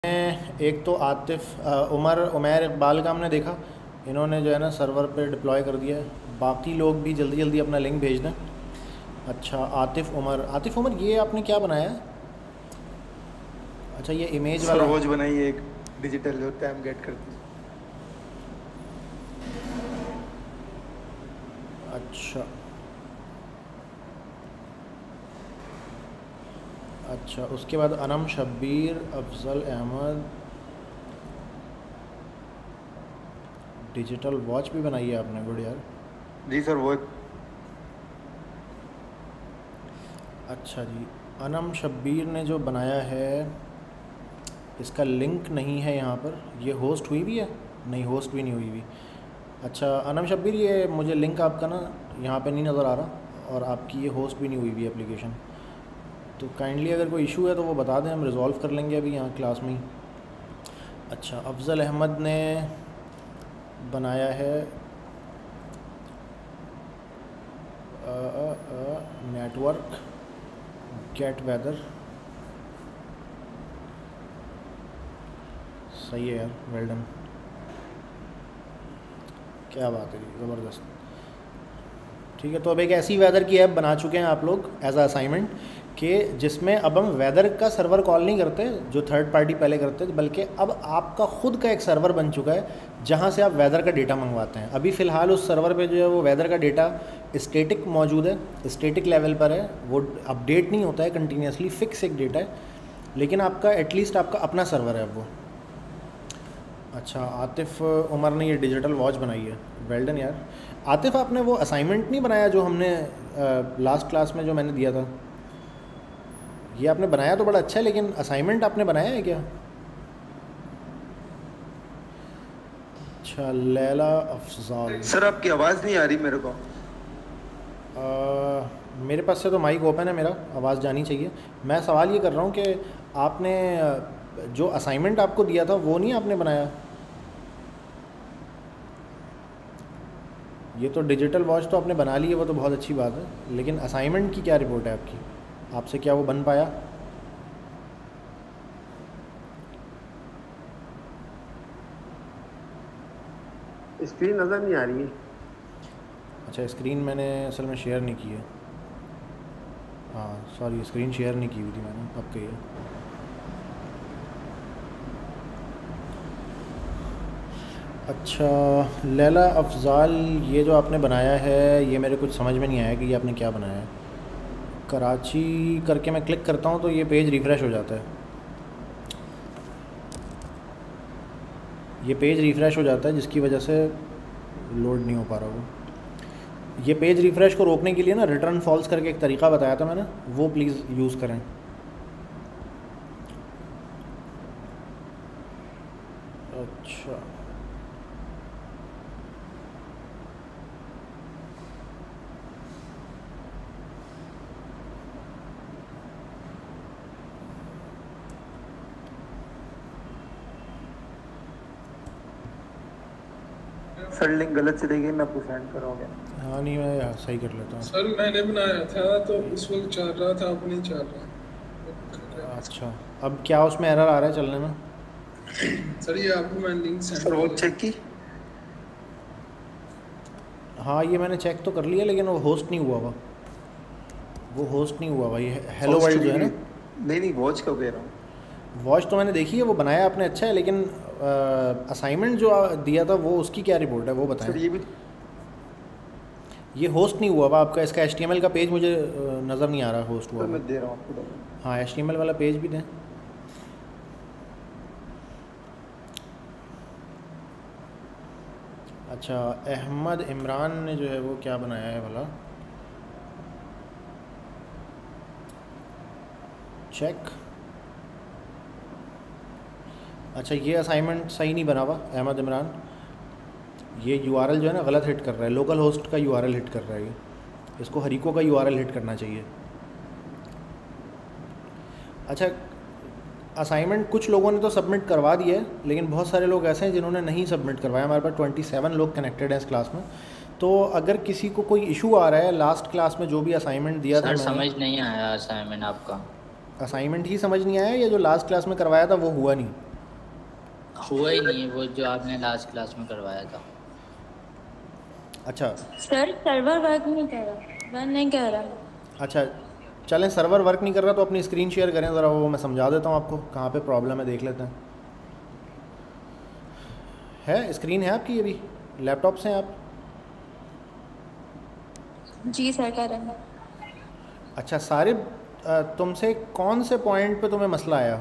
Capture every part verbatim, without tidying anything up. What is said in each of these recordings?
एक तो आतिफ उमर उमैर इकबाल का हमने देखा, इन्होंने जो है ना सर्वर पे डिप्लॉय कर दिया है। बाकी लोग भी जल्दी जल्दी अपना लिंक भेज दें। अच्छा आतिफ उमर आतिफ उमर ये आपने क्या बनाया है? अच्छा ये इमेज सर वाला वॉच बनाई है एक डिजिटल जो टाइम गेट करती है। अच्छा अच्छा उसके बाद अनम शब्बीर अफजल अहमद डिजिटल वॉच भी बनाई है आपने, गुड यार। जी सर वो अच्छा जी, अनम शब्बीर ने जो बनाया है इसका लिंक नहीं है यहाँ पर। ये होस्ट हुई भी है? नहीं, होस्ट भी नहीं हुई भी। अच्छा अनम शब्बीर, ये मुझे लिंक आपका ना यहाँ पे नहीं नज़र आ रहा और आपकी ये होस्ट भी नहीं हुई भी एप्लीकेशन। तो काइंडली अगर कोई इशू है तो वो बता दें, हम रिज़ॉल्व कर लेंगे अभी यहाँ क्लास में ही। अच्छा अफजल अहमद ने बनाया है नेटवर्क गेट वेदर। सही है यार, वेल डन, क्या बात है जी, ज़बरदस्त। ठीक है, तो अब एक ऐसी वेदर की ऐप बना चुके हैं आप लोग एज अ असाइनमेंट कि जिसमें अब हम वेदर का सर्वर कॉल नहीं करते जो थर्ड पार्टी पहले करते थे, बल्कि अब आपका खुद का एक सर्वर बन चुका है जहां से आप वेदर का डेटा मंगवाते हैं। अभी फ़िलहाल उस सर्वर पे जो है वो वेदर का डेटा स्टैटिक मौजूद है, स्टैटिक लेवल पर है, वो अपडेट नहीं होता है कंटिन्यूसली, फिक्स एक डेटा है, लेकिन आपका एटलीस्ट आपका अपना सर्वर है अब वो। अच्छा आतिफ उमर ने ये डिजिटल वॉच बनाई है, वेल डन यार। आतिफ आपने वो असाइनमेंट नहीं बनाया जो हमने लास्ट क्लास में जो मैंने दिया था? ये आपने बनाया तो बड़ा अच्छा है, लेकिन असाइनमेंट आपने बनाया है क्या? अच्छा लैला अफजाल, सर आपकी आवाज़ नहीं आ रही मेरे को। आ, मेरे पास से तो माइक ओपन है, मेरा आवाज़ जानी चाहिए। मैं सवाल ये कर रहा हूँ कि आपने जो असाइनमेंट आपको दिया था वो नहीं आपने बनाया? ये तो डिजिटल वॉच तो आपने बना ली है, वो तो बहुत अच्छी बात है, लेकिन असाइनमेंट की क्या रिपोर्ट है आपकी? आपसे क्या वो बन पाया? स्क्रीन नज़र नहीं आ रही है। अच्छा स्क्रीन मैंने असल में शेयर नहीं की है, हाँ सॉरी, स्क्रीन शेयर नहीं की हुई थी मैंने, अब कही है। अच्छा लैला अफजाल, ये जो आपने बनाया है ये मेरे कुछ समझ में नहीं आया कि ये आपने क्या बनाया है। कराची करके मैं क्लिक करता हूँ तो ये पेज रिफ़्रेश हो जाता है, ये पेज रिफ़्रेश हो जाता है जिसकी वजह से लोड नहीं हो पा रहा वो। ये पेज रिफ़्रेश को रोकने के लिए ना रिटर्न फॉल्स करके एक तरीका बताया था मैंने, वो प्लीज़ यूज़ करें। अच्छा सर लिंक गलत चली गई, मैं आपको सेंड करूँगा। हाँ नहीं, मैं यहाँ सही कर लेता हूँ। सर मैंने बनाया था तो उस वक्त चल रहा था, अब नहीं चल रहा। अच्छा अब क्या उसमें एरर आ रहा है चलने में? सर ये आपको मैं लिंक सेंड सर वो चेक की। हाँ ये मैंने चेक तो कर लिया, लेकिन वो होस्ट नहीं हुआ हुआ, वो होस्ट नहीं हुआ भाई। हेलो वर्ल्ड जो है ना, नहीं नहीं वॉच का कह रहा हूँ। वॉच तो मैंने देखी है, वो बनाया आपने अच्छा है, लेकिन असाइनमेंट जो दिया था वो उसकी क्या रिपोर्ट है वो बताएं। सर ये भी ये होस्ट नहीं हुआ हुआ आपका, इसका एच टी एम एल का पेज मुझे नज़र नहीं आ रहा होस्ट हुआ सर हुआ। मैं दे रहा हूँ आपको। हाँ एच टी एम एल वाला पेज भी दें। अच्छा अहमद इमरान ने जो है वो क्या बनाया है भला, चेक। अच्छा ये असाइनमेंट सही नहीं बना हुआ अहमद इमरान, ये यूआरएल जो है ना गलत हिट कर रहा है, लोकल होस्ट का यूआरएल हिट कर रहा है ये, इसको हरीको का यूआरएल हिट करना चाहिए। अच्छा असाइनमेंट कुछ लोगों ने तो सबमिट करवा दिया है, लेकिन बहुत सारे लोग ऐसे हैं जिन्होंने नहीं सबमिट करवाया। हमारे पास ट्वेंटी सेवन लोग कनेक्टेड हैं इस क्लास में, तो अगर किसी को कोई इशू आ रहा है लास्ट क्लास में जो भी असाइनमेंट दिया था, सर समझ नहीं आया असाइनमेंट आपका। असाइनमेंट ही समझ नहीं आया या जो लास्ट क्लास में करवाया था वो हुआ नहीं? हुआ ही नहीं है वो जो आपने लास्ट क्लास में करवाया था। अच्छा सर सर्वर वर्क नहीं कर रहा, रन नहीं कर रहा। अच्छा, चलें सर्वर वर्क नहीं कर रहा तो अपनी स्क्रीन शेयर करें ज़रा, वो मैं समझा देता हूँ आपको कहाँ पे प्रॉब्लम है, देख लेते हैं। है स्क्रीन है आपकी अभी, लैपटॉप से हैं आप? जी सर कर रहे हैं। अच्छा सारे, अ, तुमसे कौन से पॉइंट पे तुम्हें मसला आया?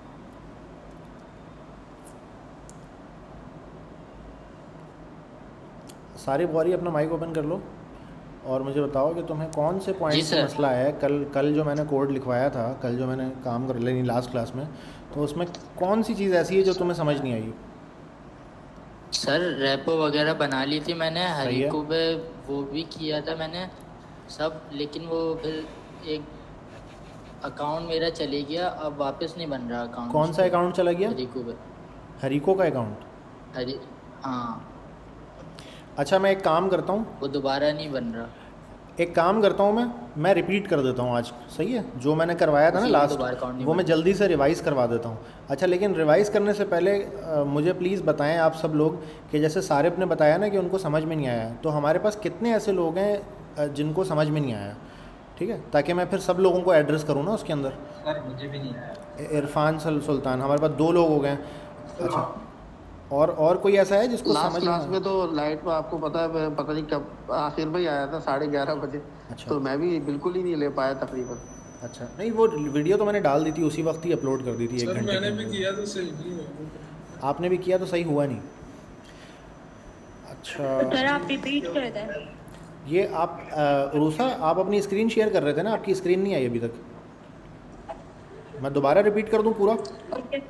सारे गौरी अपना माइक ओपन कर लो और मुझे बताओ कि तुम्हें कौन से पॉइंट जी से सर। मसला है। कल कल जो मैंने कोड लिखवाया था, कल जो मैंने काम कर लेनी लास्ट क्लास में, तो उसमें कौन सी चीज़ ऐसी है जो तुम्हें समझ नहीं आई? सर रेपो वगैरह बना ली थी मैंने, सही है। हरिको पे वो भी किया था मैंने सब, लेकिन वो फिर एक अकाउंट मेरा चले गया, अब वापस नहीं बन रहा अकाउंट। कौन सा अकाउंट चला गया? हरिको पे। हरिको का अकाउंट? हरी हाँ, अच्छा मैं एक काम करता हूँ, वो दोबारा नहीं बन रहा। एक काम करता हूँ मैं मैं रिपीट कर देता हूँ आज, सही है? जो मैंने करवाया था ना उसी को लास्ट, दोबारा account नहीं वो मैं बना। जल्दी से रिवाइज़ करवा देता हूँ। अच्छा लेकिन रिवाइज़ करने से पहले अ, मुझे प्लीज़ बताएं आप सब लोग कि जैसे सारिब ने बताया ना कि उनको समझ में नहीं आया, तो हमारे पास कितने ऐसे लोग हैं अ, जिनको समझ में नहीं आया, ठीक है? ताकि मैं फिर सब लोगों को एड्रेस करूँ ना उसके अंदर। सर मुझे भी नहीं आया। इरफान सुल- सुल्तान, हमारे पास दो लोग हो गए। अच्छा और और कोई ऐसा है जिसको लास्ट समझ क्लास में में तो लाइट में आपको पता है, पता नहीं कब आखिर में ही आया था साढ़े ग्यारह बजे। अच्छा। तो मैं भी बिल्कुल ही नहीं ले पाया तकरीबन। अच्छा नहीं, वो वीडियो तो मैंने डाल दी थी, उसी वक्त ही अपलोड कर दी थी एक सर घंटे मैंने के भी अंदर। किया तो सही नहीं हुआ। आपने भी किया तो सही हुआ नहीं। अच्छा सर आप रिपीट कर दें। ये आप अ, उरूसा आप अपनी स्क्रीन शेयर कर रहे थे ना, आपकी स्क्रीन नहीं आई अभी तक। मैं दोबारा रिपीट कर दूं पूरा? ओके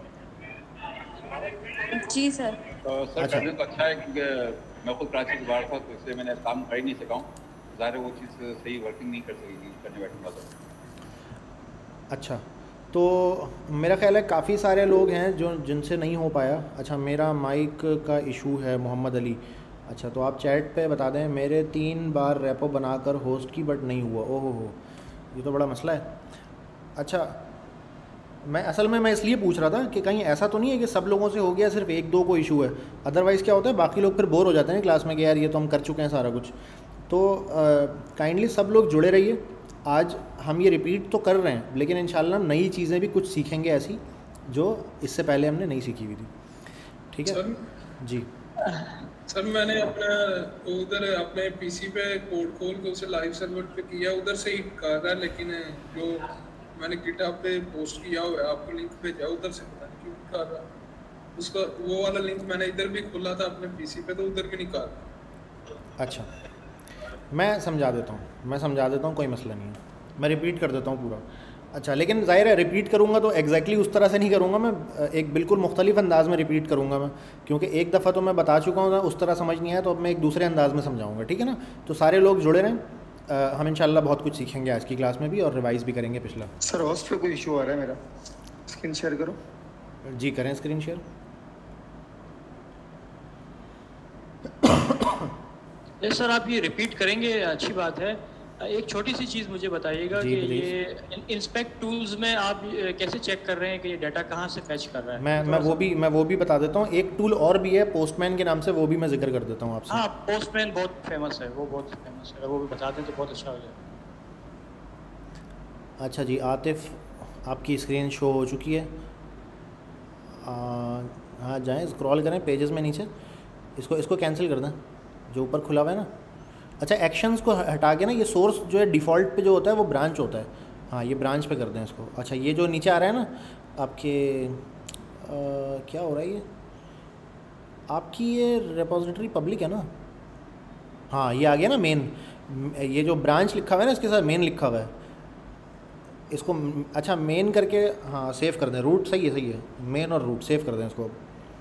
जी सर। तो सर अच्छा। करने तो अच्छा है क्योंकि मैं खुद कराची से बाहर था तो इसलिए मैंने काम कर ही नहीं सका हूँ। ज़ाहिर है वो चीज़ सही वर्किंग नहीं कर सकेगी करने बैठूंगा तो। अच्छा तो मेरा ख्याल है काफ़ी सारे लोग हैं जो जिनसे नहीं हो पाया। अच्छा मेरा माइक का इशू है, मोहम्मद अली। अच्छा तो आप चैट पे बता दें, मेरे तीन बार रेपो बनाकर होस्ट की बट नहीं हुआ। ओहो हो, ये तो बड़ा मसला है। अच्छा मैं असल में मैं इसलिए पूछ रहा था कि कहीं ऐसा तो नहीं है कि सब लोगों से हो गया, सिर्फ एक दो को इशू है। अदरवाइज़ क्या होता है, बाकी लोग फिर बोर हो जाते हैं क्लास में कि यार ये तो हम कर चुके हैं सारा कुछ। तो काइंडली सब लोग जुड़े रहिए। आज हम ये रिपीट तो कर रहे हैं लेकिन इंशाल्लाह नई चीज़ें भी कुछ सीखेंगे ऐसी जो इससे पहले हमने नहीं सीखी हुई थी, ठीक है सर जी? सर मैंने अपना उधर अपने पीसी पे कोड खोल के उसे लाइव सर्वर पे किया, उधर से ही कर रहा है, लेकिन जो मैंने गिटहब पे पोस्ट किया हुआ है आपको लिंक भेजा, उधर से पता नहीं क्यों नहीं कर रहा। उसका वो वाला लिंक मैंने इधर भी खोला था अपने पीसी पे तो उधर भी नहीं कर रहा। अच्छा मैं समझा देता हूँ, मैं समझा देता हूँ, कोई मसला नहीं है, मैं रिपीट कर देता हूँ पूरा। अच्छा लेकिन ज़ाहिर है रिपीट करूँगा तो एग्जैक्टली उस तरह से नहीं करूँगा मैं, एक बिल्कुल मुख्तलिफ अंदाज़ में रिपीट करूँगा मैं, क्योंकि एक दफ़ा तो मैं बता चुका हूँ ना, उस तरह समझ नहीं आया तो अब मैं एक दूसरे अंदाज़ में समझाऊँगा, ठीक है ना? तो सारे लोग जुड़े रहें। अ, हम इंशाल्लाह बहुत कुछ सीखेंगे आज की क्लास में भी और रिवाइज़ भी करेंगे पिछला। सर होस्ट पे कोई इशू आ रहा है मेरा, स्क्रीन शेयर करो। जी करें स्क्रीन शेयर। नहीं सर आप ये रिपीट करेंगे, अच्छी बात है। एक छोटी सी चीज़ मुझे बताइएगा जी, कि प्लीज़। ये इंस्पेक्ट टूल्स में आप ये कैसे चेक कर रहे हैं कि ये डाटा कहाँ से फैच कर रहा है? मैं मैं वो भी मैं वो भी बता देता हूँ। एक टूल और भी है पोस्टमैन के नाम से, वो भी मैं जिक्र कर देता हूँ आपसे। हाँ पोस्टमैन बहुत फेमस है, वो बहुत फेमस है, वो भी बता दें तो बहुत अच्छा हो जाए। अच्छा जी आतिफ, आपकी स्क्रीन शो हो चुकी है। आ, हाँ जाएं, स्क्रॉल करें पेजेस में नीचे, इसको इसको कैंसिल कर दें जो ऊपर खुला हुआ है ना। अच्छा एक्शंस को हटा के ना, ये सोर्स जो है डिफ़ॉल्ट पे जो होता है वो ब्रांच होता है। हाँ ये ब्रांच पे कर दें इसको। अच्छा ये जो नीचे आ रहा है ना आपके, आ, क्या हो रहा है ये आपकी, ये रिपोजिटरी पब्लिक है ना? हाँ ये आ गया ना मेन, ये जो ब्रांच लिखा हुआ है ना इसके साथ मेन लिखा हुआ है, इसको अच्छा मेन करके हाँ सेव कर दें। रूट सही है, सही है, मेन और रूट सेव कर दें इसको।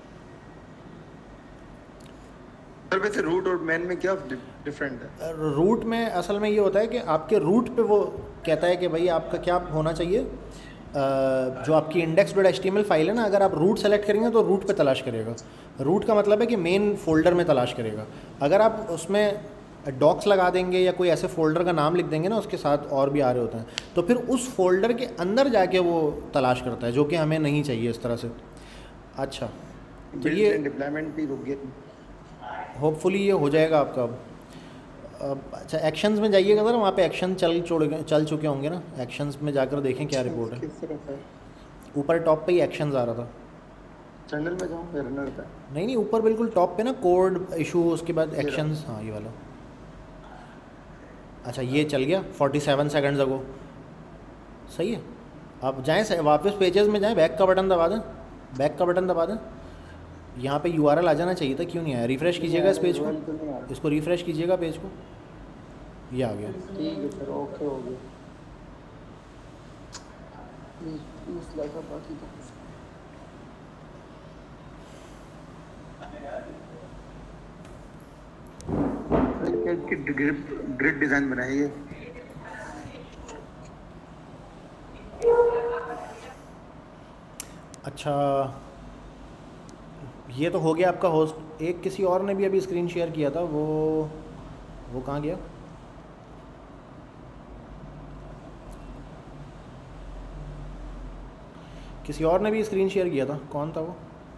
सर वैसे रूट और मैन में क्या डिफरेंट है? रूट में असल में ये होता है कि आपके रूट पे वो कहता है कि भाई आपका क्या होना चाहिए, अ, जो आपकी index dot H T M L file है ना, अगर आप रूट सेलेक्ट करेंगे तो रूट पे तलाश करेगा। रूट का मतलब है कि मेन फोल्डर में तलाश करेगा। अगर आप उसमें डॉक्स लगा देंगे या कोई ऐसे फ़ोल्डर का नाम लिख देंगे ना, उसके साथ और भी आ रहे होते हैं, तो फिर उस फोल्डर के अंदर जाके वो तलाश करता है, जो कि हमें नहीं चाहिए इस तरह से। अच्छा तो ये डिप्लॉयमेंट भी रुक गया। होपफुली ये हो जाएगा आपका अब। अब अच्छा एक्शंस में जाइएगा ज़रा, वहाँ पे एक्शन चल छोड़ चल चुके होंगे ना, एक्शंस में जाकर देखें क्या रिपोर्ट है। किस तरफ है? ऊपर टॉप पे ही एक्शंस आ रहा था। चैनल में जाऊँ या रनर पे? नहीं नहीं, ऊपर बिल्कुल टॉप पे ना कोड इशू, उसके बाद एक्शंस, हाँ ये वाला। अच्छा ये चल गया फोर्टी सेवन सेकेंड्स अगो, सही है। अब जाएँ वापस पेजेस में जाएँ, बैक का बटन दबा दें, बैक का बटन दबा दें। यहाँ पे यूआरएल आ जाना चाहिए था, क्यों नहीं आया? रिफ़्रेश कीजिएगा इस पेज को, इसको रिफ़्रेश कीजिएगा पेज को, ये आ गया। ठीक है सर, ओके हो गया। इस लगा बाकी तो ग्रिड ग्रिड डिज़ाइन बनाइए। अच्छा ये तो हो गया आपका होस्ट। एक किसी और ने भी अभी स्क्रीन शेयर किया था, वो वो कहाँ गया? किसी और ने भी स्क्रीन शेयर किया था, कौन था वो?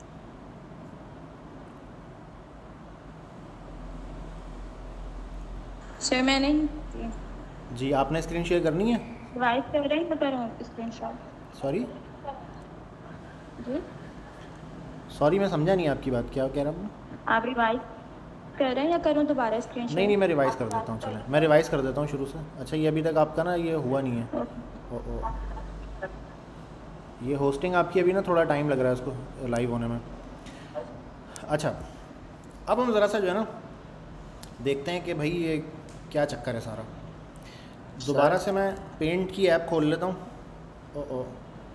सर मैंने जी आपने स्क्रीन शेयर करनी है? डिवाइस कर रहे हैं तो करूँ स्क्रीनशॉट? सॉरी जी सॉरी मैं समझा नहीं आपकी बात, क्या कह रहा हूँ? आप रिवाइज कर रहे हैं या करूँ दोबारा स्क्रीनशॉट? नहीं नहीं मैं रिवाइज़ कर देता हूँ, चलें मैं रिवाइज़ कर देता हूँ शुरू से। अच्छा ये अभी तक आपका ना ये हुआ नहीं है। ओ, ओ, ये होस्टिंग आपकी अभी ना थोड़ा टाइम लग रहा है इसको लाइव होने में। अच्छा अब हम ज़रा सा जो है ना देखते हैं कि भाई ये क्या चक्कर है सारा। दोबारा से मैं पेंट की ऐप खोल लेता हूँ। ओ ओ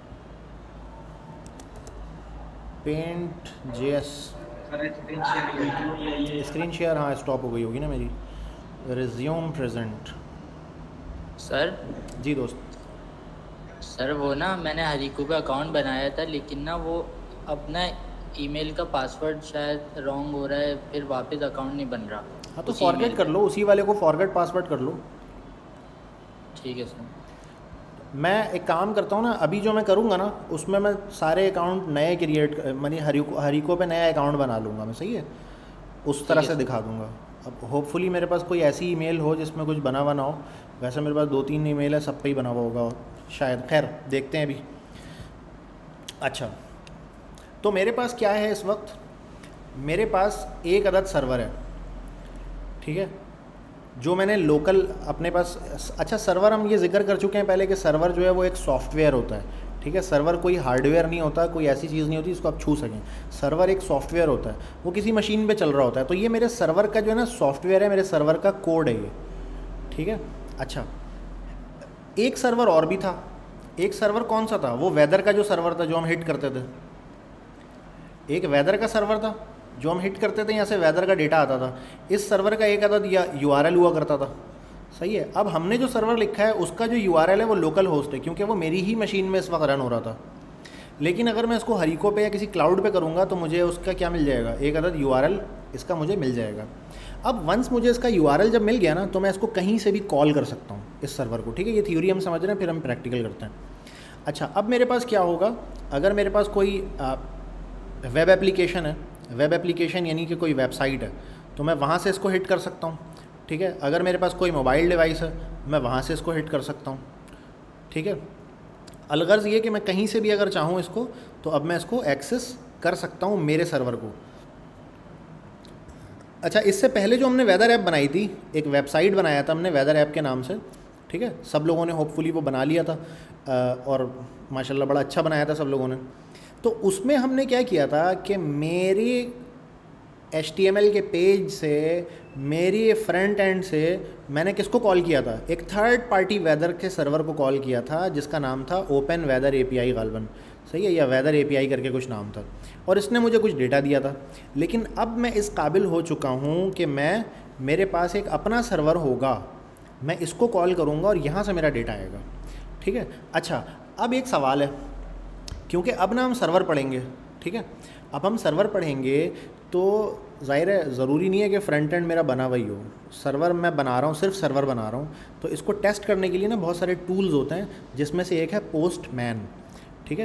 पेंट जेएस स्क्रीन शेयर, हाँ स्टॉप हो गई होगी ना मेरी। रिज्यूम प्रेजेंट सर जी दोस्त। सर वो ना मैंने हरीको पे अकाउंट बनाया था, लेकिन ना वो अपना ईमेल का पासवर्ड शायद रॉन्ग हो रहा है, फिर वापस अकाउंट नहीं बन रहा। हाँ तो उसी फॉरगेट email कर पे। लो, उसी वाले को फॉरगेट पासवर्ड कर लो। ठीक है सर। मैं एक काम करता हूँ ना, अभी जो मैं करूँगा ना उसमें मैं सारे अकाउंट नए क्रिएट मानी हरीको हरीको पे नया अकाउंट बना लूँगा मैं, सही है? उस तरह से दिखा दूँगा। अब होपफुली मेरे पास कोई ऐसी ईमेल हो जिसमें कुछ बना हुआ ना हो। वैसे मेरे पास दो तीन ईमेल है, सब पे ही बना हुआ होगा शायद, खैर देखते हैं अभी। अच्छा तो मेरे पास क्या है इस वक्त? मेरे पास एक अदद सर्वर है, ठीक है, जो मैंने लोकल अपने पास। अच्छा सर्वर हम ये जिक्र कर चुके हैं पहले कि सर्वर जो है वो एक सॉफ्टवेयर होता है, ठीक है। सर्वर कोई हार्डवेयर नहीं होता, कोई ऐसी चीज़ नहीं होती जिसको आप छू सकें। सर्वर एक सॉफ्टवेयर होता है, वो किसी मशीन पे चल रहा होता है। तो ये मेरे सर्वर का जो है ना सॉफ्टवेयर है, मेरे सर्वर का कोड है ये, ठीक है। अच्छा एक सर्वर और भी था। एक सर्वर कौन सा था? वो वेदर का जो सर्वर था जो हम हिट करते थे। एक वेदर का सर्वर था जो हम हिट करते थे, यहाँ से वेदर का डेटा आता था। इस सर्वर का एक अदद या यूआरएल हुआ करता था, सही है। अब हमने जो सर्वर लिखा है उसका जो यूआरएल है वो लोकल होस्ट है, क्योंकि वो मेरी ही मशीन में इस वक्त रन हो रहा था। लेकिन अगर मैं इसको हरीको पे या किसी क्लाउड पे करूँगा तो मुझे उसका क्या मिल जाएगा? एक अदद यूआरएल इसका मुझे मिल जाएगा। अब वंस मुझे इसका यूआरएल जब मिल गया ना तो मैं इसको कहीं से भी कॉल कर सकता हूँ इस सर्वर को, ठीक है। ये थ्योरी हम समझ रहे हैं, फिर हम प्रैक्टिकल करते हैं। अच्छा अब मेरे पास क्या होगा? अगर मेरे पास कोई वेब एप्लीकेशन है, वेब एप्लीकेशन यानी कि कोई वेबसाइट है, तो मैं वहाँ से इसको हिट कर सकता हूँ, ठीक है। अगर मेरे पास कोई मोबाइल डिवाइस है मैं वहाँ से इसको हिट कर सकता हूँ, ठीक है। अलगर्ज ये कि मैं कहीं से भी अगर चाहूँ इसको तो अब मैं इसको एक्सेस कर सकता हूँ मेरे सर्वर को। अच्छा इससे पहले जो हमने वेदर ऐप बनाई थी, एक वेबसाइट बनाया था हमने वेदर ऐप के नाम से, ठीक है। सब लोगों ने होपफुली वो बना लिया था और माशाल्लाह बड़ा अच्छा बनाया था सब लोगों ने। तो उसमें हमने क्या किया था कि मेरी एच टी एम एल के पेज से, मेरी फ्रंट एंड से मैंने किसको कॉल किया था? एक थर्ड पार्टी वेदर के सर्वर को कॉल किया था जिसका नाम था ओपन वेदर एपीआई गालबन, सही है, या वेदर एपीआई करके कुछ नाम था। और इसने मुझे कुछ डेटा दिया था। लेकिन अब मैं इस काबिल हो चुका हूँ कि मैं मेरे पास एक अपना सर्वर होगा, मैं इसको कॉल करूँगा और यहाँ से मेरा डेटा आएगा, ठीक है। अच्छा अब एक सवाल है, क्योंकि अब ना हम सर्वर पढ़ेंगे, ठीक है। अब हम सर्वर पढ़ेंगे तो ज़ाहिर है ज़रूरी नहीं है कि फ्रंट एंड मेरा बना वही हो। सर्वर मैं बना रहा हूँ, सिर्फ सर्वर बना रहा हूँ, तो इसको टेस्ट करने के लिए ना बहुत सारे टूल्स होते हैं, जिसमें से एक है पोस्टमैन, ठीक है।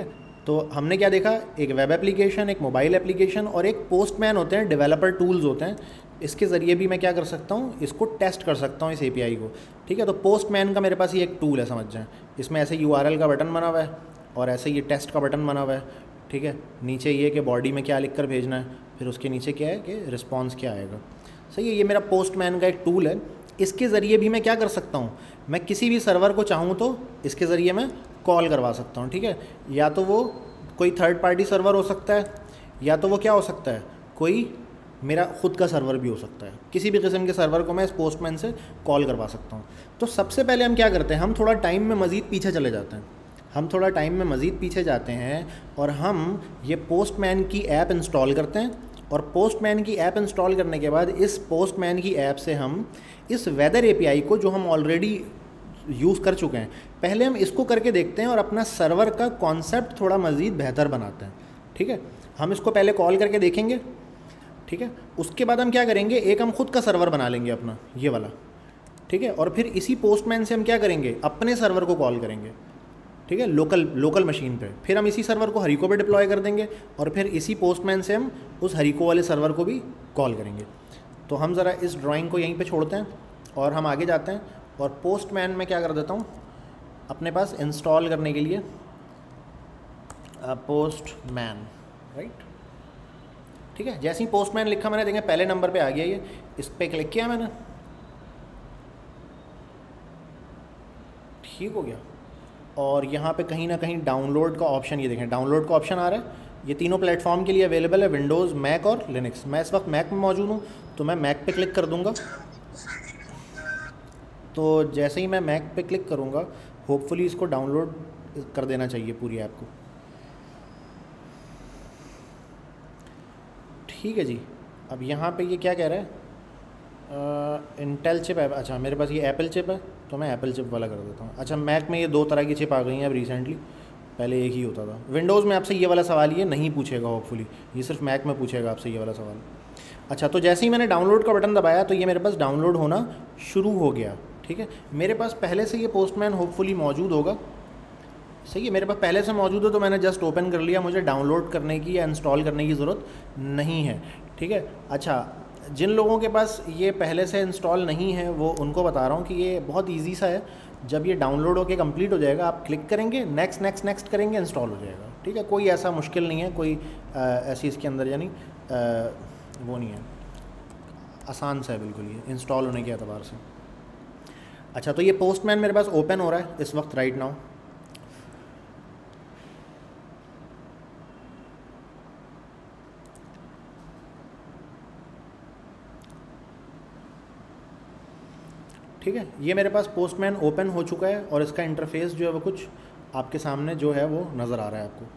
तो हमने क्या देखा, एक वेब एप्लीकेशन, एक मोबाइल एप्लीकेशन और एक पोस्टमैन होते हैं, डेवलपर टूल्स होते हैं। इसके ज़रिए भी मैं क्या कर सकता हूँ, इसको टेस्ट कर सकता हूँ इस एपीआई को। ठीक है, तो पोस्टमैन का मेरे पास ये एक टूल है, समझ जाएं। इसमें ऐसे यूआरएल का बटन बना हुआ है और ऐसे ये टेस्ट का बटन बना हुआ है। ठीक है, नीचे ये कि बॉडी में क्या लिख कर भेजना है, फिर उसके नीचे क्या है कि रिस्पॉन्स क्या आएगा। सही है, ये मेरा पोस्टमैन का एक टूल है। इसके ज़रिए भी मैं क्या कर सकता हूँ, मैं किसी भी सर्वर को चाहूँ तो इसके ज़रिए मैं कॉल करवा सकता हूँ। ठीक है, या तो वो कोई थर्ड पार्टी सर्वर हो सकता है, या तो वो क्या हो सकता है, कोई मेरा ख़ुद का सर्वर भी हो सकता है। किसी भी किस्म के सर्वर को मैं इस पोस्टमैन से कॉल करवा सकता हूँ। तो सबसे पहले हम क्या करते हैं, हम थोड़ा टाइम में मज़ीद पीछे चले जाते हैं। हम थोड़ा टाइम में मज़ीद पीछे जाते हैं और हम ये पोस्टमैन की ऐप इंस्टॉल करते हैं। और पोस्टमैन की ऐप इंस्टॉल करने के बाद इस पोस्टमैन की ऐप से हम इस वेदर एपीआई को, जो हम ऑलरेडी यूज़ कर चुके हैं, पहले हम इसको करके देखते हैं और अपना सर्वर का कॉन्सेप्ट थोड़ा मज़ीद बेहतर बनाते हैं। ठीक है, हम इसको पहले कॉल करके देखेंगे। ठीक है, उसके बाद हम क्या करेंगे, एक हम खुद का सर्वर बना लेंगे अपना, ये वाला। ठीक है, और फिर इसी पोस्टमैन से हम क्या करेंगे, अपने सर्वर को कॉल करेंगे। ठीक है, लोकल लोकल मशीन पे। फिर हम इसी सर्वर को हरिको पे डिप्लॉय कर देंगे और फिर इसी पोस्टमैन से हम उस हरिको वाले सर्वर को भी कॉल करेंगे। तो हम ज़रा इस ड्राइंग को यहीं पे छोड़ते हैं और हम आगे जाते हैं। और पोस्टमैन में क्या कर देता हूँ अपने पास इंस्टॉल करने के लिए, पोस्टमैन, राइट। ठीक है, जैसे ही पोस्टमैन लिखा मैंने, देखें पहले नंबर पे आ गया ये। इस पर क्लिक किया मैंने, ठीक हो गया। और यहाँ पे कहीं ना कहीं डाउनलोड का ऑप्शन, ये देखें डाउनलोड का ऑप्शन आ रहा है। ये तीनों प्लेटफॉर्म के लिए अवेलेबल है, विंडोज़, मैक और लिनक्स। मैं इस वक्त मैक में मौजूद हूँ तो मैं मैक पे क्लिक कर दूँगा। तो जैसे ही मैं मैक पे क्लिक करूँगा, होपफुली इसको डाउनलोड कर देना चाहिए पूरी ऐप को। ठीक है जी, अब यहाँ पे ये क्या कह रहा है, इंटेल चिप है। अच्छा, मेरे पास ये एप्पल चिप है तो मैं एप्पल चिप वाला कर देता हूँ। अच्छा, मैक में ये दो तरह की चिप आ गई हैं अब रिसेंटली, पहले एक ही होता था। विंडोज़ में आपसे ये वाला सवाल ये नहीं पूछेगा होपफुली, ये सिर्फ मैक में पूछेगा आपसे ये वाला सवाल। अच्छा, तो जैसे ही मैंने डाउनलोड का बटन दबाया तो ये मेरे पास डाउनलोड होना शुरू हो गया। ठीक है, मेरे पास पहले से ये पोस्टमैन होपफुली मौजूद होगा। सही है, मेरे पास पहले से मौजूद है तो मैंने जस्ट ओपन कर लिया, मुझे डाउनलोड करने की या इंस्टॉल करने की ज़रूरत नहीं है। ठीक है, अच्छा, जिन लोगों के पास ये पहले से इंस्टॉल नहीं है वो उनको बता रहा हूँ कि ये बहुत इजी सा है। जब ये डाउनलोड होकर कंप्लीट हो जाएगा, आप क्लिक करेंगे, नेक्स्ट नेक्स्ट नेक्स्ट करेंगे, इंस्टॉल हो जाएगा। ठीक है, कोई ऐसा मुश्किल नहीं है, कोई आ, ऐसी इसके अंदर यानी वो नहीं है, आसान सा है बिल्कुल ये इंस्टॉल होने के एतबार से। अच्छा, तो ये पोस्टमैन मेरे पास ओपन हो रहा है इस वक्त, राइट नाउ। ठीक है, ये मेरे पास पोस्टमैन ओपन हो चुका है और इसका इंटरफेस जो है वो कुछ आपके सामने जो है वो नज़र आ रहा है आपको।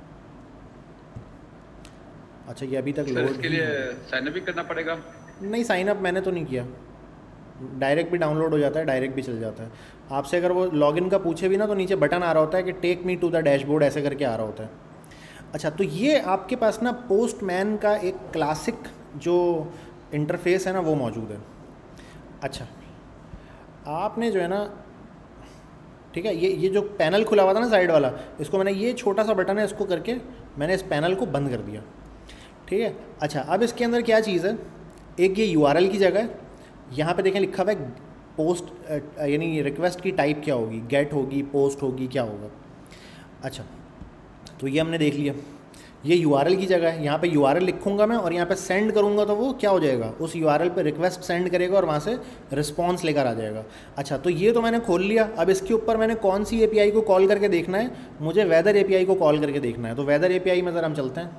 अच्छा, ये अभी तक लोड, इसके लिए साइन अप भी करना पड़ेगा? नहीं, साइन अप मैंने तो नहीं किया, डायरेक्ट भी डाउनलोड हो जाता है, डायरेक्ट भी चल जाता है। आपसे अगर वो लॉगिन का पूछे भी ना तो नीचे बटन आ रहा होता है कि take me to the dashboard, ऐसे करके आ रहा होता है। अच्छा, तो ये आपके पास ना पोस्टमैन का एक क्लासिक जो इंटरफेस है ना वो मौजूद है। अच्छा, आपने जो है ना, ठीक है, ये ये जो पैनल खुला हुआ था ना साइड वाला, इसको मैंने, ये छोटा सा बटन है, इसको करके मैंने इस पैनल को बंद कर दिया। ठीक है, अच्छा, अब इसके अंदर क्या चीज़ है, एक ये यूआरएल की जगह है, यहाँ पे देखें लिखा हुआ है पोस्ट, यानी रिक्वेस्ट की टाइप क्या होगी, गेट होगी, पोस्ट होगी, क्या होगा। अच्छा, तो ये हमने देख लिया, ये यूआरएल की जगह है। यहाँ पे यूआरएल लिखूंगा मैं और यहाँ पे सेंड करूँगा तो वो क्या हो जाएगा, उस यूआरएल पे रिक्वेस्ट सेंड करेगा और वहाँ से रिस्पॉन्स लेकर आ जाएगा। अच्छा, तो ये तो मैंने खोल लिया। अब इसके ऊपर मैंने कौन सी एपीआई को कॉल करके देखना है, मुझे वेदर एपीआई को कॉल करके देखना है। तो वेदर एपीआई में ज़रा हम चलते हैं।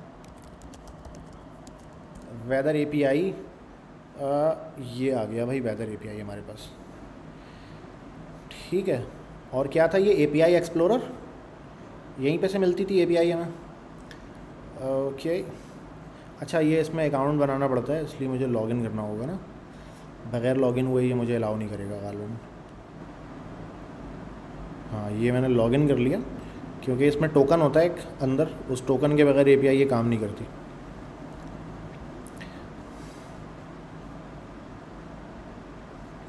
वेदर एपीआई, ये आ गया भाई वेदर एपीआई हमारे पास। ठीक है, और क्या था ये, एपीआई एक्सप्लोरर, यहीं पे से मिलती थी एपीआई हमें। ओके, अच्छा, ये इसमें अकाउंट बनाना पड़ता है, इसलिए मुझे लॉगिन करना होगा ना, बग़ैर लॉगिन हुए ये मुझे अलाउ नहीं करेगा गालिबन। हाँ, ये मैंने लॉगिन कर लिया क्योंकि इसमें टोकन होता है एक अंदर, उस टोकन के बगैर एपीआई ये काम नहीं करती।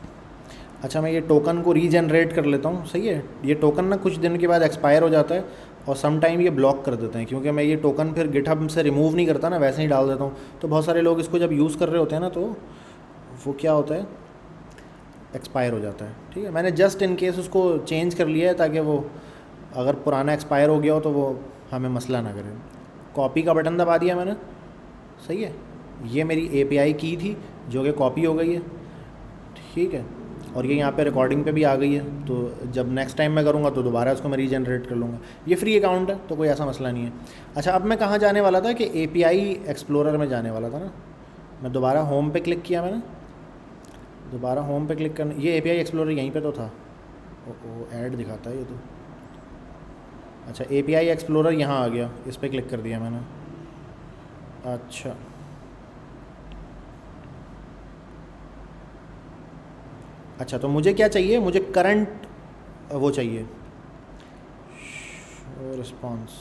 अच्छा, मैं ये टोकन को रीजनरेट कर लेता हूँ। सही है, ये टोकन ना कुछ दिन के बाद एक्सपायर हो जाता है और सम टाइम ये ब्लॉक कर देते हैं, क्योंकि मैं ये टोकन फिर गिटहब से रिमूव नहीं करता ना, वैसे ही डाल देता हूँ। तो बहुत सारे लोग इसको जब यूज़ कर रहे होते हैं ना, तो वो क्या होता है, एक्सपायर हो जाता है। ठीक है, मैंने जस्ट इन केस उसको चेंज कर लिया है ताकि वो अगर पुराना एक्सपायर हो गया हो तो वो हमें मसला ना करे। कॉपी का बटन दबा दिया मैंने, सही है। ये मेरी एपीआई की थी जो कि कॉपी हो गई है, ठीक है। और ये यहाँ पे रिकॉर्डिंग पे भी आ गई है, तो जब नेक्स्ट टाइम मैं करूँगा तो दोबारा उसको मैं रीजनरेट कर लूँगा। ये फ्री अकाउंट है तो कोई ऐसा मसला नहीं है। अच्छा, अब मैं कहाँ जाने वाला था कि एपीआई एक्सप्लोरर में जाने वाला था ना। मैं दोबारा होम पे क्लिक किया, मैंने दोबारा होम पे क्लिक करना, ये एपीआई एक्सप्लोरर यहीं पे तो था। ओ, ओ ऐड दिखाता है ये तो। अच्छा, एपीआई एक्सप्लोरर यहाँ आ गया, इस पर क्लिक कर दिया मैंने। अच्छा, अच्छा तो मुझे क्या चाहिए, मुझे करंट वो चाहिए, रिस्पॉन्स।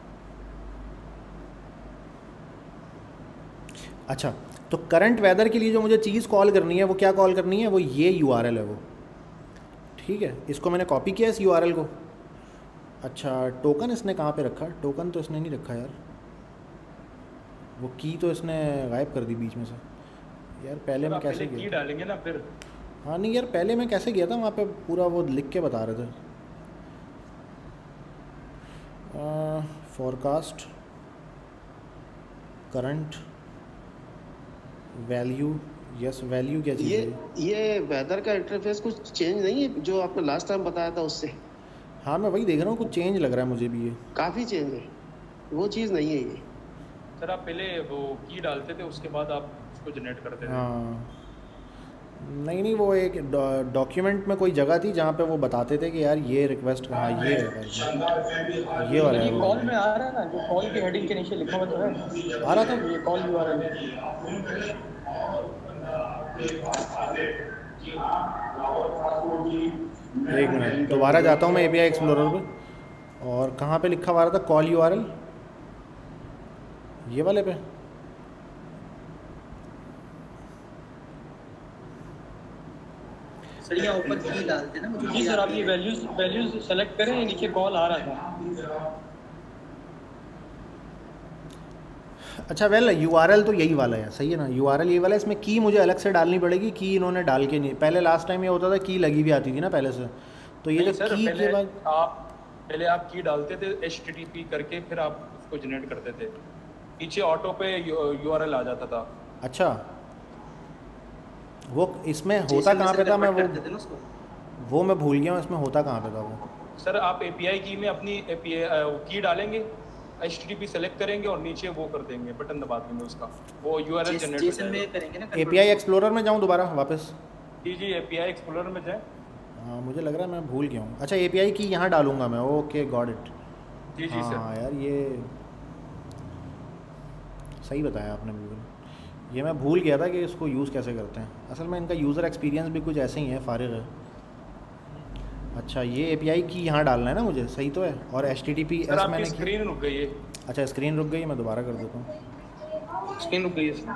अच्छा, तो करंट वेदर के लिए जो मुझे चीज़ कॉल करनी है वो क्या कॉल करनी है, वो ये यूआरएल है वो। ठीक है, इसको मैंने कॉपी किया इस यूआरएल को। अच्छा, टोकन इसने कहाँ पे रखा, टोकन तो इसने नहीं रखा यार, वो की तो इसने गायब कर दी बीच में से यार। पहले मैं कैसे की डालेंगे ना फिर। हाँ नहीं यार, पहले मैं कैसे गया था वहाँ पे, पूरा वो लिख के बता रहे थे। Forecast, current, value, yes value क्या चीज़ ये है? ये वेदर का इंटरफेस कुछ चेंज नहीं है जो आपने लास्ट टाइम बताया था उससे? हाँ मैं वही देख रहा हूँ, कुछ चेंज लग रहा है मुझे भी। ये काफ़ी चेंज है, वो चीज़ नहीं है ये। सर आप पहले वो की डालते थे, उसके बाद आप उसको जनरेट करते थे। हाँ नहीं नहीं, वो एक डॉक्यूमेंट में कोई जगह थी जहाँ पे वो बताते थे कि यार ये रिक्वेस्ट, हाँ ये है, ये वाला है। कॉल में आ रहा है ना, जो कॉल की हेडिंग के नीचे लिखा हुआ तो है, आ रहा था ये कॉल यूआरएल। एक मिनट, दोबारा जाता हूँ मैं एपीआई एक्सप्लोरर पे, और कहाँ पे लिखा हुआ रहा था कॉल यूआरएल, ये वाले पे। सर यहाँ ऊपर की डालते ना मुझे। जी सर, आप ये वैल्यूज वैल्यूज सेलेक्ट करें, नीचे कॉल आ रहा था। अच्छा वेल, यूआरएल तो यही वाला है, सही है ना, यूआरएल ये वाला है। इसमें की मुझे अलग से डालनी पड़ेगी, की इन्होंने डाल के नहीं, पहले लास्ट टाइम ये होता था की लगी भी आती थी ना पहले से, तो ये जो सर, की पहले के बाद आप पहले आप की डालते थे एच टी टी पी करके, फिर आप उसको जनरेट करते थे, नीचे ऑटो पे यूआरएल आ जाता था। अच्छा, वो इसमें होता कहाँ पे था, मैं वो वो मैं भूल गया हूँ, इसमें होता कहाँ पे था वो। सर आप एपीआई की में अपनी एपीआई की डालेंगे, H T T P select करेंगे और नीचे वो कर देंगे, बटन दबा देंगे उसका, वो यूआरएल जनरेट हो जाएगा। एपीआई एक्सप्लोरर में जाऊँ दोबारा वापस? जी जी, एपीआई एक्सप्लोरर में जाए। हाँ मुझे लग रहा है मैं भूल गया हूँ। अच्छा, एपीआई की यहाँ डालूंगा मैं, ओके गॉट इट। जी जी सर। हाँ यार, ये सही बताया आपने बिल्कुल, ये मैं भूल गया था कि इसको यूज़ कैसे करते हैं। असल में इनका यूज़र एक्सपीरियंस भी कुछ ऐसे ही है, फारिग है। अच्छा, ये एपीआई की यहाँ डालना है ना मुझे, सही तो है। और H T T P S मैंने स्क्रीन रुक गई है। अच्छा स्क्रीन रुक गई, मैं दोबारा कर देता हूँ। स्क्रीन रुक गई है।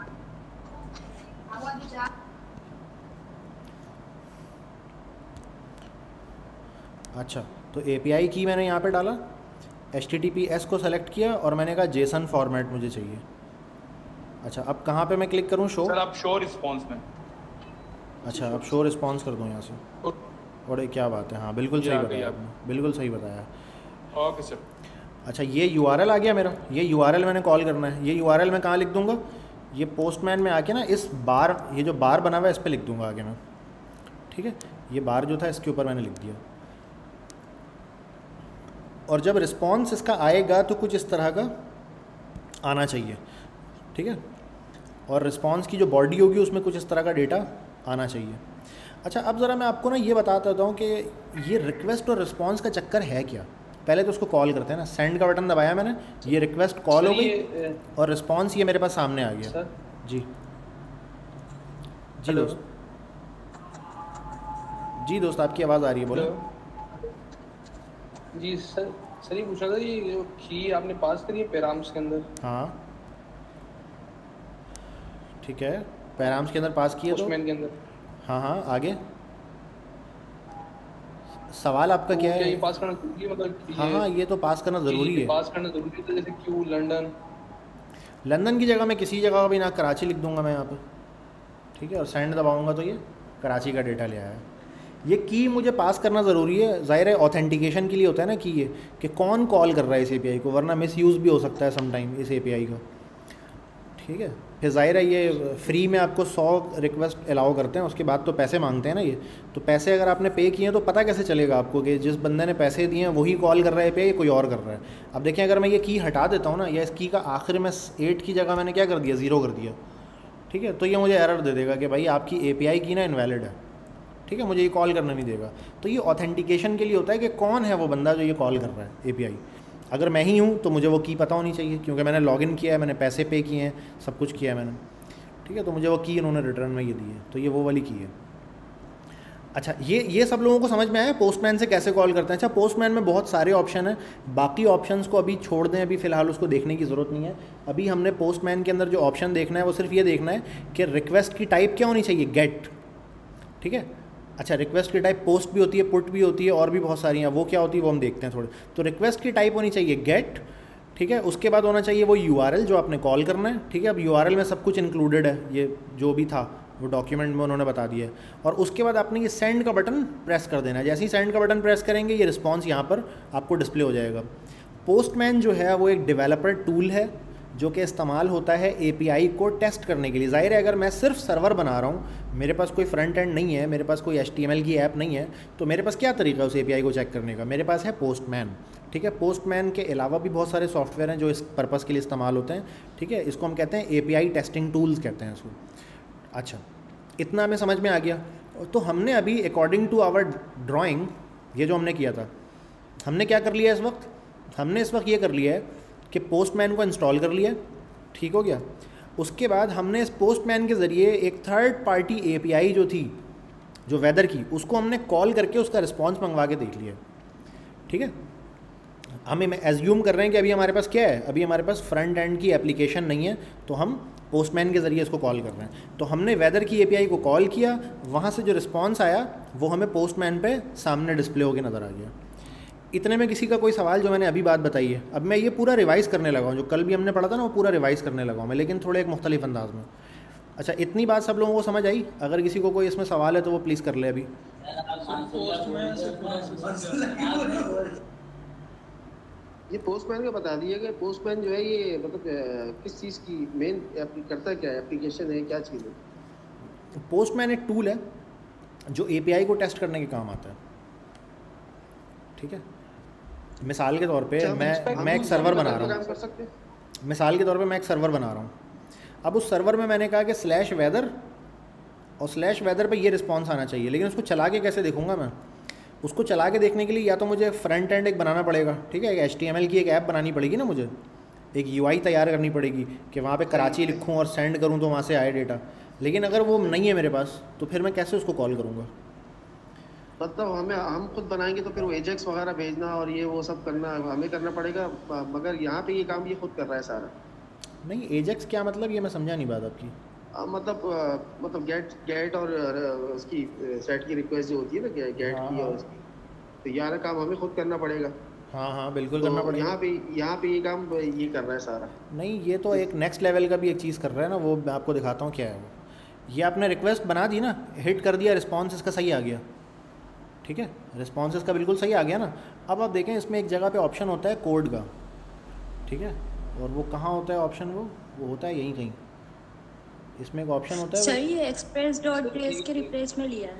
अच्छा, तो एपीआई की मैंने यहाँ पे डाला, H T T P S को सेलेक्ट किया और मैंने कहा जेसन फॉर्मेट मुझे चाहिए। अच्छा, अब कहाँ पे मैं क्लिक करूँ, शो? सर आप शो रिस्पॉन्स में। अच्छा, अब शो रिस्पॉन्स कर दूँ यहाँ से। और क्या बात है, हाँ बिल्कुल सही बताया आपने, बिल्कुल सही बताया। Okay sir. अच्छा, ये यूआरएल आ गया मेरा, ये यूआरएल मैंने कॉल करना है। ये यूआरएल मैं कहाँ लिख दूँगा, ये पोस्टमैन में आके ना इस बार, ये जो बार बना हुआ है इस पर लिख दूँगा आगे मैं। ठीक है, ये बार जो था इसके ऊपर मैंने लिख दिया। और जब रिस्पॉन्स इसका आएगा तो कुछ इस तरह का आना चाहिए, ठीक है। और रिस्पॉन्स की जो बॉडी होगी उसमें कुछ इस तरह का डेटा आना चाहिए। अच्छा, अब ज़रा मैं आपको ना ये बताता हूँ कि ये रिक्वेस्ट और रिस्पॉन्स का चक्कर है क्या। पहले तो उसको कॉल करते हैं ना, सेंड का बटन दबाया मैंने, ये रिक्वेस्ट कॉल हो गई और रिस्पॉन्स ये मेरे पास सामने आ गया। सर? जी जी दोस्त, जी दोस्त आपकी आवाज़ आ रही है, बोलो। जी सर, सर ये पूछा था, ये जो की आपने पास करी है पैराम्स के अंदर? हाँ ठीक है, पैराम्स के अंदर पास किया तो पोस्टमैन के अंदर। हाँ हाँ, आगे सवाल आपका तो क्या क्या है? ये पास करना जरूरी है, मतलब कि हाँ हाँ, ये तो पास करना ज़रूरी ये है। पास करना जरूरी है, तो जैसे क्यू लंदन। लंदन की जगह मैं किसी जगह का भी ना कराची लिख दूंगा मैं यहाँ पे, ठीक है, और सेंड दबाऊंगा तो ये कराची का डेटा ले आया। ये की मुझे पास करना ज़रूरी है, ज़ाहिर है ऑथेंटिकेशन के लिए होता है ना कि ये कि कौन कॉल कर रहा है इस एपीआई को, वरना मिस यूज़ भी हो सकता है समटाइम इस एपीआई का, ठीक है। फिर ज़ाहिर है ये फ्री में आपको सौ रिक्वेस्ट अलाउ करते हैं, उसके बाद तो पैसे मांगते हैं ना ये, तो पैसे अगर आपने पे किए हैं तो पता कैसे चलेगा आपको कि जिस बंदे ने पैसे दिए हैं वही कॉल कर रहा है पे, कोई और कर रहा है। अब देखें, अगर मैं ये की हटा देता हूँ ना, या इस की का आखिर में एट की जगह मैंने क्या कर दिया, ज़ीरो कर दिया, ठीक है, तो ये मुझे एरर दे देगा कि भाई आपकी एपीआई की ना इनवैलिड है, ठीक है, मुझे ये कॉल करना नहीं देगा। तो ये ऑथेंटिकेशन के लिए होता है कि कौन है वो बंदा जो ये कॉल कर रहा है एपीआई। अगर मैं ही हूँ तो मुझे वो की पता होनी चाहिए, क्योंकि मैंने लॉगिन किया है, मैंने पैसे पे किए हैं, सब कुछ किया है मैंने, ठीक है, तो मुझे वो की उन्होंने रिटर्न में ये दी है, तो ये वो वाली की है। अच्छा, ये ये सब लोगों को समझ में आया पोस्टमैन से कैसे कॉल करते हैं। अच्छा, पोस्टमैन में बहुत सारे ऑप्शन हैं, बाकी ऑप्शंस को अभी छोड़ दें, अभी फ़िलहाल उसको देखने की ज़रूरत नहीं है। अभी हमने पोस्टमैन के अंदर जो ऑप्शन देखना है वो सिर्फ ये देखना है कि रिक्वेस्ट की टाइप क्या होनी चाहिए, गेट, ठीक है। अच्छा, रिक्वेस्ट की टाइप पोस्ट भी होती है, पुट भी होती है, और भी बहुत सारी हैं, वो क्या होती है वो हम देखते हैं थोड़े। तो रिक्वेस्ट की टाइप होनी चाहिए गेट, ठीक है। उसके बाद होना चाहिए वो यूआरएल जो आपने कॉल करना है, ठीक है। अब यूआरएल में सब कुछ इंक्लूडेड है, ये जो भी था वो डॉक्यूमेंट में उन्होंने बता दिया है। और उसके बाद आपने ये सेंड का बटन प्रेस कर देना है। जैसे ही सेंड का बटन प्रेस करेंगे ये रिस्पॉन्स यहाँ पर आपको डिस्प्ले हो जाएगा। पोस्टमैन जो है वो एक डेवलपर टूल है जो कि इस्तेमाल होता है एपीआई को टेस्ट करने के लिए। ज़ाहिर है अगर मैं सिर्फ सर्वर बना रहा हूँ, मेरे पास कोई फ्रंट एंड नहीं है, मेरे पास कोई एचटीएमएल की ऐप नहीं है, तो मेरे पास क्या तरीका है उस एपीआई को चेक करने का, मेरे पास है पोस्टमैन, ठीक है। पोस्टमैन के अलावा भी बहुत सारे सॉफ्टवेयर हैं जो इस पर्पज़ के लिए इस्तेमाल होते हैं, ठीक है। इसको हम कहते हैं एपीआई टेस्टिंग टूल्स कहते हैं इसको। अच्छा, इतना हमें समझ में आ गया। तो हमने अभी अकॉर्डिंग टू आवर ड्राइंग ये जो हमने किया था, हमने क्या कर लिया इस वक्त, हमने इस वक्त ये कर लिया है कि पोस्टमैन को इंस्टॉल कर लिया, ठीक हो गया। उसके बाद हमने इस पोस्टमैन के ज़रिए एक थर्ड पार्टी एपीआई जो थी जो वेदर की, उसको हमने कॉल करके उसका रिस्पॉन्स मंगवा के देख लिया, ठीक है। हमें एज्यूम कर रहे हैं कि अभी हमारे पास क्या है, अभी हमारे पास फ्रंट एंड की एप्लीकेशन नहीं है, तो हम पोस्टमैन के ज़रिए इसको कॉल कर रहे हैं। तो हमने वेदर की एपीआई को कॉल किया, वहाँ से जो रिस्पॉन्स आया वो हमें पोस्टमैन पे सामने डिस्प्ले होकर नज़र आ गया। इतने में किसी का कोई सवाल जो मैंने अभी बात बताई है, अब मैं ये पूरा रिवाइज़ करने लगा हूँ, जो कल भी हमने पढ़ा था ना वो पूरा रिवाइज़ करने लगा हूँ मैं, लेकिन थोड़े एक मुख्तलिफ अंदाज में। अच्छा, इतनी बात सब लोगों को समझ आई? अगर किसी को कोई इसमें सवाल है तो वो प्लीज़ कर ले अभी। ये पोस्टमैन का बता दिया कि पोस्टमैन जो है ये मतलब अ, किस चीज़ की मेन करता क्या है, एप्लीकेशन है, क्या चीज़ है? पोस्टमैन एक टूल है जो एपीआई को टेस्ट करने के काम आता है, ठीक है। मिसाल के तौर पे अच्छा, मैं हम मैं एक हम सर्वर बना काम रहा हूँ, कर सकते हैं? मिसाल के तौर पे मैं एक सर्वर बना रहा हूँ। अब उस सर्वर में मैंने कहा कि स्लैश वेदर, और स्लैश वेदर पे ये रिस्पॉन्स आना चाहिए, लेकिन उसको चला के कैसे देखूँगा मैं? उसको चला के देखने के लिए या तो मुझे फ्रंट एंड एक बनाना पड़ेगा, ठीक है, एक एचटीएमएल की एक ऐप बनानी पड़ेगी ना, मुझे एक यूआई तैयार करनी पड़ेगी कि वहाँ पे कराची लिखूँ और सेंड करूँ तो वहाँ से आए डेटा। लेकिन अगर वो नहीं है मेरे पास तो फिर मैं कैसे उसको कॉल करूँगा? मतलब हमें हम खुद बनाएंगे तो फिर वो एजेक्स वगैरह भेजना और ये वो सब करना हमें करना पड़ेगा, मगर यहाँ पे ये काम ये खुद कर रहा है सारा। नहीं, एजेक्स क्या मतलब, ये मैं समझा नहीं बात आपकी। आ, मतलब आ, मतलब गेट गेट और आ, उसकी सेट की रिक्वेस्ट जो होती है ना, गेट हाँ, की और हाँ। उसकी, तो यार काम हमें खुद करना पड़ेगा। हाँ हाँ बिल्कुल तो करना पड़ेगा। यहाँ पे यहाँ पे ये काम ये कर रहा है सारा। नहीं, ये तो एक नेक्स्ट लेवल का भी एक चीज़ कर रहा है ना, वो मैं आपको दिखाता हूँ क्या है वो। ये आपने रिक्वेस्ट बना दी ना, हिट कर दिया, रिस्पॉन्स इसका सही आ गया, ठीक है, रिस्पॉन्स इसका बिल्कुल सही आ गया ना। अब आप देखें इसमें एक जगह पे ऑप्शन होता है कोड का, ठीक है, और वो कहाँ होता है ऑप्शन, वो वो होता है यहीं कहीं, इसमें एक ऑप्शन होता है सर वो। ये एक्सप्रेस डॉट प्लेस के रिप्लेस में लिया है।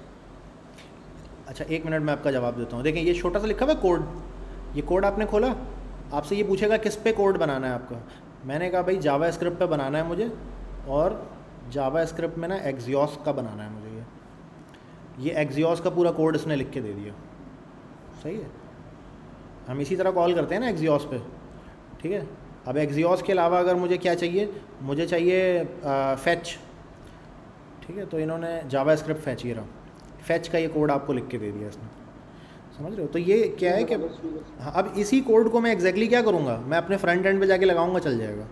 अच्छा एक मिनट में आपका जवाब देता हूँ। देखें ये छोटा सा लिखा हुआ है कोड, ये कोड आपने खोला, आपसे ये पूछेगा किस पे कोड बनाना है आपका। मैंने कहा भाई जावा स्क्रिप्ट पे बनाना है मुझे, और जावा स्क्रिप्ट में ना एक्सियोस का बनाना है मुझे। ये ये एक्सियोस का पूरा कोड इसने लिख के दे दिया, सही है। हम इसी तरह कॉल करते हैं ना एक्सियोस पे, ठीक है। अब एक्सियोस के अलावा अगर मुझे क्या चाहिए, मुझे चाहिए फैच, ठीक है, तो इन्होंने जावा स्क्रिप्ट फैच, ये रहा फैच का ये कोड आपको लिख के दे दिया इसने, समझ रहे हो। तो ये क्या है कि हाँ, अब इसी कोड को मैं एग्जैक्टली क्या करूँगा, मैं अपने फ्रंट एंड पे जाके लगाऊंगा, चल जाएगा।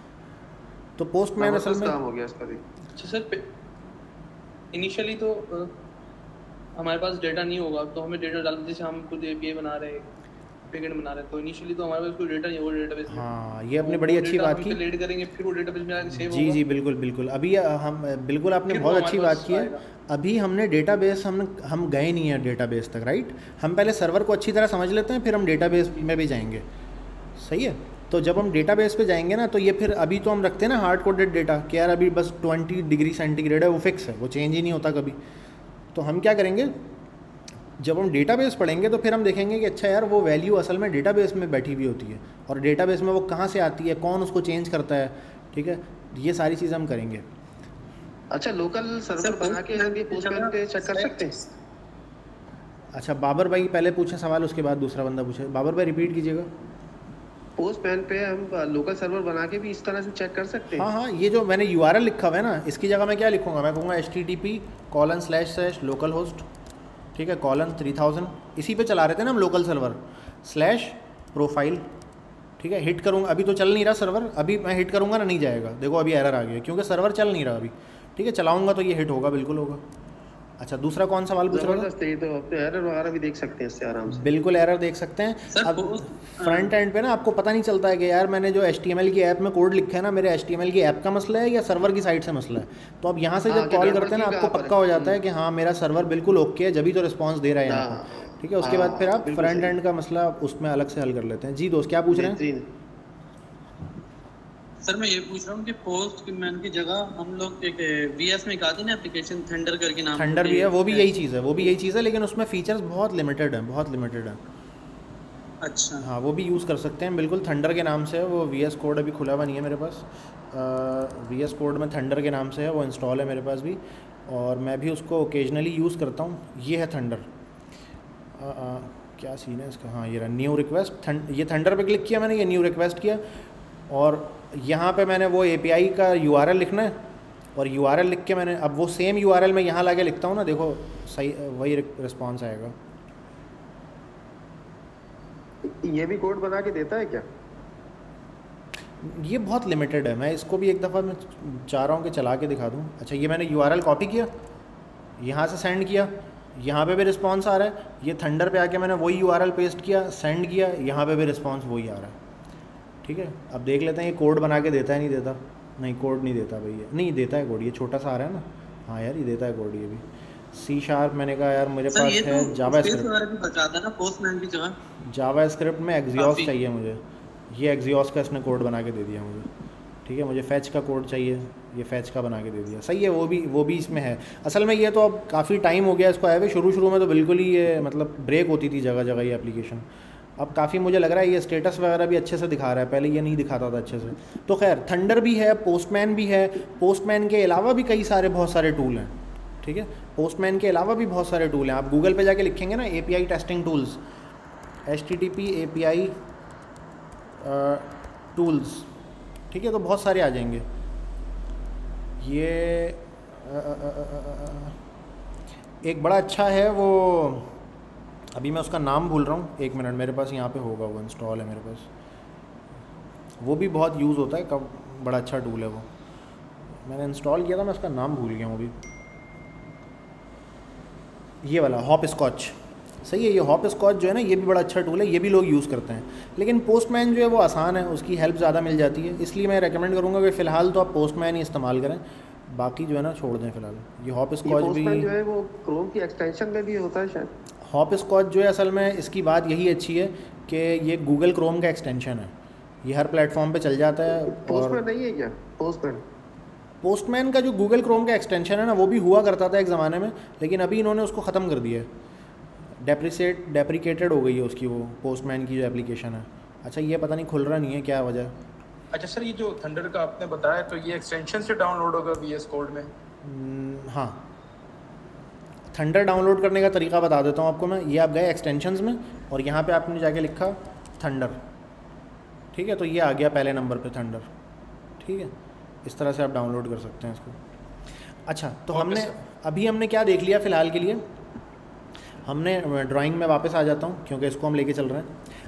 तो पोस्टमैन असल में काम हो गया इसका भी। अच्छा सर, इनिशियली तो हमारे पास डेटा नहीं होगा तो हमें डेटा डालने जैसे हम खुद एपीआई बना रहे हैं, बैकएंड बना रहे हैं, तो इनिशियली तो हमारे पास कोई डेटा नहीं होगा डेटाबेस में। हाँ, ये आपने बड़ी अच्छी बात की। लेड करेंगे फिर वो डेटाबेस में आके सेव होगा। जी जी बिल्कुल बिल्कुल। अभी हम बिल्कुल आपने बहुत अच्छी बात की है। अभी हमने डेटाबेस हम हम गए नहीं है डेटाबेस तक, राइट। हम पहले सर्वर को अच्छी तरह समझ लेते हैं, फिर हम डेटाबेस में भी जाएंगे। सही है। तो जब हम डेटाबेस पे जाएंगे ना, तो ये फिर अभी तो हम रखते हैं ना हार्ड कोडेड डेटा कि यार अभी बस ट्वेंटी डिग्री सेंटीग्रेड है, वो फिक्स है, वो चेंज ही नहीं होता कभी। तो हम क्या करेंगे, जब हम डेटाबेस पढ़ेंगे तो फिर हम देखेंगे कि अच्छा यार वो वैल्यू असल में डेटाबेस में बैठी हुई होती है, और डेटाबेस में वो कहाँ से आती है, कौन उसको चेंज करता है। ठीक है, ये सारी चीज़ें हम करेंगे। अच्छा, लोकल सर्वर बना के हम ये पोस्टमैन पे चेक कर सकते हैं? अच्छा, बाबर भाई पहले पूछे सवाल, उसके बाद दूसरा बंदा पूछे। बाबर भाई रिपीट कीजिएगा। पोस्टमैन पे हम लोकल सर्वर बना के भी इस तरह से चेक कर सकते हैं? हाँ हाँ, ये जो मैंने यूआरएल लिखा हुआ है ना, इसकी जगह मैं क्या लिखूँगा, मैं कहूँगा H T T P colon slash slash local host, ठीक है, कॉलन थ्री थाउजेंड, इसी पे चला रहे थे ना हम लोकल सर्वर, स्लैश प्रोफाइल। ठीक है, हिट करूँगा, अभी तो चल नहीं रहा सर्वर, अभी मैं हिट करूँगा ना नहीं जाएगा। देखो अभी एरर आ गया क्योंकि सर्वर चल नहीं रहा अभी। ठीक है, चलाऊँगा तो ये हिट होगा, बिल्कुल होगा। अच्छा, दूसरा कौन सवाल पूछ रहा था? तो अपने एरर वगैरह भी देख सकते हैं इससे आराम से। बिल्कुल एरर देख सकते हैं। अब फ्रंट एंड पे ना आपको पता नहीं चलता है कि यार मैंने जो एच टी एम एल की ऐप में कोड लिखा है ना, मेरे एच टी एम एल की ऐप का मसला है या सर्वर की साइड से मसला है। तो अब यहाँ से जब कॉल करते हैं ना, आपको पक्का हो जाता है कि हाँ मेरा सर्वर बिल्कुल ओके है, जब भी तो रिस्पॉन्स दे रहा है यहाँ पर। ठीक है, उसके बाद फिर आप फ्रंट एंड का मसला उसमें अलग से हल कर लेते हैं। जी दोस्त, क्या पूछ रहे हैं? सर मैं ये पूछ रहा हूँ कि पोस्टमैन की जगह हम लोग एक वीएस में एक आती है ना एप्लीकेशन, थंडर करके नाम। थंडर भी है, वो भी यही चीज़ है, वो भी यही चीज़ है, लेकिन उसमें फीचर्स बहुत लिमिटेड हैं, बहुत लिमिटेड है। अच्छा, हाँ, वो भी यूज़ कर सकते हैं बिल्कुल, थंडर के नाम से है वो। वी एस कोड अभी खुला हुआ नहीं है मेरे पास, वी एस कोड में थंडर के नाम से है, वो इंस्टॉल है मेरे पास भी, और मैं भी उसको ओकेजनली यूज़ करता हूँ। ये है थंडर। आ, आ, क्या सीन है इसका? हाँ, ये रहा न्यू रिक्वेस्ट। ये थंडर पे क्लिक किया मैंने, ये न्यू रिक्वेस्ट किया, और यहाँ पे मैंने वो एपीआई का यूआरएल लिखना है, और यूआरएल लिख के मैंने अब वो सेम यूआरएल मैं यहाँ लाके लिखता हूँ ना, देखो सही वही रिस्पॉन्स आएगा। ये भी कोड बना के देता है क्या? ये बहुत लिमिटेड है, मैं इसको भी एक दफ़ा मैं चाह रहा हूँ कि चला के दिखा दूँ। अच्छा, ये मैंने यूआरएल कॉपी किया, यहाँ से सेंड किया, यहाँ पे भी रिस्पॉन्स आ रहा है। ये थंडर पे आके मैंने वही यूआरएल पेस्ट किया, सेंड किया, यहाँ पे भी रिस्पॉन्स वही आ रहा है। ठीक है, अब देख लेते हैं ये कोड बना के देता है नहीं देता। नहीं, कोड नहीं देता भैया, नहीं देता है कोड, ये छोटा सा आ रहा है ना। हाँ यार, ये देता है कोड। ये भी सी शार्प मैंने कहा यार मेरे पास है, जावा स्क्रिप्ट, जावा स्क्रिप्ट में एक्सियोस चाहिए मुझे, ये एक्सियोस का इसने कोड बना के दे दिया मुझे। ठीक है, मुझे फैच का कोड चाहिए, ये फैच का बना के दे दिया। सही है, वो भी वो भी इसमें है। असल में ये तो अब काफ़ी टाइम हो गया इसको आए हुए, शुरू शुरू में तो बिल्कुल ही ये मतलब ब्रेक होती थी जगह जगह ये एप्लीकेशन। अब काफ़ी मुझे लग रहा है ये स्टेटस वगैरह भी अच्छे से दिखा रहा है, पहले ये नहीं दिखाता था अच्छे से। तो खैर, थंडर भी है, पोस्टमैन भी है, पोस्टमैन के अलावा भी कई सारे बहुत सारे टूल हैं। ठीक है, पोस्टमैन के अलावा भी बहुत सारे टूल हैं। आप गूगल पे जाके लिखेंगे ना API testing tools, H T T P API tools, ठीक है, तो बहुत सारे आ जाएंगे। ये आ, आ, आ, आ, आ, एक बड़ा अच्छा है वो, अभी मैं उसका नाम भूल रहा हूँ, एक मिनट, मेरे पास यहाँ पे होगा, वो इंस्टॉल है मेरे पास, वो भी बहुत यूज़ होता है, कब बड़ा अच्छा टूल है वो, मैंने इंस्टॉल किया था, मैं उसका नाम भूल गया हूँ अभी। ये वाला हॉप स्कॉच, सही है, ये हॉप स्कॉच जो है ना, ये भी बड़ा अच्छा टूल है, ये भी लोग यूज़ करते हैं। लेकिन पोस्टमैन जो है वो आसान है, उसकी हेल्प ज़्यादा मिल जाती है, इसलिए मैं रेकमेंड करूँगा कि फ़िलहाल तो आप पोस्टमैन ही इस्तेमाल करें, बाकी जो है ना छोड़ दें फ़िलहाल। ये हॉप स्कॉच भी जो है वो क्रोम की एक्सटेंशन में भी होता है शायद। हॉप स्कॉच जो है असल में इसकी बात यही अच्छी है कि ये गूगल क्रोम का एक्सटेंशन है, ये हर प्लेटफॉर्म पे चल जाता है। पोस्टमैन नहीं है क्या? पोस्टमैन पोस्टमैन का जो गूगल क्रोम का एक्सटेंशन है ना, वो भी हुआ करता था एक ज़माने में, लेकिन अभी इन्होंने उसको ख़त्म कर दिया है, डेप्रिसेट डेप्रिकेटेड हो गई है उसकी वो पोस्टमैन की जो एप्लीकेशन है। अच्छा, ये पता नहीं खुल रहा नहीं है, क्या वजह? अच्छा सर, ये जो थंडर का आपने बताया, तो ये एक्सटेंशन से डाउनलोड होगा वीएस कोड में? हाँ, थंडर डाउनलोड करने का तरीका बता देता हूँ आपको मैं। ये आप गए एक्सटेंशंस में और यहाँ पे आपने जाके लिखा थंडर, ठीक है, तो ये आ गया पहले नंबर पे थंडर। ठीक है, इस तरह से आप डाउनलोड कर सकते हैं इसको। अच्छा, तो हमने अभी हमने क्या देख लिया फ़िलहाल के लिए, हमने ड्राइंग में वापस आ जाता हूँ क्योंकि इसको हम लेके चल रहे हैं।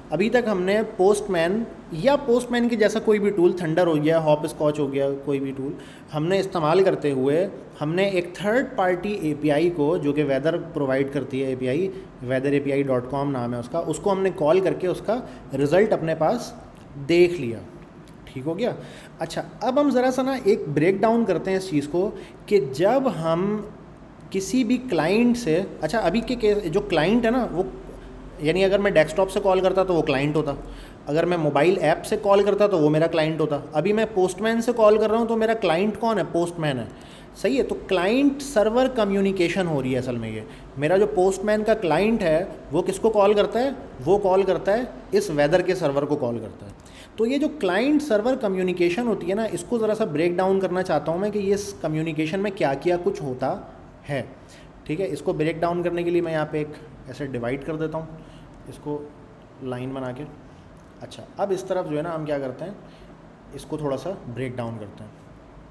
अभी तक हमने पोस्टमैन या पोस्टमैन के जैसा कोई भी टूल, थंडर हो गया, हॉप स्कॉच हो गया, कोई भी टूल हमने इस्तेमाल करते हुए हमने एक थर्ड पार्टी एपीआई को, जो कि वेदर प्रोवाइड करती है API, weather A P I dot com नाम है उसका, उसको हमने कॉल करके उसका रिज़ल्ट अपने पास देख लिया। ठीक हो गया। अच्छा, अब हम ज़रा सा ना एक ब्रेक डाउन करते हैं इस चीज़ को कि जब हम किसी भी क्लाइंट से, अच्छा अभी के केस जो क्लाइंट है ना वो, यानी अगर मैं डेस्कटॉप से कॉल करता तो वो क्लाइंट होता, अगर मैं मोबाइल ऐप से कॉल करता तो वो मेरा क्लाइंट होता। अभी मैं पोस्टमैन से कॉल कर रहा हूँ तो मेरा क्लाइंट कौन है? पोस्टमैन है। सही है। तो क्लाइंट सर्वर कम्युनिकेशन हो रही है असल में। ये मेरा जो पोस्टमैन का क्लाइंट है वो किसको कॉल करता है? वो कॉल करता है इस वेदर के सर्वर को कॉल करता है। तो ये जो क्लाइंट सर्वर कम्युनिकेशन होती है ना, इसको ज़रा सा ब्रेक डाउन करना चाहता हूँ मैं कि ये इस कम्युनिकेशन में क्या क्या कुछ होता है। ठीक है, इसको ब्रेक डाउन करने के लिए मैं यहाँ पे एक ऐसे डिवाइड कर देता हूँ इसको लाइन बना के। अच्छा, अब इस तरफ जो है ना हम क्या करते हैं, इसको थोड़ा सा ब्रेक डाउन करते हैं।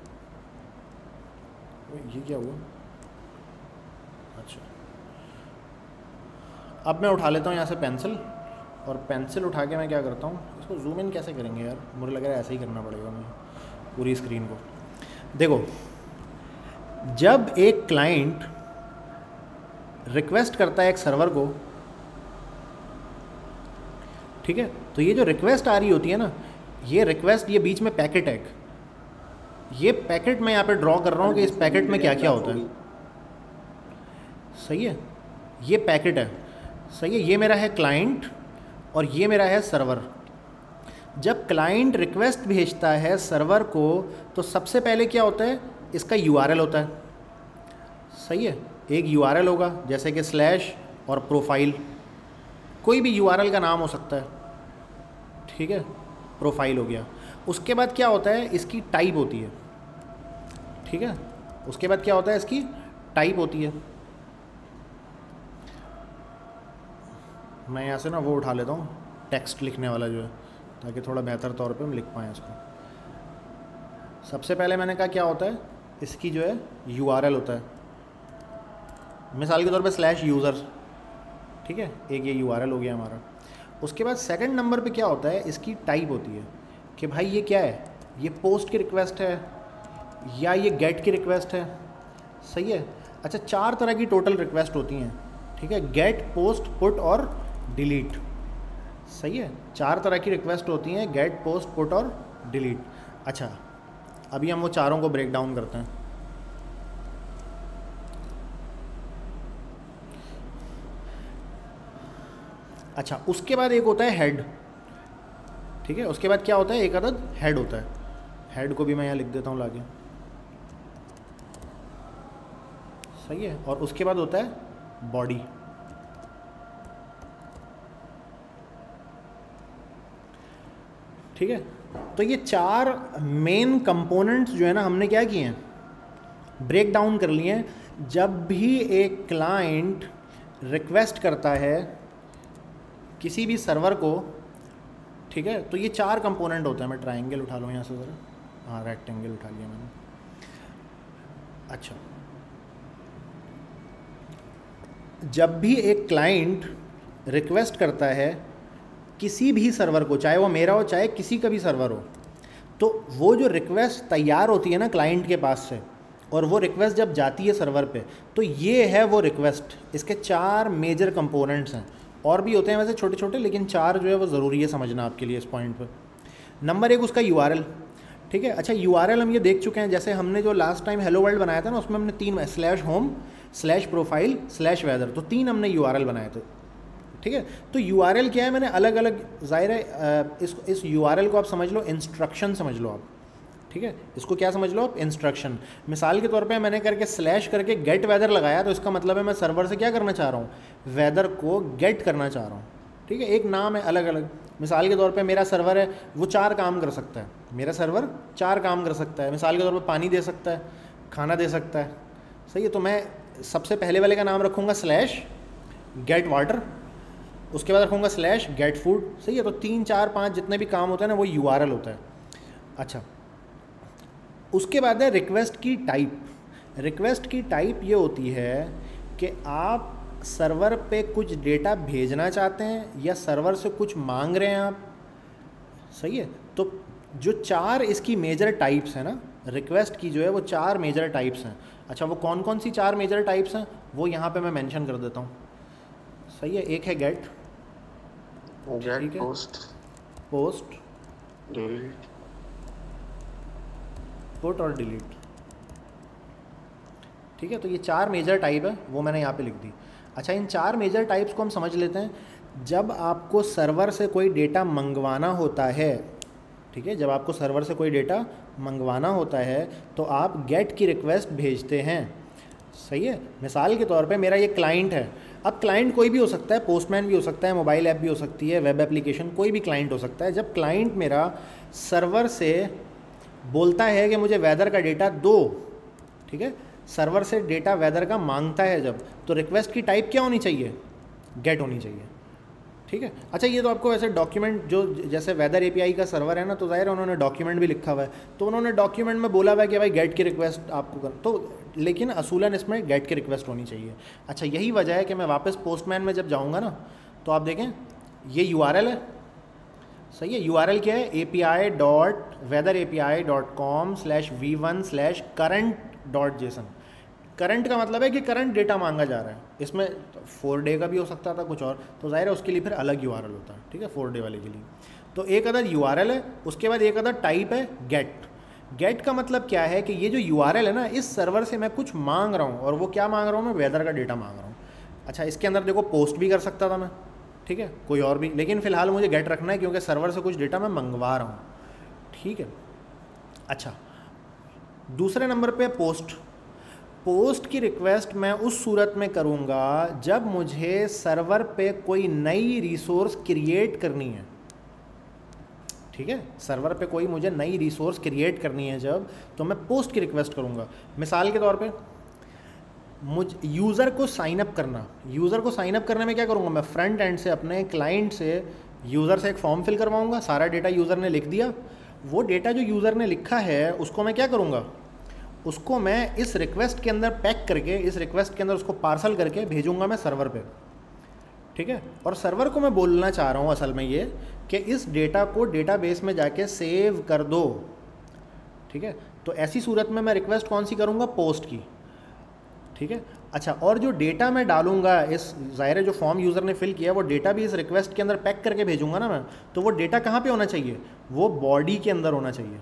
ये क्या हुआ? अच्छा, अब मैं उठा लेता हूँ यहाँ से पेंसिल, और पेंसिल उठा के मैं क्या करता हूँ, इसको जूम इन कैसे करेंगे यार, मुझे लग रहा है ऐसे ही करना पड़ेगा मुझे पूरी स्क्रीन को। देखो, जब एक क्लाइंट रिक्वेस्ट करता है एक सर्वर को, ठीक है, तो ये जो रिक्वेस्ट आ रही होती है ना, ये रिक्वेस्ट, ये बीच में पैकेट है, ये पैकेट मैं यहाँ पे ड्रॉ कर रहा हूँ कि इस पैकेट में क्या क्या होता है। सही है, ये पैकेट है। सही है, ये मेरा है क्लाइंट और ये मेरा है सर्वर। जब क्लाइंट रिक्वेस्ट भेजता है सर्वर को तो सबसे पहले क्या होता है, इसका यूआरएल होता है। सही है, एक यूआरएल होगा जैसे कि स्लैश और प्रोफाइल, कोई भी यूआरएल का नाम हो सकता है। ठीक है, प्रोफाइल हो गया। उसके बाद क्या होता है, इसकी टाइप होती है। ठीक है, उसके बाद क्या होता है, इसकी टाइप होती है। मैं यहाँ से ना वो उठा लेता हूँ टेक्स्ट लिखने वाला जो है, ताकि थोड़ा बेहतर तौर पे हम लिख पाएँ इसको। सबसे पहले मैंने कहा क्या होता है, इसकी जो है यूआरएल होता है, मिसाल के तौर पे स्लैश यूज़र। ठीक है, एक ये यूआरएल हो गया हमारा। उसके बाद सेकंड नंबर पे क्या होता है, इसकी टाइप होती है कि भाई ये क्या है, ये पोस्ट की रिक्वेस्ट है या ये गेट की रिक्वेस्ट है। सही है। अच्छा, चार तरह की टोटल रिक्वेस्ट होती हैं। ठीक है, गेट, पोस्ट, पुट और डिलीट। सही है, चार तरह की रिक्वेस्ट होती हैं, गेट, पोस्ट, पुट और डिलीट। अच्छा, अभी हम वो चारों को ब्रेक डाउन करते हैं। अच्छा, उसके बाद एक होता है हेड। ठीक है, उसके बाद क्या होता है, एक अदद हेड होता है। हेड को भी मैं यहाँ लिख देता हूँ लाके। सही है, और उसके बाद होता है बॉडी। ठीक है, तो ये चार मेन कंपोनेंट्स जो है ना हमने क्या किए हैं, ब्रेक डाउन कर लिए हैं। जब भी एक क्लाइंट रिक्वेस्ट करता है किसी भी सर्वर को, ठीक है, तो ये चार कंपोनेंट होते हैं। मैं ट्रायंगल उठा लूँ यहाँ से ज़रा, हाँ रेक्टेंगल उठा लिया मैंने। अच्छा, जब भी एक क्लाइंट रिक्वेस्ट करता है किसी भी सर्वर को, चाहे वो मेरा हो चाहे किसी का भी सर्वर हो, तो वो जो रिक्वेस्ट तैयार होती है ना क्लाइंट के पास से, और वो रिक्वेस्ट जब जाती है सर्वर पे, तो ये है वो रिक्वेस्ट। इसके चार मेजर कंपोनेंट्स हैं, और भी होते हैं वैसे छोटे छोटे, लेकिन चार जो है वो ज़रूरी है समझना आपके लिए इस पॉइंट पर। नंबर एक, उसका यूआरएल। ठीक है, अच्छा यूआरएल हम ये देख चुके हैं, जैसे हमने जो लास्ट टाइम हेलो वर्ल्ड बनाया था ना, उसमें हमने तीन, slash home, slash profile, slash weather, तो तीन हमने यूआरएल बनाए थे। ठीक है, तो यूआरएल क्या है, मैंने अलग अलग, ज़ाहिर है इस इस यूआरएल को आप समझ लो इंस्ट्रक्शन समझ लो आप। ठीक है, इसको क्या समझ लो आप, इंस्ट्रक्शन। मिसाल के तौर पे मैंने करके स्लैश करके गेट वेदर लगाया, तो इसका मतलब है मैं सर्वर से क्या करना चाह रहा हूँ, वेदर को गेट करना चाह रहा हूँ। ठीक है, एक नाम है अलग अलग। मिसाल के तौर पे मेरा सर्वर है, वो चार काम कर सकता है, मेरा सर्वर चार काम कर सकता है। मिसाल के तौर पे पानी दे सकता है, खाना दे सकता है। सही है, तो मैं सबसे पहले वाले का नाम रखूँगा स्लैश गेट वाटर, उसके बाद रखूँगा स्लैश गेट फूड। सही है, तो तीन चार पाँच जितने भी काम होते हैं ना, वो यूआरएल होता है। अच्छा, उसके बाद है रिक्वेस्ट की टाइप। रिक्वेस्ट की टाइप ये होती है कि आप सर्वर पे कुछ डेटा भेजना चाहते हैं या सर्वर से कुछ मांग रहे हैं आप, सही है। तो जो चार इसकी मेजर टाइप्स हैं ना, रिक्वेस्ट की जो है वो चार मेजर टाइप्स हैं। अच्छा, वो कौन कौन सी चार मेजर टाइप्स हैं वो यहाँ पे मैं मेंशन कर देता हूँ, सही है। एक है get, get, post, post, delete, put और डिलीट, ठीक है। तो ये चार मेजर टाइप है, वो मैंने यहाँ पे लिख दी। अच्छा, इन चार मेजर टाइप्स को हम समझ लेते हैं। जब आपको सर्वर से कोई डेटा मंगवाना होता है, ठीक है, जब आपको सर्वर से कोई डेटा मंगवाना होता है तो आप गेट की रिक्वेस्ट भेजते हैं, सही है। मिसाल के तौर पे मेरा ये क्लाइंट है। अब क्लाइंट कोई भी हो सकता है, पोस्टमैन भी हो सकता है, मोबाइल ऐप भी हो सकती है, वेब एप्लीकेशन, कोई भी क्लाइंट हो सकता है। जब क्लाइंट मेरा सर्वर से बोलता है कि मुझे वेदर का डेटा दो, ठीक है, सर्वर से डेटा वेदर का मांगता है जब, तो रिक्वेस्ट की टाइप क्या होनी चाहिए? गेट होनी चाहिए, ठीक है। अच्छा, ये तो आपको वैसे डॉक्यूमेंट, जो जैसे वेदर एपीआई का सर्वर है ना, तो ज़ाहिर है उन्होंने डॉक्यूमेंट भी लिखा हुआ है, तो उन्होंने डॉक्यूमेंट में बोला हुआ है कि भाई गेट की रिक्वेस्ट आपको कर, तो लेकिन असूलन इसमें गेट की रिक्वेस्ट होनी चाहिए। अच्छा, यही वजह है कि मैं वापस पोस्टमैन में जब जाऊँगा ना, तो आप देखें ये यू आर एल है, सही है। यू आर एल क्या है? A P I dot weather A P I dot com slash V one slash current dot JSON. Current का मतलब है कि करंट डेटा मांगा जा रहा है। इसमें फोर डे का भी हो सकता था कुछ और, तो ज़ाहिर है उसके लिए फिर अलग यू आर एल होता है, ठीक है, फोर डे वाले के लिए। तो एक अदर यू आर एल है, उसके बाद एक अदर टाइप है गेट। गेट का मतलब क्या है कि ये जो यू आर एल है ना, इस सर्वर से मैं कुछ मांग रहा हूँ, और वो क्या मांग रहा हूँ? मैं वेदर का डेटा मांग रहा हूँ। अच्छा, इसके अंदर देखो पोस्ट भी कर सकता था मैं, ठीक है, कोई और भी, लेकिन फ़िलहाल मुझे गेट रखना है क्योंकि सर्वर से कुछ डेटा मैं मंगवा रहा हूँ, ठीक है। अच्छा, दूसरे नंबर पे पोस्ट। पोस्ट की रिक्वेस्ट मैं उस सूरत में करूँगा जब मुझे सर्वर पे कोई नई रिसोर्स क्रिएट करनी है, ठीक है, सर्वर पे कोई मुझे नई रिसोर्स क्रिएट करनी है जब, तो मैं पोस्ट की रिक्वेस्ट करूँगा। मिसाल के तौर पे मुझ यूज़र को साइन अप करना, यूज़र को साइन अप करने में क्या करूँगा? मैं फ्रंट एंड से अपने क्लाइंट से यूज़र से एक फॉर्म फिल करवाऊँगा, सारा डेटा यूज़र ने लिख दिया। वो डेटा जो यूज़र ने लिखा है उसको मैं क्या करूँगा? उसको मैं इस रिक्वेस्ट के अंदर पैक करके, इस रिक्वेस्ट के अंदर उसको पार्सल करके भेजूँगा मैं सर्वर पे, ठीक है। और सर्वर को मैं बोलना चाह रहा हूँ असल में ये कि इस डेटा को डेटाबेस में जाके सेव कर दो, ठीक है। तो ऐसी सूरत में मैं रिक्वेस्ट कौन सी करूँगा? पोस्ट की, ठीक है। अच्छा, और जो डेटा मैं डालूंगा, इस ज़ाहिर है जो फॉर्म यूज़र ने फिल किया वो डेटा भी इस रिक्वेस्ट के अंदर पैक करके भेजूंगा ना मैं, तो वो डेटा कहाँ पे होना चाहिए? वो बॉडी के अंदर होना चाहिए,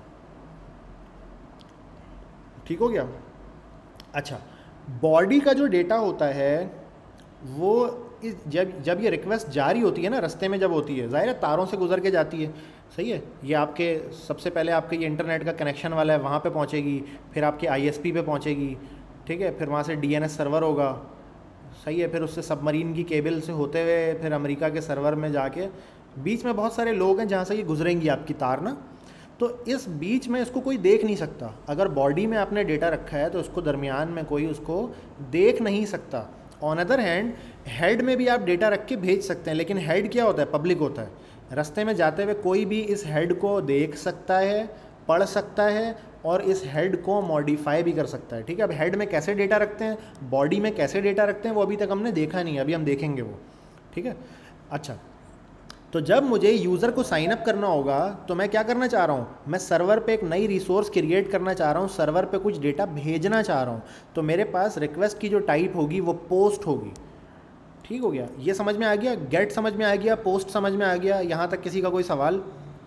ठीक हो गया। अच्छा, बॉडी का जो डेटा होता है वो इस जब जब ये रिक्वेस्ट जारी होती है ना, रास्ते में जब होती है, ज़ाहिर है तारों से गुजर के जाती है, सही है। ये आपके सबसे पहले आपके ये इंटरनेट का कनेक्शन वाला है, वहाँ पे पहुँचेगी, फिर आपके आई एस पी पे पहुँचेगी, ठीक है, फिर वहाँ से डी एन एस सर्वर होगा, सही है, फिर उससे सबमरीन की केबल से होते हुए फिर अमेरिका के सर्वर में जाके, बीच में बहुत सारे लोग हैं जहाँ से ये गुजरेंगी आपकी तार ना, तो इस बीच में इसको कोई देख नहीं सकता। अगर बॉडी में आपने डेटा रखा है तो उसको दरमियान में कोई उसको देख नहीं सकता। ऑन अदर हैंड, हेड में भी आप डेटा रख के भेज सकते हैं, लेकिन हेड क्या होता है? पब्लिक होता है। रास्ते में जाते हुए कोई भी इस हेड को देख सकता है, पढ़ सकता है और इस हेड को मॉडिफाई भी कर सकता है, ठीक है। अब हेड में कैसे डेटा रखते हैं, बॉडी में कैसे डेटा रखते हैं, वो अभी तक हमने देखा नहीं है, अभी हम देखेंगे वो, ठीक है। अच्छा, तो जब मुझे यूज़र को साइन अप करना होगा तो मैं क्या करना चाह रहा हूँ? मैं सर्वर पे एक नई रिसोर्स क्रिएट करना चाह रहा हूँ, सर्वर पे कुछ डेटा भेजना चाह रहा हूँ, तो मेरे पास रिक्वेस्ट की जो टाइप होगी वो पोस्ट होगी, ठीक हो गया। ये समझ में आ गया? गेट समझ में आ गया, पोस्ट समझ में आ गया? यहाँ तक किसी का कोई सवाल?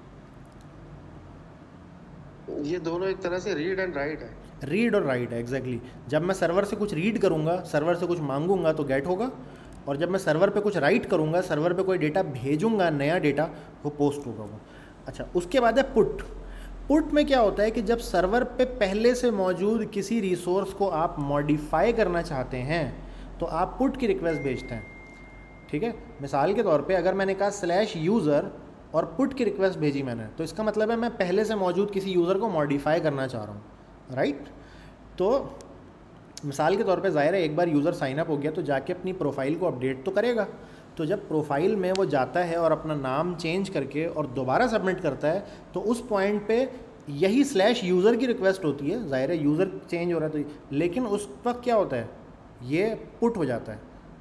ये दोनों एक तरह से रीड एंड राइट है। रीड और राइट है, एग्जैक्टली। जब मैं सर्वर से कुछ रीड करूँगा, सर्वर से कुछ मांगूंगा तो गेट होगा, और जब मैं सर्वर पे कुछ राइट करूँगा, सर्वर पे कोई डेटा भेजूँगा, नया डेटा, वो पोस्ट होगा वो। अच्छा, उसके बाद है पुट। पुट में क्या होता है कि जब सर्वर पे पहले से मौजूद किसी रिसोर्स को आप मॉडिफाई करना चाहते हैं तो आप पुट की रिक्वेस्ट भेजते हैं, ठीक है। मिसाल के तौर पे अगर मैंने कहा स्लैश यूज़र और पुट की रिक्वेस्ट भेजी मैंने, तो इसका मतलब है मैं पहले से मौजूद किसी यूज़र को मॉडिफाई करना चाह रहा हूँ, राइट। तो मिसाल के तौर पे ज़ाहिर है एक बार यूज़र साइन अप हो गया तो जाके अपनी प्रोफाइल को अपडेट तो करेगा। तो जब प्रोफाइल में वो जाता है और अपना नाम चेंज करके और दोबारा सबमिट करता है, तो उस पॉइंट पे यही स्लैश यूज़र की रिक्वेस्ट होती है। ज़ाहिर है यूज़र चेंज हो रहा है तो, लेकिन उस वक्त क्या होता है? ये पुट हो जाता है,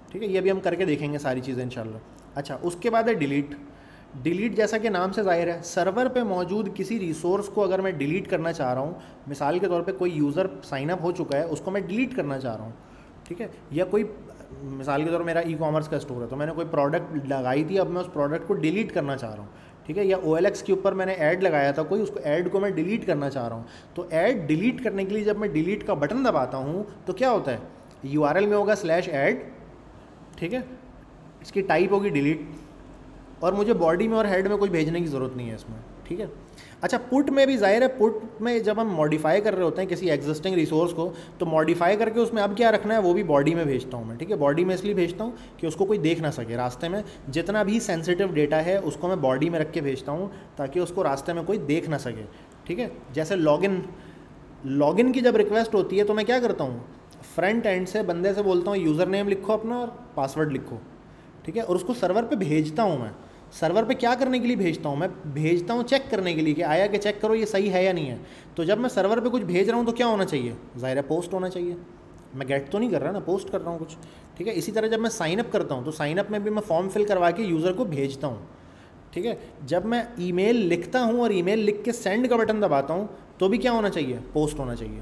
ठीक है, ये भी हम करके देखेंगे सारी चीज़ें इंशाल्लाह। अच्छा, उसके बाद है डिलीट। डिलीट जैसा कि नाम से ज़ाहिर है, सर्वर पे मौजूद किसी रिसोर्स को अगर मैं डिलीट करना चाह रहा हूँ, मिसाल के तौर पे कोई यूज़र साइन अप हो चुका है, उसको मैं डिलीट करना चाह रहा हूँ, ठीक है, या कोई मिसाल के तौर पर मेरा ई कॉमर्स का स्टोर है, तो मैंने कोई प्रोडक्ट लगाई थी, अब मैं उस प्रोडक्ट को डिलीट करना चाह रहा हूँ, ठीक है, या ओ एल एक्स के ऊपर मैंने ऐड लगाया था कोई, उसको ऐड को मैं डिलीट करना चाह रहा हूँ। तो ऐड डिलीट करने के लिए जब मैं डिलीट का बटन दबाता हूँ तो क्या होता है, यू आर एल में होगा स्लैश ऐड, ठीक है, इसकी टाइप होगी डिलीट, और मुझे बॉडी में और हेड में कुछ भेजने की ज़रूरत नहीं है इसमें, ठीक है। अच्छा, पुट में भी ज़ाहिर है, पुट में जब हम मॉडिफाई कर रहे होते हैं किसी एग्जिस्टिंग रिसोर्स को, तो मॉडिफाई करके उसमें अब क्या रखना है वो भी बॉडी में भेजता हूँ मैं, ठीक है। बॉडी में इसलिए भेजता हूँ कि उसको कोई देख ना सके, रास्ते में जितना भी सेंसिटिव डेटा है उसको मैं बॉडी में रख के भेजता हूँ ताकि उसको रास्ते में कोई देख ना सके, ठीक है। जैसे लॉगिन लॉगिन की जब रिक्वेस्ट होती है तो मैं क्या करता हूँ, फ्रंट एंड से बंदे से बोलता हूँ यूज़र नेम लिखो अपना और पासवर्ड लिखो, ठीक है, और उसको सर्वर पे भेजता हूँ मैं। सर्वर पे क्या करने के लिए भेजता हूँ, मैं भेजता हूँ चेक करने के लिए कि आया कि चेक करो ये सही है या नहीं है। तो जब मैं सर्वर पे कुछ भेज रहा हूँ तो क्या होना चाहिए, ज़ाहिर है पोस्ट होना चाहिए। मैं गेट तो नहीं कर रहा ना, पोस्ट कर रहा हूँ कुछ, ठीक है। इसी तरह जब मैं साइन अप करता हूँ तो साइन अप में भी मैं फॉर्म फिल करवा के यूज़र को भेजता हूँ, ठीक है। जब मैं ईमेल लिखता हूँ और ईमेल लिख के सेंड का बटन दबाता हूँ तो भी क्या होना चाहिए, पोस्ट होना चाहिए,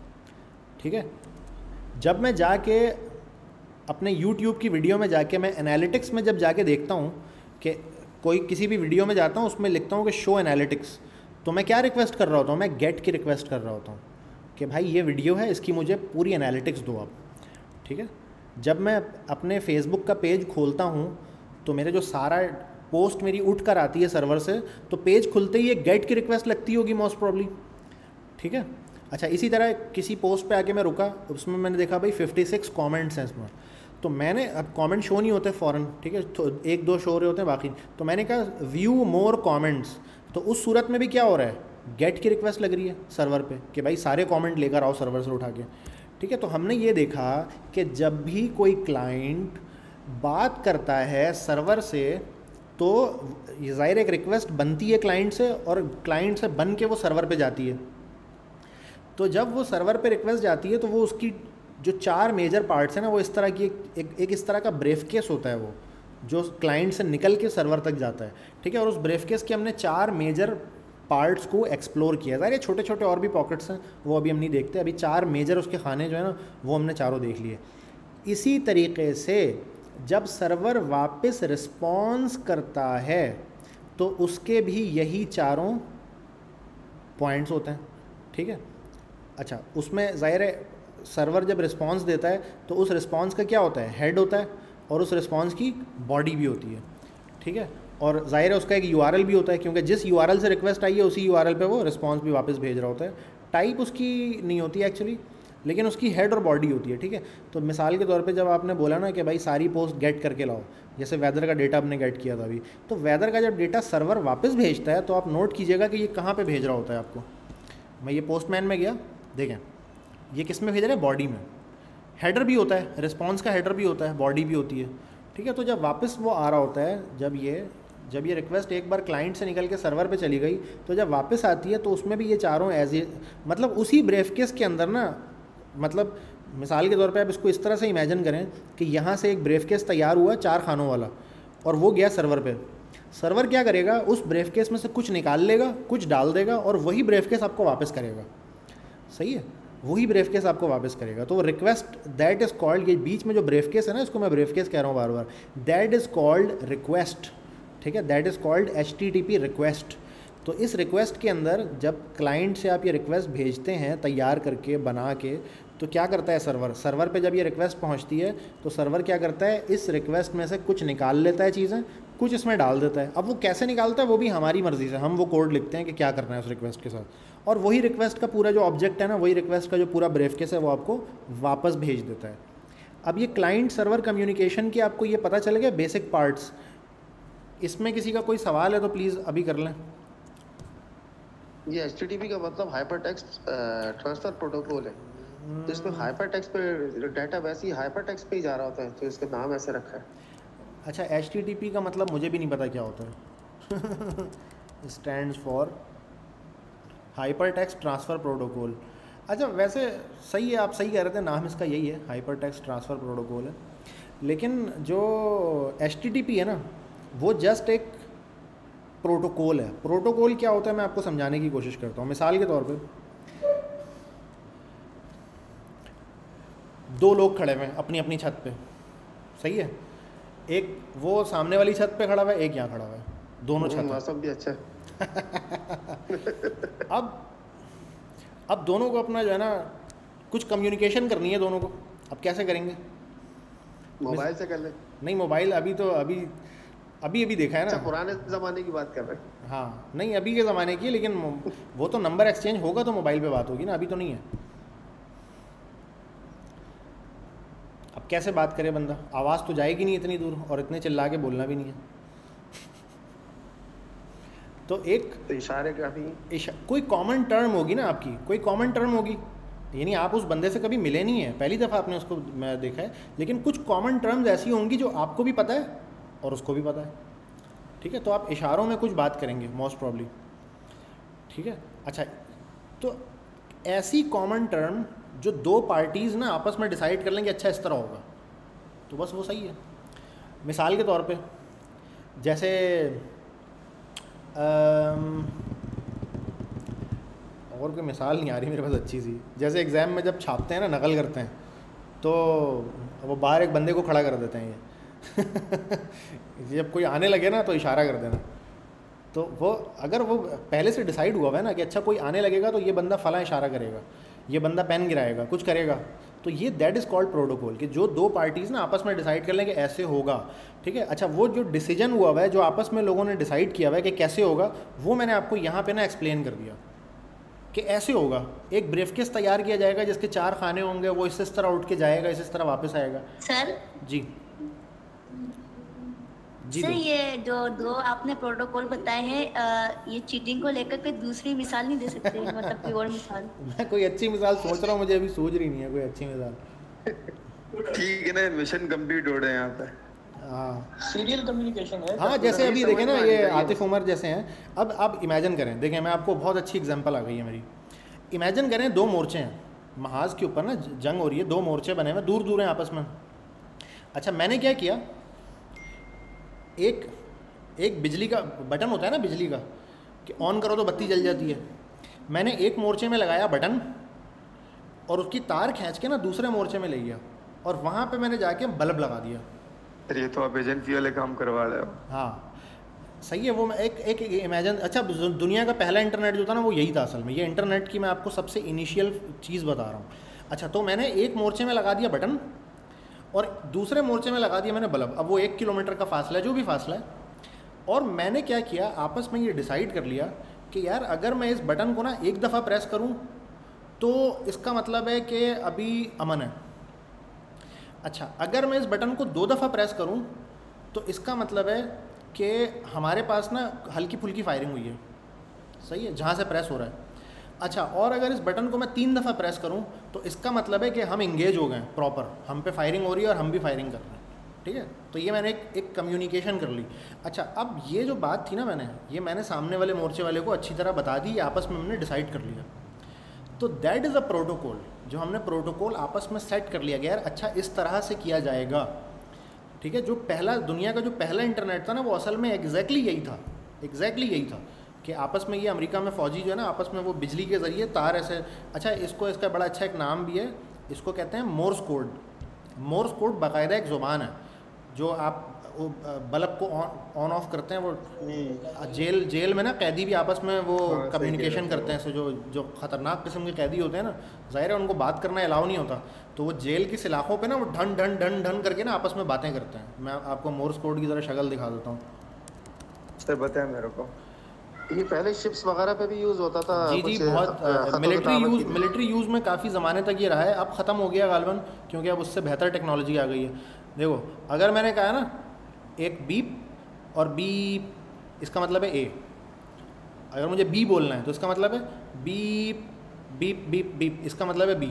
ठीक है। जब मैं जाके अपने यूट्यूब की वीडियो में जाके मैं एनालिटिक्स में जब जाके देखता हूँ कि कोई किसी भी वीडियो में जाता हूँ उसमें लिखता हूँ कि शो एनालिटिक्स, तो मैं क्या रिक्वेस्ट कर रहा होता हूँ, मैं गेट की रिक्वेस्ट कर रहा होता हूँ कि भाई ये वीडियो है इसकी मुझे पूरी एनालिटिक्स दो आप, ठीक है। जब मैं अपने फेसबुक का पेज खोलता हूँ तो मेरे जो सारा पोस्ट मेरी उठ कर आती है सर्वर से, तो पेज खुलते ही एक गेट की रिक्वेस्ट लगती होगी मोस्ट प्रॉब्ली, ठीक है। अच्छा, इसी तरह किसी पोस्ट पे आके मैं रुका, उसमें मैंने देखा भाई फिफ्टी सिक्स कॉमेंट्स हैं इसमें, तो मैंने, अब कमेंट शो नहीं होते फ़ौरन, ठीक है, तो एक दो शो हो रहे होते हैं बाकी, तो मैंने कहा व्यू मोर कमेंट्स। तो उस सूरत में भी क्या हो रहा है, गेट की रिक्वेस्ट लग रही है सर्वर पे कि भाई सारे कमेंट लेकर आओ सर्वर से उठा के, ठीक है। तो हमने ये देखा कि जब भी कोई क्लाइंट बात करता है सर्वर से तो ये ज़ाहिर एक रिक्वेस्ट बनती है क्लाइंट से और क्लाइंट से बन के वो सर्वर पर जाती है। तो जब वो सर्वर पर रिक्वेस्ट जाती है तो वो उसकी जो चार मेजर पार्ट्स हैं ना, वो इस तरह की एक, एक, एक इस तरह का ब्रीफ केस होता है वो जो क्लाइंट से निकल के सर्वर तक जाता है, ठीक है। और उस ब्रीफ केस के हमने चार मेजर पार्ट्स को एक्सप्लोर किया। ज़ाहिर है छोटे छोटे और भी पॉकेट्स हैं वो अभी हम नहीं देखते, अभी चार मेजर उसके खाने जो है ना वो हमने चारों देख लिए। इसी तरीके से जब सर्वर वापस रिस्पॉन्स करता है तो उसके भी यही चारों पॉइंट्स होते हैं, ठीक है। अच्छा, उसमें ज़ाहिर है सर्वर जब रिस्पांस देता है तो उस रिस्पांस का क्या होता है, हेड होता है, और उस रिस्पांस की बॉडी भी होती है, ठीक है। और ज़ाहिर है उसका एक यूआरएल भी होता है, क्योंकि जिस यूआरएल से रिक्वेस्ट आई है उसी यूआरएल पे वो रिस्पांस भी वापस भेज रहा होता है। टाइप उसकी नहीं होती है एक्चुअली, लेकिन उसकी हेड और बॉडी होती है, ठीक है। तो मिसाल के तौर पे जब आपने बोला ना कि भाई सारी पोस्ट गेट करके लाओ, जैसे वेदर का डेटा आपने गेट किया था अभी, तो वेदर का जब डेटा सर्वर वापस भेजता है तो आप नोट कीजिएगा कि ये कहाँ पर भेज रहा होता है आपको। मैं ये पोस्टमैन में गया, देखें ये किस में भेज रहा है, बॉडी में। हेडर भी होता है, रिस्पांस का हेडर भी होता है, बॉडी भी होती है, ठीक है। तो जब वापस वो आ रहा होता है, जब ये जब ये रिक्वेस्ट एक बार क्लाइंट से निकल के सर्वर पे चली गई, तो जब वापस आती है तो उसमें भी ये चारों एज ए, मतलब उसी ब्रीफ केस के अंदर ना, मतलब मिसाल के तौर पे आप इसको इस तरह से इमेजिन करें कि यहाँ से एक ब्रीफ केस तैयार हुआ चार खानों वाला और वो गया सर्वर पे। सर्वर क्या करेगा, उस ब्रीफ केस में से कुछ निकाल लेगा, कुछ डाल देगा और वही ब्रीफ केस आपको वापस करेगा, सही है, वही ब्रीफ केस आपको वापस करेगा। तो रिक्वेस्ट दैट इज़ कॉल्ड, ये बीच में जो ब्रीफ केस है ना, इसको मैं ब्रीफ केस कह रहा हूँ बार बार, दैट इज़ कॉल्ड रिक्वेस्ट, ठीक है, that is called H T T P request. तो इस रिक्वेस्ट के अंदर जब क्लाइंट से आप ये रिक्वेस्ट भेजते हैं तैयार करके बना के, तो क्या करता है सर्वर, सर्वर पे जब ये रिक्वेस्ट पहुंचती है तो सर्वर क्या करता है, इस रिक्वेस्ट में से कुछ निकाल लेता है चीज़ें, कुछ इसमें डाल देता है। अब वो कैसे निकालता है वो भी हमारी मर्ज़ी से, हम वो कोड लिखते हैं कि क्या करना है उस रिक्वेस्ट के साथ, और वही रिक्वेस्ट का पूरा जो ऑब्जेक्ट है ना, वही रिक्वेस्ट का जो पूरा ब्रीफ केस है वो आपको वापस भेज देता है। अब ये क्लाइंट सर्वर कम्युनिकेशन के आपको ये पता चल गया बेसिक पार्ट्स। इसमें किसी का कोई सवाल है तो प्लीज़ अभी कर लें। ये एच टी टी पी का मतलब हाइपर टेक्स्ट ट्रांसफ़र प्रोटोकॉल है, तो इसमें हाइपर टेक्स्ट पे डाटा वैसे ही हाइपर टेक्स्ट पे ही जा रहा होता है, तो इसका नाम ऐसे रखा है। अच्छा, एच टी टी पी का मतलब मुझे भी नहीं पता क्या होता है stands for hyper text transfer protocol. अच्छा, वैसे सही है, आप सही कह रहे थे, नाम इसका यही है, हाइपर टेक्स्ट ट्रांसफ़र प्रोटोकॉल है। लेकिन जो एच टी टी पी है ना वो जस्ट एक प्रोटोकॉल है। प्रोटोकॉल क्या होता है मैं आपको समझाने की कोशिश करता हूँ। मिसाल के तौर पे दो लोग खड़े हुए हैं अपनी अपनी छत पे, सही है, एक वो सामने वाली छत पे खड़ा हुआ है, एक यहाँ खड़ा हुआ है, दोनों छत है। सब भी अच्छा है। अब अब दोनों को अपना जो है ना कुछ कम्युनिकेशन करनी है दोनों को। अब कैसे करेंगे? मोबाइल से कर ले। नहीं, मोबाइल अभी तो अभी अभी अभी देखा है ना। अच्छा, पुराने ज़माने की बात कर रहे हैं। हाँ, नहीं अभी के ज़माने की, लेकिन वो तो नंबर एक्सचेंज होगा तो मोबाइल पे बात होगी ना, अभी तो नहीं है। अब कैसे बात करे बंदा? आवाज़ तो जाएगी नहीं इतनी दूर और इतने चिल्ला के बोलना भी नहीं है। तो एक तो इशारे काफ़ी इशा, कोई कॉमन टर्म होगी ना आपकी, कोई कॉमन टर्म होगी। यानी आप उस बंदे से कभी मिले नहीं है, पहली दफ़ा आपने उसको मैं देखा है, लेकिन कुछ कॉमन टर्म्स ऐसी होंगी जो आपको भी पता है और उसको भी पता है, ठीक है। तो आप इशारों में कुछ बात करेंगे मोस्ट प्रॉब्ली, ठीक है। अच्छा, तो ऐसी कॉमन टर्म जो दो पार्टीज़ ना आपस में डिसाइड कर लेंगे अच्छा इस तरह होगा, तो बस वो सही है। मिसाल के तौर पे जैसे आम, और कोई मिसाल नहीं आ रही मेरे पास अच्छी सी। जैसे एग्ज़ाम में जब छापते हैं ना, नकल करते हैं, तो वो बाहर एक बंदे को खड़ा कर देते हैं ये जब कोई आने लगे ना तो इशारा कर देना। तो वो अगर वो पहले से डिसाइड हुआ है ना कि अच्छा कोई आने लगेगा तो ये बंदा फला इशारा करेगा, ये बंदा पेन गिराएगा, कुछ करेगा, तो ये दैट इज़ कॉल्ड प्रोटोकॉल, कि जो दो पार्टीज़ ना आपस में डिसाइड कर लें कि ऐसे होगा, ठीक है। अच्छा, वो जो डिसीजन हुआ हुआ है, जो आपस में लोगों ने डिसाइड किया हुआ है कि कैसे होगा, वो मैंने आपको यहाँ पे ना एक्सप्लेन कर दिया कि ऐसे होगा। एक ब्रीफकेस तैयार किया जाएगा जिसके चार खाने होंगे, वो इस इस तरह उठ के जाएगा, इस इस तरह वापस आएगा। सर जी जी सर, दो। ये जो दो आपने प्रोटोकॉल बताए हैं, ये चीटिंग को लेकर कोई दूसरी मिसाल नहीं दे सकते? मतलब कोई और मिसाल? मैं कोई अच्छी मिसाल सोच रहा हूँ, मुझे अभी सूझ रही नहीं है कोई अच्छी मिसाल। ठीक है ना, मिशन कंप्लीट हो रहे हैं यहाँ पे। हाँ, सीरियल कम्युनिकेशन है। हाँ, जैसे अभी देखें ना ये आतिफ उमर जैसे हैं। अब आप इमेजिन करें, देखें मैं आपको बहुत अच्छी एग्जांपल आ गई है मेरी। इमेजिन करें दो मोर्चे हैं, महाज के ऊपर ना जंग हो रही है, दो मोर्चे बने हुए दूर दूर हैं आपस में। अच्छा, मैंने क्या किया, एक एक बिजली का बटन होता है ना बिजली का, कि ऑन करो तो बत्ती जल जाती है। मैंने एक मोर्चे में लगाया बटन और उसकी तार खींच के ना दूसरे मोर्चे में ले गया और वहाँ पे मैंने जाके बल्ब लगा दिया। ये तो आप एजेंसी वाले काम करवा रहे हो। हाँ, सही है। वो मैं एक एक इमेजिन, अच्छा दुनिया का पहला इंटरनेट जो था ना वो यही था असल में। ये इंटरनेट की मैं आपको सबसे इनिशियल चीज़ बता रहा हूँ। अच्छा, तो मैंने एक मोर्चे में लगा दिया बटन और दूसरे मोर्चे में लगा दिया मैंने बल्ब। अब वो एक किलोमीटर का फासला है, जो भी फासला है, और मैंने क्या किया, आपस में ये डिसाइड कर लिया कि यार अगर मैं इस बटन को ना एक दफ़ा प्रेस करूँ तो इसका मतलब है कि अभी अमन है। अच्छा, अगर मैं इस बटन को दो दफ़ा प्रेस करूं तो इसका मतलब है कि हमारे पास ना हल्की फुल्की फायरिंग हुई है, सही है, जहाँ से प्रेस हो रहा है। अच्छा, और अगर इस बटन को मैं तीन दफ़ा प्रेस करूं तो इसका मतलब है कि हम इंगेज हो गए प्रॉपर, हम पे फायरिंग हो रही है और हम भी फायरिंग कर रहे हैं, ठीक है। तो ये मैंने एक एक कम्युनिकेशन कर ली। अच्छा, अब ये जो बात थी ना मैंने ये मैंने सामने वाले मोर्चे वाले को अच्छी तरह बता दी, आपस में हमने डिसाइड कर लिया। तो दैट इज़ अ प्रोटोकॉल, जो हमने प्रोटोकॉल आपस में सेट कर लिया गया यार अच्छा इस तरह से किया जाएगा, ठीक है। जो पहला दुनिया का जो पहला इंटरनेट था ना वो असल में एग्जैक्टली यही था, एग्जैक्टली यही था कि आपस में ये अमेरिका में फ़ौजी जो है ना आपस में वो बिजली के ज़रिए तार ऐसे, अच्छा इसको इसका बड़ा अच्छा एक नाम भी है, इसको कहते हैं मोर्स कोड। मोर्स कोड बाकायदा एक ज़ुबान है जो आप वो बल्ब को ऑन ऑन ऑफ करते हैं। वो जेल जेल में ना कैदी भी आपस में वो कम्युनिकेशन करते हैं, ऐसे जो जो ख़तरनाक किस्म के कैदी होते हैं ना, ज़ाहिर है उनको बात करना अलाउ नहीं होता, तो वो जेल की सलाखों पे ना वो ढन ढन ढन ढन करके ना आपस में बातें करते हैं। मैं आपको मोर्स कोड की ज़रा शक्ल दिखा देता हूँ, सर बताएं मेरे को। ये पहले शिप्स वगैरह पे भी यूज़ होता था। जी जी, बहुत मिलिट्री यूज़ मिलिट्री यूज़ में काफ़ी ज़माने तक ये रहा है। अब ख़त्म हो गया गालबन, क्योंकि अब उससे बेहतर टेक्नोलॉजी आ गई है। देखो, अगर मैंने कहा ना एक बीप और बीप, इसका मतलब है ए। अगर मुझे बी बोलना है तो इसका मतलब है बीप बीप बीप बीप, इसका मतलब है बी,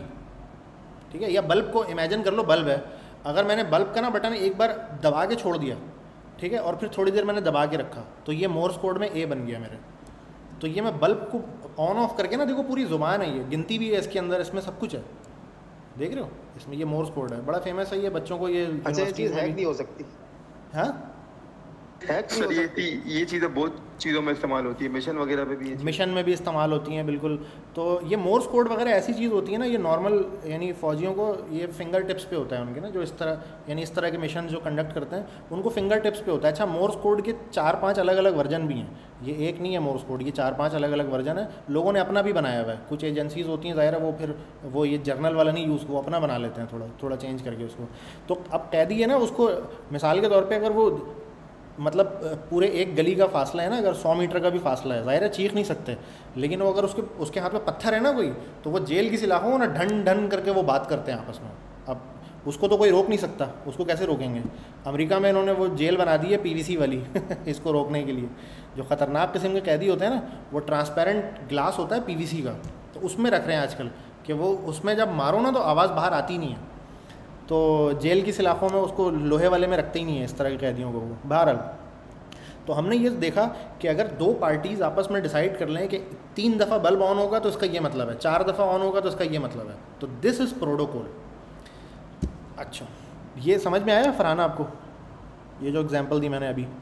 ठीक है। या बल्ब को इमेजिन कर लो, बल्ब है, अगर मैंने बल्ब का ना बटन एक बार दबा के छोड़ दिया, ठीक है, और फिर थोड़ी देर मैंने दबा के रखा, तो ये मोर्स कोड में ए बन गया मेरे। तो ये मैं बल्ब को ऑन ऑफ करके ना, देखो पूरी ज़ुबान है, ये गिनती भी है इसके अंदर, इसमें सब कुछ है, देख रहे हो, इसमें ये मोर्स कोड है, बड़ा फेमस है ये, बच्चों को ये अच्छा ये चीज़ हैक नहीं हो सकती? हाँ हैक नहीं हो सर ये सकती? ये चीज़ें बहुत चीज़ों में इस्तेमाल होती है, मिशन वगैरह पे भी ये चीज़- मिशन में भी इस्तेमाल होती हैं बिल्कुल। तो ये मोर्स कोड वगैरह ऐसी चीज़ होती है ना, ये नॉर्मल यानी फ़ौजियों को ये फिंगर टिप्स पे होता है उनके ना, जो इस तरह यानी इस तरह के मिशन जो कंडक्ट करते हैं उनको फिंगर टिप्स पे होता है। अच्छा मोर्स कोड के चार पांच अलग अलग वर्जन भी हैं, ये एक नहीं है मोर्स कोड, ये चार पांच अलग अलग वर्जन है, लोगों ने अपना भी बनाया हुआ है। कुछ एजेंसीज होती हैं ज़ाहिर है वो फिर वो ये जर्नल वाला नहीं यूज़, वो अपना बना लेते हैं थोड़ा थोड़ा चेंज करके उसको। तो अब कैदी है ना, उसको मिसाल के तौर पर अगर वो मतलब पूरे एक गली का फासला है ना, अगर सौ मीटर का भी फासला है, ज़ाहिर है चीख नहीं सकते, लेकिन वो अगर उसके उसके हाथ में पत्थर है ना कोई, तो वो जेल की सिलाखों ना ढन ढन करके वो बात करते हैं आपस में। अब उसको तो कोई रोक नहीं सकता, उसको कैसे रोकेंगे? अमेरिका में इन्होंने वो जेल बना दी है पीवीसी वाली इसको रोकने के लिए। जो ख़तरनाक किस्म के कैदी होते हैं ना, वो ट्रांसपेरेंट ग्लास होता है पीवीसी का, तो उसमें रख रहे हैं आजकल कि वो उसमें जब मारो ना तो आवाज़ बाहर आती नहीं है। तो जेल की सलाखों में उसको लोहे वाले में रखते ही नहीं है इस तरह के कैदियों को वो। बहरहाल तो हमने ये देखा कि अगर दो पार्टीज़ आपस में डिसाइड कर लें कि तीन दफ़ा बल्ब ऑन होगा तो इसका ये मतलब है, चार दफ़ा ऑन होगा तो इसका ये मतलब है, तो दिस इज़ प्रोटोकॉल। अच्छा ये समझ में आया फरहाना आपको, ये जो एग्जांपल दी मैंने अभी?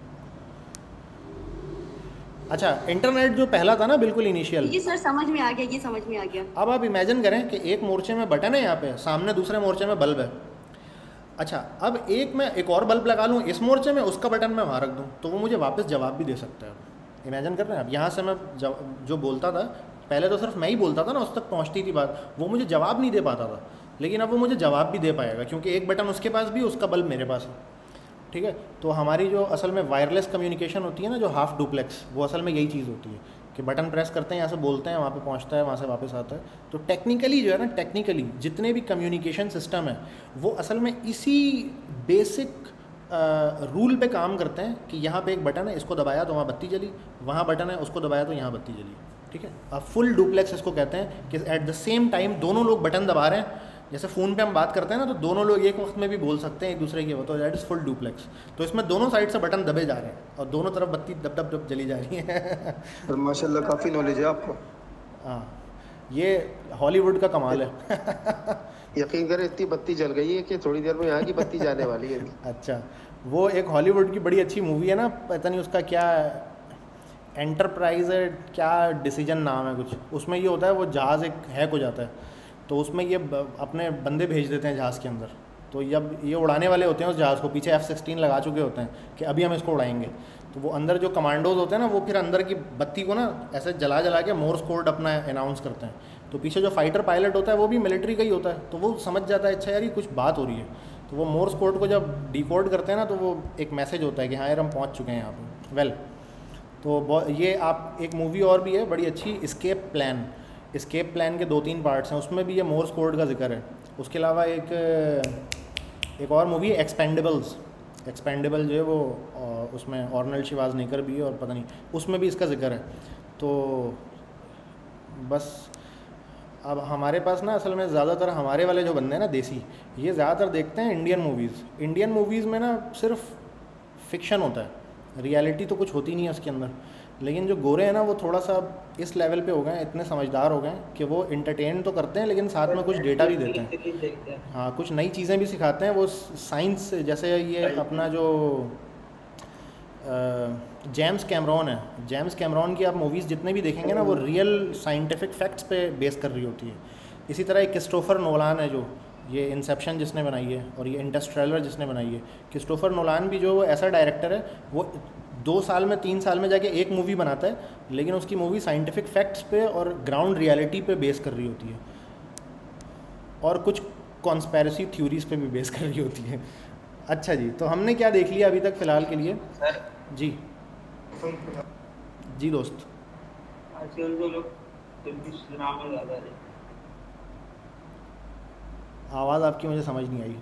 अच्छा इंटरनेट जो पहला था ना बिल्कुल इनिशियल, ये सर समझ में आ गया, ये समझ में आ गया। अब आप इमेजिन करें कि एक मोर्चे में बटन है यहाँ पे, सामने दूसरे मोर्चे में बल्ब है। अच्छा अब एक मैं एक और बल्ब लगा लूँ इस मोर्चे में, उसका बटन मैं वहाँ रख दूँ, तो वो मुझे वापस जवाब भी दे सकता है। इमेजिन कर रहे हैं आप, यहाँ से मैं जो बोलता था पहले तो सिर्फ मैं ही बोलता था ना, उस तक पहुँचती थी बात, वो मुझे जवाब नहीं दे पाता था, लेकिन अब वो मुझे जवाब भी दे पाएगा क्योंकि एक बटन उसके पास भी, उसका बल्ब मेरे पास है। ठीक है, तो हमारी जो असल में वायरलेस कम्युनिकेशन होती है ना, जो हाफ डुप्लेक्स, वो असल में यही चीज़ होती है कि बटन प्रेस करते हैं, यहाँ से बोलते हैं, वहाँ पे पहुँचता है, वहाँ से वापस आता है। तो टेक्निकली जो है ना, टेक्निकली जितने भी कम्युनिकेशन सिस्टम है वो असल में इसी बेसिक रूल पे काम करते हैं कि यहाँ पे एक बटन है, इसको दबाया तो वहाँ बत्ती जली, वहाँ बटन है उसको दबाया तो यहाँ बत्ती जली। ठीक है, अब फुल डुप्लेक्स इसको कहते हैं कि एट द सेम टाइम दोनों लोग बटन दबा रहे हैं। जैसे फ़ोन पे हम बात करते हैं ना, तो दोनों लोग एक वक्त में भी बोल सकते हैं एक दूसरे की, तो दैट इज़ फुल डुप्लेक्स। तो इसमें दोनों साइड से बटन दबे जा रहे हैं और दोनों तरफ बत्ती दब दब दब जली जा रही है। सर माशाल्लाह काफ़ी नॉलेज है आपको। हाँ ये हॉलीवुड का कमाल है। यकीन करें इतनी बत्ती जल गई है कि थोड़ी देर में यहाँ की बत्ती जाने वाली है। अच्छा वो एक हॉलीवुड की बड़ी अच्छी मूवी है ना, पता नहीं उसका क्या एंटरप्राइज है, क्या डिसीजन नाम है कुछ, उसमें ये होता है वो जहाज़ एक हैक हो जाता है, तो उसमें ये अपने बंदे भेज देते हैं जहाज़ के अंदर, तो जब ये उड़ाने वाले होते हैं उस जहाज़ को, पीछे एफ सिक्सटीन लगा चुके होते हैं कि अभी हम इसको उड़ाएंगे, तो वो अंदर जो कमांडोज होते हैं ना, वो फिर अंदर की बत्ती को ना ऐसे जला जला के मोर्स कोड अपना अनाउंस करते हैं। तो पीछे जो फाइटर पायलट होता है वो भी मिलिट्री का ही होता है, तो वो समझ जाता है अच्छा यार ये कुछ बात हो रही है, तो वो मोर्स कोड को जब डिकोड करते हैं ना, तो वो एक मैसेज होता है कि हाँ यार हम पहुँच चुके हैं यहाँ पर। वेल तो ये आप एक मूवी और भी है बड़ी अच्छी, एस्केप प्लान। एस्केप प्लान के दो तीन पार्ट्स हैं, उसमें भी ये मोर्स कोड का जिक्र है। उसके अलावा एक एक और मूवी है एक्सपेंडेबल्स। एक्सपेंडेबल जो है वो उसमें ऑर्नल्ड शिवाज़नेकर भी है और पता नहीं उसमें भी इसका जिक्र है। तो बस अब हमारे पास ना असल में ज़्यादातर हमारे वाले जो बंदे हैं ना देसी, ये ज़्यादातर देखते हैं इंडियन मूवीज़। इंडियन मूवीज़ में ना सिर्फ फिक्शन होता है, रियलिटी तो कुछ होती नहीं है उसके अंदर। लेकिन जो गोरे हैं ना वो थोड़ा सा इस लेवल पे हो गए हैं, इतने समझदार हो गए हैं कि वो इंटरटेन तो करते हैं लेकिन साथ में कुछ डेटा भी देते हैं। हाँ कुछ नई चीज़ें भी सिखाते हैं वो साइंस, जैसे ये अपना जो जेम्स कैमरॉन है, जेम्स कैमरॉन की आप मूवीज़ जितने भी देखेंगे ना वो रियल साइंटिफिक फैक्ट्स पे बेस कर रही होती है। इसी तरह एक क्रिस्टोफर नोलान है जो ये इंसेप्शन जिसने बनाई है और ये इंटरस्टेलर जिसने बनाई है। क्रिस्टोफर नोलान भी जो ऐसा डायरेक्टर है वो दो साल में तीन साल में जाके एक मूवी बनाता है, लेकिन उसकी मूवी साइंटिफिक फैक्ट्स पे और ग्राउंड रियलिटी पे बेस कर रही होती है और कुछ कॉन्स्पेरेसी थ्योरीज पे भी बेस कर रही होती है। अच्छा जी, तो हमने क्या देख लिया अभी तक फ़िलहाल के लिए? सर जी जी दोस्त, आजकल जो लोग तुर्किश ड्रामा ज़्यादा है। आवाज़ आपकी मुझे समझ नहीं आई।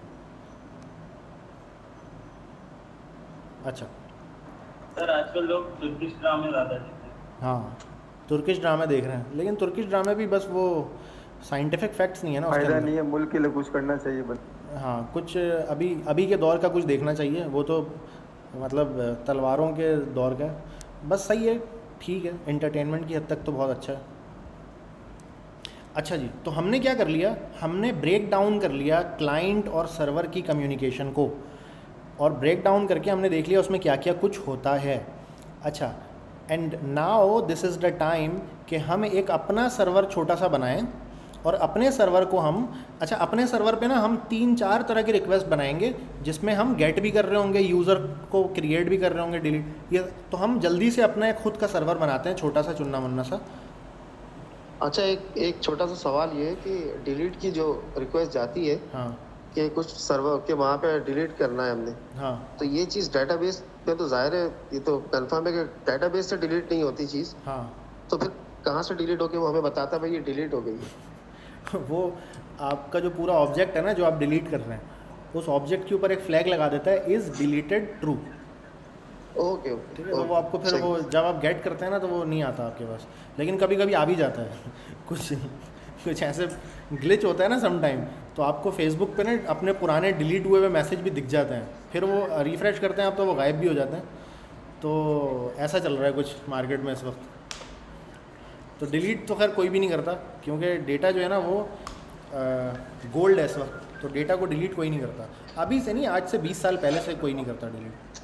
अच्छा सर आजकल लोग तुर्किश ड्रामे ज़्यादा देखते हैं। हाँ तुर्किश ड्रामे देख रहे हैं, लेकिन तुर्किश ड्रामे भी बस वो साइंटिफिक फैक्ट्स नहीं है ना, फायदा नहीं है, मुल्क के लिए कुछ करना चाहिए बस। हाँ कुछ अभी अभी के दौर का कुछ देखना चाहिए, वो तो मतलब तलवारों के दौर का, बस सही है, ठीक है, एंटरटेनमेंट की हद तक तो बहुत अच्छा है। अच्छा जी, तो हमने क्या कर लिया, हमने ब्रेक डाउन कर लिया क्लाइंट और सर्वर की कम्युनिकेशन को, और ब्रेक डाउन करके हमने देख लिया उसमें क्या क्या कुछ होता है। अच्छा, and now this is the time कि हम एक अपना सर्वर छोटा सा बनाएं, और अपने सर्वर को हम, अच्छा अपने सर्वर पे ना हम तीन चार तरह के रिक्वेस्ट बनाएंगे, जिसमें हम गेट भी कर रहे होंगे, यूज़र को क्रिएट भी कर रहे होंगे, डिलीट, ये तो हम जल्दी से अपना एक खुद का सर्वर बनाते हैं, छोटा सा चुनना मुन्ना सा। अच्छा, एक एक छोटा सा सवाल ये है कि डिलीट की जो रिक्वेस्ट जाती है, हाँ, कि कुछ सर्वर के वहाँ पे डिलीट करना है हमने, हाँ, तो ये चीज़ डेटाबेस पे तो जाहिर है, ये तो कंफर्म है कि डेटाबेस से डिलीट नहीं होती चीज़, हाँ, तो फिर कहाँ से डिलीट होके वो हमें बताता है भाई ये डिलीट हो गई है? वो आपका जो पूरा ऑब्जेक्ट है ना जो आप डिलीट कर रहे हैं, उस ऑब्जेक्ट के ऊपर एक फ्लैग लगा देता है, is deleted true. Okay okay, ठीक है, तो वो आपको फिर वो जब आप गेट करते हैं ना तो वो नहीं आता आपके पास, लेकिन कभी कभी आ भी जाता है कुछ कुछ ऐसे ग्लिच होता है ना सम टाइम, तो आपको फेसबुक पे ना अपने पुराने डिलीट हुए हुए मैसेज भी दिख जाते हैं, फिर वो रिफ़्रेश करते हैं आप तो वो गायब भी हो जाते हैं। तो ऐसा चल रहा है कुछ मार्केट में इस वक्त। तो डिलीट तो खैर कोई भी नहीं करता, क्योंकि डेटा जो है ना वो गोल्ड है इस वक्त, तो डेटा को डिलीट कोई नहीं करता। अभी से नहीं, आज से बीस साल पहले से कोई नहीं करता डिलीट।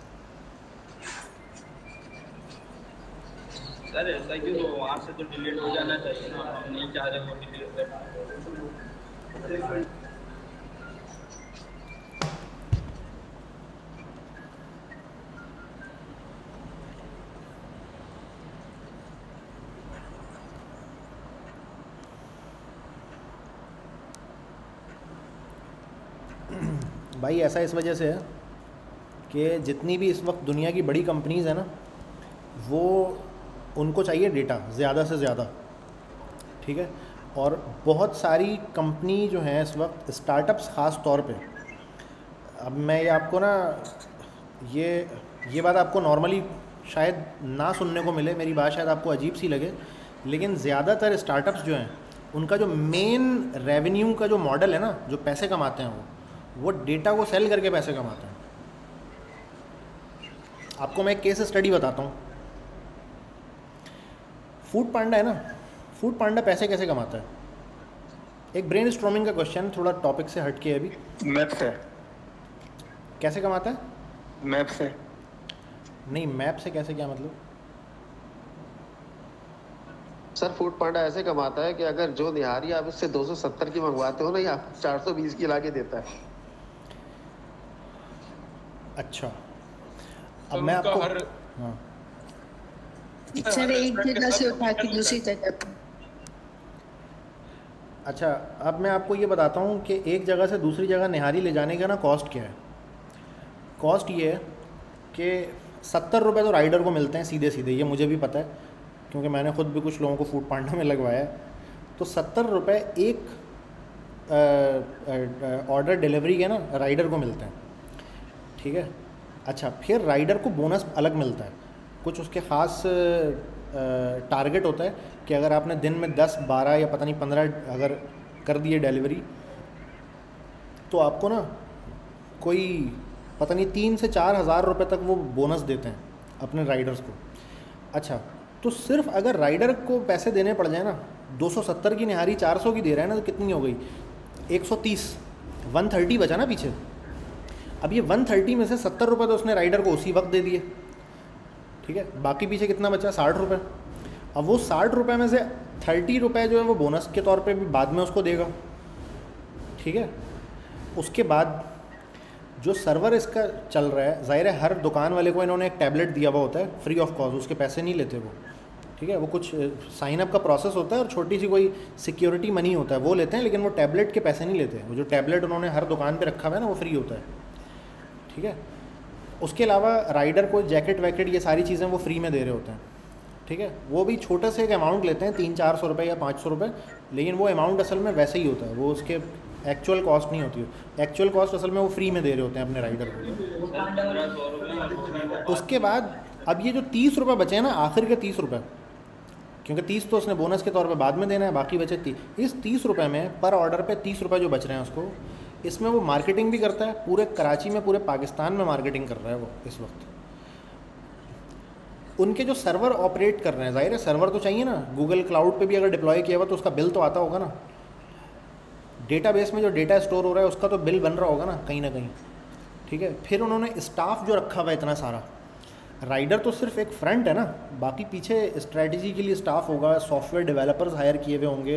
सर ऐसा क्यों, तो वहाँ से तो डिलीट हो जाना चाहिए ना, हम नहीं चाह रहे वो डिलीट करना। भाई ऐसा इस वजह से है कि जितनी भी इस वक्त दुनिया की बड़ी कंपनीज़ है ना, वो उनको चाहिए डेटा ज़्यादा से ज़्यादा, ठीक है। और बहुत सारी कंपनी जो हैं इस वक्त, स्टार्टअप्स ख़ास तौर पे, अब मैं ये आपको ना ये ये बात आपको नॉर्मली शायद ना सुनने को मिले, मेरी बात शायद आपको अजीब सी लगे, लेकिन ज़्यादातर स्टार्टअप्स जो हैं उनका जो मेन रेवेन्यू का जो मॉडल है ना, जो पैसे कमाते हैं वो वो डेटा को सेल करके पैसे कमाते हैं। आपको मैं एक केस स्टडी बताता हूँ। फूड पांडा है ना, फूड पांडा पैसे कैसे कमाता है? एक ब्रेन स्ट्रोमिंग का क्वेश्चन, थोड़ा टॉपिक से हट के अभी। मैप से। कैसे कमाता है? मैप से। नहीं, मैप से कैसे, क्या मतलब? सर फूड पांडा ऐसे कमाता है कि अगर जो निहारी आप इससे दो सौ सत्तर की मंगवाते हो ना, या चार सौ बीस की लाके देता है। अच्छा, अब मैं आपको हर... हाँ सर एक जगह से उठा के दूसरी जगह। अच्छा, अब मैं आपको ये बताता हूँ कि एक जगह से दूसरी जगह निहारी ले जाने का ना कॉस्ट क्या है। कॉस्ट ये है कि सत्तर रुपये तो राइडर को मिलते हैं सीधे सीधे, ये मुझे भी पता है क्योंकि मैंने खुद भी कुछ लोगों को फूड पांडा में लगवाया है। तो सत्तर रुपये एक ऑर्डर डिलीवरी के ना राइडर को मिलते हैं, ठीक है। अच्छा, फिर राइडर को बोनस अलग मिलता है, कुछ उसके ख़ास टारगेट होता है कि अगर आपने दिन में दस बारह या पता नहीं पंद्रह अगर कर दिए डिलीवरी, तो आपको ना कोई पता नहीं तीन से चार हज़ार रुपये तक वो बोनस देते हैं अपने राइडर्स को। अच्छा, तो सिर्फ अगर राइडर को पैसे देने पड़ जाए ना, दो सौ सत्तर की निहारी चार सौ की दे रहा है ना, तो कितनी हो गई? एक सौ तीस, वन थर्टी बचा ना पीछे। अब ये वन थर्टी में से सत्तर रुपये तो उसने राइडर को उसी वक्त दे दिए, ठीक है। बाकी पीछे कितना बचा? साठ रुपये। अब वो साठ रुपये में से थर्टी रुपये जो है वो बोनस के तौर पे भी बाद में उसको देगा, ठीक है। उसके बाद जो सर्वर इसका चल रहा है, ज़ाहिर है हर दुकान वाले को इन्होंने एक टैबलेट दिया हुआ होता है फ्री ऑफ कॉस्ट, उसके पैसे नहीं लेते वो, ठीक है। वो कुछ साइन अप का प्रोसेस होता है और छोटी सी कोई सिक्योरिटी मनी होता है वो लेते हैं, लेकिन वो टैबलेट के पैसे नहीं लेते। वो जो टैबलेट उन्होंने हर दुकान पे रखा हुआ है ना, वो फ्री होता है, ठीक है। उसके अलावा राइडर को जैकेट वैकेट ये सारी चीज़ें वो फ्री में दे रहे होते हैं, ठीक है। वो भी छोटे से एक अमाउंट लेते हैं, तीन चार सौ रुपये या पाँच सौ रुपये, लेकिन वो अमाउंट असल में वैसे ही होता है, वो उसके एक्चुअल कॉस्ट नहीं होती है। एक्चुअल कॉस्ट असल में वो फ्री में दे रहे होते हैं अपने राइडर को। उसके बाद अब ये जो तीस रुपये बचे हैं ना, आखिर के तीस रुपये, क्योंकि तीस तो उसने बोनस के तौर पे बाद में देना है, बाकी बचे तीस। इस तीस रुपये में पर ऑर्डर पे तीस रुपये जो बच रहे हैं उसको, इसमें वो मार्केटिंग भी करता है, पूरे कराची में पूरे पाकिस्तान में मार्केटिंग कर रहा है वो इस वक्त। उनके जो सर्वर ऑपरेट कर रहे हैं, जाहिर है सर्वर तो चाहिए ना, गूगल क्लाउड पे भी अगर डिप्लॉय किया हुआ तो उसका बिल तो आता होगा ना, डेटाबेस में जो डेटा स्टोर हो रहा है उसका तो बिल बन रहा होगा ना कहीं ना कहीं, ठीक है। फिर उन्होंने स्टाफ जो रखा हुआ है इतना सारा, राइडर तो सिर्फ एक फ्रंट है ना, बाकी पीछे स्ट्रेटजी के लिए स्टाफ होगा, सॉफ्टवेयर डेवलपर्स हायर किए हुए होंगे,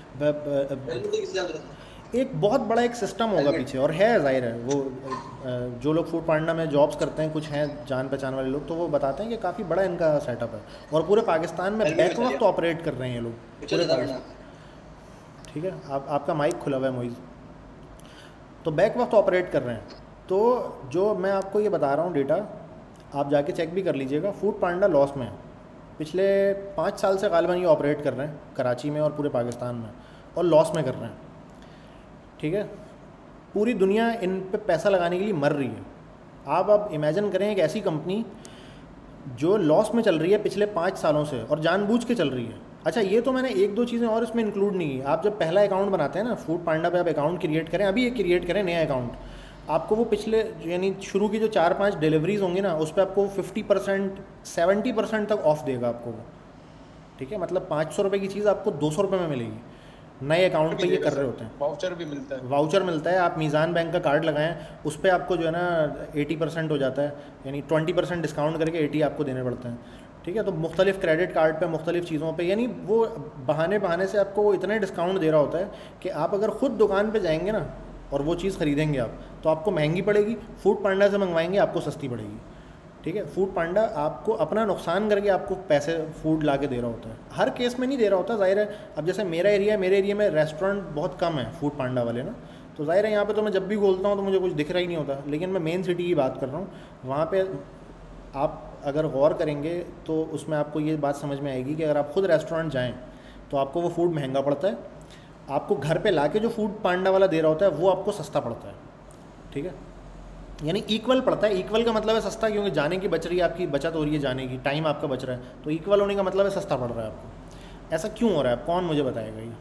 एक बहुत बड़ा एक सिस्टम होगा पीछे, और है जाहिर है वो जो लोग फूड पांडा में जॉब्स करते हैं, कुछ हैं जान पहचान वाले लोग, तो वो बताते हैं कि काफ़ी बड़ा इनका सेटअप है, और पूरे पाकिस्तान में बैक वक्त ऑपरेट कर रहे हैं ये लोग पूरे पाकिस्तान, ठीक है। आप आपका माइक खुला हुआ है मोइज़, तो बैक वक्त ऑपरेट कर रहे हैं। तो जो मैं आपको ये बता रहा हूँ डेटा, आप जाके चेक भी कर लीजिएगा, फूड पांडा लॉस में है, पिछले पाँच साल से गालिबन ये ऑपरेट कर रहे हैं कराची में और पूरे पाकिस्तान में, और लॉस में कर रहे हैं, ठीक है। पूरी दुनिया इन पे पैसा लगाने के लिए मर रही है। आप अब इमेजिन करें एक ऐसी कंपनी जो लॉस में चल रही है पिछले पाँच सालों से और जानबूझ के चल रही है। अच्छा, ये तो मैंने एक दो चीज़ें और इसमें इंक्लूड नहीं की। आप जब पहला अकाउंट बनाते हैं ना फूड पांडा पे, आप अकाउंट क्रिएट करें, अभी एक क्रिएट करें नया अकाउंट, आपको वो पिछले यानी शुरू की जो चार पांच डिलीवरीज होंगी ना, उस पर आपको फिफ्टी परसेंट सेवेंटी परसेंट तक ऑफ देगा आपको वो, ठीक है। मतलब पाँच सौ रुपये की चीज़ आपको दो सौ रुपये में मिलेगी, नए अकाउंट पे ये कर रहे होते हैं। वाउचर भी मिलता है, वाउचर मिलता है। आप मीज़ान बैंक का कार्ड लगाएं, उस पर आपको जो है ना अस्सी परसेंट हो जाता है, यानी ट्वेंटी परसेंट डिस्काउंट करके अस्सी आपको देने पड़ते हैं, ठीक है। तो मुख्तलिफ क्रेडिट कार्ड पे मुख्तलिफ चीज़ों पे, यानी वो बहाने बहाने से आपको वो इतने डिस्काउंट दे रहा होता है कि आप अगर ख़ुद दुकान पे जाएंगे ना और वो चीज़ ख़रीदेंगे आप, तो आपको महंगी पड़ेगी, फूड पांडा से मंगवाएंगे आपको सस्ती पड़ेगी, ठीक है। फूड पांडा आपको अपना नुकसान करके आपको पैसे फूड ला के दे रहा होता है, हर केस में नहीं दे रहा होता, जाहिर है। अब जैसे मेरा एरिया है, मेरे एरिया में रेस्टोरेंट बहुत कम है फूड पांडा वाले ना, तो जाहिर है यहाँ पे तो मैं जब भी बोलता हूँ तो मुझे कुछ दिख रहा ही नहीं होता, लेकिन मैं मेन सिटी की बात कर रहा हूँ, वहाँ पे आप अगर गौर करेंगे तो उसमें आपको ये बात समझ में आएगी कि अगर आप खुद रेस्टोरेंट जाएँ तो आपको वो फूड महंगा पड़ता है, आपको घर पे लाके जो फूड पांडा वाला दे रहा होता है वो आपको सस्ता पड़ता है, ठीक है। यानी इक्वल पड़ता है। इक्वल का मतलब है सस्ता, क्योंकि जाने की बच रही है, आपकी बचत हो रही है जाने की, टाइम आपका बच रहा है, तो इक्वल होने का मतलब है सस्ता पड़ रहा है आपको। ऐसा क्यों हो रहा है, कौन मुझे बताएगा ये?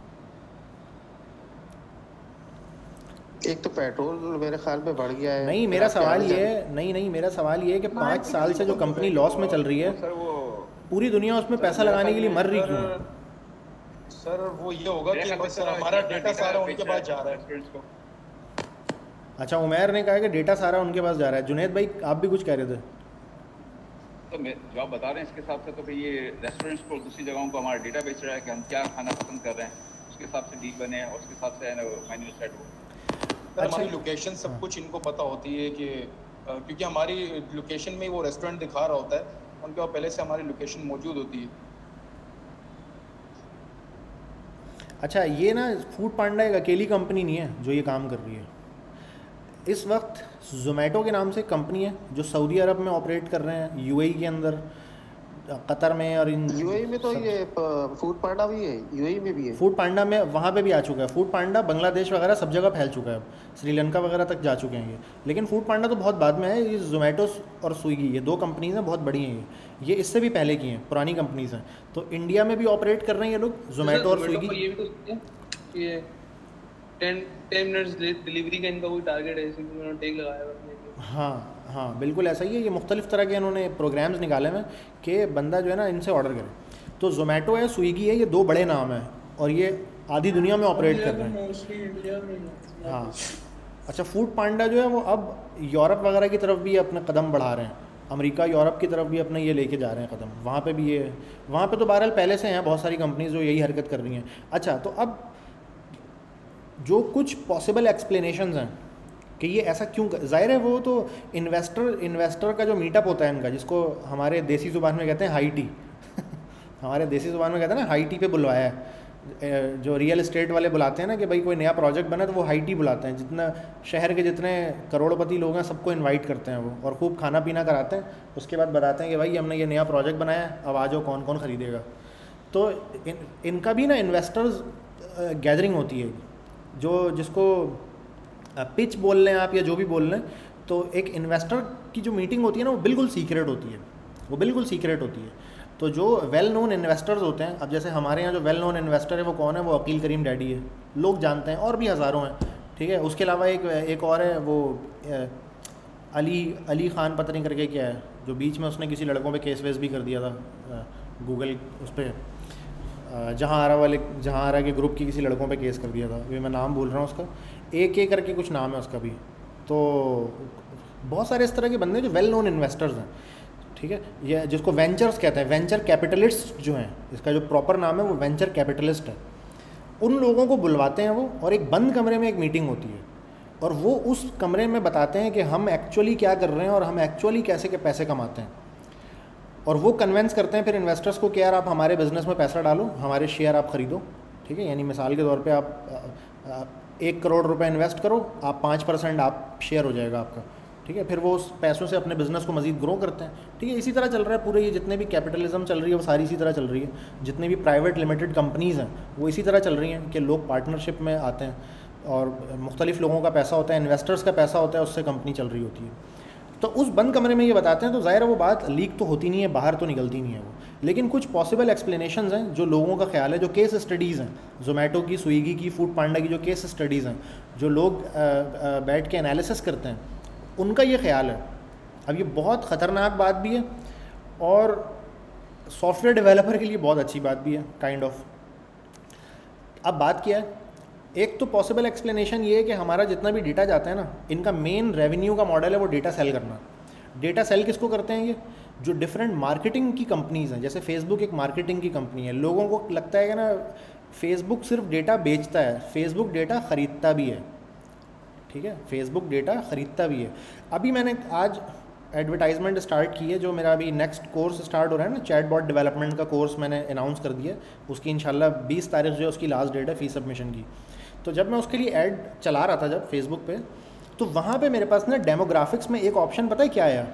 एक तो पेट्रोल मेरे ख्याल में बढ़ गया है। नहीं, मेरा सवाल ये है नहीं नहीं मेरा सवाल ये है कि पाँच साल से जो कंपनी लॉस में चल रही है, पूरी दुनिया उसमें पैसा लगाने के लिए मर रही क्यों? सर वो ये होगा कि बस हमारा डेटा सारा उनके पास जा रहा है। अच्छा, उमैर ने कहा कि डेटा सारा उनके पास जा रहा है। जुनैद भाई आप भी कुछ कह रहे थे? तो मैं जो आप बता रहे हैं इसके हिसाब से तो फिर ये रेस्टोरेंट्स को दूसरी जगहों को हमारा डेटा बेच रहा है कि हम क्या खाना पसंद कर रहे हैं, उसके हिसाब से डील बने और उसके हिसाब से मेन्यू सेट हो। अच्छा, हमारी लोकेशन सब कुछ इनको पता होती है कि क्योंकि हमारी लोकेशन में वो रेस्टोरेंट दिखा रहा होता है, उनके पास पहले से हमारी लोकेशन मौजूद होती है। अच्छा, ये ना फूड पांडा एक अकेली कंपनी नहीं है जो ये काम कर रही है। इस वक्त ज़ोमैटो के नाम से कंपनी है जो सऊदी अरब में ऑपरेट कर रहे हैं, यूएई के अंदर, कतर में, और इन यूएई में तो ये फूड पांडा भी है, यूएई में भी है फूड पांडा में, वहाँ पे भी आ चुका है फूड पांडा। बांग्लादेश वगैरह सब जगह फैल चुका है, श्रीलंका वगैरह तक जा चुके हैं ये। लेकिन फूड पांडा तो बहुत बाद में है। ये ज़ोमैटो और स्विगी, ये दो कंपनीज हैं, बहुत बड़ी हैं ये ये इससे भी पहले की हैं, पुरानी कंपनीज हैं। तो इंडिया में भी ऑपरेट कर रहे हैं ये लोग, ज़ोमैटो और स्विगी। ये भी तो ये टेन टेन मिनट्स डिलीवरी का इनका कोई टारगेट है, इसीलिए उन्होंने टैग लगाया है। हाँ हाँ बिल्कुल ऐसा ही है। ये मुख्तलिफ तरह के इन्होंने प्रोग्राम्स निकाले हैं कि बंदा जो है ना इनसे ऑर्डर करे। तो ज़ोमैटो है, स्विगी है, ये दो बड़े नाम हैं और ये आधी दुनिया में ऑपरेट कर रहे हैं। हाँ, अच्छा, फूड पांडा जो है वो अब यूरोप वगैरह की तरफ भी अपने कदम बढ़ा रहे हैं, अमेरिका यूरोप की तरफ भी अपने ये लेके जा रहे हैं कदम। वहाँ पे भी ये, वहाँ पे तो बहरहाल पहले से हैं बहुत सारी कंपनीज जो यही हरकत कर रही हैं। अच्छा, तो अब जो कुछ पॉसिबल एक्सप्लेनेशंस हैं कि ये ऐसा क्यों, जाहिर है वो तो इन्वेस्टर इन्वेस्टर का जो मीटअप होता है इनका, जिसको हमारे देसी ज़ुबान में कहते हैं हाई टी हमारे देसी ज़ुबान में कहते हैं ना हाई टी पे बुलवाया है। जो रियल एस्टेट वाले बुलाते हैं ना कि भाई कोई नया प्रोजेक्ट बना तो वो हाई टी बुलाते हैं, जितना शहर के जितने करोड़पति लोग हैं सबको इनवाइट करते हैं वो, और खूब खाना पीना कराते हैं। उसके बाद बताते हैं कि भाई हमने ये नया प्रोजेक्ट बनाया, अब आ जाओ कौन कौन ख़रीदेगा। तो इन, इनका भी ना इन्वेस्टर्स गैदरिंग होती है, जो जिसको पिच बोल लें आप या जो भी बोल लें। तो एक इन्वेस्टर की जो मीटिंग होती है ना वो बिल्कुल सीक्रेट होती है, वो बिल्कुल सीक्रेट होती है। तो जो वेल नोन इन्वेस्टर्स होते हैं, अब जैसे हमारे यहाँ जो वेल नोन इन्वेस्टर है वो कौन है, वो अकील करीम डैडी है, लोग जानते हैं, और भी हज़ारों हैं, ठीक है। उसके अलावा एक एक और है वो अली अली ख़ान पता नहीं करके क्या है, जो बीच में उसने किसी लड़कों पे केस वेस भी कर दिया था गूगल उस पर, जहाँ आरा वाले जहाँ आरा के ग्रुप की किसी लड़कों पे केस कर दिया था, अभी मैं नाम भूल रहा हूँ उसका, ए के करके कुछ नाम है उसका भी। तो बहुत सारे इस तरह के बंदे जो वेल नोन इन्वेस्टर्स हैं, ठीक है, ये जिसको वेंचर्स कहते हैं, वेंचर कैपिटलिस्ट जो हैं, इसका जो प्रॉपर नाम है वो वेंचर कैपिटलिस्ट है। उन लोगों को बुलवाते हैं वो, और एक बंद कमरे में एक मीटिंग होती है, और वो उस कमरे में बताते हैं कि हम एक्चुअली क्या कर रहे हैं और हम एक्चुअली कैसे के पैसे कमाते हैं, और वो कन्वेंस करते हैं फिर इन्वेस्टर्स को कि यार आप हमारे बिज़नेस में पैसा डालो, हमारे शेयर आप ख़रीदो, ठीक है। यानी मिसाल के तौर पे आप एक करोड़ रुपए इन्वेस्ट करो, आप पाँच परसेंट आप शेयर हो जाएगा आपका, ठीक है। फिर वो उस पैसों से अपने बिज़नेस को मज़ीद ग्रो करते हैं, ठीक है। इसी तरह चल रहा है पूरे, ये जितने भी कैपिटलिज्म चल रही है वो सारी इसी तरह चल रही है। जितने भी प्राइवेट लिमिटेड कंपनीज़ हैं वो इसी तरह चल रही हैं कि लोग पार्टनरशिप में आते हैं और मुख्तलिफ़ लोगों का पैसा होता है, इन्वेस्टर्स का पैसा होता है, उससे कंपनी चल रही होती है। तो उस बंद कमरे में ये बताते हैं, तो ज़ाहिर है वो बात लीक तो होती नहीं है, बाहर तो निकलती नहीं है वो, लेकिन कुछ पॉसिबल एक्सप्लेनेशंस हैं जो लोगों का ख्याल है, जो केस स्टडीज़ हैं, जोमेटो की, स्विगी की, फूड पांडा की जो केस स्टडीज़ हैं, जो लोग बैठ के एनालिसिस करते हैं, उनका ये ख्याल है। अब ये बहुत ख़तरनाक बात भी है और सॉफ्टवेयर डेवलपर के लिए बहुत अच्छी बात भी है, काइंड ऑफ। अब बात क्या है, एक तो पॉसिबल एक्सप्लेनेशन ये है कि हमारा जितना भी डेटा जाता है ना, इनका मेन रेवेन्यू का मॉडल है वो डेटा सेल करना। डेटा सेल किसको करते हैं? ये जो डिफरेंट मार्केटिंग की कंपनीज़ हैं, जैसे फेसबुक एक मार्केटिंग की कंपनी है। लोगों को लगता है कि ना फेसबुक सिर्फ डेटा बेचता है, फेसबुक डेटा ख़रीदता भी है, ठीक है, फेसबुक डेटा ख़रीदता भी है। अभी मैंने आज एडवर्टाइजमेंट स्टार्ट की है, जो मेरा अभी नेक्स्ट कोर्स स्टार्ट हो रहा है ना, चैटबॉट डेवलपमेंट का कोर्स मैंने अनाउंस कर दिया, उसकी इंशाल्लाह बीस तारीख जो है उसकी लास्ट डेट है फ़ी सबमिशन की। तो जब मैं उसके लिए ऐड चला रहा था जब फेसबुक पे, तो वहाँ पे मेरे पास ना डेमोग्राफिक्स में एक ऑप्शन पता है क्या आया,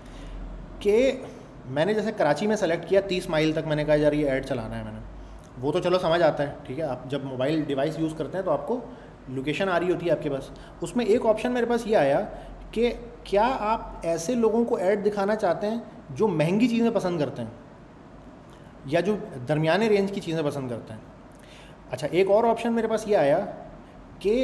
कि मैंने जैसे कराची में सेलेक्ट किया, तीस माइल तक मैंने कहा यार ये ऐड चलाना है मैंने, वो तो चलो समझ आता है, ठीक है। आप जब मोबाइल डिवाइस यूज़ करते हैं तो आपको लोकेशन आ रही होती है आपके पास। उसमें एक ऑप्शन मेरे पास ये आया कि क्या आप ऐसे लोगों को ऐड दिखाना चाहते हैं जो महंगी चीज़ें पसंद करते हैं या जो दरमियाने रेंज की चीज़ें पसंद करते हैं। अच्छा, एक और ऑप्शन मेरे पास ये आया कि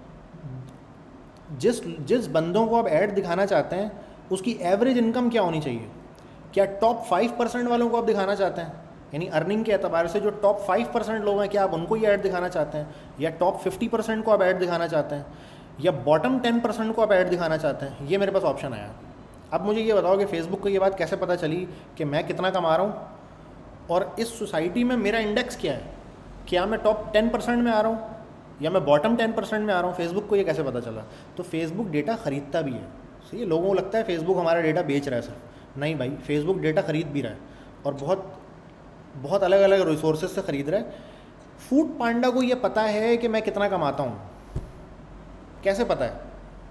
जिस जिस बंदों को आप ऐड दिखाना चाहते हैं उसकी एवरेज इनकम क्या होनी चाहिए। क्या टॉप फाइव परसेंट वालों को आप दिखाना चाहते हैं, यानी अर्निंग के एतबार से जो टॉप फाइव परसेंट लोग हैं, क्या आप उनको ये ऐड दिखाना चाहते हैं, या टॉप फिफ्टी परसेंट को आप ऐड दिखाना चाहते हैं, या बॉटम टेन परसेंट को आप ऐड दिखाना चाहते हैं। ये मेरे पास ऑप्शन आया। अब मुझे ये बताओ कि फेसबुक को ये बात कैसे पता चली कि मैं कितना कमा रहा हूँ और इस सोसाइटी में मेरा इंडेक्स क्या है, क्या मैं टॉप टेन परसेंट में आ रहा हूँ या मैं बॉटम टेन परसेंट में आ रहा हूँ। फेसबुक को ये कैसे पता चला? तो फेसबुक डेटा ख़रीदता भी है। सही है, लोगों को लगता है फेसबुक हमारा डेटा बेच रहा है सिर्फ, नहीं भाई, फेसबुक डेटा ख़रीद भी रहा है और बहुत बहुत अलग अलग रिसोर्सेज से ख़रीद रहा है। फूड पांडा को ये पता है कि मैं कितना कमाता हूँ। कैसे पता है?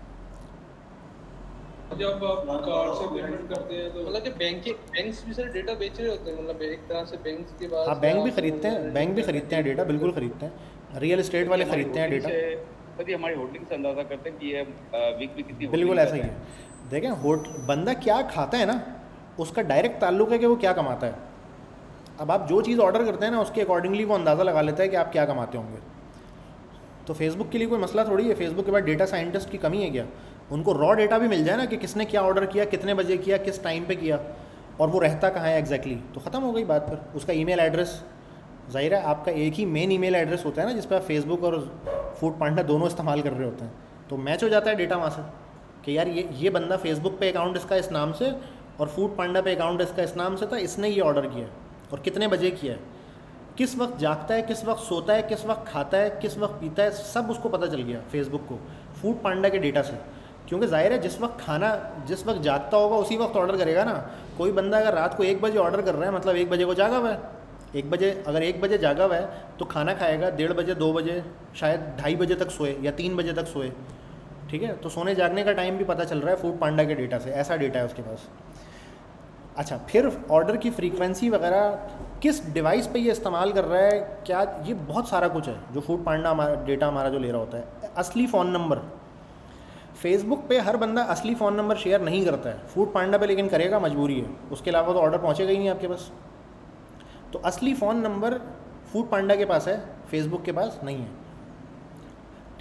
जब आप कार्ड से पेमेंट करते हैं तो मतलब कि बैंक के बैंक्स भी सर डेटा बेच रहे होते हैं, मतलब एक तरह से बैंक्स के पास। हाँ, बैंक भी खरीदते हैं, बैंक भी खरीदते हैं डेटा, बिल्कुल खरीदते हैं। रियल एस्टेट वाले खरीदते हैं डेटा। सर ये हमारी होल्डिंग से अंदाजा करते हैं कि ये वीक में कितनी। बिल्कुल ऐसा ही है। देखें, होट बंदा क्या खाता है ना, उसका डायरेक्ट ताल्लुक है कि वो क्या कमाता है। अब आप जो चीज़ ऑर्डर करते हैं ना, उसके अकॉर्डिंगली वो अंदाज़ा लगा लेता है कि आप क्या कमाते होंगे। तो फेसबुक के लिए कोई मसला थोड़ी है। फेसबुक के बाद डेटा साइंटिस्ट की कमी है क्या? उनको रॉ डेटा भी मिल जाए ना कि किसने क्या ऑर्डर किया, कितने बजे किया, किस टाइम पे किया और वो रहता कहाँ है एग्जैक्टली, तो ख़त्म हो गई बात। पर उसका ईमेल एड्रेस, ज़ाहिर है आपका एक ही मेन ईमेल एड्रेस होता है ना जिस पर आप फेसबुक और फूड पांडा दोनों इस्तेमाल कर रहे होते हैं, तो मैच हो जाता है डेटा वहाँ से कि यार ये ये बंदा फेसबुक पे अकाउंट इसका इस नाम से और फूड पांडा पे अकाउंट इसका इस नाम से था, इसने ये ऑर्डर किया और कितने बजे किया है, किस वक्त जागता है, किस वक्त सोता है, किस वक्त खाता है, किस वक्त पीता है, सब उसको पता चल गया फेसबुक को फूड पांडा के डेटा से। क्योंकि ज़ाहिर है जिस वक्त खाना, जिस वक्त जागता होगा उसी वक्त ऑर्डर करेगा ना। कोई बंदा अगर रात को एक बजे ऑर्डर कर रहा है, मतलब एक बजे को जागा हुआ है, एक बजे अगर एक बजे जागा हुआ है तो खाना खाएगा डेढ़ बजे, दो बजे, शायद ढाई बजे तक सोए या तीन बजे तक सोए, ठीक है। तो सोने जागने का टाइम भी पता चल रहा है फूड पांडा के डेटा से, ऐसा डेटा है उसके पास। अच्छा, फिर ऑर्डर की फ्रीक्वेंसी वगैरह, किस डिवाइस पे ये इस्तेमाल कर रहा है, क्या, ये बहुत सारा कुछ है जो फूड पांडा हमारा डेटा हमारा जो ले रहा होता है। असली फ़ोन नंबर, फेसबुक पे हर बंदा असली फ़ोन नंबर शेयर नहीं करता है, फूड पांडा पे लेकिन करेगा, मजबूरी है, उसके अलावा तो ऑर्डर पहुँचेगा ही नहीं आपके पास। तो असली फ़ोन नंबर फूड पांडा के पास है, फेसबुक के पास नहीं है,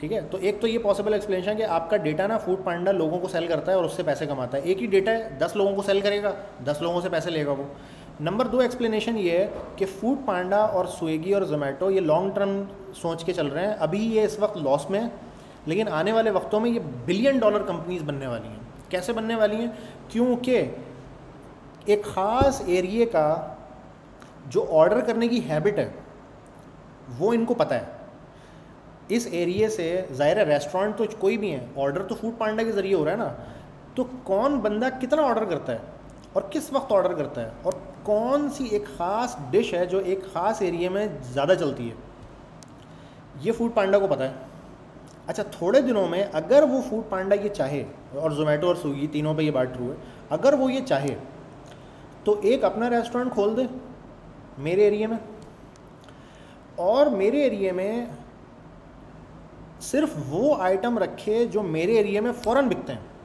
ठीक है, तो एक तो ये पॉसिबल एक्सप्लेनेशन है कि आपका डेटा ना फूड पांडा लोगों को सेल करता है और उससे पैसे कमाता है। एक ही डेटा है, दस लोगों को सेल करेगा, दस लोगों से पैसे लेगा वो। नंबर दो एक्सप्लेनेशन ये है कि फूड पांडा और स्विगी और जोमेटो ये लॉन्ग टर्म सोच के चल रहे हैं। अभी ये इस वक्त लॉस में है, लेकिन आने वाले वक्तों में ये बिलियन डॉलर कंपनीज बनने वाली हैं। कैसे बनने वाली हैं? क्योंकि एक ख़ास एरिए का जो ऑर्डर करने की हैबिट है वो इनको पता है। इस एरिए से ज़ाहिर है रेस्टोरेंट तो कोई भी है, ऑर्डर तो फूड पांडा के ज़रिए हो रहा है ना, तो कौन बंदा कितना ऑर्डर करता है और किस वक्त ऑर्डर करता है और कौन सी एक ख़ास डिश है जो एक ख़ास एरिए में ज़्यादा चलती है, ये फूड पांडा को पता है। अच्छा, थोड़े दिनों में अगर वो फूड पांडा ये चाहे, और जोमेटो और स्विगी तीनों पे ये बात ट्रू है, अगर वो ये चाहे तो एक अपना रेस्टोरेंट खोल दे मेरे एरिया में, और मेरे एरिया में सिर्फ वो आइटम रखे जो मेरे एरिया में फ़ौरन बिकते हैं,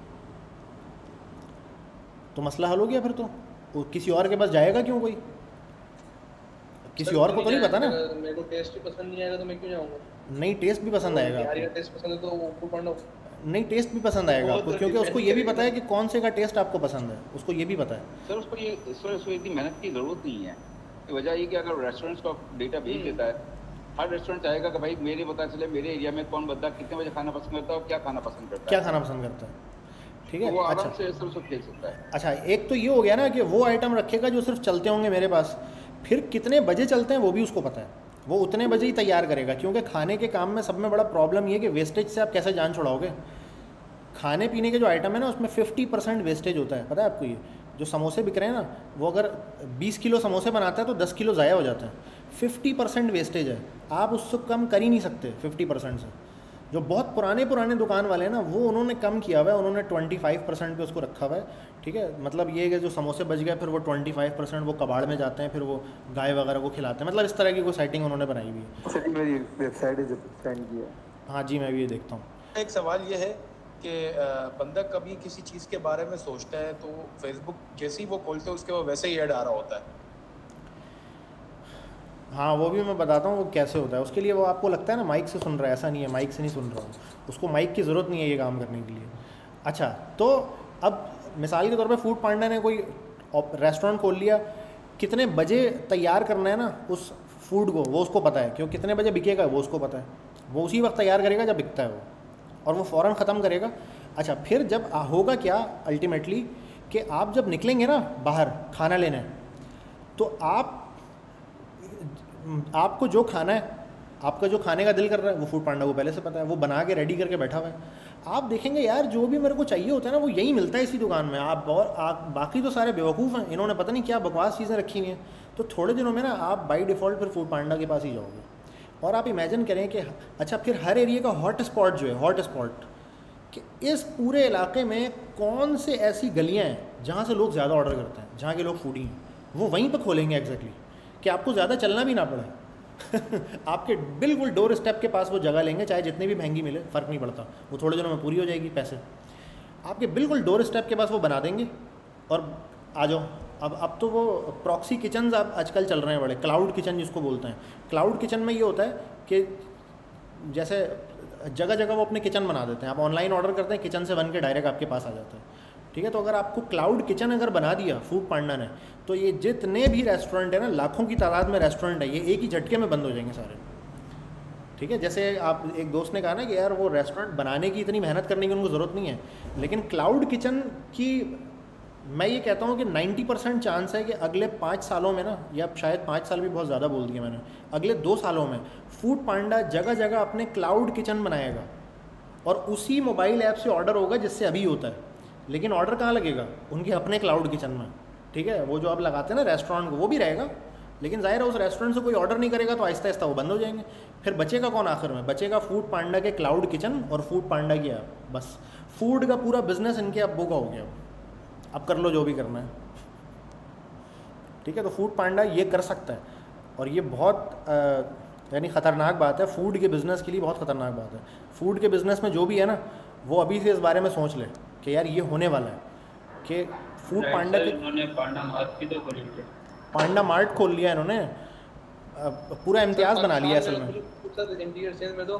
तो मसला हल हो गया। फिर तो वो किसी और के पास जाएगा क्यों? कोई किसी और को तो नहीं पता ना। मेरे को टेस्ट ही पसंद नहीं आएगा तो मैं क्यों जाऊंगा? नहीं, टेस्ट भी पसंद आएगा यार, ये आपको। टेस्ट पसंद है तो वो फूड पांडा। नहीं, टेस्ट भी पसंद आएगा आपको, क्योंकि उसको ये भी पता है कि कौन से का टेस्ट आपको पसंद है, उसको ये भी पता है। सर उसको ये सर उसको इतनी मेहनत की ज़रूरत नहीं है। वजह ये कि अगर रेस्टोरेंट्स को डेटा भेज देता है, हर रेस्टोरेंट चाहेगा कि भाई मेरे पता चले मेरे एरिया में कौन बंदा कितने बजे खाना पसंद करता है और क्या खाना पसंद करता है, क्या खाना पसंद करता है। ठीक है, वो आराम अच्छा से सर उसको खेल सकता है। अच्छा, एक तो ये हो गया ना कि वो आइटम रखेगा जो सिर्फ चलते होंगे मेरे पास, फिर कितने बजे चलते हैं वो भी उसको पता है, वो उतने बजे ही तैयार करेगा। क्योंकि खाने के काम में सब में बड़ा प्रॉब्लम ये है कि वेस्टेज से आप कैसे जान छुड़ाओगे। खाने पीने के जो आइटम है ना उसमें फिफ्टी परसेंट वेस्टेज होता है, पता है आपको? ये जो समोसे बिक रहे हैं ना, वो अगर बीस किलो समोसे बनाता है तो दस किलो ज़ाया हो जाता है। फिफ्टी परसेंट वेस्टेज है, आप उससे कम कर ही नहीं सकते फिफ्टी परसेंट से। जो बहुत पुराने पुराने दुकान वाले हैं ना, वो उन्होंने कम किया हुआ है, उन्होंने ट्वेंटी फाइव परसेंट पर उसको रखा हुआ है। ठीक है, मतलब ये है कि जो समोसे बच गए फिर वो ट्वेंटी फाइव परसेंट वो कबाड़ में जाते हैं, फिर वो गाय वगैरह को खिलाते हैं। मतलब इस तरह की कोई सेटिंग उन्होंने बनाई हुई है। सर मेरी वेबसाइट है जो सेंड किया। हाँ जी, मैं भी ये देखता हूँ। एक सवाल ये है कि बंदा कभी किसी चीज़ के बारे में सोचता है तो फेसबुक जैसे ही वो खोलते हैं उसके बाद वैसे ही ऐड आ रहा होता है। हाँ, वो भी मैं बताता हूँ वो कैसे होता है। उसके लिए वो आपको लगता है ना माइक से सुन रहा है, ऐसा नहीं है, माइक से नहीं सुन रहा हूँ, उसको माइक की ज़रूरत नहीं है ये काम करने के लिए। अच्छा, तो अब मिसाल के तौर पे फूड पांडा ने कोई रेस्टोरेंट खोल लिया, कितने बजे तैयार करना है ना उस फूड को वो उसको पता है, क्यों कितने बजे बिकेगा वो उसको पता है। वो उसी वक्त तैयार करेगा जब बिकता है वो, और वो फ़ौरन ख़त्म करेगा। अच्छा, फिर जब होगा क्या अल्टीमेटली कि आप जब निकलेंगे ना बाहर खाना लेने, तो आप आपको जो खाना है, आपका जो खाने का दिल कर रहा है वो फूड पांडा को पहले से पता है, वो बना के रेडी करके बैठा हुआ है। आप देखेंगे यार जो भी मेरे को चाहिए होता है ना वो यही मिलता है इसी दुकान में। आप और आप बाकी तो सारे बेवकूफ़ हैं, इन्होंने पता नहीं क्या बकवास चीज़ें रखी हुई हैं। तो थोड़े दिनों में ना आप बाई डिफ़ॉल्ट फिर फूड पांडा के पास ही जाओगे। और आप इमेजिन करें कि अच्छा, फिर हर एरिया का हॉट स्पॉट जो है, हॉट स्पॉट कि इस पूरे इलाके में कौन से ऐसी गलियाँ हैं जहाँ से लोग ज़्यादा ऑर्डर करते हैं, जहाँ के लोग फूडी हैं, वो वहीं पर खोलेंगे एग्जैक्टली, कि आपको ज़्यादा चलना भी ना पड़े। आपके बिल्कुल डोर स्टेप के पास वो जगह लेंगे, चाहे जितनी भी महंगी मिले फ़र्क नहीं पड़ता, वो थोड़े दिनों में पूरी हो जाएगी पैसे। आपके बिल्कुल डोर स्टेप के पास वो बना देंगे और आ जाओ। अब अब तो वो प्रॉक्सी किचन्स अब आजकल चल रहे हैं बड़े, क्लाउड किचन जिसको बोलते हैं। क्लाउड किचन में ये होता है कि जैसे जगह जगह वो अपने किचन बना देते हैं, आप ऑनलाइन ऑर्डर करते हैं, किचन से बन के डायरेक्ट आपके पास आ जाता है। ठीक है, तो अगर आपको क्लाउड किचन अगर बना दिया फूड पांडा ने, तो ये जितने भी रेस्टोरेंट है ना, लाखों की तादाद में रेस्टोरेंट है, ये एक ही झटके में बंद हो जाएंगे सारे। ठीक है, जैसे आप एक दोस्त ने कहा ना कि यार वो रेस्टोरेंट बनाने की इतनी मेहनत करने की उनको ज़रूरत नहीं है, लेकिन क्लाउड किचन की मैं ये कहता हूँ कि नब्बे परसेंट चांस है कि अगले पाँच सालों में ना, या शायद पाँच साल भी बहुत ज़्यादा बोल दिया मैंने, अगले दो सालों में फूड पांडा जगह जगह अपने क्लाउड किचन बनाएगा और उसी मोबाइल ऐप से ऑर्डर होगा जिससे अभी होता है। लेकिन ऑर्डर कहाँ लगेगा? उनके अपने क्लाउड किचन में। ठीक है, वो जो आप लगाते हैं ना रेस्टोरेंट को, वो भी रहेगा, लेकिन ज़ाहिर है उस रेस्टोरेंट से कोई ऑर्डर नहीं करेगा तो आहिस्ता आहिस्ता वो बंद हो जाएंगे। फिर बचेगा कौन आखिर में? बचेगा फूड पांडा के क्लाउड किचन और फूड पांडा की ऐप। बस फूड का पूरा बिजनेस इनके अब्बू का हो गया। अब कर लो जो भी करना है। ठीक है, तो फूड पांडा ये कर सकता है और ये बहुत यानी ख़तरनाक बात है, फूड के बिज़नेस के लिए बहुत ख़तरनाक बात है। फूड के बिज़नेस में जो भी है ना, वो अभी से इस बारे में सोच ले कि यार ये होने वाला है कि फूड पांडा के उन्होंने पांडा मार्ट भी तो खोली है, पांडा मार्ट खोल लिया इन्होंने, पूरा इम्तियाज़ बना लिया असल में। इंटीरियर सेल में तो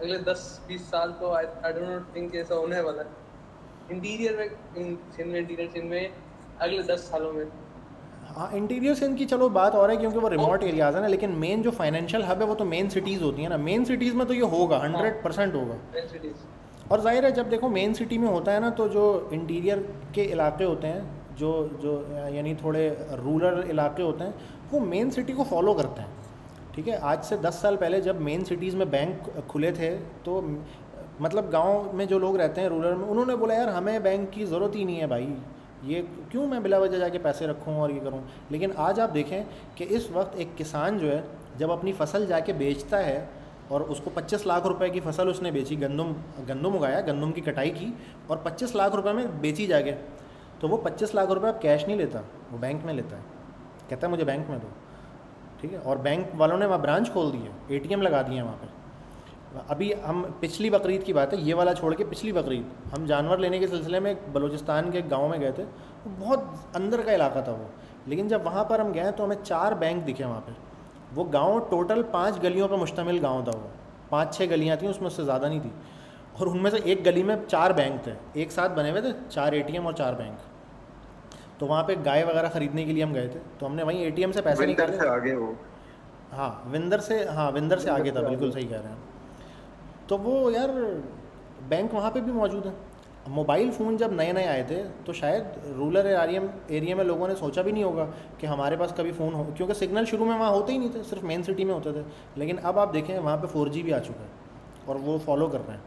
अगले दस बीस साल तो I I don't not think ऐसा होने वाला है इंटीरियर में इन सिंध में इंटीरियर सिंध में अगले दस सालों में। हाँ इंटीरियर सिंध की चलो बात और है क्योंकि वो रिमोट एरियाज है ना, लेकिन मेन जो फाइनेंशियल हब है वो तो मेन सिटीज़ होती है ना। मेन सिटीज़ में तो ये होगा हंड्रेड परसेंट होगा। और जाहिर है जब देखो मेन सिटी में होता है ना तो जो इंटीरियर के इलाके होते हैं, जो जो यानी थोड़े रूरल इलाके होते हैं, वो मेन सिटी को फॉलो करते हैं। ठीक है, आज से दस साल पहले जब मेन सिटीज़ में बैंक खुले थे तो मतलब गांव में जो लोग रहते हैं रूरल में, उन्होंने बोला यार हमें बैंक की ज़रूरत ही नहीं है भाई, ये क्यों मैं बिला वजह जाके पैसे रखूँ और ये करूँ। लेकिन आज आप देखें कि इस वक्त एक किसान जो है जब अपनी फसल जाके बेचता है और उसको पच्चीस लाख रुपए की फसल उसने बेची, गंदम गंदम उगाया, गंदम की कटाई की और पच्चीस लाख रुपए में बेची जाके, तो वो पच्चीस लाख रुपए अब कैश नहीं लेता, वो बैंक में लेता है, कहता है मुझे बैंक में दो। ठीक है, और बैंक वालों ने वहाँ ब्रांच खोल दी है, एटीएम लगा दिए हैं वहाँ पर। अभी हम पिछली बकरीद की बात है, ये वाला छोड़ के पिछली बकरीद हम जानवर लेने के सिलसिले में बलूचिस्तान के गांव में गए थे। बहुत अंदर का इलाका था वो, लेकिन जब वहाँ पर हम गए तो हमें चार बैंक दिखे वहाँ पर। वो गांव टोटल पांच गलियों पर मुश्तमिल गांव था, वो पांच छः गलियाँ थी, उसमें उससे ज़्यादा नहीं थी। और उनमें से एक गली में चार बैंक थे, एक साथ बने हुए थे, चार एटीएम और चार बैंक। तो वहाँ पे गाय वगैरह ख़रीदने के लिए हम गए थे, तो हमने वहीं एटीएम से पैसे निकाले। से आगे हो? हाँ विंदर से, हाँ विंदर से आगे था, बिल्कुल सही कह रहे हैं। तो वो यार बैंक वहाँ पे भी मौजूद है। मोबाइल फ़ोन जब नए नए आए थे तो शायद रूरल एरिया एरिया में लोगों ने सोचा भी नहीं होगा कि हमारे पास कभी फ़ोन हो, क्योंकि सिग्नल शुरू में वहाँ होते ही नहीं थे, सिर्फ मेन सिटी में होते थे। लेकिन अब आप देखें वहाँ पे फोर जी भी आ चुका है और वो फॉलो कर रहे हैं।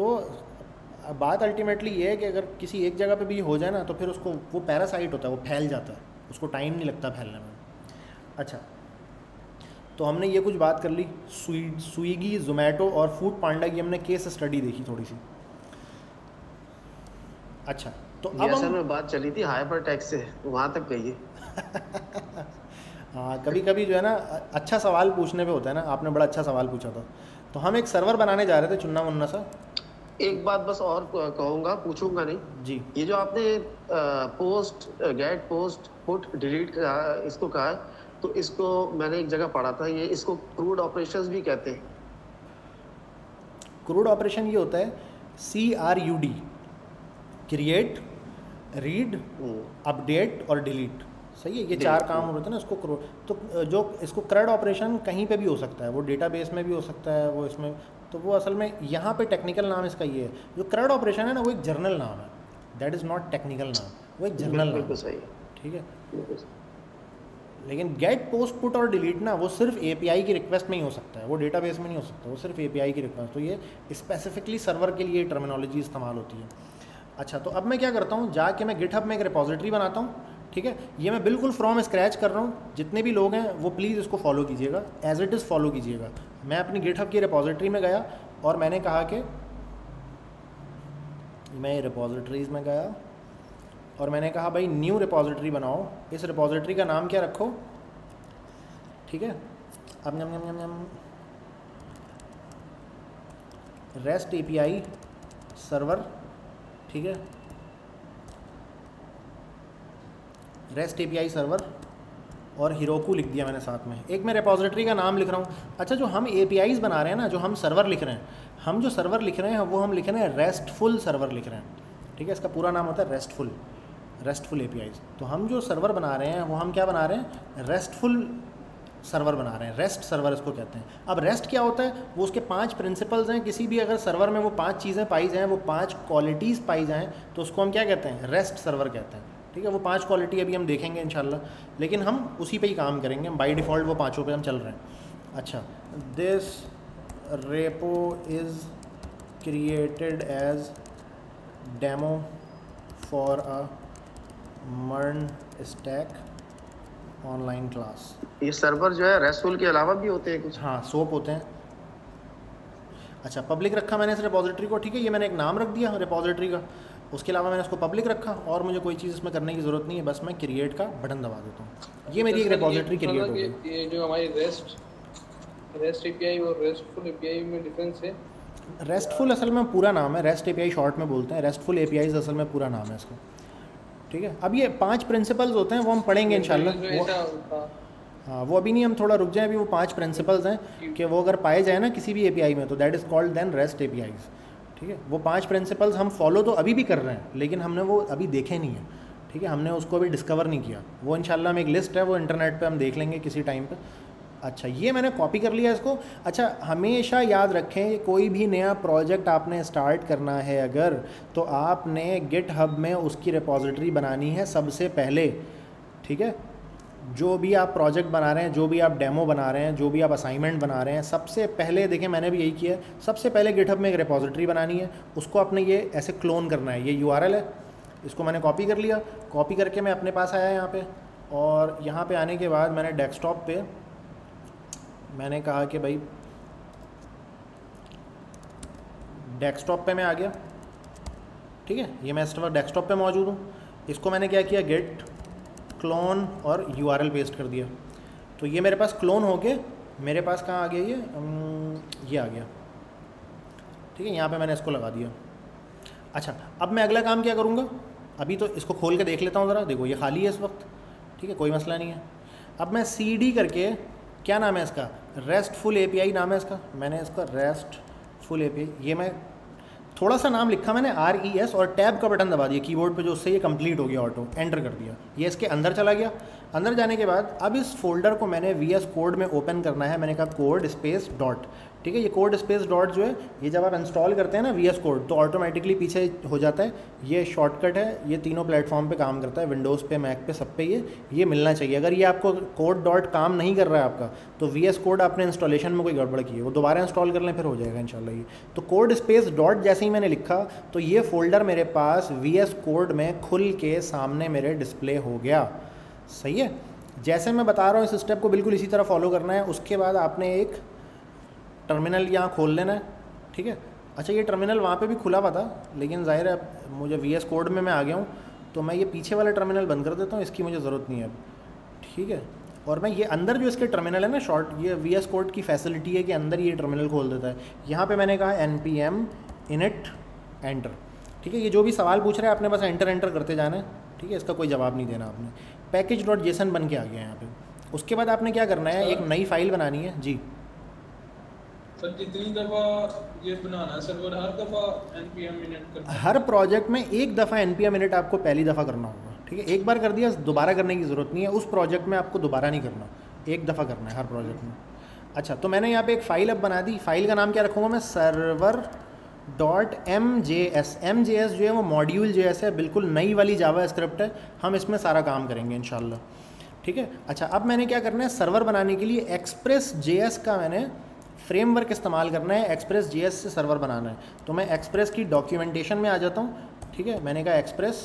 तो बात अल्टीमेटली ये है कि अगर किसी एक जगह पे भी हो जाए ना तो फिर उसको वो पैरासाइट होता है, वो फैल जाता है, उसको टाइम नहीं लगता फैलने में। अच्छा, तो हमने ये कुछ बात कर ली, स्विगी, जोमेटो और फूड पांडा की हमने केस स्टडी देखी थोड़ी सी। अच्छा, तो अब असल में बात चली थी हाइपर टैक्स से, वहाँ तक गई हाँ, कभी कभी जो है ना अच्छा सवाल पूछने पे होता है ना। आपने बड़ा अच्छा सवाल पूछा था। तो हम एक सर्वर बनाने जा रहे थे चुन्ना मुन्ना सा। एक बात बस और कहूँगा, पूछूंगा नहीं जी। ये जो आपने post get post put delete इसको कहा है, तो इसको मैंने एक जगह पढ़ा था, ये इसको क्रूड ऑपरेशंस भी कहते हैं। क्रूड ऑपरेशन ये होता है C R U D, create, read, update और डिलीट। सही है, ये चार काम होते हैं ना इसको क्रूड। तो जो इसको क्रड ऑपरेशन कहीं पे भी हो सकता है, वो डेटाबेस में भी हो सकता है, वो इसमें, तो वो असल में यहाँ पे टेक्निकल नाम इसका ये है। जो क्रड ऑपरेशन है ना वो एक जर्नल नाम है, दैट इज़ नॉट टेक्निकल नाम, वो एक जर्नल नाम है। सही है, ठीक है। लेकिन गेट, पोस्ट, पुट और डिलीट ना वो सिर्फ एपीआई की रिक्वेस्ट में ही हो सकता है, वो डेटाबेस में नहीं हो सकता, वो सिर्फ एपीआई की रिक्वेस्ट। तो ये स्पेसिफिकली सर्वर के लिए टर्मिनोलॉजी इस्तेमाल होती है। अच्छा, तो अब मैं क्या करता हूँ, जाके मैं गिटहब में एक रिपोजिटरी बनाता हूँ। ठीक है, ये मैं बिल्कुल फ्रॉम स्क्रैच कर रहा हूँ। जितने भी लोग हैं वो प्लीज़ इसको फॉलो कीजिएगा, एज इट इज़ फॉलो कीजिएगा। मैं अपनी गिटहब की रिपोजिटरी में गया और मैंने कहा कि मैं रिपोजिटरीज़ में गया और मैंने कहा भाई न्यू रिपोजिटरी बनाओ। इस रिपोजिटरी का नाम क्या रखो? ठीक है, अब नम नम नम नम रेस्ट एपीआई सर्वर। ठीक है, रेस्ट एपीआई सर्वर और हिरोकू लिख दिया मैंने साथ में। एक मैं रिपोजिटरी का नाम लिख रहा हूँ। अच्छा, जो हम एपीआईज बना रहे हैं ना, जो हम सर्वर लिख रहे हैं, हम जो सर्वर लिख रहे हैं वो हम लिख रहे हैं रेस्टफुल सर्वर लिख रहे हैं। ठीक है, इसका पूरा नाम होता है रेस्टफुल, रेस्टफुल एपीआईज। तो हम जो सर्वर बना रहे हैं वो हम क्या बना रहे हैं? रेस्टफुल सर्वर बना रहे हैं, रेस्ट सर्वर इसको कहते हैं। अब रेस्ट क्या होता है? वो उसके पांच प्रिंसिपल्स हैं। किसी भी अगर सर्वर में वो पांच चीज़ें पाई जाएँ, वो पांच क्वालिटीज़ पाई जाएँ, तो उसको हम क्या कहते हैं? रेस्ट सर्वर कहते हैं। ठीक है, वो पांच क्वालिटी अभी हम देखेंगे इंशाल्लाह, लेकिन हम उसी पे ही काम करेंगे। हम बाय डिफ़ॉल्ट वो पांचों पे हम चल रहे हैं। अच्छा, this repo is created as demo for a MERN stack online class. ये सर्वर जो है रेस्टफुल के अलावा भी होते हैं कुछ? हाँ, सोप होते हैं। अच्छा, पब्लिक रखा मैंने इस रिपोजिटरी को। ठीक है, ये मैंने एक नाम रख दिया रिपोजिटरी का, उसके अलावा मैंने इसको पब्लिक रखा और मुझे कोई चीज़ इसमें करने की ज़रूरत नहीं है, बस मैं क्रिएट का बटन दबा देता हूँ। ये मेरी एक रिपोजिटरी क्रिएट हो गई। ये जो हमारी रेस्ट रेस्ट एपीआई और रेस्टफुल एपीआई में डिफरेंस है? रेस्टफुल असल में पूरा नाम है, रेस्ट एपीआई शॉर्ट में बोलते हैं, रेस्टफुल एपीआई असल में पूरा नाम है इसका। ठीक है, अब ये पांच प्रिंसिपल्स होते हैं, वो हम पढ़ेंगे इंशाल्लाह। हाँ वो अभी नहीं, हम थोड़ा रुक जाएं, अभी वो पांच प्रिंसिपल्स हैं कि वो अगर पाए जाए ना किसी भी एपीआई में तो that is called then REST APIs. ठीक है, वो पांच प्रिंसिपल्स हम फॉलो तो अभी भी कर रहे हैं, लेकिन हमने वो अभी देखे नहीं है। ठीक है, हमने उसको अभी डिस्कवर नहीं किया। वो इंशाल्लाह हम एक लिस्ट है, वो इंटरनेट पे हम देख लेंगे किसी टाइम पे। अच्छा, ये मैंने कॉपी कर लिया इसको। अच्छा, हमेशा याद रखें कोई भी नया प्रोजेक्ट आपने स्टार्ट करना है अगर, तो आपने गिटहब में उसकी रिपोजिटरी बनानी है सबसे पहले। ठीक है, जो भी आप प्रोजेक्ट बना रहे हैं, जो भी आप डेमो बना रहे हैं, जो भी आप असाइनमेंट बना रहे हैं, सबसे पहले देखें मैंने भी यही किया है, सबसे पहले गिटहब में एक रिपोजिटरी बनानी है, उसको आपने ये ऐसे क्लोन करना है। ये यूआरएल है, इसको मैंने कॉपी कर लिया। कॉपी करके मैं अपने पास आया यहाँ पे, और यहाँ पे आने के बाद मैंने डेस्कटॉप पे मैंने कहा कि भाई डेस्कटॉप पे मैं आ गया। ठीक है, ये मैं इस वक्त डेस्कटॉप पे मौजूद हूँ। इसको मैंने क्या किया, गेट क्लोन और यूआरएल पेस्ट कर दिया। तो ये मेरे पास क्लोन हो के मेरे पास कहाँ आ गया, ये ये आ गया। ठीक है, यहाँ पे मैंने इसको लगा दिया। अच्छा, अब मैं अगला काम क्या करूँगा, अभी तो इसको खोल के देख लेता हूँ ज़रा। देखो ये खाली है इस वक्त। ठीक है, कोई मसला नहीं है। अब मैं सी डी करके, क्या नाम है इसका, रेस्टफुल एपीआई नाम है इसका। मैंने इसका रेस्टफुल एपीआई, ये मैं थोड़ा सा नाम लिखा मैंने आर ई एस, और टैब का बटन दबा दिया कीबोर्ड पे, जो उससे ये कंप्लीट हो गया, ऑटो एंटर कर दिया। ये इसके अंदर चला गया। अंदर जाने के बाद अब इस फोल्डर को मैंने वी एस कोड में ओपन करना है। मैंने कहा कोड स्पेस डॉट। ठीक है, ये कोड स्पेस डॉट जो है, ये जब आप इंस्टॉल करते हैं ना वी एस कोड, तो ऑटोमेटिकली पीछे हो जाता है। ये शॉर्टकट है, ये तीनों प्लेटफॉर्म पे काम करता है, विंडोज़ पे, मैक पे, सब पे ये ये मिलना चाहिए। अगर ये आपको कोड डॉट काम नहीं कर रहा है आपका, तो वी एस कोड आपने इंस्टॉलेशन में कोई गड़बड़ की है, वो दोबारा इंस्टॉल कर लें, फिर हो जाएगा इंशाल्लाह ये। तो कोड स्पेस डॉट जैसे ही मैंने लिखा, तो ये फोल्डर मेरे पास वी एस कोड में खुल के सामने मेरे डिस्प्ले हो गया। सही है, जैसे मैं बता रहा हूँ इस स्टेप को बिल्कुल इसी तरह फॉलो करना है। उसके बाद आपने एक टर्मिनल यहाँ खोल लेना है। ठीक है, अच्छा ये टर्मिनल वहाँ पे भी खुला हुआ था, लेकिन ज़ाहिर है मुझे वी एस कोड में मैं आ गया हूँ, तो मैं ये पीछे वाला टर्मिनल बंद कर देता हूँ, इसकी मुझे ज़रूरत नहीं है अब। ठीक है, और मैं ये अंदर जो इसके टर्मिनल है ना शॉर्ट, ये वी एस कोड की फैसिलिटी है कि अंदर ये टर्मिनल खोल देता है। यहाँ पर मैंने कहा N P M init enter. ठीक है, ये जो भी सवाल पूछ रहा है आपने बस एंटर एंटर करते जाना है। ठीक है, इसका कोई जवाब नहीं देना आपने। पैकेज डॉट जेसन बन के आ गया यहाँ पे। उसके बाद आपने क्या करना है, एक नई फाइल बनानी है। जी सर, जितनी दफ़ा ये बनाना है सर्वर, हर दफ़ा npm init करना है? हर प्रोजेक्ट में एक दफ़ा npm init आपको पहली दफ़ा करना होगा। ठीक है, एक बार कर दिया, दोबारा करने की ज़रूरत नहीं है। उस प्रोजेक्ट में आपको दोबारा नहीं करना, एक दफ़ा करना है हर प्रोजेक्ट में। अच्छा, तो मैंने यहाँ पे एक फ़ाइल अब बना दी। फाइल का नाम क्या रखूँगा मैं, server dot M J S. M J S जो है वो मॉड्यूल जे एस है, बिल्कुल नई वाली जावा स्क्रिप्ट है। हम इसमें सारा काम करेंगे इंशाल्लाह। ठीक है, अच्छा अब मैंने क्या करना है, सर्वर बनाने के लिए एक्सप्रेस जे एस का मैंने फ्रेमवर्क इस्तेमाल करना है। एक्सप्रेस जे एस से सर्वर बनाना है, तो मैं एक्सप्रेस की डॉक्यूमेंटेशन में आ जाता हूँ। ठीक है, मैंने कहा एक्सप्रेस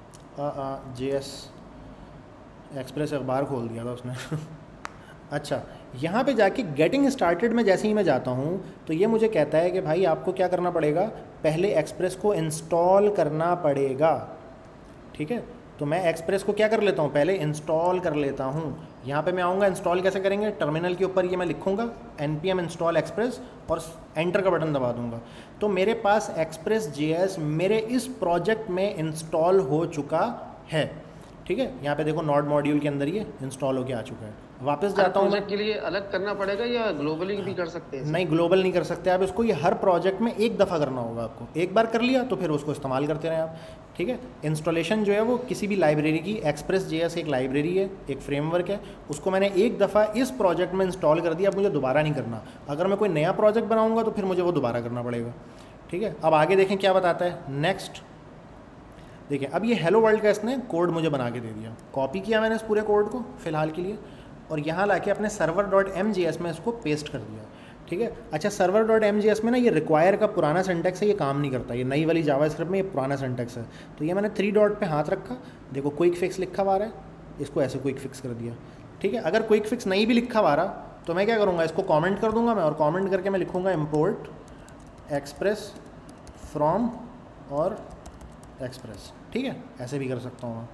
जे एस, एक्सप्रेस अखबार खोल दिया था उसने अच्छा, यहाँ पे जाके गेटिंग स्टार्टेड में जैसे ही मैं जाता हूँ, तो ये मुझे कहता है कि भाई आपको क्या करना पड़ेगा, पहले एक्सप्रेस को इंस्टॉल करना पड़ेगा। ठीक है, तो मैं एक्सप्रेस को क्या कर लेता हूँ, पहले इंस्टॉल कर लेता हूँ। यहाँ पे मैं आऊँगा, इंस्टॉल कैसे करेंगे, टर्मिनल के ऊपर ये मैं लिखूँगा N P M install Express और एंटर का बटन दबा दूँगा। तो मेरे पास एक्सप्रेस जे एस मेरे इस प्रोजेक्ट में इंस्टॉल हो चुका है। ठीक है, यहाँ पे देखो नॉड मॉड्यूल के अंदर ये इंस्टॉल होके आ चुका है। वापस जाता हूँ मैं, के लिए अलग करना पड़ेगा या ग्लोबली भी कर सकते हैं? नहीं, ग्लोबल नहीं कर सकते आप इसको, ये हर प्रोजेक्ट में एक दफ़ा करना होगा आपको। एक बार कर लिया तो फिर उसको इस्तेमाल करते रहें आप। ठीक है, इंस्टॉलेशन जो है वो किसी भी लाइब्रेरी की, एक्सप्रेस जे एस एक लाइब्रेरी है, एक फ्रेमवर्क है, उसको मैंने एक दफ़ा इस प्रोजेक्ट में इंस्टॉल कर दिया, अब मुझे दोबारा नहीं करना। अगर मैं कोई नया प्रोजेक्ट बनाऊँगा तो फिर मुझे वो दोबारा करना पड़ेगा। ठीक है, अब आगे देखें क्या बताता है, नेक्स्ट देखिए। अब ये हेलो वर्ल्ड का इसने कोड मुझे बना के दे दिया, कॉपी किया मैंने इस पूरे कोड को फ़िलहाल के लिए, और यहाँ लाके अपने server dot M G S में इसको पेस्ट कर दिया। ठीक है, अच्छा server dot M G S में ना ये रिक्वायर का पुराना सिंटेक्स है, ये काम नहीं करता। ये नई वाली जावा स्क्रिप्ट में ये पुराना सिंटेक्स है। तो ये मैंने थ्री डॉट पे हाथ रखा, देखो क्विक फिक्स लिखा हुआ है, इसको ऐसे क्विक फिक्स कर दिया। ठीक है, अगर क्विक फिक्स नहीं भी लिखा हुआ रहा तो मैं क्या करूँगा, इसको कॉमेंट कर दूँगा मैं, और कॉमेंट करके मैं लिखूँगा इम्पोर्ट एक्सप्रेस फ्रॉम और एक्सप्रेस। ठीक है, ऐसे भी कर सकता हूँ मैं।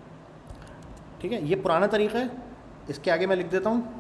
ठीक है, ये पुराना तरीका है। इसके आगे मैं लिख देता हूँ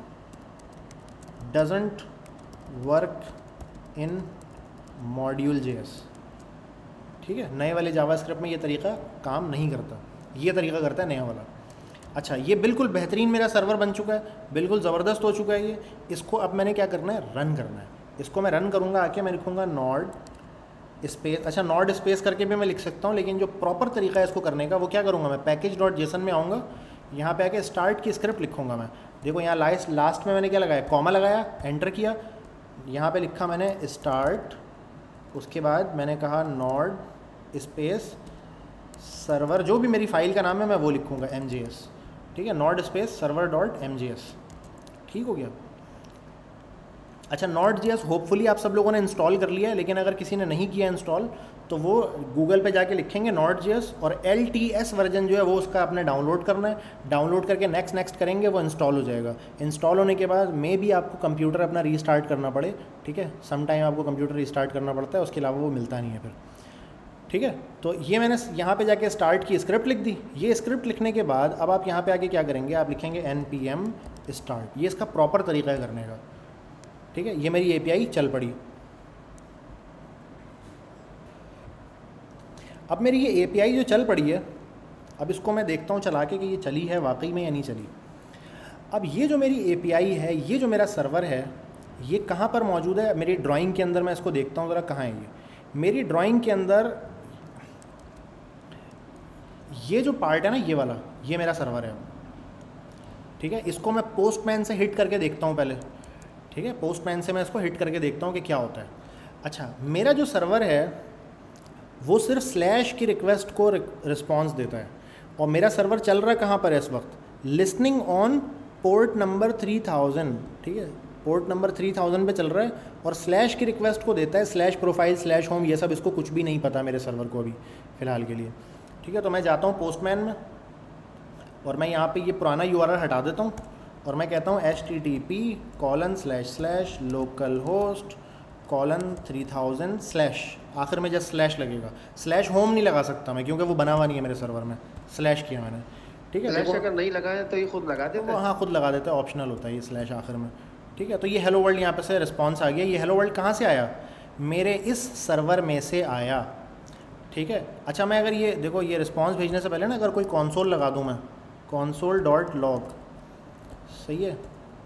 doesn't work in module J S. ठीक है, नए वाले जावा स्क्रिप्ट में ये तरीका काम नहीं करता, ये तरीका करता है नया वाला। अच्छा, ये बिल्कुल बेहतरीन मेरा सर्वर बन चुका है, बिल्कुल ज़बरदस्त हो चुका है ये। इसको अब मैंने क्या करना है, रन करना है। इसको मैं रन करूँगा, आके मैं लिखूँगा नॉड स्पेस, अच्छा नॉड स्पेस करके भी मैं लिख सकता हूँ, लेकिन जो प्रॉपर तरीका है इसको करने का वो क्या करूँगा, मैं पैकेज डॉट जेसन में आऊँगा, यहाँ पे आके स्टार्ट की स्क्रिप्ट लिखूँगा मैं। देखो यहाँ लास्ट लास्ट में मैंने क्या लगाया, कॉमा लगाया, एंटर किया, यहाँ पे लिखा मैंने स्टार्ट, उसके बाद मैंने कहा नॉड स्पेस सर्वर, जो भी मेरी फाइल का नाम है मैं वो लिखूँगा एम जी एस, ठीक है, node space server dot M G S, ठीक हो गया। अच्छा, नॉट जी एस होपफुली आप सब लोगों ने इंस्टॉल कर लिया है, लेकिन अगर किसी ने नहीं किया इंस्टॉल तो वो गूगल पे जाके लिखेंगे नॉट जी एस और एल टी एस वर्जन जो है वो उसका आपने डाउनलोड करना है। डाउनलोड करके नेक्स्ट नेक्स्ट करेंगे, वो इंस्टॉल हो जाएगा। इंस्टॉल होने के बाद मे भी आपको कंप्यूटर अपना रीस्टार्ट करना पड़े, ठीक है, सम टाइम आपको कंप्यूटर रीस्टार्ट करना पड़ता है, उसके अलावा वो मिलता नहीं है फिर, ठीक है। तो ये मैंने यहाँ पे जाके स्टार्ट की स्क्रिप्ट लिख दी। ये स्क्रिप्ट लिखने के बाद अब आप यहाँ पे आके क्या करेंगे, आप लिखेंगे एन पी एम स्टार्ट, ये इसका प्रॉपर तरीका है करने का, ठीक है। ये मेरी एपीआई चल पड़ी। अब मेरी ये एपीआई जो चल पड़ी है, अब इसको मैं देखता हूँ चला के कि ये चली है वाकई में या नहीं चली। अब ये जो मेरी एपीआई है, ये जो मेरा सर्वर है, ये कहाँ पर मौजूद है, मेरी ड्राइंग के अंदर मैं इसको देखता हूँ ज़रा, कहाँ है ये मेरी ड्राइंग के अंदर। ये जो पार्ट है ना, ये वाला, ये मेरा सर्वर है, ठीक है। इसको मैं पोस्टमैन से हिट करके देखता हूँ पहले, ठीक है, पोस्टमैन से मैं इसको हिट करके देखता हूँ कि क्या होता है। अच्छा, मेरा जो सर्वर है वो सिर्फ स्लैश की रिक्वेस्ट को रिस्पॉन्स देता है, और मेरा सर्वर चल रहा है कहाँ पर है इस वक्त, listening on port number three thousand, ठीक है, पोर्ट नंबर थ्री थाउजेंड पे चल रहा है, और स्लैश की रिक्वेस्ट को देता है, स्लैश प्रोफाइल स्लैश होम, ये सब इसको कुछ भी नहीं पता मेरे सर्वर को अभी फ़िलहाल के लिए, ठीक है। तो मैं जाता हूँ पोस्टमैन में, और मैं यहाँ पे ये पुराना यूआरएल हटा देता हूँ, और मैं कहता हूँ H T T P colon slash slash local host colon three thousand slash, आखिर में जस्ट स्लैश लगेगा, स्लैश होम नहीं लगा सकता मैं क्योंकि वो बना हुआ नहीं है मेरे सर्वर में, स्लैश किया मैंने, ठीक है। स्लैश अगर नहीं लगाया तो ये खुद लगा देता है, हाँ खुद लगा देता है, ऑप्शनल होता है ये स्लैश आखिर में, ठीक है। तो ये हेलो वर्ल्ड यहाँ पे से रिस्पॉन्स आ गया। ये हेलो वर्ल्ड कहाँ से आया, मेरे इस सर्वर में से आया, ठीक है। अच्छा, मैं अगर ये देखो, ये रिस्पॉन्स भेजने से पहले ना अगर कोई कॉन्सोल लगा दूँ मैं, कॉन्सोल डॉट लॉग, सही है,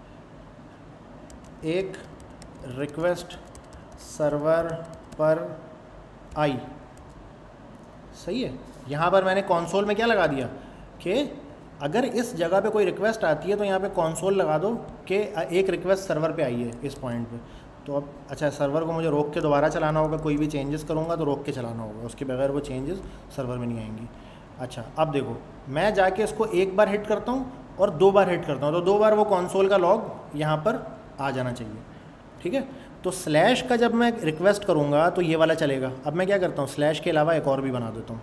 एक रिक्वेस्ट सर्वर पर आई, सही है। यहाँ पर मैंने कॉन्सोल में क्या लगा दिया कि अगर इस जगह पे कोई रिक्वेस्ट आती है तो यहाँ पे कॉन्सोल लगा दो कि एक रिक्वेस्ट सर्वर पे आई है इस पॉइंट पे। तो अब अच्छा, सर्वर को मुझे रोक के दोबारा चलाना होगा, कोई भी चेंजेस करूँगा तो रोक के चलाना होगा, उसके बगैर वो चेंजेस सर्वर में नहीं आएंगी। अच्छा, अब देखो, मैं जाके इसको एक बार हिट करता हूँ और दो बार हिट करता हूँ, तो दो बार वो कॉन्सोल का लॉग यहाँ पर आ जाना चाहिए, ठीक है। तो स्लैश का जब मैं रिक्वेस्ट करूँगा तो ये वाला चलेगा। अब मैं क्या करता हूँ, स्लैश के अलावा एक और भी बना देता हूँ,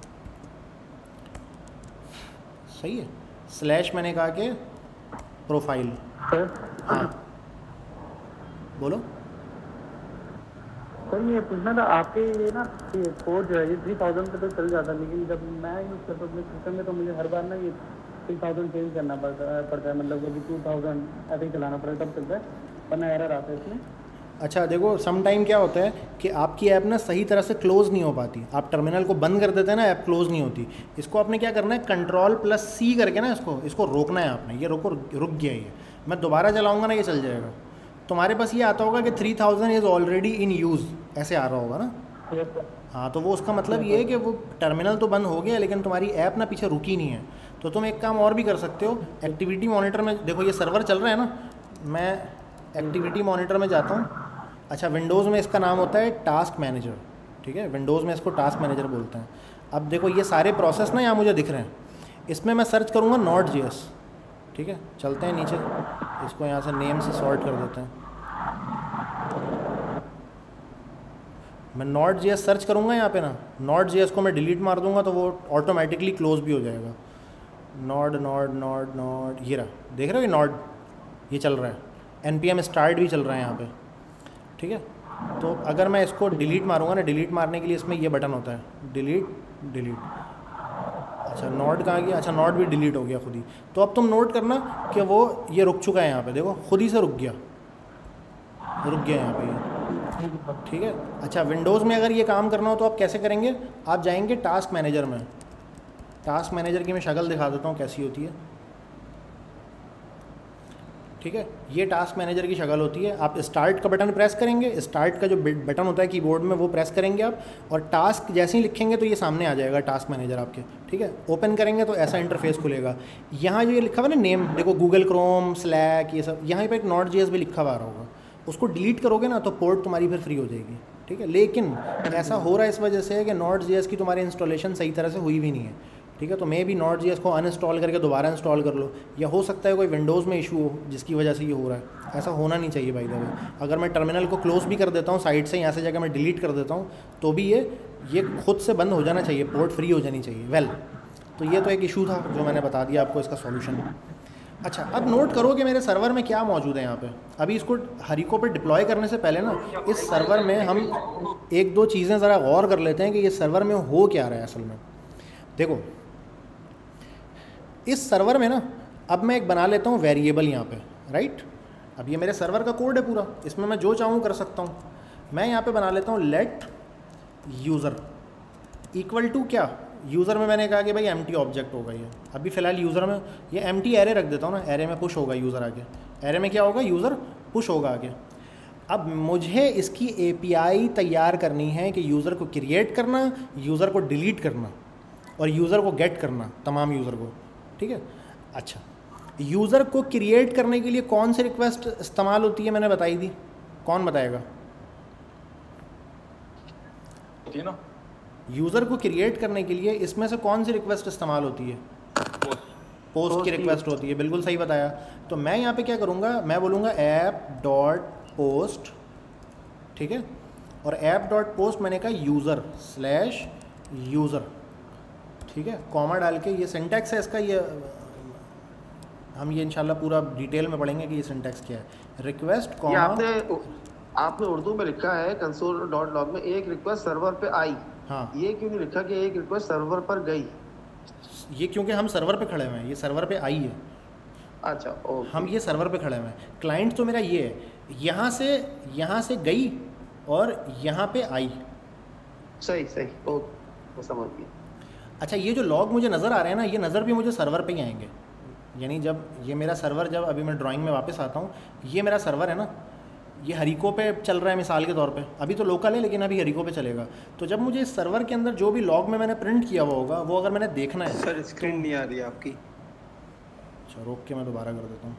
सही है। स्लैश मैंने कहा कि प्रोफाइल, हाँ बोलो सर। ये पूछना था आपके, ये ना ये कोड जो है ये थ्री थाउजेंड पे तो चल जाता है, लेकिन जब मैं यूज़ करता हूँ अपने सिस्टम में तो मुझे हर बार ना ये थ्री थाउजेंड चेंज करना पड़ता पड़ता है, मतलब कभी टू थाउजेंड ऐसे ही चलाना पड़ता है, तब चलता है, वरना एरर आता है इसमें। अच्छा देखो, सम टाइम क्या होता है कि आपकी ऐप ना सही तरह से क्लोज़ नहीं हो पाती, आप टर्मिनल को बंद कर देते हैं ना, ऐप क्लोज़ नहीं होती। इसको आपने क्या करना है, कंट्रोल प्लस सी करके ना इसको इसको रोकना है आपने। ये रोको, रुक गया ये, मैं दोबारा चलाऊंगा ना ये चल जाएगा। तुम्हारे पास ये आता होगा कि three thousand is already in use, ऐसे आ रहा होगा ना। हाँ, तो वो उसका मतलब ये है कि वो टर्मिनल तो बंद हो गया लेकिन तुम्हारी ऐप ना पीछे रुकी नहीं है। तो तुम एक काम और भी कर सकते हो, एक्टिविटी मॉनिटर में देखो, ये सर्वर चल रहा है ना, मैं एक्टिविटी मॉनिटर में जाता हूँ। अच्छा, विंडोज़ में इसका नाम होता है टास्क मैनेजर, ठीक है, विंडोज़ में इसको टास्क मैनेजर बोलते हैं। अब देखो ये सारे प्रोसेस ना यहाँ मुझे दिख रहे हैं, इसमें मैं सर्च करूँगा नॉट जी एस, ठीक है। चलते हैं नीचे, इसको यहाँ से नेम से सॉर्ट कर देते हैं। मैं नॉट जी एस सर्च करूँगा यहाँ पे ना, नॉट जी एस को मैं डिलीट मार दूँगा तो वो ऑटोमेटिकली क्लोज भी हो जाएगा। नॉड नॉड नॉड नॉड, ये रहा, देख रहे हो ये नॉड, ये चल रहा है। एन पी एम स्टार्ट भी चल रहा है यहाँ पे, ठीक है। तो अगर मैं इसको डिलीट मारूंगा ना, डिलीट मारने के लिए इसमें ये बटन होता है, डिलीट डिलीट। अच्छा, नोट कहाँ गया, अच्छा नोट भी डिलीट हो गया खुद ही। तो अब तुम नोट करना कि वो ये रुक चुका है यहाँ पे, देखो खुद ही से रुक गया, रुक गया यहाँ पे ये, ठीक है। अच्छा, विंडोज़ में अगर ये काम करना हो तो आप कैसे करेंगे, आप जाएंगे टास्क मैनेजर में। टास्क मैनेजर की मैं शक्ल दिखा देता हूँ कैसी होती है। ठीक है, ये टास्क मैनेजर की शक्ल होती है। आप स्टार्ट का बटन प्रेस करेंगे, स्टार्ट का जो बटन होता है कीबोर्ड में वो प्रेस करेंगे आप, और टास्क जैसे ही लिखेंगे तो ये सामने आ जाएगा टास्क मैनेजर आपके। ठीक है, ओपन करेंगे तो ऐसा इंटरफेस खुलेगा। यहाँ जो ये लिखा हुआ ना नेम, देखो गूगल क्रोम, स्लैक, ये सब, यहाँ पे एक नॉट जेएस भी लिखा हुआ आ रहा होगा, उसको डिलीट करोगे ना तो पोर्ट तुम्हारी फिर फ्री हो जाएगी। ठीक है, लेकिन ऐसा हो रहा है इस वजह से कि नॉट जेएस की तुम्हारी इंस्टॉलेशन सही तरह से हुई भी नहीं है। ठीक है, तो मे भी नॉट जेएस को अनइंस्टॉल करके दोबारा इंस्टॉल कर लो, या हो सकता है कोई विंडोज़ में इशू हो जिसकी वजह से ये हो रहा है। ऐसा होना नहीं चाहिए बाय द वे। अगर मैं टर्मिनल को क्लोज भी कर देता हूँ साइड से, यहाँ से जाकर मैं डिलीट कर देता हूँ, तो भी ये ये खुद से बंद हो जाना चाहिए, पोर्ट फ्री हो जानी चाहिए। वेल well, तो ये तो एक इशू था जो मैंने बता दिया आपको इसका सॉल्यूशन। अच्छा, अब नोट करो कि मेरे सर्वर में क्या मौजूद है यहाँ पे। अभी इसको हरिको पे डिप्लॉय करने से पहले ना इस सर्वर में हम एक दो चीज़ें ज़रा गौर कर लेते हैं कि ये सर्वर में हो क्या रहा है असल में। देखो, इस सर्वर में ना अब मैं एक बना लेता हूँ वेरिएबल यहाँ पे, राइट। अब ये मेरे सर्वर का कोड है पूरा, इसमें मैं जो चाहूँ कर सकता हूँ। मैं यहाँ पे बना लेता हूँ लेट यूज़र इक्वल टू क्या, यूज़र में मैंने कहा कि भाई एम्प्टी ऑब्जेक्ट होगा ये। अभी फ़िलहाल यूज़र में ये एम्प्टी एरे रख देता हूँ ना, एरे में पुश होगा यूज़र आगे, एरे में क्या होगा, यूज़र पुश होगा आगे। अब मुझे इसकी एपीआई तैयार करनी है कि यूज़र को क्रिएट करना, यूज़र को डिलीट करना और यूज़र को गेट करना, तमाम यूज़र को। ठीक है, अच्छा, यूज़र को क्रिएट करने के लिए कौन सी रिक्वेस्ट इस्तेमाल होती है मैंने बताई थी, कौन बताएगा? होती है ना, यूज़र को क्रिएट करने के लिए इसमें से कौन सी रिक्वेस्ट इस्तेमाल होती है? पोस्ट की रिक्वेस्ट होती है, बिल्कुल सही बताया। तो मैं यहाँ पे क्या करूँगा, मैं बोलूँगा ऐप डॉट पोस्ट, ठीक है, और ऐप डॉट पोस्ट मैंने कहा यूज़र स्लैश यूज़र, ठीक है, कॉमा डाल के। ये सिंटैक्स है इसका, ये हम ये इंशाल्लाह पूरा डिटेल में पढ़ेंगे कि ये सिंटैक्स क्या है। रिक्वेस्ट कॉमा, ये आपने आपने उर्दू में लिखा है कंसोल डॉट लॉग में एक रिक्वेस्ट सर्वर पे आई। हाँ, ये क्यों नहीं लिखा कि एक रिक्वेस्ट सर्वर पर गई? ये क्योंकि हम सर्वर पे खड़े हुए हैं, ये सर्वर पे आई है। अच्छा, ओके, हम ये सर्वर पे खड़े हुए हैं। क्लाइंट तो मेरा ये है, यहाँ से यहाँ से गई और यहाँ पे आई। सही सही, ओके, समझ गया। अच्छा, ये जो लॉग मुझे नज़र आ रहे हैं ना, ये नज़र भी मुझे सर्वर पे ही आएंगे। यानी जब ये मेरा सर्वर, जब अभी मैं ड्राइंग में वापस आता हूँ, ये मेरा सर्वर है ना, ये हरिको पे चल रहा है मिसाल के तौर पे। अभी तो लोकल है लेकिन अभी हरिको पे चलेगा। तो जब मुझे इस सर्वर के अंदर जो भी लॉग में मैंने प्रिंट किया हुआ होगा, वो अगर मैंने देखना है। सर स्क्रीन नहीं आ रही है आपकी। अच्छा, रोक के मैं दोबारा कर देता हूँ।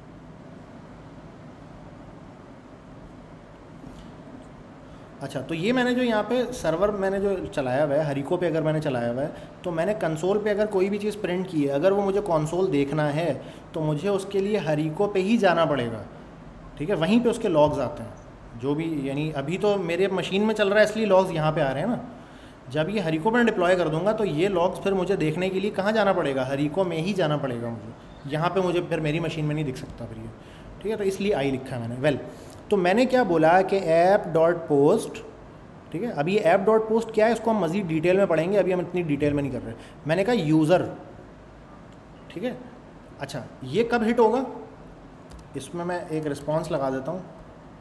अच्छा, तो ये मैंने जो यहाँ पे सर्वर मैंने जो चलाया हुआ है हरिको पे, अगर मैंने चलाया हुआ है, तो मैंने कंसोल पे अगर कोई भी चीज़ प्रिंट की है, अगर वो मुझे कंसोल देखना है तो मुझे उसके लिए हरिको पे ही जाना पड़ेगा। ठीक है, वहीं पे उसके लॉग्स आते हैं जो भी, यानी अभी तो मेरे मशीन में चल रहा है इसलिए लॉग्स यहाँ पे आ रहे हैं ना। जब ये हरिको पर डिप्लॉय कर दूंगा तो ये लॉग्स फिर मुझे देखने के लिए कहाँ जाना पड़ेगा, हरिको में ही जाना पड़ेगा मुझे। यहाँ पे मुझे फिर मेरी मशीन में नहीं दिख सकता फिर ये। ठीक है, तो इसलिए आई लिखा है मैंने। वेल well, तो मैंने क्या बोला कि ऐप डॉट पोस्ट, ठीक है, अभी ये ऐप डॉट पोस्ट क्या है इसको हम मज़ीद डिटेल में पढ़ेंगे, अभी हम इतनी डिटेल में नहीं कर रहे। मैंने कहा यूज़र, ठीक है। अच्छा, ये कब हिट होगा, इसमें मैं एक रिस्पॉन्स लगा देता हूँ,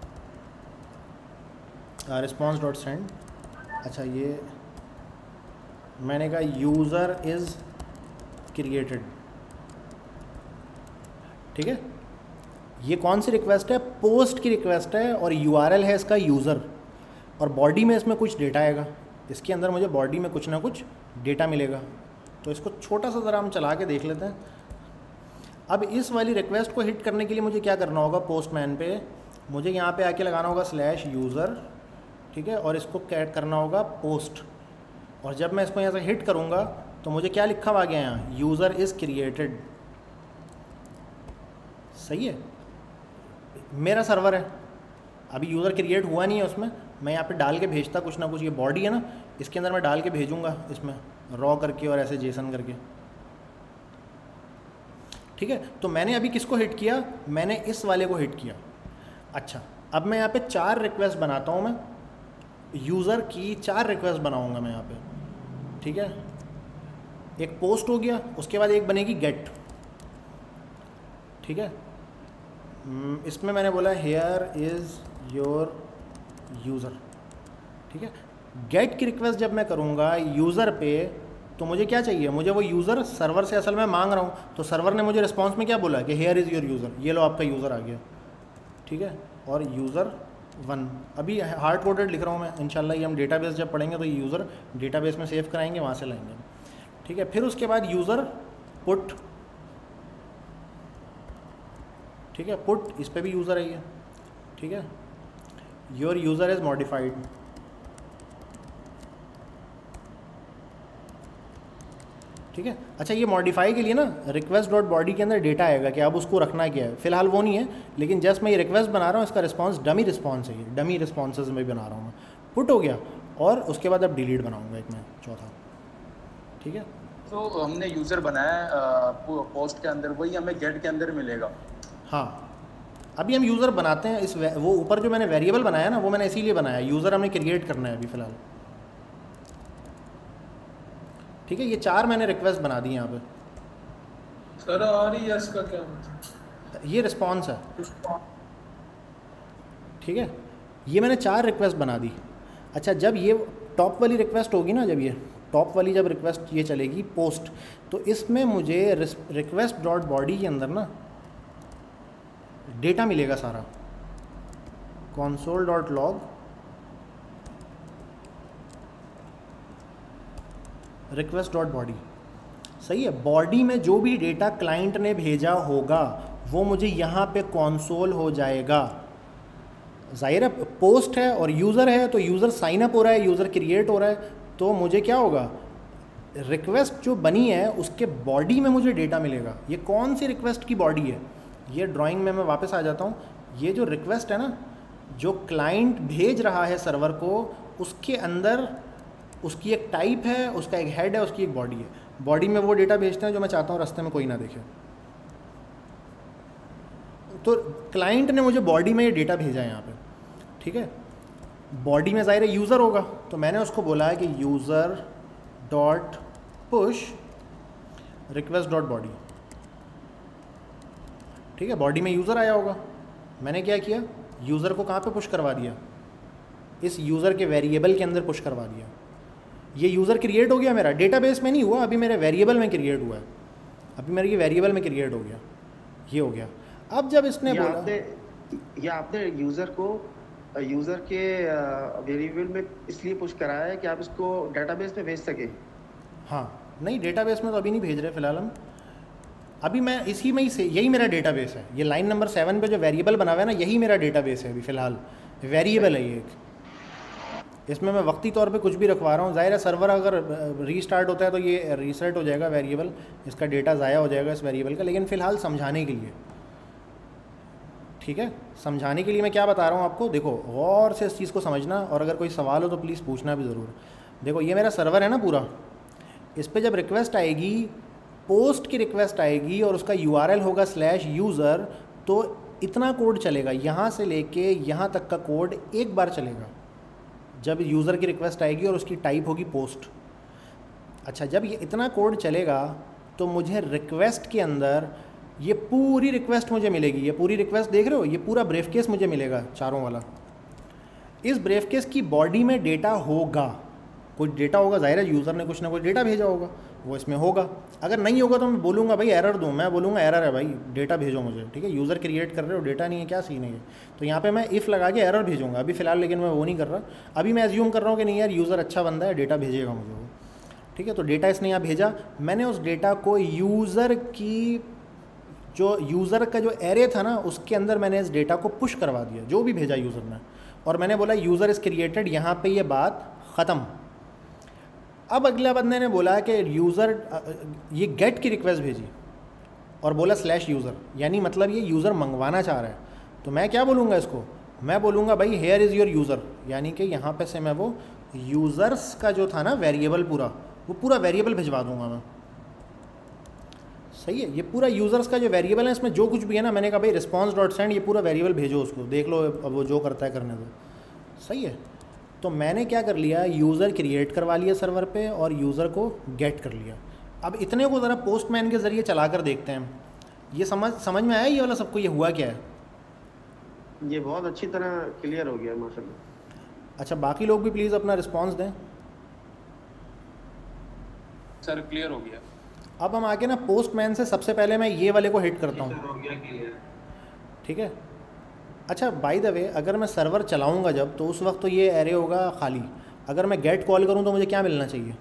रिस्पॉन्स डॉट सेंड। अच्छा, ये मैंने कहा यूज़र इज़ क्रिएटेड, ठीक है। ये कौन सी रिक्वेस्ट है, पोस्ट की रिक्वेस्ट है, और यूआरएल है इसका यूज़र, और बॉडी में इसमें कुछ डेटा आएगा। इसके अंदर मुझे बॉडी में कुछ ना कुछ डेटा मिलेगा। तो इसको छोटा सा ज़रा हम चला के देख लेते हैं। अब इस वाली रिक्वेस्ट को हिट करने के लिए मुझे क्या करना होगा, पोस्टमैन पे मुझे यहाँ पे आके लगाना होगा स्लैश यूज़र, ठीक है, और इसको कैट करना होगा पोस्ट। और जब मैं इसको यहाँ से हिट करूँगा तो मुझे क्या लिखा हुआ गया यहाँ, यूज़र इज़ क्रिएटेड। सही है, मेरा सर्वर है, अभी यूज़र क्रिएट हुआ नहीं है उसमें, मैं यहाँ पे डाल के भेजता कुछ ना कुछ। ये बॉडी है ना, इसके अंदर मैं डाल के भेजूँगा इसमें रॉ करके और ऐसे जेसन करके, ठीक है। तो मैंने अभी किसको हिट किया, मैंने इस वाले को हिट किया। अच्छा, अब मैं यहाँ पे चार रिक्वेस्ट बनाता हूँ, मैं यूज़र की चार रिक्वेस्ट बनाऊँगा मैं यहाँ पे, ठीक है। एक पोस्ट हो गया, उसके बाद एक बनेगी गेट, ठीक है। इसमें मैंने बोला हेयर इज़ योर यूज़र, ठीक है। गेट की रिक्वेस्ट जब मैं करूँगा यूज़र पे, तो मुझे क्या चाहिए, मुझे वो यूज़र सर्वर से असल में मांग रहा हूँ, तो सर्वर ने मुझे रिस्पॉन्स में क्या बोला कि हेयर इज़ योर यूज़र, ये लो आपका यूज़र आ गया, ठीक है। और यूज़र वन अभी हार्ड कोडेड लिख रहा हूँ मैं, इंशाल्लाह ये हम डेटाबेस जब पढ़ेंगे तो ये यूज़र डेटाबेस में सेव कराएंगे, वहाँ से लाएंगे, ठीक है। फिर उसके बाद यूज़र पुट, ठीक है, पुट इस पर भी यूज़र है ये, ठीक है। योर यूज़र इज़ मॉडिफाइड, ठीक है। अच्छा ये मॉडिफाई के लिए ना रिक्वेस्ट डॉट बॉडी के अंदर डेटा आएगा कि अब उसको रखना क्या है, फिलहाल वो नहीं है, लेकिन जस्ट मैं ये रिक्वेस्ट बना रहा हूँ, इसका रिस्पांस डमी रिस्पांस है, ये डमी रिस्पॉन्सेज में बना रहा हूँ मैं। पुट हो गया और उसके बाद अब डिलीट बनाऊँगा एक मैं चौथा, ठीक है। तो हमने यूज़र बनाया पोस्ट के अंदर, वही हमें गेट के अंदर मिलेगा। हाँ अभी हम यूज़र बनाते हैं, इस वो ऊपर जो मैंने वेरिएबल बनाया ना वो मैंने इसीलिए बनाया, यूज़र हमने क्रिएट करना है अभी फ़िलहाल, ठीक है। ये चार मैंने रिक्वेस्ट बना दी यहाँ पे। सर आर ई एस का क्या मतलब? ये रिस्पॉन्स है, ठीक है। ये मैंने चार रिक्वेस्ट बना दी। अच्छा जब ये टॉप वाली रिक्वेस्ट होगी ना, जब ये टॉप वाली जब रिक्वेस्ट ये चलेगी पोस्ट, तो इसमें मुझे रिक्वेस्ट डॉट बॉडी के अंदर ना डेटा मिलेगा सारा, console dot log request dot body, सही है। बॉडी में जो भी डेटा क्लाइंट ने भेजा होगा वो मुझे यहाँ पे कंसोल हो जाएगा। जाहिर है पोस्ट है और यूज़र है, तो यूज़र साइन अप हो रहा है, यूज़र क्रिएट हो रहा है, तो मुझे क्या होगा, रिक्वेस्ट जो बनी है उसके बॉडी में मुझे डेटा मिलेगा। ये कौन सी रिक्वेस्ट की बॉडी है, ये ड्राइंग में मैं वापस आ जाता हूँ। ये जो रिक्वेस्ट है ना, जो क्लाइंट भेज रहा है सर्वर को, उसके अंदर उसकी एक टाइप है, उसका एक हेड है, उसकी एक बॉडी है। बॉडी में वो डेटा भेजते हैं जो मैं चाहता हूँ रास्ते में कोई ना देखे। तो क्लाइंट ने मुझे बॉडी में ये डेटा भेजा है यहाँ पे, ठीक है। बॉडी में ज़ाहिर है यूज़र होगा, तो मैंने उसको बोला है कि user dot push request dot body, ठीक है। बॉडी में यूज़र आया होगा, मैंने क्या किया, यूज़र को कहाँ पे पुश करवा दिया, इस यूज़र के वेरिएबल के अंदर पुश करवा दिया। ये यूज़र क्रिएट हो गया मेरा, डेटाबेस में नहीं हुआ, अभी मेरे वेरिएबल में क्रिएट हुआ है, अभी मेरे ये वेरिएबल में क्रिएट हो गया, ये हो गया। अब जब इसने बोला, आपने या आपने यूज़र को यूज़र के वेरिएबल में इसलिए पुश कराया है कि आप इसको डेटाबेस में भेज सके। हाँ नहीं, डेटाबेस में तो अभी नहीं भेज रहे फ़िलहाल हम, अभी मैं इसी में ही से, यही मेरा डेटाबेस है। ये लाइन नंबर सेवन पे जो वेरिएबल बना हुआ है ना, यही मेरा डेटाबेस है अभी फ़िलहाल, वेरिएबल है ये एक। इसमें मैं वक्ती तौर पे कुछ भी रखवा रहा हूँ। ज़ाहिर है सर्वर अगर रीस्टार्ट होता है तो ये रीसेट हो जाएगा वेरिएबल, इसका डेटा ज़ाया हो जाएगा इस वेरिएबल का, लेकिन फ़िलहाल समझाने के लिए, ठीक है, समझाने के लिए मैं क्या बता रहा हूँ आपको। देखो गौर से इस चीज़ को समझना, और अगर कोई सवाल हो तो प्लीज़ पूछना भी ज़रूर। देखो ये मेरा सर्वर है ना पूरा, इस पर जब रिक्वेस्ट आएगी, पोस्ट की रिक्वेस्ट आएगी और उसका यू आर एल होगा स्लैश यूज़र, तो इतना कोड चलेगा, यहाँ से लेके यहाँ तक का कोड एक बार चलेगा जब यूज़र की रिक्वेस्ट आएगी और उसकी टाइप होगी पोस्ट। अच्छा जब ये इतना कोड चलेगा तो मुझे रिक्वेस्ट के अंदर ये पूरी रिक्वेस्ट मुझे मिलेगी। ये पूरी रिक्वेस्ट देख रहे हो, ये पूरा ब्रीफ केस मुझे मिलेगा चारों वाला। इस ब्रीफ केस की बॉडी में डेटा होगा, कुछ डेटा होगा, ज़ाहिर है यूज़र ने कुछ ना कुछ डेटा भेजा होगा, वो इसमें होगा। अगर नहीं होगा तो मैं बोलूँगा भाई एरर दूँ, मैं बोलूँगा एरर है भाई, डेटा भेजो मुझे, ठीक है। यूज़र क्रिएट कर रहे हो, डेटा नहीं है, क्या सीन है ये, तो यहाँ पे मैं इफ़ लगा के एरर भेजूँगा अभी फ़िलहाल, लेकिन मैं वो नहीं कर रहा। अभी मैं एज्यूम कर रहा हूँ कि नहीं यार यूज़र अच्छा बंदा है, डेटा भेजेगा मुझे वो, ठीक है। तो डेटा इसने यहाँ भेजा, मैंने उस डेटा को यूज़र की जो यूज़र का जो एरे था ना उसके अंदर मैंने इस डेटा को पुश करवा दिया, जो भी भेजा यूज़र ने, और मैंने बोला यूज़र इज़ क्रिएटेड, यहाँ पे ये बात ख़त्म। अब अगला बंदे ने बोला कि यूज़र, ये गेट की रिक्वेस्ट भेजी और बोला स्लैश यूज़र, यानी मतलब ये यूज़र मंगवाना चाह रहा है। तो मैं क्या बोलूँगा इसको, मैं बोलूँगा भाई हेयर इज़ योर यूज़र, यानी कि यहाँ पे से मैं वो यूज़र्स का जो था ना वेरिएबल पूरा, वो पूरा वेरिएबल भिजवा दूँगा मैं, सही है। ये पूरा यूज़र्स का जो वेरिएबल है, इसमें जो कुछ भी है ना, मैंने कहा भाई रिस्पॉन्स डॉट सेंड, ये पूरा वेरिएबल भेजो उसको, देख लो अब वो जो करता है करने दो, सही है। तो मैंने क्या कर लिया, यूज़र क्रिएट करवा लिया सर्वर पे और यूज़र को गेट कर लिया। अब इतने को ज़रा पोस्टमैन के ज़रिए चला कर देखते हैं, ये समझ समझ में आया ये वाला सबको, ये हुआ क्या है? ये बहुत अच्छी तरह क्लियर हो गया माशाल्लाह। अच्छा बाकी लोग भी प्लीज़ अपना रिस्पॉन्स दें। सर क्लियर हो गया। अब हम आके ना पोस्टमैन से सबसे पहले मैं ये वाले को हिट करता हूँ, ठीक है। अच्छा बाय द वे, अगर मैं सर्वर चलाऊँगा जब, तो उस वक्त तो ये एरे होगा खाली। अगर मैं गेट कॉल करूँ तो मुझे क्या मिलना चाहिए?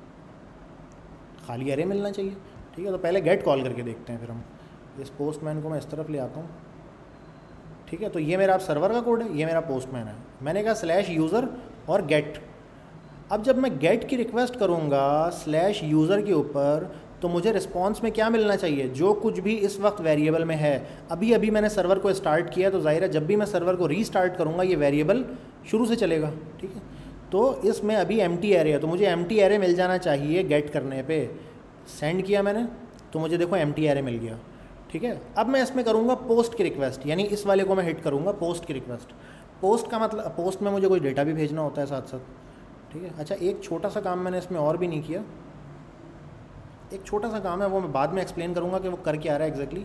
खाली एरे मिलना चाहिए, ठीक है। तो पहले गेट कॉल करके देखते हैं, फिर हम इस पोस्टमैन को मैं इस तरफ ले आता हूँ, ठीक है। तो ये मेरा आप सर्वर का कोड है, ये मेरा पोस्टमैन है। मैंने कहा स्लैश यूज़र और गेट। अब जब मैं गेट की रिक्वेस्ट करूँगा स्लैश यूज़र के ऊपर, तो मुझे रिस्पॉन्स में क्या मिलना चाहिए? जो कुछ भी इस वक्त वेरिएबल में है। अभी अभी मैंने सर्वर को स्टार्ट किया, तो ज़ाहिर है जब भी मैं सर्वर को रीस्टार्ट करूँगा ये वेरिएबल शुरू से चलेगा, ठीक है। तो इसमें अभी एम्प्टी एरे है, तो मुझे एम्प्टी एरे मिल जाना चाहिए। गेट करने पे सेंड किया मैंने, तो मुझे देखो एम्प्टी एरे मिल गया, ठीक है। अब मैं इसमें करूँगा पोस्ट की रिक्वेस्ट, यानी इस वाले को मैं हिट करूँगा पोस्ट की रिक्वेस्ट। पोस्ट का मतलब पोस्ट में मुझे कोई डेटा भी भेजना होता है साथ साथ, ठीक है। अच्छा एक छोटा सा काम मैंने इसमें और भी नहीं किया, एक छोटा सा काम है, वो मैं बाद में एक्सप्लेन करूँगा कि वो कर क्या रहा है एग्जैक्टली।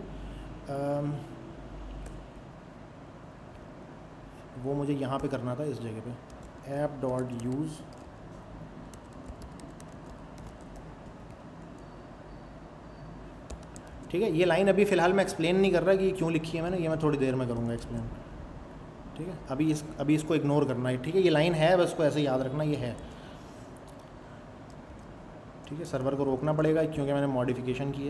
वो मुझे यहाँ पे करना था, इस जगह पे ऐप डॉट यूज़ ठीक है। ये लाइन अभी फ़िलहाल मैं एक्सप्लेन नहीं कर रहा कि क्यों लिखी है मैंने, ये मैं थोड़ी देर में करूँगा एक्सप्लेन, ठीक है। अभी इस अभी इसको इग्नोर करना है, ठीक है। ये लाइन है, बस को ऐसे याद रखना, ये है, ठीक है। सर्वर को रोकना पड़ेगा क्योंकि मैंने मॉडिफिकेशन की है,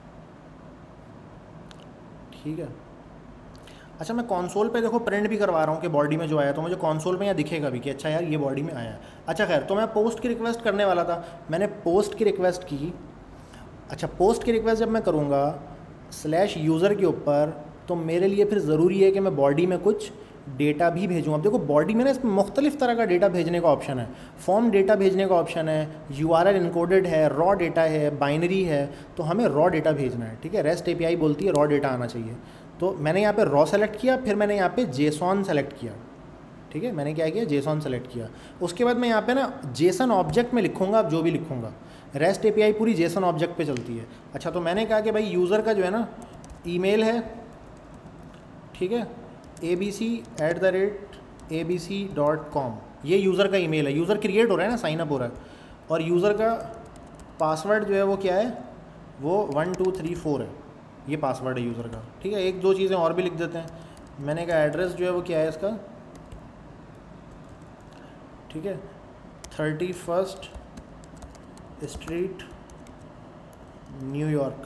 ठीक है। अच्छा मैं कंसोल पे देखो प्रिंट भी करवा रहा हूँ कि बॉडी में जो आया, तो मुझे कंसोल में यहाँ दिखेगा भी कि अच्छा यार ये बॉडी में आया है। अच्छा खैर, तो मैं पोस्ट की रिक्वेस्ट करने वाला था, मैंने पोस्ट की रिक्वेस्ट की। अच्छा पोस्ट की रिक्वेस्ट जब मैं करूँगा स्लैश यूज़र के ऊपर, तो मेरे लिए फिर ज़रूरी है कि मैं बॉडी में कुछ डेटा भी भेजूँ। अब देखो बॉडी में ना इसमें मुख्तलिफ़ तरह का डेटा भेजने का ऑप्शन है। फॉर्म डेटा भेजने का ऑप्शन है, यू आर एल इनकोडेड है, रॉ डेटा है, बाइनरी है। तो हमें रॉ डेटा भेजना है, ठीक है। रेस्ट ए पी आई बोलती है रॉ डेटा आना चाहिए। तो मैंने यहाँ पे रॉ सेलेक्ट किया, फिर मैंने यहाँ पे जेसॉन सेलेक्ट किया, ठीक है। मैंने क्या किया, जेसॉन सेलेक्ट किया। उसके बाद मैं यहाँ पे ना जेसन ऑब्जेक्ट में लिखूँगा, अब जो भी लिखूँगा। रेस्ट ए पी आई पूरी जेसन ऑब्जेक्ट पे चलती है। अच्छा तो मैंने कहा कि भाई यूज़र का जो है ना ईमेल है, ठीक है, A B C at the rate A B C dot com, ये यूज़र का ईमेल है। यूज़र क्रिएट हो रहा है ना, साइन अप हो रहा है। और यूज़र का पासवर्ड जो है वो क्या है, वो वन टू थ्री फोर है, ये पासवर्ड है यूज़र का, ठीक है। एक दो चीज़ें और भी लिख देते हैं। मैंने कहा एड्रेस जो है वो क्या है इसका, ठीक है, थर्टी फर्स्ट स्ट्रीट न्यूयॉर्क,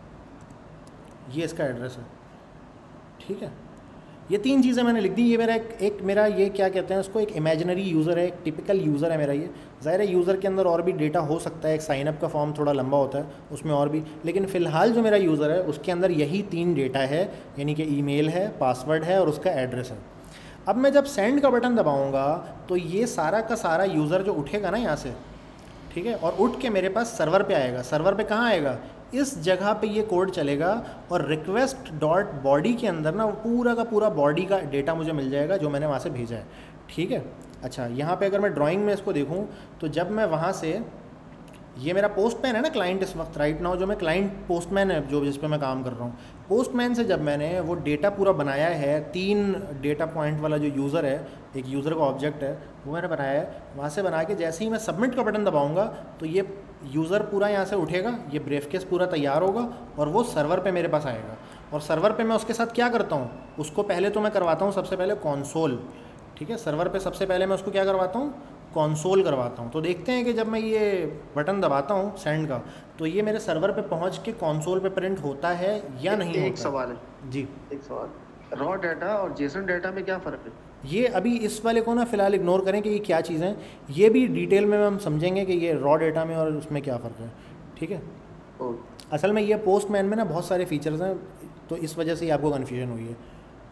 ये इसका एड्रेस है, ठीक है। ये तीन चीज़ें मैंने लिख दी। ये मेरा एक, एक मेरा ये क्या कहते हैं उसको, एक इमेजिनरी यूज़र है, एक टिपिकल यूज़र है मेरा ये। ज़ाहिर है यूज़र के अंदर और भी डेटा हो सकता है, एक साइनअप का फॉर्म थोड़ा लंबा होता है उसमें और भी, लेकिन फ़िलहाल जो मेरा यूज़र है उसके अंदर यही तीन डेटा है, यानी कि ईमेल है, पासवर्ड है और उसका एड्रेस है। अब मैं जब सेंड का बटन दबाऊँगा तो ये सारा का सारा यूज़र जो उठेगा ना यहाँ से, ठीक है, और उठ के मेरे पास सर्वर पे आएगा। सर्वर पे कहाँ आएगा, इस जगह पे ये कोड चलेगा और रिक्वेस्ट डॉट बॉडी के अंदर ना पूरा का पूरा बॉडी का डेटा मुझे मिल जाएगा जो मैंने वहाँ से भेजा है, ठीक है। अच्छा यहाँ पे अगर मैं ड्राइंग में इसको देखूँ तो जब मैं वहाँ से, ये मेरा पोस्टमैन है ना क्लाइंट इस वक्त राइट नाउ, जो मैं क्लाइंट पोस्टमैन है जो जिस पे मैं काम कर रहा हूँ, पोस्टमैन से जब मैंने वो डेटा पूरा बनाया है, तीन डेटा पॉइंट वाला जो यूज़र है, एक यूज़र का ऑब्जेक्ट है वो मैंने बनाया है, वहाँ से बना के जैसे ही मैं सबमिट का बटन दबाऊँगा तो ये यूज़र पूरा यहाँ से उठेगा, ये ब्रीफकेस पूरा तैयार होगा और वो सर्वर पे मेरे पास आएगा। और सर्वर पे मैं उसके साथ क्या करता हूँ, उसको पहले तो मैं करवाता हूँ सबसे पहले कंसोल, ठीक है। सर्वर पे सबसे पहले मैं उसको क्या करवाता हूँ, कंसोल करवाता हूँ। तो देखते हैं कि जब मैं ये बटन दबाता हूँ सेंड का, तो ये मेरे सर्वर पे पहुँच के कंसोल पे प्रिंट होता है या नहीं होता। एक सवाल है जी, एक सवाल, रॉ डाटा और जेसन डाटा में क्या फ़र्क है? ये अभी इस वाले को ना फ़िलहाल इग्नोर करें कि ये क्या चीज़ें हैं, ये भी डिटेल में हम समझेंगे कि ये रॉ डेटा में और उसमें क्या फ़र्क है, ठीक है। असल में ये पोस्टमैन में ना बहुत सारे फीचर्स हैं, तो इस वजह से ही आपको कन्फ्यूजन हुई है।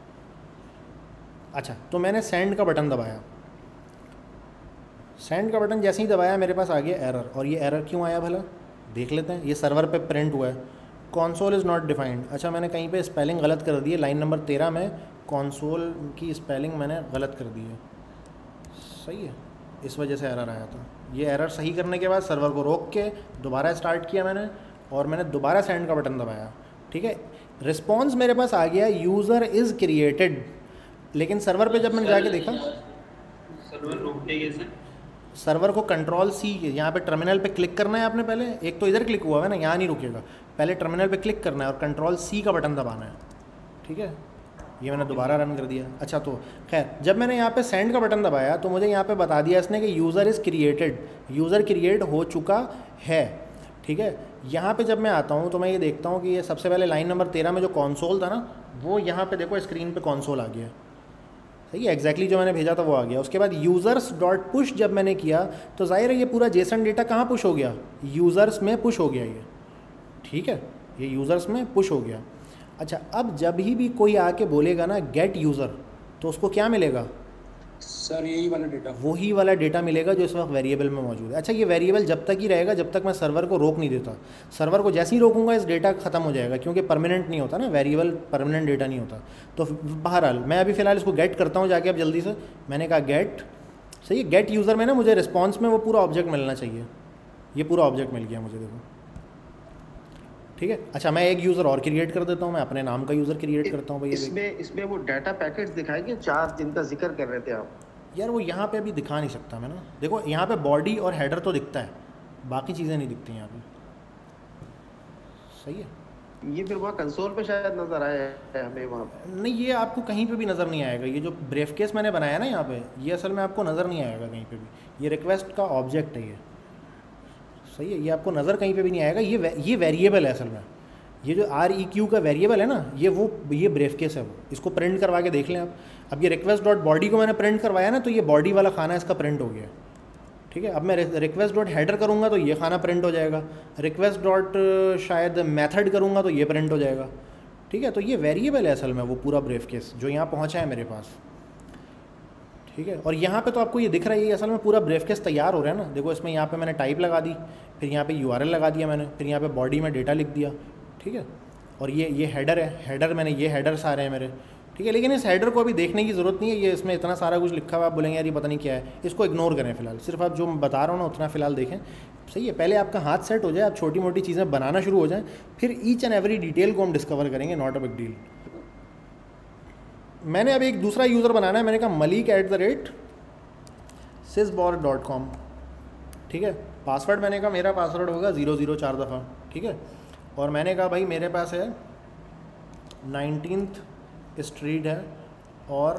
अच्छा तो मैंने सेंड का बटन दबाया, सेंड का बटन जैसे ही दबाया मेरे पास आ गया एरर। और ये एरर क्यों आया भला देख लेते हैं। ये सर्वर पे प्रिंट हुआ है, कंसोल इज़ नॉट डिफाइंड। अच्छा मैंने कहीं पे स्पेलिंग गलत कर दी है, लाइन नंबर तेरह में कंसोल की स्पेलिंग मैंने गलत कर दी है, सही है, इस वजह से एरर आया था। ये एरर सही करने के बाद सर्वर को रोक के दोबारा स्टार्ट किया मैंने और मैंने दोबारा सेंड का बटन दबाया, ठीक है। रिस्पॉन्स मेरे पास आ गया यूज़र इज़ क्रिएटेड, लेकिन सर्वर पे जब मैंने जाके देखा, सर्वर रोकते कैसे? सर्वर को कंट्रोल सी, यहाँ पे टर्मिनल पे क्लिक करना है आपने पहले, एक तो इधर क्लिक हुआ है ना, यहाँ नहीं रुकेगा, पहले टर्मिनल पे क्लिक करना है और कंट्रोल सी का बटन दबाना है, ठीक है। ये मैंने दोबारा रन कर दिया। अच्छा, तो खैर जब मैंने यहाँ पे सेंड का बटन दबाया तो मुझे यहाँ पे बता दिया इसने कि user is created, user create हो चुका है, ठीक है। यहाँ पे जब मैं आता हूँ तो मैं ये देखता हूँ कि ये सबसे पहले लाइन नंबर तेरह में जो कॉन्सोल था ना, वो यहाँ पे देखो स्क्रीन पे कॉन्सोल आ गया, सही है, एग्जैक्टली जो मैंने भेजा था वो आ गया। उसके बाद यूज़र्स डॉट पुश जब मैंने किया तो जाहिर है ये पूरा जेसन डेटा कहाँ पुश हो गया, यूज़र्स में पुश हो गया ये, ठीक है, ये यूज़र्स में पुश हो गया। अच्छा, अब जब ही भी कोई आके बोलेगा ना गेट यूज़र, तो उसको क्या मिलेगा सर? यही वाला डेटा, वही वाला डेटा मिलेगा जो इस वक्त वेरिएबल में मौजूद है। अच्छा, ये वेरिएबल जब तक ही रहेगा जब तक मैं सर्वर को रोक नहीं देता। सर्वर को जैसे ही रोकूंगा इस डेटा ख़त्म हो जाएगा, क्योंकि परमानेंट नहीं होता ना, वेरिएबल परमानेंट डेटा नहीं होता। तो बहरहाल मैं अभी फ़िलहाल इसको गेट करता हूँ जाके, अब जल्दी से मैंने कहा गेट, सही है, गेट यूज़र में ना मुझे रिस्पॉन्स में वो पूरा ऑब्जेक्ट मिलना चाहिए, ये पूरा ऑब्जेक्ट मिल गया मुझे, देखो, ठीक है। अच्छा, मैं एक यूज़र और क्रिएट कर देता हूँ, मैं अपने नाम का यूज़र क्रिएट करता हूँ भाई। इसमें इसमें वो डाटा पैकेट्स दिखाएंगे चार जिनका जिक्र कर रहे थे आप यार, वो यहाँ पे अभी दिखा नहीं सकता मैं ना, देखो यहाँ पे बॉडी और हेडर तो दिखता है, बाकी चीज़ें नहीं दिखती यहाँ पे, सही है। ये फिर वहाँ कंसोल पे शायद नज़र आया है हमें वहाँ पे। नहीं, ये आपको कहीं पे भी नज़र नहीं आएगा, ये जो ब्रीफ केस मैंने बनाया ना यहाँ पे, ये असल में आपको नज़र नहीं आएगा कहीं पे भी, ये रिक्वेस्ट का ऑब्जेक्ट है ये, सही है, ये आपको नज़र कहीं पे भी नहीं आएगा। ये वे, ये वेरिएबल है असल में, ये जो आर ई क्यू का वेरिएबल है ना, ये वो ये ब्रीफ केस है, वो इसको प्रिंट करवा के देख लें आप। अब ये रिक्वेस्ट डॉट बॉडी को मैंने प्रिंट करवाया ना, तो ये बॉडी वाला खाना इसका प्रिंट हो गया, ठीक है। अब मैं रिक्वेस्ट डॉट हेडर करूँगा तो ये खाना प्रिंट हो जाएगा, रिक्वेस्ट डॉट शायद मेथड करूँगा तो ये प्रिंट हो जाएगा, ठीक है। तो ये वेरिएबल है असल में वो पूरा ब्रीफ केस जो यहाँ पहुँचा है मेरे पास, ठीक है। और यहाँ पे तो आपको ये दिख रहा है, ये असल में पूरा ब्रीफ केस तैयार हो रहा है ना, देखो इसमें यहाँ पे मैंने टाइप लगा दी, फिर यहाँ पे यूआरएल लगा दिया मैंने, फिर यहाँ पे बॉडी में डेटा लिख दिया, ठीक है। और ये ये हेडर है, हेडर मैंने, ये हेडर सारे हैं मेरे, ठीक है। लेकिन इस हेडर को अभी देखने की ज़रूरत नहीं है, ये इसमें इतना सारा कुछ लिखा हुआ, आप बोलेंगे यार ये पता नहीं क्या है, इसको इग्नोर करें फ़िलहाल, सिर्फ आप जो मैं बता रहा हूँ ना उतना फ़िलहाल देखें, सही है। पहले आपका हाथ सेट हो जाए, आप छोटी मोटी चीज़ें बनाना शुरू हो जाएँ, फिर ईच एंड एवरी डिटेल को हम डिस्कवर करेंगे, नॉट अ बिग डील। मैंने अब एक दूसरा यूज़र बनाना है, मैंने कहा Malik at the rate Sysborg dot com, ठीक है। पासवर्ड मैंने कहा मेरा पासवर्ड होगा ज़ीरो ज़ीरो चार दफ़ा, ठीक है। और मैंने कहा भाई मेरे पास है नाइनटीन्थ स्ट्रीट है, और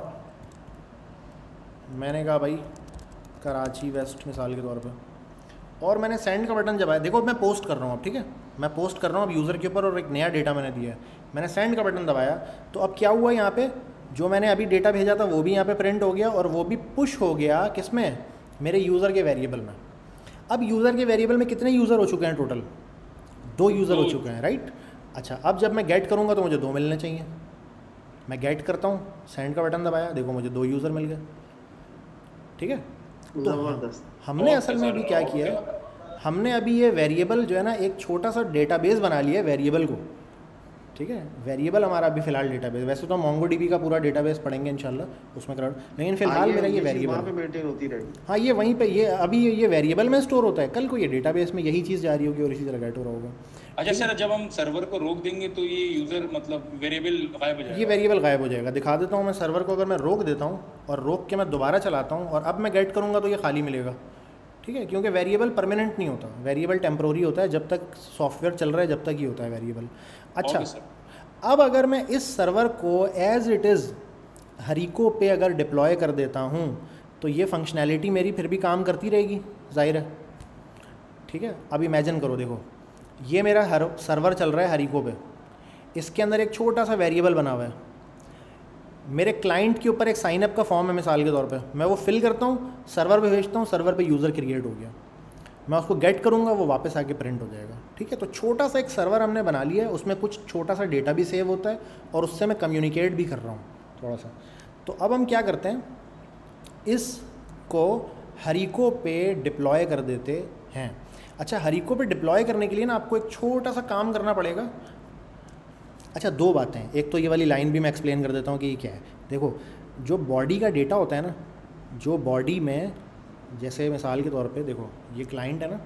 मैंने कहा भाई कराची वेस्ट मिसाल के तौर पे, और मैंने सेंड का बटन दबाया, देखो मैं पोस्ट कर रहा हूँ अब, ठीक है, मैं पोस्ट कर रहा हूँ अब यूज़र के ऊपर, और एक नया डेटा मैंने दिया है, मैंने सेंड का बटन दबाया, तो अब क्या हुआ, यहाँ पे जो मैंने अभी डेटा भेजा था वो भी यहाँ पे प्रिंट हो गया, और वो भी पुश हो गया किस में, मेरे यूज़र के वेरिएबल में। अब यूज़र के वेरिएबल में कितने यूज़र हो चुके हैं टोटल, दो यूज़र हो चुके हैं, राइट। अच्छा, अब जब मैं गेट करूँगा तो मुझे दो मिलने चाहिए, मैं गेट करता हूँ, सेंड का बटन दबाया, देखो मुझे दो यूज़र मिल गए, ठीक है। तो हमने असल में अभी क्या किया है, हमने अभी ये वेरिएबल जो है ना, एक छोटा सा डेटाबेस बना लिया है वेरिएबल को, ठीक है। वेरिएबल हमारा अभी फ़िलहाल डेटाबेस, वैसे तो मोंगोडीबी का पूरा डेटाबेस पढ़ेंगे इंशाल्लाह उसमें कर, लेकिन फ़िलहाल मेरा ये वेरिएबल वहाँ पे मेंटेन होती रहेगी। हाँ, ये वहीं पे, ये अभी ये वेरिएबल में स्टोर होता है, कल को ये डेटाबेस में यही चीज़ जारी होगी और इसी तरह गेट हो रहा होगा। अच्छा सर, जब हम सर्वर को रोक देंगे तो ये यूज़र मतलब वेरिएबल गायब हो जाएगा? ये वेरिएबल गायब हो जाएगा, दिखा देता हूँ मैं सर्वर को, अगर मैं रोक देता हूँ और रोक के मैं दोबारा चलाता हूँ और अब मैं गेट करूँगा तो ये खाली मिलेगा, ठीक है, क्योंकि वेरिएबल परमानेंट नहीं होता, वेरिएबल टेम्प्रोरी होता है, जब तक सॉफ्टवेयर चल रहा है जब तक ही होता है वेरिएबल। अच्छा, अब अगर मैं इस सर्वर को एज़ इट इज़ हरीको पे अगर डिप्लॉय कर देता हूँ तो ये फंक्शनैलिटी मेरी फिर भी काम करती रहेगी, जाहिर है, ठीक है। अब इमेजिन करो, देखो ये मेरा हर सर्वर चल रहा है हरीको पे, इसके अंदर एक छोटा सा वेरिएबल बना हुआ है, मेरे क्लाइंट के ऊपर एक साइन अप का फॉर्म है मिसाल के तौर पे, मैं वो फिल करता हूँ, सर्वर पे भेजता हूँ, सर्वर पे यूज़र क्रिएट हो गया, मैं उसको गेट करूँगा, वो वापस आके प्रिंट हो जाएगा, ठीक है। तो छोटा सा एक सर्वर हमने बना लिया है, उसमें कुछ छोटा सा डेटा भी सेव होता है और उससे मैं कम्युनिकेट भी कर रहा हूँ थोड़ा सा। तो अब हम क्या करते हैं, इसको हरीको पे डिप्लॉय कर देते हैं। अच्छा, हरीको पे डिप्लॉय करने के लिए ना आपको एक छोटा सा काम करना पड़ेगा। अच्छा, दो बातें, एक तो ये वाली लाइन भी मैं एक्सप्लेन कर देता हूँ कि ये क्या है। देखो, जो बॉडी का डेटा होता है ना, जो बॉडी में, जैसे मिसाल के तौर पे देखो ये क्लाइंट है ना,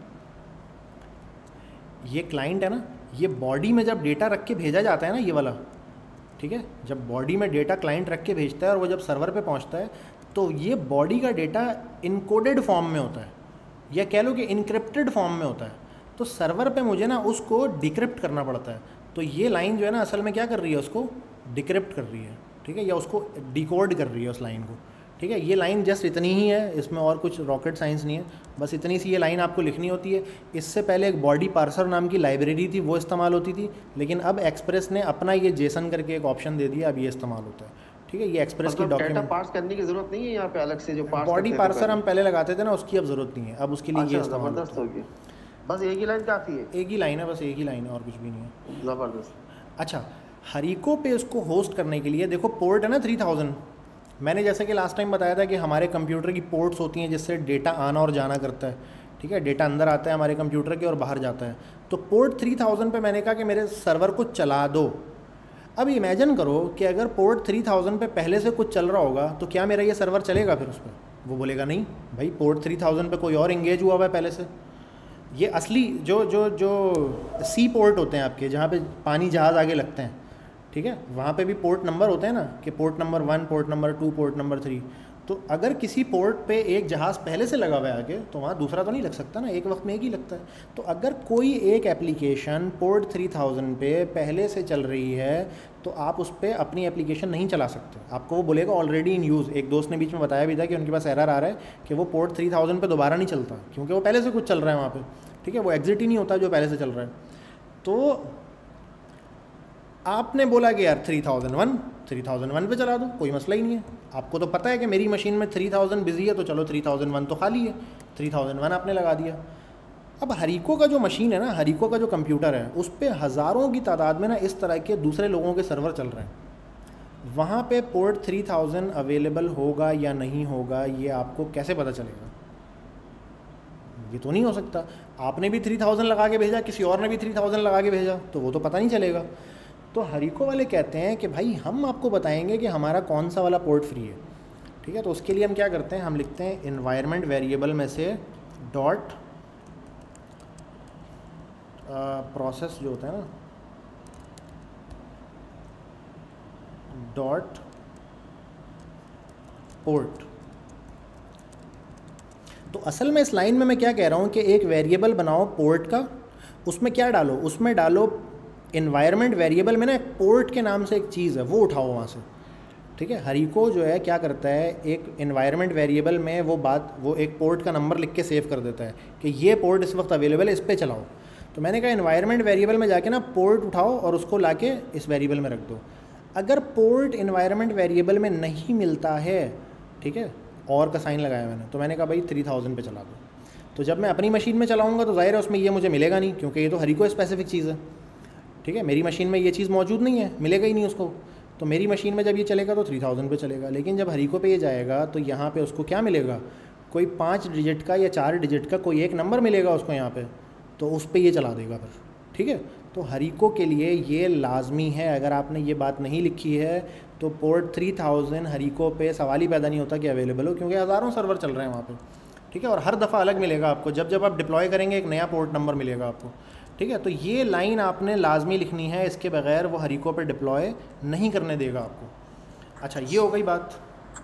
ये क्लाइंट है ना, ये बॉडी में जब डेटा रख के भेजा जाता है ना, ये वाला, ठीक है, जब बॉडी में डेटा क्लाइंट रख के भेजता है और वो जब सर्वर पे पहुंचता है तो ये बॉडी का डेटा इनकोडेड फॉर्म में होता है, या कह लो कि इनक्रिप्टेड फॉर्म में होता है, तो सर्वर पे मुझे ना उसको डिक्रिप्ट करना पड़ता है। तो ये लाइन जो है ना असल में क्या कर रही है, उसको डिक्रिप्ट कर रही है, ठीक है, या उसको डिकोड कर रही है उस लाइन को, ठीक है। ये लाइन जस्ट इतनी ही है, इसमें और कुछ रॉकेट साइंस नहीं है, बस इतनी सी ये लाइन आपको लिखनी होती है। इससे पहले एक बॉडी पार्सर नाम की लाइब्रेरी थी, वो इस्तेमाल होती थी, लेकिन अब एक्सप्रेस ने अपना ये जेसन करके एक ऑप्शन दे दिया, अब ये इस्तेमाल होता है, ठीक है। ये एक्सप्रेस की मतलब डॉक्यूमेंट डेटा पार्स करने की जरूरत नहीं है यहाँ पे अलग से जो पार्स बॉडी पार्सर हम पहले लगाते थे ना, उसकी अब ज़रूरत नहीं है, अब उसके लिए ये इस्तेमाल जबरदस्त हो गया। बस एक ही लाइन काफ़ी है, एक ही लाइन है, बस एक ही लाइन है और कुछ भी नहीं है। ज़बरदस्त। अच्छा, हरिको पे उसको होस्ट करने के लिए देखो पोर्ट है ना थ्री थाउजेंड। मैंने जैसे कि लास्ट टाइम बताया था कि हमारे कंप्यूटर की पोर्ट्स होती हैं जिससे डेटा आना और जाना करता है, ठीक है। डेटा अंदर आता है हमारे कंप्यूटर के और बाहर जाता है। तो पोर्ट थ्री थाउजेंड पे मैंने कहा कि मेरे सर्वर को चला दो। अब इमेजिन करो कि अगर पोर्ट थ्री थाउजेंड पे पहले से कुछ चल रहा होगा तो क्या मेरा ये सर्वर चलेगा फिर उस पर? वो बोलेगा नहीं भाई, पोर्ट थ्री थाउजेंड पे कोई और इंगेज हुआ हुआ है पहले से। ये असली जो जो जो सी पोर्ट होते हैं आपके, जहाँ पे पानी जहाज़ आगे लगते हैं, ठीक है, वहाँ पे भी पोर्ट नंबर होते हैं ना, कि port number one, port number two, port number three. तो अगर किसी पोर्ट पे एक जहाज़ पहले से लगा हुआ है आगे, तो वहाँ दूसरा तो नहीं लग सकता ना, एक वक्त में एक ही लगता है। तो अगर कोई एक एप्लीकेशन पोर्ट थ्री थाउजेंड पे पहले से चल रही है तो आप उस पर अपनी एप्लीकेशन नहीं चला सकते, आपको वो बोलेगा ऑलरेडी इन यूज़। एक दोस्त ने बीच में बताया भी था कि उनके पास एरर आ रहा है कि वो पोर्ट थ्री थाउजेंड पे दोबारा नहीं चलता, क्योंकि वो पहले से कुछ चल रहा है वहाँ पे, ठीक है, वो एग्जिट ही नहीं होता जो पहले से चल रहा है। तो आपने बोला कि यार three thousand one three thousand one पे चला दो, कोई मसला ही नहीं है। आपको तो पता है कि मेरी मशीन में थ्री थाउजेंड बिजी है, तो चलो थ्री थाउजेंड वन तो खाली है, थ्री थाउजेंड वन आपने लगा दिया। अब हरिको का जो मशीन है ना, हरिको का जो कंप्यूटर है, उस पर हज़ारों की तादाद में ना इस तरह के दूसरे लोगों के सर्वर चल रहे हैं। वहाँ पे पोर्ट थ्री थाउजेंड अवेलेबल होगा या नहीं होगा ये आपको कैसे पता चलेगा? ये तो नहीं हो सकता। आपने भी थ्री थाउजेंड लगा के भेजा, किसी और ने भी थ्री थाउजेंड लगा के भेजा, तो वो तो पता नहीं चलेगा। तो हरिको वाले कहते हैं कि भाई हम आपको बताएंगे कि हमारा कौन सा वाला पोर्ट फ्री है, ठीक है। तो उसके लिए हम क्या करते हैं, हम लिखते हैं इन्वायरमेंट वेरिएबल में से डॉट प्रोसेस जो होता है ना, डॉट पोर्ट। तो असल में इस लाइन में मैं क्या कह रहा हूँ कि एक वेरिएबल बनाओ पोर्ट का, उसमें क्या डालो, उसमें डालो इन्वायरमेंट वेरिएबल में ना एक पोर्ट के नाम से एक चीज़ है, वो उठाओ वहाँ से, ठीक है। हरिको जो है क्या करता है, एक इन्वायरमेंट वेरिएबल में वो बात, वो एक पोर्ट का नंबर लिख के सेव कर देता है कि ये पोर्ट इस वक्त अवेलेबल है, इस पर चलाओ। तो मैंने कहा इन्वायरमेंट वेरिएबल में जाके ना पोर्ट उठाओ और उसको लाके इस वेरिएबल में रख दो। अगर पोर्ट इन्वायरमेंट वेरिएबल में नहीं मिलता है, ठीक है, और का साइन लगाया मैंने, तो मैंने कहा भाई थ्री थाउजेंड पे चला दो। तो जब मैं अपनी मशीन में चलाऊँगा तो जाहिर है उसमें ये मुझे मिलेगा नहीं, क्योंकि ये तो हरिको स्पेसिफिक चीज़ है, ठीक है। मेरी मशीन में ये चीज़ मौजूद नहीं है, मिलेगा ही नहीं उसको। तो मेरी मशीन में जब ये चलेगा तो थ्री थाउजेंड पे चलेगा, लेकिन जब हरिको पे ये जाएगा तो यहाँ पे उसको क्या मिलेगा, कोई पाँच डिजिट का या चार डिजिट का कोई एक नंबर मिलेगा उसको यहाँ पे, तो उस पर ये चला देगा फिर, ठीक है। तो हरिको के लिए ये लाजमी है। अगर आपने ये बात नहीं लिखी है तो पोर्ट थ्री थाउजेंड हरिको पे सवाल ही पैदा नहीं होता कि अवेलेबल हो, क्योंकि हज़ारों सर्वर चल रहे हैं वहाँ पे, ठीक है। और हर दफ़ा अलग मिलेगा आपको, जब जब आप डिप्लॉय करेंगे एक नया पोर्ट नंबर मिलेगा आपको, ठीक है। तो ये लाइन आपने लाजमी लिखनी है, इसके बगैर वो हरिको पे डिप्लॉय नहीं करने देगा आपको। अच्छा, ये हो गई बात।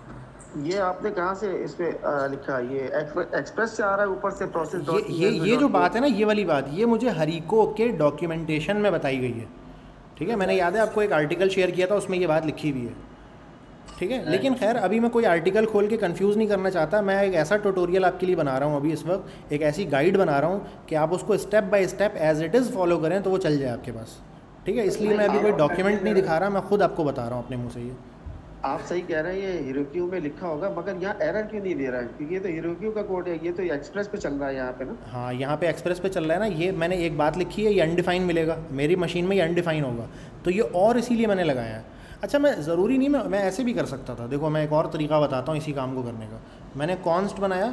ये आपने कहाँ से इस पे लिखा, ये एक्सप्रेस से आ रहा है ऊपर से प्रोसेस डॉट ये ये ये जो बात है ना, ये वाली बात, ये मुझे हरिको के डॉक्यूमेंटेशन में बताई गई है, ठीक है। मैंने याद है आपको एक आर्टिकल शेयर किया था, उसमें ये बात लिखी हुई है, ठीक है। लेकिन खैर अभी मैं कोई आर्टिकल खोल के कंफ्यूज नहीं करना चाहता, मैं एक ऐसा ट्यूटोरियल आपके लिए बना रहा हूँ अभी इस वक्त, एक ऐसी गाइड बना रहा हूँ कि आप उसको step by step as it is follow करें तो वो चल जाए आपके पास, ठीक है। इसलिए मैं अभी कोई डॉक्यूमेंट नहीं दिखा रहा, मैं खुद आपको बता रहा हूँ अपने मुँह से। ये आप सही कह रहे हैं, ये हीरोक्यू में लिखा होगा, मगर यहाँ एरर क्यों नहीं दे रहा है, क्योंकि ये तो हीरोक्यू का कोड है, ये तो एक्सप्रेस पे चल रहा है यहाँ पे ना। हाँ, यहाँ पे एक्सप्रेस पे चल रहा है ना। ये मैंने एक बात लिखी है, ये अनडिफाइन मिलेगा, मेरी मशीन में ये अनडिफाइन होगा, तो ये और इसीलिए मैंने लगाया है। अच्छा, मैं ज़रूरी नहीं, मैं मैं ऐसे भी कर सकता था। देखो मैं एक और तरीका बताता हूँ इसी काम को करने का। मैंने कॉन्स्ट बनाया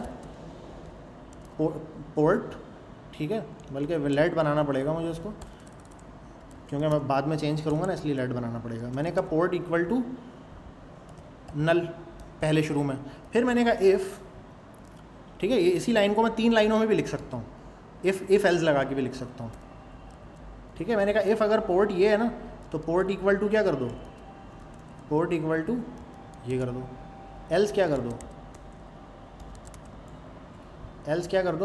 पो, पोर्ट, ठीक है, बल्कि लेट बनाना पड़ेगा मुझे इसको, क्योंकि मैं बाद में चेंज करूँगा ना, इसलिए लेट बनाना पड़ेगा। मैंने कहा पोर्ट इक्वल टू नल पहले शुरू में, फिर मैंने कहा इफ़, ठीक है। ये इसी लाइन को मैं तीन लाइनों में भी लिख सकता हूँ, इफ़ इफ़ एल्स लगा के भी लिख सकता हूँ, ठीक है। मैंने कहा इफ़ अगर पोर्ट ये है ना, तो पोर्ट इक्वल टू क्या कर दो, पोर्ट इक्वल टू ये कर दो, एल्स क्या कर दो, एल्स क्या कर दो,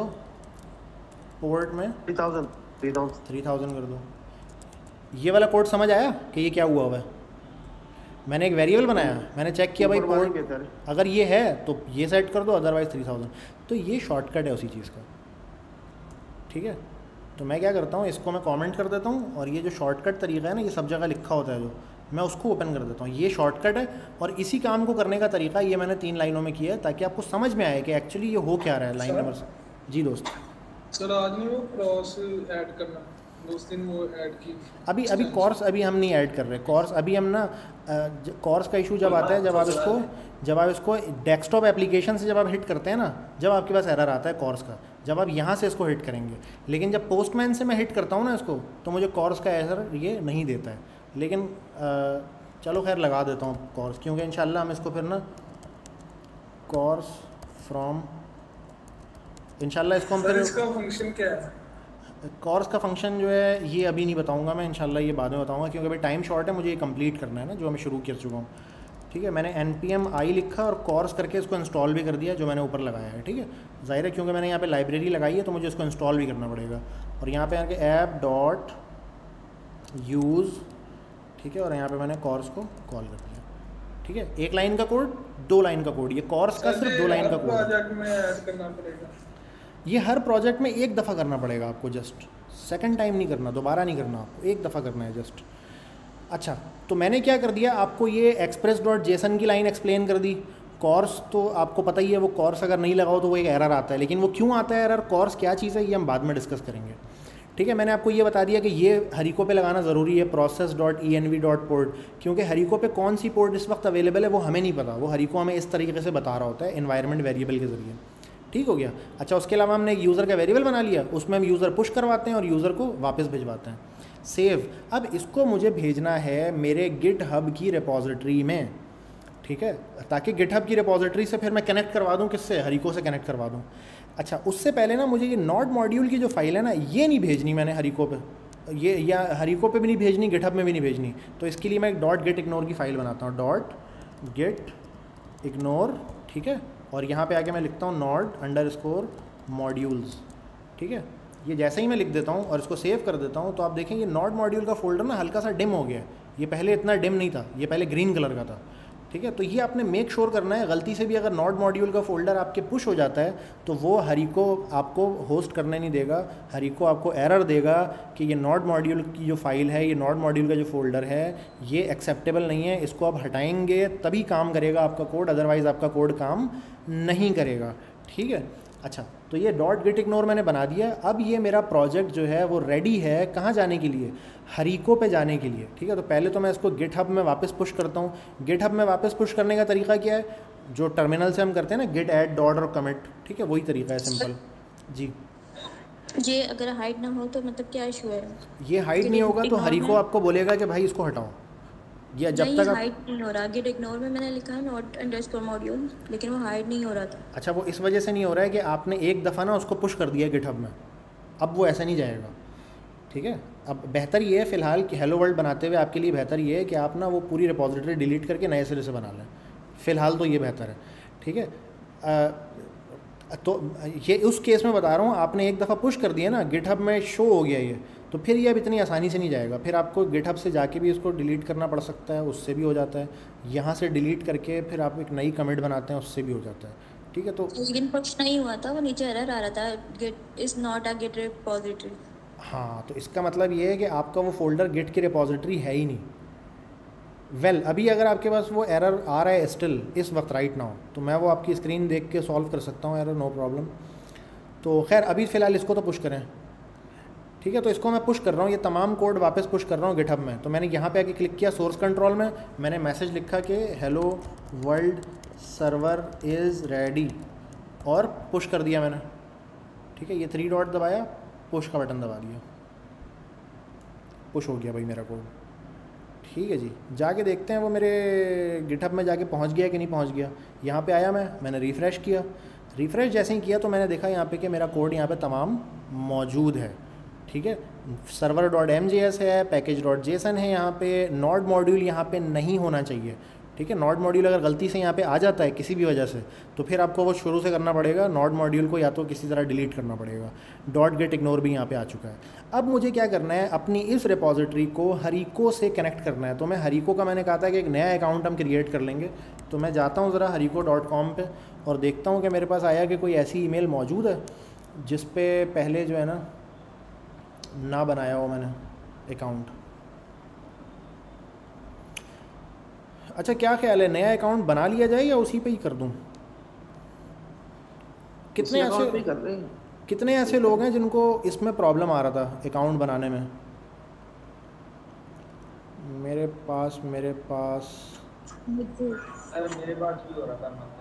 पोर्ट में three thousand three thousand three thousand कर दो। ये वाला कोड समझ आया कि ये क्या हुआ हुआ है? मैंने एक वेरिएबल बनाया, मैंने चेक किया भाई पोर्ट अगर ये है तो ये सेट कर दो, अदरवाइज थ्री थाउजेंड। तो ये शॉर्टकट है उसी चीज़ का, ठीक है। तो मैं क्या करता हूँ, इसको मैं कमेंट कर देता हूँ और ये जो शॉर्टकट तरीका है ना, ये सब जगह लिखा होता है जो, मैं उसको ओपन कर देता हूँ। ये शॉर्टकट है और इसी काम को करने का तरीका ये मैंने तीन लाइनों में किया है ताकि आपको समझ में आए कि एक्चुअली ये हो क्या रहा है। लाइन नंबर जी दोस्त सर आज नहीं वो क्रॉस ऐड करना, उस दिन वो ऐड की अभी अभी कॉर्स अभी हम नहीं ऐड कर रहे कॉर्स। अभी हम ना कॉर्स का इशू जब आता है जब आप इसको जब आप इसको डेस्कटॉप एप्लीकेशन से जब आप हिट करते हैं ना, जब आपके पास एरर आता है कॉर्स का, जब आप यहाँ से इसको हिट करेंगे। लेकिन जब पोस्टमैन से मैं हिट करता हूँ ना इसको, तो मुझे कॉर्स का एरर ये नहीं देता है। लेकिन आ, चलो खैर लगा देता हूँ कॉर्स, क्योंकि इंशाल्लाह हम इसको फिर ना कॉर्स फ्रॉम इंशाल्लाह इसको हम फिर इसका फंक्शन क्या है? कॉर्स का फंक्शन जो है ये अभी नहीं बताऊंगा मैं, इंशाल्लाह ये बाद में बताऊंगा, क्योंकि अभी टाइम शॉर्ट है, मुझे ये कंप्लीट करना है ना जो मैं शुरू कर चुका हूँ। ठीक है, मैंने एन पी एम आई लिखा और कॉर्स करके इसको इंस्टॉल भी कर दिया जो मैंने ऊपर लगाया है। ठीक है, ज़ाहिर है क्योंकि मैंने यहाँ पे लाइब्रेरी लगाई है तो मुझे इसको इंस्टॉल भी करना पड़ेगा। और यहाँ पे आके ऐप डॉट यूज़, ठीक है, और यहाँ पे मैंने कॉर्स को कॉल कर दिया। ठीक है, एक लाइन का कोड, दो लाइन का कोड, ये कॉर्स का सिर्फ दो लाइन का कोड है। ये हर प्रोजेक्ट में एक दफ़ा करना पड़ेगा आपको, जस्ट सेकंड टाइम नहीं करना, दोबारा नहीं करना, आपको एक दफ़ा करना है जस्ट। अच्छा, तो मैंने क्या कर दिया, आपको ये एक्सप्रेस डॉट जेसन की लाइन एक्सप्लेन कर दी। कॉर्स तो आपको पता ही है, वो कॉर्स अगर नहीं लगाओ तो वो एक एरर आता है, लेकिन वो क्यों आता है एरर, कॉर्स क्या चीज़ है, ये हम बाद में डिस्कस करेंगे। ठीक है, मैंने आपको ये बता दिया कि ये हरिको पे लगाना ज़रूरी है, process dot E N V dot port, क्योंकि हरिको पे कौन सी पोर्ट इस वक्त अवेलेबल है वो हमें नहीं पता, वो हरिको हमें इस तरीके से बता रहा होता है इन्वायरमेंट वेरिएबल के ज़रिए। ठीक हो गया। अच्छा, उसके अलावा हमने एक यूज़र का वेरिएबल बना लिया, उसमें हम यूज़र पुश करवाते हैं और यूज़र को वापस भिजवाते हैं, सेव। अब इसको मुझे भेजना है मेरे गिट हब की रिपोजिटरी में, ठीक है, ताकि गिट हब की रिपोजिटरी से फिर मैं कनेक्ट करवा दूँ, किससे, हरिको से कनेक्ट करवा दूँ। अच्छा, उससे पहले ना मुझे ये नॉड मॉड्यूल की जो फाइल है ना, ये नहीं भेजनी मैंने हरिको पे, ये या हरिको पे भी नहीं भेजनी, गिट हब में भी नहीं भेजनी। तो इसके लिए मैं एक डॉट गेट इग्नोर की फ़ाइल बनाता हूँ, डॉट गेट इग्नोर, ठीक है, और यहाँ पे आके मैं लिखता हूँ नॉड अंडर स्कोर मॉड्यूल्स। ठीक है, ये जैसे ही मैं लिख देता हूँ और इसको सेव कर देता हूँ तो आप देखेंगे नॉड मॉड्यूल का फोल्डर ना हल्का सा डिम हो गया। ये पहले इतना डिम नहीं था, ये पहले ग्रीन कलर का था। ठीक है, तो ये आपने मेक श्योर करना है, गलती से भी अगर नॉड मॉड्यूल का फोल्डर आपके पुश हो जाता है तो वो हरिको आपको होस्ट करने नहीं देगा, हरिको आपको एरर देगा कि ये नॉड मॉड्यूल की जो फाइल है, ये नॉड मॉड्यूल का जो फोल्डर है ये एक्सेप्टेबल नहीं है, इसको आप हटाएंगे तभी काम करेगा आपका कोड, अदरवाइज़ आपका कोड काम नहीं करेगा। ठीक है, अच्छा, तो ये डॉट गेट इग्नोर मैंने बना दिया। अब ये मेरा प्रोजेक्ट जो है वो रेडी है कहाँ जाने के लिए, हरिको पे जाने के लिए। ठीक है, तो पहले तो मैं इसको गिट हब में वापस पुश करता हूँ। गिट हब में वापस पुश करने का तरीका क्या है, जो टर्मिनल से हम करते हैं ना, गिट ऐड डॉट और कमिट, ठीक है, वही तरीका है, सिंपल जी। ये अगर हाइड ना हो तो मतलब क्या इशू है? ये हाइड नहीं होगा तो हरिको आपको बोलेगा कि भाई इसको हटाओ, या जब तक हाइड नहीं हो रहा। गिट इग्नोर में मैंने लिखा है नॉट अंडरस्कोर मॉड्यूल, लेकिन वो हाइड नहीं हो रहा था। अच्छा, वो इस वजह से नहीं हो रहा है कि आपने एक दफ़ा ना उसको पुश कर दिया गिटहब में, अब वो ऐसा नहीं जाएगा। ठीक है, अब बेहतर ये है फ़िलहाल कि हेलो वर्ल्ड बनाते हुए आपके लिए बेहतर ये है कि आप ना वो पूरी रिपोजिटरी डिलीट करके नए सिरे से बना लें, फ़िलहाल तो ये बेहतर है। ठीक है, आ, तो ये उस केस में बता रहा हूँ, आपने एक दफ़ा पुश कर दिया ना, गिटहब में शो हो गया ये, तो फिर ये अब इतनी आसानी से नहीं जाएगा, फिर आपको गिटहब से जाके भी इसको डिलीट करना पड़ सकता है, उससे भी हो जाता है, यहाँ से डिलीट करके फिर आप एक नई कमिट बनाते हैं, उससे भी हो जाता है। ठीक है, तो लेकिन पुश नहीं हुआ था, वो नीचे एरर आ रहा था, git is not a git repository. हाँ, तो इसका मतलब ये है कि आपका वो फोल्डर गिट की रिपोजिटरी है ही नहीं। वेल well, अभी अगर आपके पास वो एरर आ रहा है स्टिल इस वक्त राइट नाउ, तो मैं वो आपकी स्क्रीन देख के सॉल्व कर सकता हूँ एरर, नो प्रॉब्लम। तो खैर अभी फ़िलहाल इसको तो पुश करें। ठीक है, तो इसको मैं पुश कर रहा हूँ, ये तमाम कोड वापस पुश कर रहा हूँ गिटहब में। तो मैंने यहाँ पे आके क्लिक किया सोर्स कंट्रोल में, मैंने मैसेज लिखा कि hello world server is ready और पुश कर दिया मैंने। ठीक है, ये थ्री डॉट दबाया, पुश का बटन दबा दिया, पुश हो गया भाई मेरा कोड। ठीक है जी, जाके देखते हैं वो मेरे गिटहब में जाके पहुँच गया कि नहीं पहुँच गया। यहाँ पे आया मैं, मैंने रिफ़्रेश किया, रिफ़्रेश जैसे ही किया तो मैंने देखा यहाँ पे कि मेरा कोड यहाँ पे तमाम मौजूद है। ठीक है, server dot M J S है, पैकेज डॉट जेसन है, यहाँ पे नॉड मॉड्यूल यहाँ पे नहीं होना चाहिए। ठीक है। नॉट मॉड्यूल अगर गलती से यहाँ पे आ जाता है किसी भी वजह से, तो फिर आपको वो शुरू से करना पड़ेगा, नॉट मॉड्यूल को या तो किसी तरह डिलीट करना पड़ेगा। डॉट गेट इग्नोर भी यहाँ पे आ चुका है। अब मुझे क्या करना है, अपनी इस रिपॉजिटरी को हरीको से कनेक्ट करना है। तो मैं हरीको का मैंने कहा था कि एक नया अकाउंट हम क्रिएट कर लेंगे। तो मैं जाता हूँ ज़रा हरीको डॉट कॉम पर और देखता हूँ कि मेरे पास आया कि कोई ऐसी ईमेल मौजूद है जिस पे पहले जो है ना ना बनाया हो मैंने अकाउंट। अच्छा, क्या ख्याल है, नया अकाउंट बना लिया जाए या उसी पे ही कर दूं? कितने ऐसे कर रहे हैं? कितने ऐसे लोग हैं जिनको इसमें प्रॉब्लम आ रहा था अकाउंट बनाने में? मेरे पास मेरे पास अरे मेरे पास भी हो रहा था, मतलब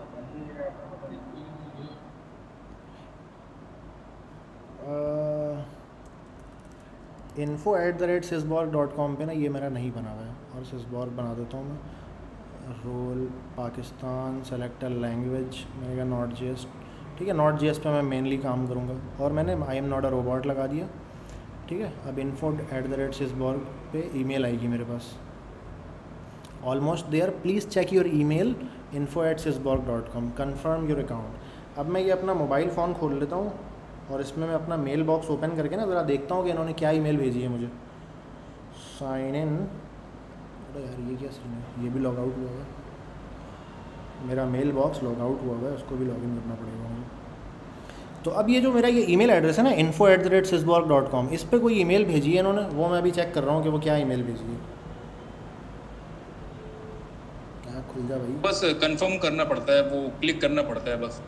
info at the rate Sysborg dot com पर ना ये मेरा नहीं बना हुआ है, और सिसबॉर्ग बना देता हूँ मैं। रोल पाकिस्तान, सेलेक्ट लैंग्वेज, मैंने कहा नॉट जेएस, ठीक है। नॉट जेएस पे मैं मेनली काम करूँगा, और मैंने I am not a robot लगा दिया, ठीक है। अब info at the rate Sysborg पे ईमेल आएगी मेरे पास, almost there, please check your email info at Sysborg dot com, confirm your account. अब मैं ये अपना मोबाइल फ़ोन खोल लेता हूँ और इसमें मैं अपना मेल बॉक्स ओपन करके ना ज़रा देखता हूँ कि इन्होंने क्या ईमेल भेजी है मुझे। साइन इन, अरे यार ये क्या सीन है, ये भी लॉग आउट हुआ है, मेरा मेल बॉक्स लॉग आउट हुआ है, उसको भी लॉगिन करना पड़ेगा मुझे। तो अब ये जो मेरा ये ईमेल एड्रेस है ना info at the rate Sysborg dot com, इस पर कोई ईमेल भेजी है इन्होंने, वो मैं अभी चेक कर रहा हूँ कि वो क्या ईमेल भेजी है। क्या खुल जा भाई, बस कंफर्म करना पड़ता है, वो क्लिक करना पड़ता है बस।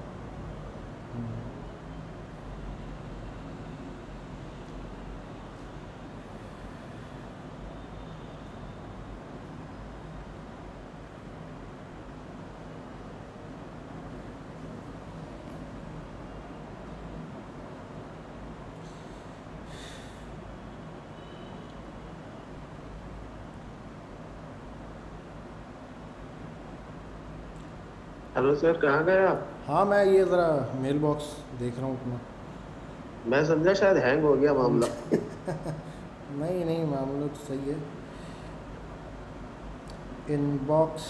हेलो सर, कहाँ गए आप? हाँ, मैं ये ज़रा मेल बॉक्स देख रहा हूँ अपना। मैं समझा शायद हैंग हो गया मामला। नहीं नहीं, मामला तो सही है। इनबॉक्स,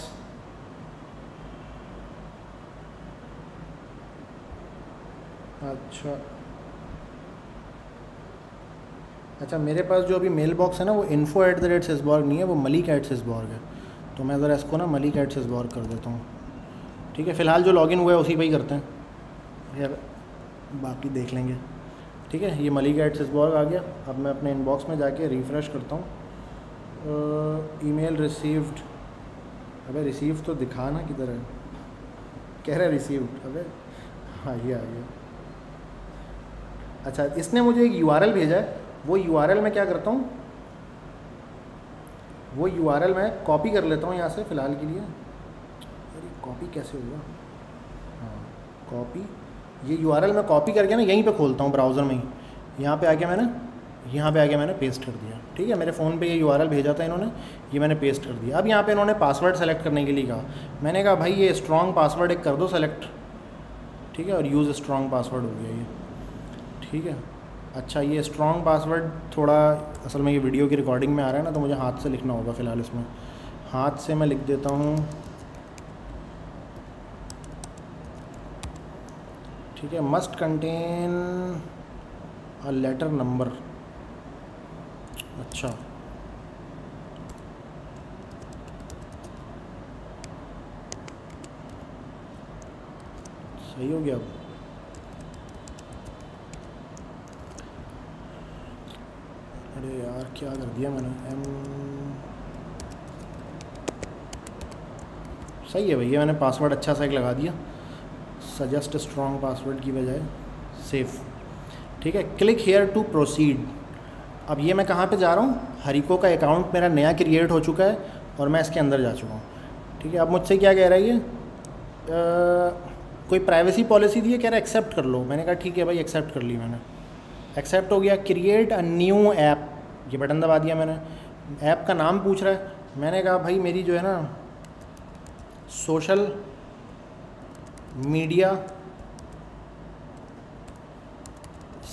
अच्छा अच्छा, मेरे पास जो अभी मेल बॉक्स है ना वो info at the rate Sysborg नहीं है, वो मलिक एट सिसबॉर्ग है। तो मैं ज़रा इसको ना मलिक एट सिसबॉर्ग कर देता हूँ, ठीक है। फ़िलहाल जो लॉगिन हुआ है उसी पे ही करते हैं यार, बाकी देख लेंगे, ठीक है। ये मलिक एट सिसबॉर्ग आ गया। अब मैं अपने इनबॉक्स में जाके रिफ़्रेश करता हूँ। ईमेल रिसीव्ड, अबे रिसीव तो दिखाना किधर है, कह रहा है रिसीव्ड, अबे हाँ ये आ गया। अच्छा, इसने मुझे एक यूआरएल भेजा है, वो यूआरएल मैं क्या करता हूँ, वो यूआरएल मैं कॉपी कर लेता हूँ यहाँ से फ़िलहाल के लिए। अरे कॉपी कैसे होगा, हाँ कॉपी, ये यूआरएल मैं कॉपी करके ना यहीं पे खोलता हूँ ब्राउज़र में ही। यहाँ पे आके मैंने यहाँ पे आके मैंने पेस्ट कर दिया, ठीक है। मेरे फ़ोन पे ये यूआरएल भेजा था इन्होंने, ये मैंने पेस्ट कर दिया। अब यहाँ पे इन्होंने पासवर्ड सेलेक्ट करने के लिए कहा, मैंने कहा भाई ये स्ट्रॉन्ग पासवर्ड एक कर दो सेलेक्ट, ठीक है। और यूज़ स्ट्रॉन्ग पासवर्ड हो गया ये, ठीक है। अच्छा, ये स्ट्रॉन्ग पासवर्ड थोड़ा असल में ये वीडियो की रिकॉर्डिंग में आ रहा है ना, तो मुझे हाथ से लिखना होगा फ़िलहाल। इसमें हाथ से मैं लिख देता हूँ, ठीक है। Must contain a letter number, अच्छा सही हो गया। अब अरे यार क्या कर दिया मैंने, एम सही है भैया, मैंने पासवर्ड अच्छा सा एक लगा दिया, सजेस्ट स्ट्रॉन्ग पासवर्ड की बजाय सेफ, ठीक है। Click here to proceed. अब ये मैं कहाँ पे जा रहा हूँ, हरिको का अकाउंट मेरा नया क्रिएट हो चुका है और मैं इसके अंदर जा चुका हूँ, ठीक है। अब मुझसे क्या कह रहा है ये, आ, कोई प्राइवेसी पॉलिसी दी है, कह रहा है एक्सेप्ट कर लो। मैंने कहा ठीक है भाई, एक्सेप्ट कर ली मैंने, एक्सेप्ट हो गया। क्रिएट अ न्यू ऐप, ये बटन दबा दिया मैंने। ऐप का नाम पूछ रहा है, मैंने कहा भाई मेरी जो है ना सोशल मीडिया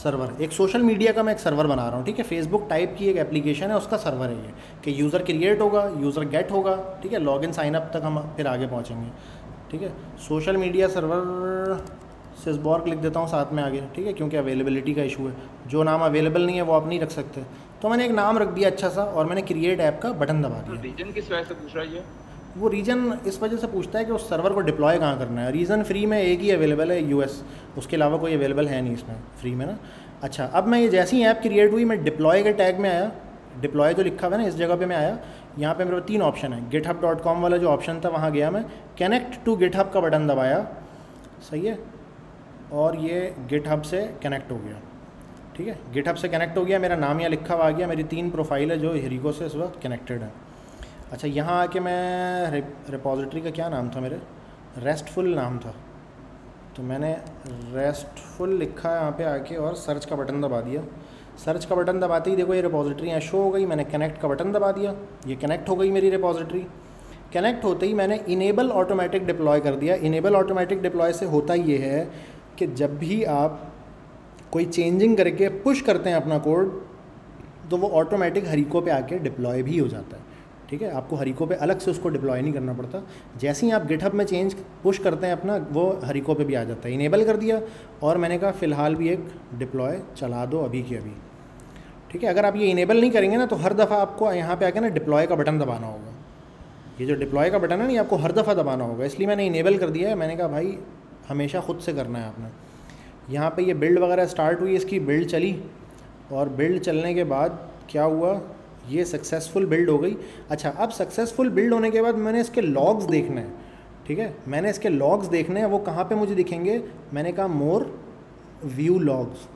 सर्वर, एक सोशल मीडिया का मैं एक सर्वर बना रहा हूँ, ठीक है। फेसबुक टाइप की एक एप्लीकेशन है, उसका सर्वर है ये, कि यूज़र क्रिएट होगा, यूज़र गेट होगा, ठीक है। लॉगिन साइन अप तक हम फिर आगे पहुँचेंगे, ठीक है। सोशल मीडिया सर्वर सिसबॉर्ग लिख देता हूँ साथ में आगे, ठीक है, क्योंकि अवेलेबिलिटी का इशू है। जो नाम अवेलेबल नहीं है वो आप नहीं रख सकते, तो मैंने एक नाम रख दिया अच्छा सा, और मैंने क्रिएट ऐप का बटन दबा दिया। रीजन किस वजह से पूछ रहा है ये? वो रीजन इस वजह से पूछता है कि उस सर्वर को डिप्लॉय कहाँ करना है। रीजन फ्री में एक ही अवेलेबल है, यूएस, उसके अलावा कोई अवेलेबल है नहीं इसमें फ्री में ना। अच्छा, अब मैं ये जैसी ऐप क्रिएट हुई, मैं डिप्लॉय के टैग में आया, डिप्लॉय जो लिखा हुआ है ना इस जगह पे मैं आया, यहाँ पे मेरे पास तीन ऑप्शन है। गिटहब डॉट कॉम वाला जो ऑप्शन था वहाँ गया मैं, कनेक्ट टू गिटहब का बटन दबाया, सही है, और ये गिटहब से कनेक्ट हो गया, ठीक है। गिटहब से कनेक्ट हो गया, मेरा नाम यहाँ लिखा हुआ आ गया, मेरी तीन प्रोफाइल है जो हरीको से इस वक्त कनेक्टेड है। अच्छा, यहाँ आके मैं रिपोजिटरी का क्या नाम था मेरे, रेस्टफुल नाम था, तो मैंने रेस्टफुल लिखा है यहाँ पे आके, और सर्च का बटन दबा दिया। सर्च का बटन दबाते ही देखो ये रिपोजिटरी यहाँ शो हो गई, मैंने कनेक्ट का बटन दबा दिया, ये कनेक्ट हो गई मेरी रिपोजिटरी। कनेक्ट होते ही मैंने इनेबल ऑटोमेटिक डिप्लॉय कर दिया। इनेबल ऑटोमेटिक डिप्लॉय से होता ये है कि जब भी आप कोई चेंजिंग करके पुश करते हैं अपना कोड, तो वो ऑटोमेटिक हरीको पे आके डिप्लॉय भी हो जाता है, ठीक है। आपको हरीको पे अलग से उसको डिप्लॉय नहीं करना पड़ता, जैसे ही आप गिटहब में चेंज पुश करते हैं अपना, वो हरीको पे भी आ जाता है। इनेबल कर दिया, और मैंने कहा फ़िलहाल भी एक डिप्लॉय चला दो अभी के अभी, ठीक है। अगर आप ये इनेबल नहीं करेंगे ना, तो हर दफ़ा आपको यहाँ पे आके ना डिप्लॉय का बटन दबाना होगा। ये जो डिप्लॉय का बटन है ना, ये आपको हर दफ़ा दबाना होगा, इसलिए मैंने इनेबल कर दिया है। मैंने कहा भाई हमेशा ख़ुद से करना है आपने। यहाँ पे ये बिल्ड वगैरह स्टार्ट हुई, इसकी बिल्ड चली, और बिल्ड चलने के बाद क्या हुआ, ये सक्सेसफुल बिल्ड हो गई। अच्छा, अब सक्सेसफुल बिल्ड होने के बाद मैंने इसके लॉग्स देखने हैं, ठीक है। मैंने इसके लॉग्स देखने हैं, वो कहाँ पे मुझे दिखेंगे, मैंने कहा मोर व्यू लॉग्स।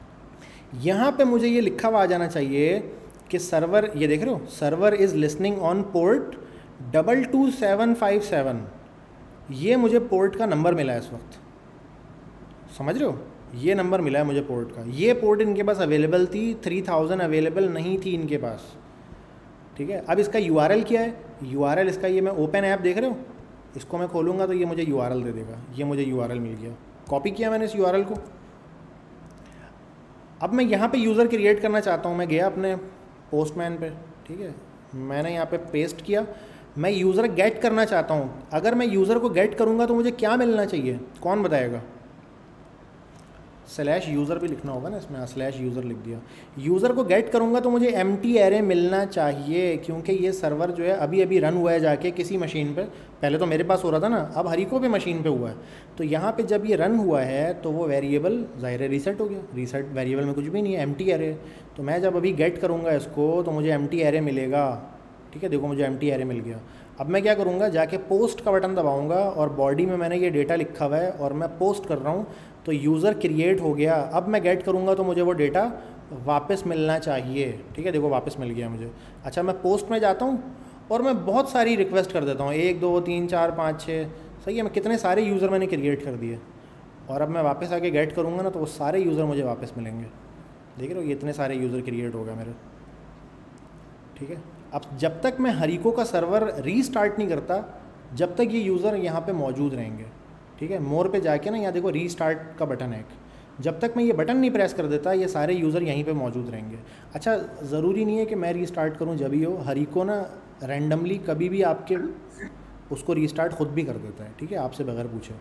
यहाँ पे मुझे ये लिखा हुआ आ जाना चाहिए कि सर्वर, ये देख रहे हो, server is listening on port double two seven five seven. ये मुझे पोर्ट का नंबर मिला है इस वक्त, समझ रहे हो, ये नंबर मिला है मुझे पोर्ट का। ये पोर्ट इनके पास अवेलेबल थी, थ्री थाउजेंड अवेलेबल नहीं थी इनके पास, ठीक है। अब इसका यूआरएल क्या है, यूआरएल इसका, ये मैं ओपन ऐप देख रहे हो, इसको मैं खोलूँगा तो ये मुझे यूआरएल दे देगा। ये मुझे यूआरएल मिल गया, कॉपी किया मैंने इस यूआरएल को। अब मैं यहाँ पे यूज़र क्रिएट करना चाहता हूँ, मैं गया अपने पोस्टमैन पे, ठीक है, मैंने यहाँ पे पेस्ट किया। मैं यूज़र गेट करना चाहता हूँ, अगर मैं यूज़र को गेट करूँगा तो मुझे क्या मिलना चाहिए, कौन बताएगा? स्लैश यूज़र भी लिखना होगा ना इसमें, स्लैश यूज़र लिख दिया। यूज़र को गेट करूँगा तो मुझे एम्प्टी एरे मिलना चाहिए, क्योंकि ये सर्वर जो है अभी अभी रन हुआ है जाके किसी मशीन पे। पहले तो मेरे पास हो रहा था ना, अब हरीको पे मशीन पे हुआ है, तो यहाँ पे जब ये रन हुआ है तो वो वेरिएबल ज़ाहिर है रीसेट हो गया। रीसेट वेरिएबल में कुछ भी नहीं है, एम्प्टी एरे। तो मैं जब अभी गेट करूँगा इसको तो मुझे एम्प्टी एरे मिलेगा, ठीक है। देखो मुझे एम्प्टी एरे मिल गया। अब मैं क्या करूँगा, जाके पोस्ट का बटन दबाऊँगा, और बॉडी में मैंने ये डेटा लिखा हुआ है और मैं पोस्ट कर रहा हूँ, तो यूज़र क्रिएट हो गया। अब मैं गेट करूँगा तो मुझे वो डेटा वापस मिलना चाहिए, ठीक है। देखो वापस मिल गया मुझे। अच्छा, मैं पोस्ट में जाता हूँ और मैं बहुत सारी रिक्वेस्ट कर देता हूँ, एक दो तीन चार पाँच छः, सही है। मैं कितने सारे यूज़र मैंने क्रिएट कर दिए, और अब मैं वापस आके गेट करूँगा ना तो वो सारे यूज़र मुझे वापस मिलेंगे। देख रहे हो, ये इतने सारे यूज़र क्रिएट हो गए मेरे, ठीक है। अब जब तक मैं हरीको का सर्वर रीस्टार्ट नहीं करता, जब तक ये यूज़र यहाँ पे मौजूद रहेंगे, ठीक है। मोर पे जाके ना यहाँ देखो रीस्टार्ट का बटन है एक, जब तक मैं ये बटन नहीं प्रेस कर देता ये सारे यूज़र यहीं पे मौजूद रहेंगे। अच्छा, ज़रूरी नहीं है कि मैं रीस्टार्ट करूँ जब ही हो, हरीको ना रैंडमली कभी भी आपके उसको रीस्टार्ट खुद भी कर देता है, ठीक है, आपसे बगैर पूछे।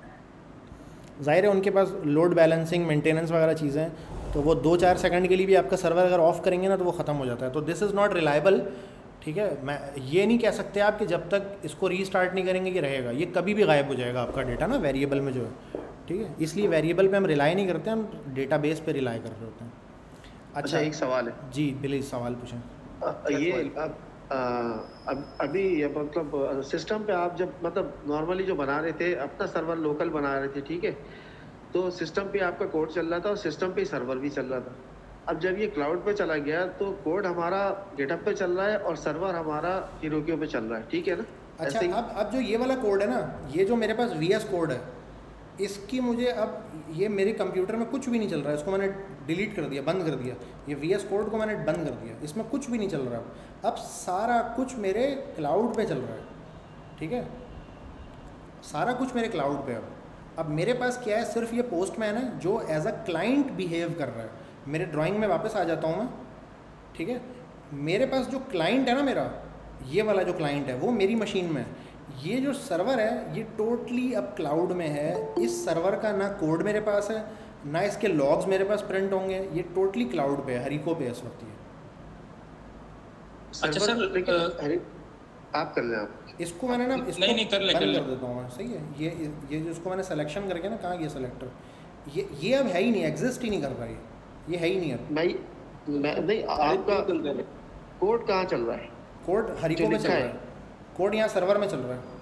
ज़ाहिर है उनके पास लोड बैलेंसिंग, मेंटेनेंस वगैरह चीज़ें हैं, तो वो दो चार सेकंड के लिए भी आपका सर्वर अगर ऑफ़ करेंगे ना तो वो ख़त्म हो जाता है। तो दिस इज़ नॉट रिलायबल, ठीक है। मैं ये नहीं कह सकते आप कि जब तक इसको रीस्टार्ट नहीं करेंगे ये रहेगा, ये कभी भी गायब हो जाएगा आपका डेटा ना वेरिएबल में जो है, ठीक है। इसलिए वेरिएबल पे हम रिलाई नहीं करते, हम डेटाबेस पे रिलाई कर रहे होते हैं। अच्छा, अच्छा एक सवाल है जी, प्लीज़ सवाल पूछें। ये अब आ, अब अभी ये मतलब सिस्टम पे आप जब मतलब नॉर्मली जो बना रहे थे अपना सर्वर लोकल बना रहे थे, ठीक है, तो सिस्टम पे आपका कोड चल रहा था और सिस्टम पे सर्वर भी चल रहा था। अब जब ये क्लाउड पे चला गया तो कोड हमारा गिटहब पे चल रहा है और सर्वर हमारा हीरोक्यू पे चल रहा है, ठीक है ना। अच्छा, अब अब जो ये वाला कोड है ना, ये जो मेरे पास वी एस कोड है, इसकी मुझे अब ये मेरे कंप्यूटर में कुछ भी नहीं चल रहा है, इसको मैंने डिलीट कर दिया, बंद कर दिया। ये वी एस कोड को मैंने बंद कर दिया, इसमें कुछ भी नहीं चल रहा। अब अब सारा कुछ मेरे क्लाउड पे चल रहा है, ठीक है, सारा कुछ मेरे क्लाउड पे। अब अब मेरे पास क्या है, सिर्फ ये पोस्टमैन है जो एज अ क्लाइंट बिहेव कर रहा है। मेरे ड्राइंग में वापस आ जाता हूँ मैं, ठीक है। मेरे पास जो क्लाइंट है ना, मेरा ये वाला जो क्लाइंट है वो मेरी मशीन में है। ये जो सर्वर है ये टोटली अब क्लाउड में है। इस सर्वर का ना कोड मेरे पास है, ना इसके लॉग्स मेरे पास प्रिंट होंगे। ये टोटली क्लाउड पे है, हरिको पे इस वक्त ये। अच्छा सर, आप कर लें आप इसको मैंने ना इसको नहीं नहीं कर ले कर ले कर देता हूँ मैं, सही है। ये ये जो इसको मैंने सिलेक्शन करके ना कहा, ये सेलेक्टर ये ये अब है ही नहीं, एग्जिस्ट ही नहीं कर रहा है, ये है ही नहीं अब। भाई मैं नहीं, आपका कोड कहाँ चल रहा है? कोड हरिको पे चल रहा है, कोड यहाँ सर्वर में चल रहा है,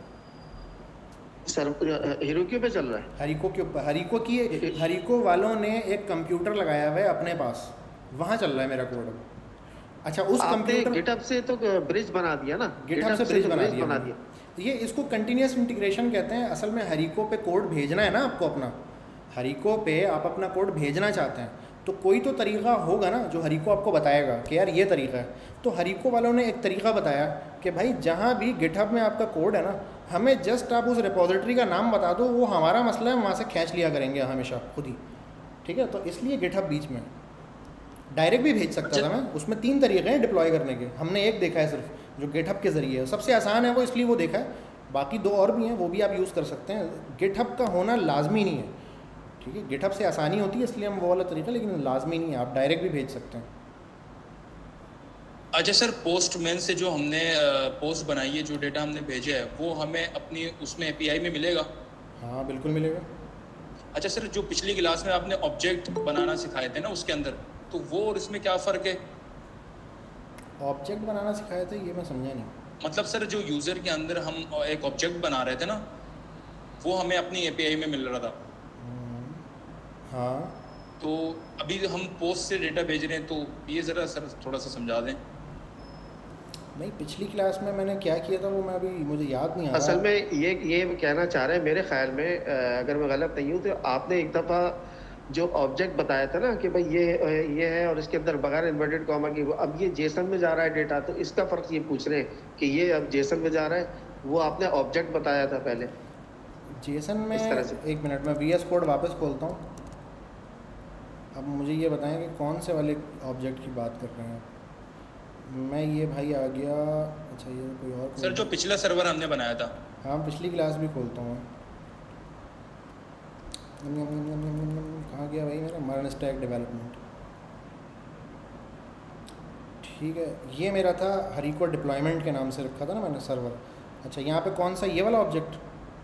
सर्वर हिरोक्यू पे चल रहा है। हरिको के ऊपर, हरिको की हरिको वालों ने एक कंप्यूटर लगाया हुआ है अपने पास, वहाँ चल रहा है मेरा कोड। अच्छा, उस कंप्यूटर गिटहब से तो ब्रिज बना दिया ना, गिटहब से ब्रिज बना दिया, बना दिया। ये इसको कंटिन्यूस इंटीग्रेशन कहते हैं। असल में हरिको पे कोड भेजना है ना आपको, अपना हरिको पे आप अपना कोड भेजना चाहते हैं तो कोई तो तरीका होगा ना जो हरिको आपको बताएगा कि यार ये तरीका है। तो हरिको वालों ने एक तरीका बताया कि भाई जहाँ भी गिटहब में आपका कोड है ना, हमें जस्ट आप उस रिपोजिटरी का नाम बता दो, वो हमारा मसला है, वहाँ से खींच लिया करेंगे हमेशा खुद ही, ठीक है। तो इसलिए गिटहब बीच में, डायरेक्ट भी भेज सकता था मैं। उसमें तीन तरीके हैं डिप्लॉय करने के, हमने एक देखा है सिर्फ जो गिटहब के ज़रिए है, सबसे आसान है वो, इसलिए वो देखा है। बाकी दो और भी हैं, वो भी आप यूज़ कर सकते हैं। गिटहब का होना लाजमी नहीं है, ठीक है। गिटहब से आसानी होती है इसलिए हम वो वाला तरीका, लेकिन लाजमी नहीं है, आप डायरेक्ट भी भेज सकते हैं। अच्छा सर, पोस्टमैन से जो हमने पोस्ट बनाई है, जो डेटा हमने भेजा है, वो हमें अपनी उसमें एपीआई में मिलेगा? हाँ बिल्कुल मिलेगा। अच्छा सर, जो पिछली क्लास में आपने ऑब्जेक्ट बनाना सिखाए थे ना उसके अंदर, तो वो और इसमें क्या फ़र्क है? ऑब्जेक्ट बनाना सिखाए थे, ये मैं समझा नहीं। मतलब सर, जो यूज़र के अंदर हम एक ऑब्जेक्ट बना रहे थे ना, वो हमें अपनी एपीआई में मिल रहा था। हाँ, तो अभी हम पोस्ट से डेटा भेज रहे हैं, तो ये ज़रा सर थोड़ा सा समझा दें। नहीं, पिछली क्लास में मैंने क्या किया था वो मैं अभी मुझे याद नहीं आ रहा। असल में ये ये कहना चाह रहे हैं, मेरे ख्याल में अगर मैं गलत नहीं हूँ तो आपने एक दफ़ा जो ऑब्जेक्ट बताया था ना कि भाई ये ये है और इसके अंदर बगैर इन्वर्टेड कॉमा की, अब ये जेसन में जा रहा है डेटा, तो इसका फ़र्क ये पूछ रहे हैं कि ये अब जेसन में जा रहा है, वो आपने ऑब्जेक्ट बताया था पहले जेसन में। एक मिनट, मैं वी एस कोड वापस खोलता हूँ। अब मुझे ये बताएं कि कौन से वाले ऑब्जेक्ट की बात कर रहे हैं आप। मैं ये भाई आ गया। अच्छा, ये कोई और सर जो पिछला सर्वर हमने बनाया था। हाँ, पिछली क्लास भी खोलता हूँ। कहाँ गया भाई मेरा मर्न स्टैक डेवलपमेंट? ठीक है, ये मेरा था हरिको डिप्लॉयमेंट के नाम से रखा था ना मैंने सर्वर। अच्छा, यहाँ पे कौन सा, ये वाला ऑब्जेक्ट?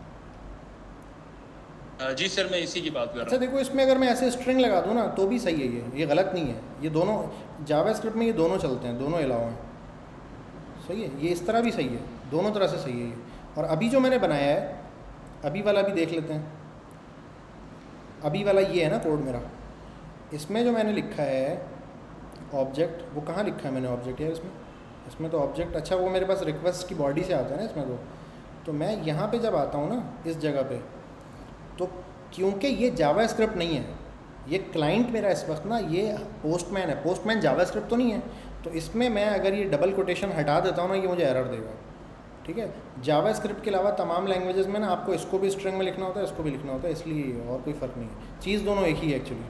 जी सर, मैं इसी की बात कर रहा हूँ। अच्छा देखो, इसमें अगर मैं ऐसे स्ट्रिंग लगा दूँ ना तो भी सही है, ये ये गलत नहीं है। ये दोनों जावास्क्रिप्ट में ये दोनों चलते हैं, दोनों अलाउ हैं, सही है। ये इस तरह भी सही है, दोनों तरह से सही है ये। और अभी जो मैंने बनाया है, अभी वाला भी देख लेते हैं। अभी वाला ये है ना कोड मेरा, इसमें जो मैंने लिखा है ऑब्जेक्ट, वो कहाँ लिखा है मैंने ऑब्जेक्ट यार इसमें? इसमें तो ऑब्जेक्ट, अच्छा वो मेरे पास रिक्वेस्ट की बॉडी से आता है ना इसमें। तो तो मैं यहाँ पे जब आता हूँ ना इस जगह पे, तो क्योंकि ये जावास्क्रिप्ट नहीं है, ये क्लाइंट मेरा इस वक्त ना, ये पोस्टमैन है। पोस्टमैन जावास्क्रिप्ट तो नहीं है, तो इसमें मैं अगर ये डबल कोटेशन हटा देता हूँ ना, ये मुझे एरर देगा, ठीक है। जावास्क्रिप्ट के अलावा तमाम लैंग्वेजेस में ना आपको इसको भी स्ट्रिंग में लिखना होता है, इसको भी लिखना होता है, इसलिए और कोई फ़र्क नहीं है। चीज़ दोनों एक ही है एक्चुअली।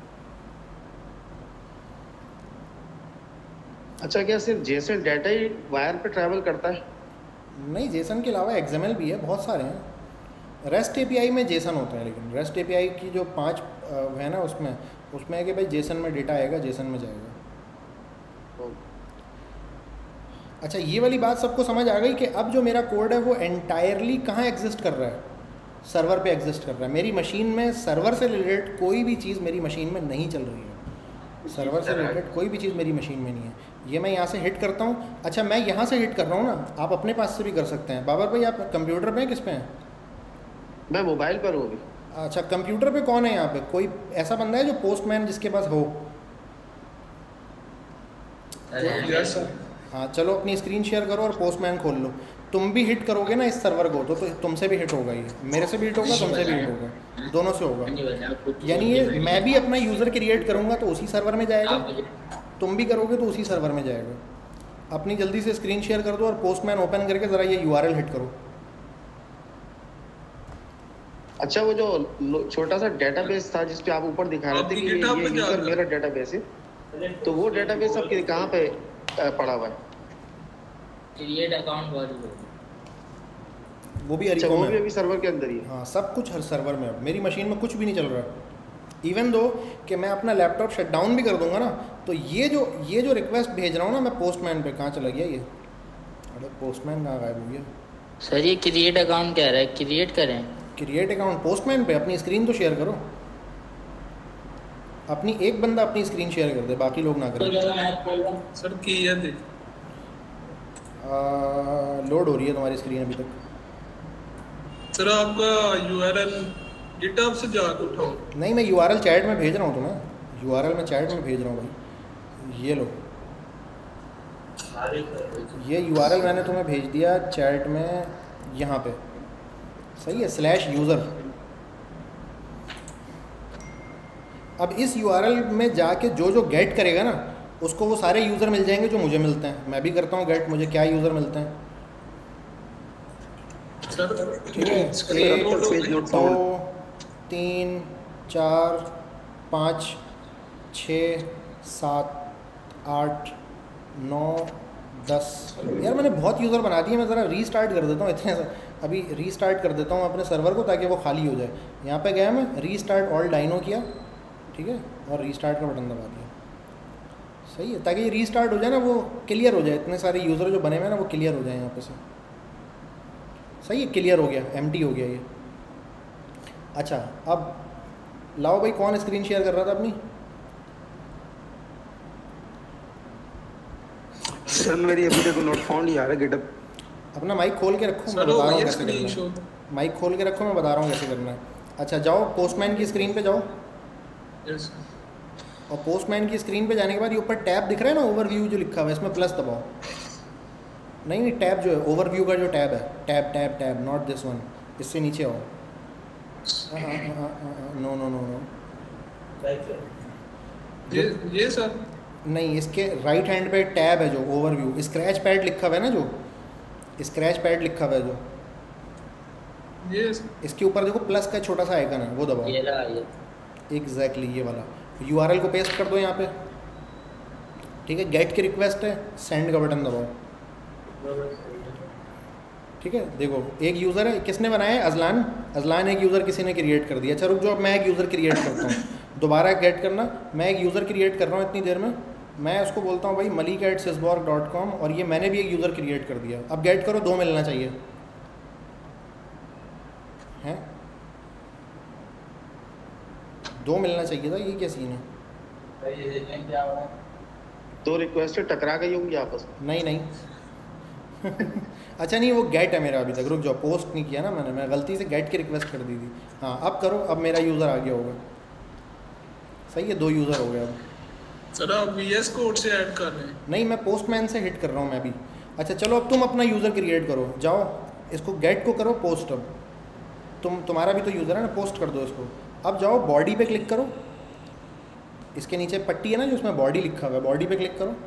अच्छा, क्या सिर्फ जेसन डाटा ही वायर पे ट्रैवल करता है? नहीं, जेसन के अलावा एक्सएमएल भी है, बहुत सारे हैं। रेस्ट एपीआई में जेसन होता है, लेकिन रेस्ट एपीआई की जो पांच है ना उसमें उसमें है कि भाई जेसन में डेटा आएगा, जेसन में जाएगा। अच्छा, ये वाली बात सबको समझ आ गई कि अब जो मेरा कोड है वो एंटायरली कहाँ एग्जिस्ट कर रहा है? सर्वर पे एग्जिस्ट कर रहा है। मेरी मशीन में सर्वर से रिलेटेड कोई भी चीज़ मेरी मशीन में नहीं चल रही है। सर्वर से रिलेटेड कोई भी चीज़ मेरी मशीन में नहीं है। ये मैं यहाँ से हिट करता हूँ। अच्छा, मैं यहाँ से हिट कर रहा हूँ ना, आप अपने पास से भी कर सकते हैं। बाबर भाई, आप कंप्यूटर पे हैं, किस पे हैं? मैं मोबाइल पर हूँ अभी। अच्छा, कंप्यूटर पे कौन है यहाँ पे? कोई ऐसा बंदा है जो पोस्टमैन जिसके पास हो? Yes sir. हाँ, चलो अपनी स्क्रीन शेयर करो और पोस्टमैन खोल लो। तुम भी हिट करोगे ना इस सर्वर को, तो, तो तुमसे भी हिट होगा, ये मेरे से भी हिट होगा, तुमसे भी हिट होगा, दोनों से होगा। यानी ये मैं भी अपना यूज़र क्रिएट करूँगा तो उसी सर्वर में जाएगा, तुम भी करोगे तो उसी सर्वर में जाएगा। अपनी जल्दी से स्क्रीन शेयर कर दो और पोस्टमैन ओपन करके ज़रा ये यूआरएल हिट करो। अच्छा वो जो लो- छोटा सा डेटाबेस था जिस पे आप ऊपर दिखा रहे थे आपकी कि ये GitHub ये पे क्या यूजर था? मेरा डेटाबेस है, तो वो डेटाबेस आपके कहाँ पे अ, पड़ा हुआ है? क्रिएट अकाउंट वाली हो वो भी अच्छा हरिको वो में भी है। अभी सर्वर के अंदर ही है। हाँ सब कुछ हर सर्वर में है। मेरी मशीन में कुछ भी नहीं चल रहा है। इवन दो कि मैं अपना लैपटॉप शट डाउन भी कर दूंगा ना, तो ये जो ये जो रिक्वेस्ट भेज रहा हूँ ना मैं पोस्टमैन पे, कहाँ चला गया ये? अरे पोस्टमैन कहाँ गायब हो गया? सर ये क्रिएट अकाउंट कह रहा है, क्रिएट करें? क्रिएट अकाउंट पोस्टमैन पे अपनी स्क्रीन तो शेयर करो, अपनी एक बंदा अपनी स्क्रीन शेयर कर दे, बाकी लोग ना करें। सर की है देख लोड हो रही है तुम्हारी स्क्रीन अभी तक। सर आपका यूआरएल गिटहब से जाकर उठाओ। नहीं मैं यूआरएल चैट में भेज रहा हूँ तुम्हें, यूआरएल में चैट में भेज रहा हूँ भाई, ये लो ये यूआरएल मैंने तुम्हें भेज दिया चैट में, यहाँ पे सही है, स्लैश यूज़र। अब इस यूआरएल में जाके जो जो गेट करेगा ना उसको वो सारे यूज़र मिल जाएंगे जो मुझे मिलते हैं। मैं भी करता हूँ गेट, मुझे क्या यूज़र मिलते हैं। ठीक है, एक दो तीन चार पाँच छः सात आठ नौ दस, यार मैंने बहुत यूज़र बना दिए। मैं ज़रा रीस्टार्ट कर देता हूँ, इतने अभी रीस्टार्ट कर देता हूँ अपने सर्वर को ताकि वो खाली हो जाए। यहाँ पे गया मैं, रीस्टार्ट ऑल डाइनो किया, ठीक है, और रीस्टार्ट का बटन दबा दिया। सही है, ताकि ये रीस्टार्ट हो जाए ना, वो क्लियर हो जाए, इतने सारे यूज़र जो बने हुए हैं ना वो क्लियर हो जाए यहाँ पे से। सही है, क्लियर हो गया, एम्प्टी हो गया ये। अच्छा अब लाओ भाई, कौन स्क्रीन शेयर कर रहा था अपनी? सर मेरी अभी तक नोट फाउंड ही आ रहा है गिटहब। अपना माइक खोल के रखो, मैं बता रहा हूँ कैसे करना है। माइक खोल के रखो, मैं बता रहा हूँ कैसे करना है। अच्छा जाओ पोस्टमैन की स्क्रीन पे जाओ, और पोस्टमैन की स्क्रीन पे जाने के बाद ये ऊपर टैब दिख रहा है ना, ओवरव्यू जो लिखा हुआ है, इसमें प्लस दबाओ। नहीं नहीं टैब जो है, ओवरव्यू का जो टैब है, tab tab tab, not this one, इससे नीचे आओ। नो नो नो नो ये ये सर नहीं, इसके राइट हैंड पे टैब है जो ओवरव्यू, स्क्रैच पैड लिखा हुआ है ना, जो स्क्रैच पैड लिखा हुआ है जो, ये इसके ऊपर देखो प्लस का छोटा सा आइकन है, वो दबाओ। ये रहा ये। एग्जैक्टली ये वाला यूआरएल को पेस्ट कर दो यहाँ पे, ठीक है। गेट की रिक्वेस्ट है, सेंड का बटन दबाओ, ठीक है। देखो एक यूज़र है, किसने बनाया है? अजलान। अजलान एक यूज़र किसी ने क्रिएट कर दिया। अच्छा रुक जाओ, मैं एक यूज़र क्रिएट करता हूँ, दोबारा गेट करना। मैं एक यूज़र क्रिएट कर रहा हूँ इतनी देर में, मैं उसको बोलता हूँ भाई Malik at Sysborg dot com, और ये मैंने भी एक यूज़र क्रिएट कर दिया। अब गेट करो, दो मिलना चाहिए, हैं दो मिलना चाहिए था, ये क्या सीन है? दो रिक्वेस्ट टकरा गई होंगी आपस में? नहीं नहीं अच्छा नहीं, वो गेट है मेरा अभी तक। रुक जाओ, पोस्ट नहीं किया ना मैंने, मैं गलती से गेट की रिक्वेस्ट कर दी थी। हाँ अब करो, अब मेरा यूज़र आ गया होगा। सही है, दो यूज़र हो गया अब। सर आप वीएस कोड से ऐड कर रहे हैं? नहीं, मैं पोस्टमैन से हिट कर रहा हूँ मैं भी। अच्छा चलो अब तुम अपना यूज़र क्रिएट करो, जाओ इसको गेट को करो पोस्ट। अब तुम तुम्हारा भी तो यूज़र है ना, पोस्ट कर दो इसको। अब जाओ बॉडी पे क्लिक करो, इसके नीचे पट्टी है ना जो उसमें बॉडी लिखा हुआ है, बॉडी पे क्लिक करो।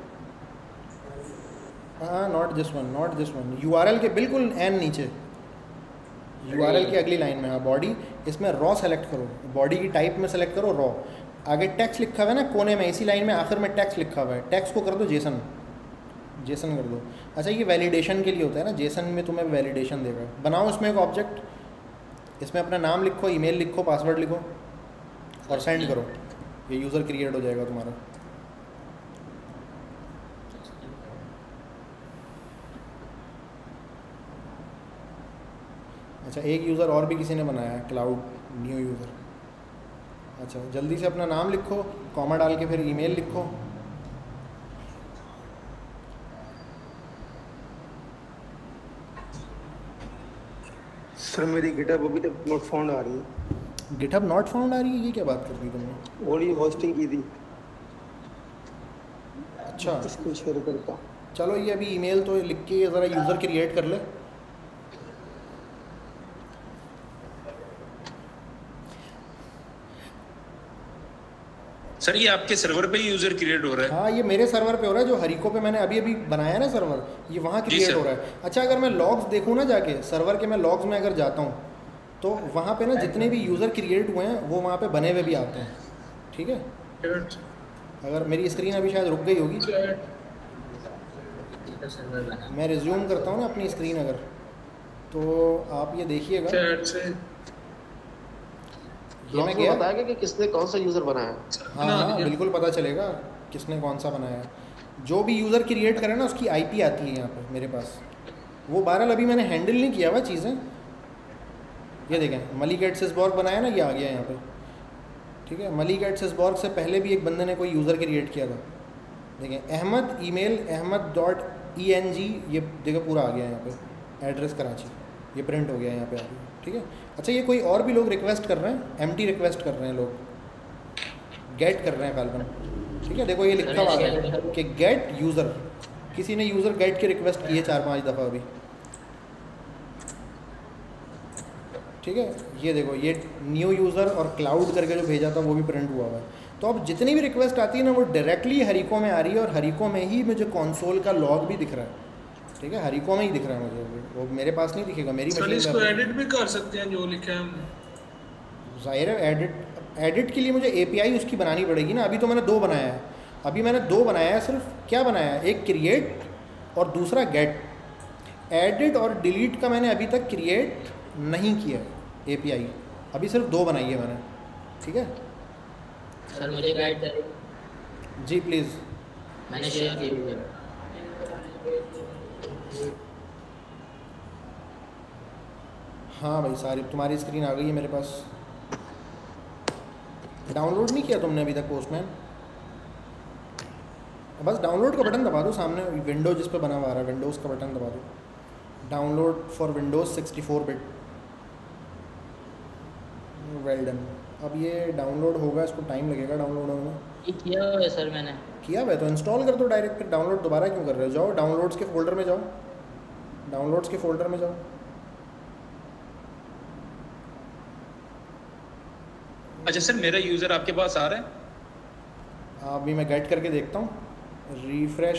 हाँ not this one, not this one, URL के बिल्कुल एन नीचे, यूआरएल की अगली लाइन में। हाँ बॉडी, इसमें रॉ सेलेक्ट करो, बॉडी की टाइप में सेलेक्ट करो रॉ। आगे टेक्स्ट लिखा हुआ है ना कोने में, इसी लाइन में आखिर में टेक्स्ट लिखा हुआ है, टेक्स्ट को कर दो जेसन, जेसन कर दो। अच्छा ये वैलिडेशन के लिए होता है ना, जेसन में तुम्हें वैलिडेशन देगा। बनाओ इसमें एक ऑब्जेक्ट, इसमें अपना नाम लिखो, ईमेल लिखो, पासवर्ड लिखो और सेंड करो, ये यूज़र क्रिएट हो जाएगा तुम्हारा। अच्छा एक यूज़र और भी किसी ने बनाया है, क्लाउड न्यू यूज़र। अच्छा जल्दी से अपना नाम लिखो, कॉमा डाल के फिर ईमेल लिखो। सर मेरी गिटहब अभी तक नॉट फाउंड आ रही है। गिटहब नॉट फाउंड आ रही है, ये क्या बात कर दी तुमने? ओडी होस्टिंग की थी। अच्छा इसको शेयर करता। चलो ये अभी ईमेल तो लिख के ज़रा यूज़र क्रिएट कर ले। सर ये आपके सर्वर पे ही यूजर क्रिएट हो रहा है? हाँ ये मेरे सर्वर पे हो रहा है, जो हरिको पे मैंने अभी अभी बनाया ना सर्वर, ये वहाँ क्रिएट हो रहा है। अच्छा अगर मैं लॉग्स देखूँ ना जाके सर्वर के, मैं लॉग्स में अगर जाता हूँ तो वहाँ पे ना जितने भी यूज़र क्रिएट हुए हैं वो वहाँ पे बने हुए भी आते हैं, ठीक है। अगर मेरी स्क्रीन अभी शायद रुक गई होगी, मैं रिज्यूम करता हूँ ना अपनी स्क्रीन अगर, तो आप ये देखिएगा, ये मैं गया बताएगा कि किसने कौन सा यूज़र बनाया। हाँ हाँ बिल्कुल पता चलेगा किसने कौन सा बनाया है। जो भी यूज़र क्रिएट करे ना उसकी आईपी आती है यहाँ पे मेरे पास। वो बहरहाल अभी मैंने हैंडल नहीं किया हुआ चीज़ें। ये देखें मलिक एट सिसबॉर्ग बनाया ना, ये आ गया यहाँ पे, ठीक है। मलिक एट सिसबॉर्ग से पहले भी एक बंदे ने कोई यूज़र क्रिएट किया था, देखें Ahmed email Ahmed dot E N G, ये देखो पूरा आ गया यहाँ पे, एड्रेस कराची, ये प्रिंट हो गया यहाँ पे आ गया, ठीक है। अच्छा ये कोई और भी लोग रिक्वेस्ट कर रहे हैं, एम्प्टी रिक्वेस्ट कर रहे हैं लोग, गेट कर रहे हैं फाल्कन, ठीक है। देखो ये लिखा हुआ है कि गेट यूज़र, किसी ने यूज़र गेट की रिक्वेस्ट की है चार पांच दफ़ा अभी, ठीक है। ये देखो ये न्यू यूज़र और क्लाउड करके जो भेजा था वो भी प्रिंट हुआ हुआ है। तो अब जितनी भी रिक्वेस्ट आती है ना वो डायरेक्टली हरिको में आ रही है, और हरिको में ही मुझे कंसोल का लॉग भी दिख रहा है, ठीक है। हरिको में ही दिख रहा है मुझे, वो मेरे पास नहीं दिखेगा मेरी मशीन इसको एडिट भी कर सकते हैं जो लिखा है हमने, ज़ाहिर है। एडिट एडिट के लिए मुझे एपीआई उसकी बनानी पड़ेगी ना। अभी तो मैंने दो बनाया है, अभी मैंने दो बनाया है सिर्फ। क्या बनाया है? एक क्रिएट और दूसरा गेट। एडिट और डिलीट का मैंने अभी तक क्रिएट नहीं किया एपीआई, अभी सिर्फ दो बनाई है मैंने, ठीक है। सर मुझे गाइड करें जी प्लीज़, मैंने शेयर की हुई है। हाँ भाई सारी तुम्हारी स्क्रीन आ गई है मेरे पास। डाउनलोड नहीं किया तुमने अभी तक पोस्टमैन? बस डाउनलोड का बटन दबा दो, सामने विंडो जिस पे बना हुआ आ रहा है विंडोज़ का बटन दबा दो, download for Windows sixty four bit. Well done. अब ये डाउनलोड होगा, इसको टाइम लगेगा डाउनलोड होने में। ये किया हुआ है सर मैंने। किया हुआ है तो इंस्टॉल कर दो डायरेक्ट, फिर डाउनलोड दोबारा क्यों कर रहे हो? जाओ डाउनलोड्स के फोल्डर में जाओ, डाउनलोड्स के फोल्डर में जाओ। अच्छा सर मेरा यूज़र आपके पास आ रहा है? अभी मैं गेट करके देखता हूँ, रिफ्रेश।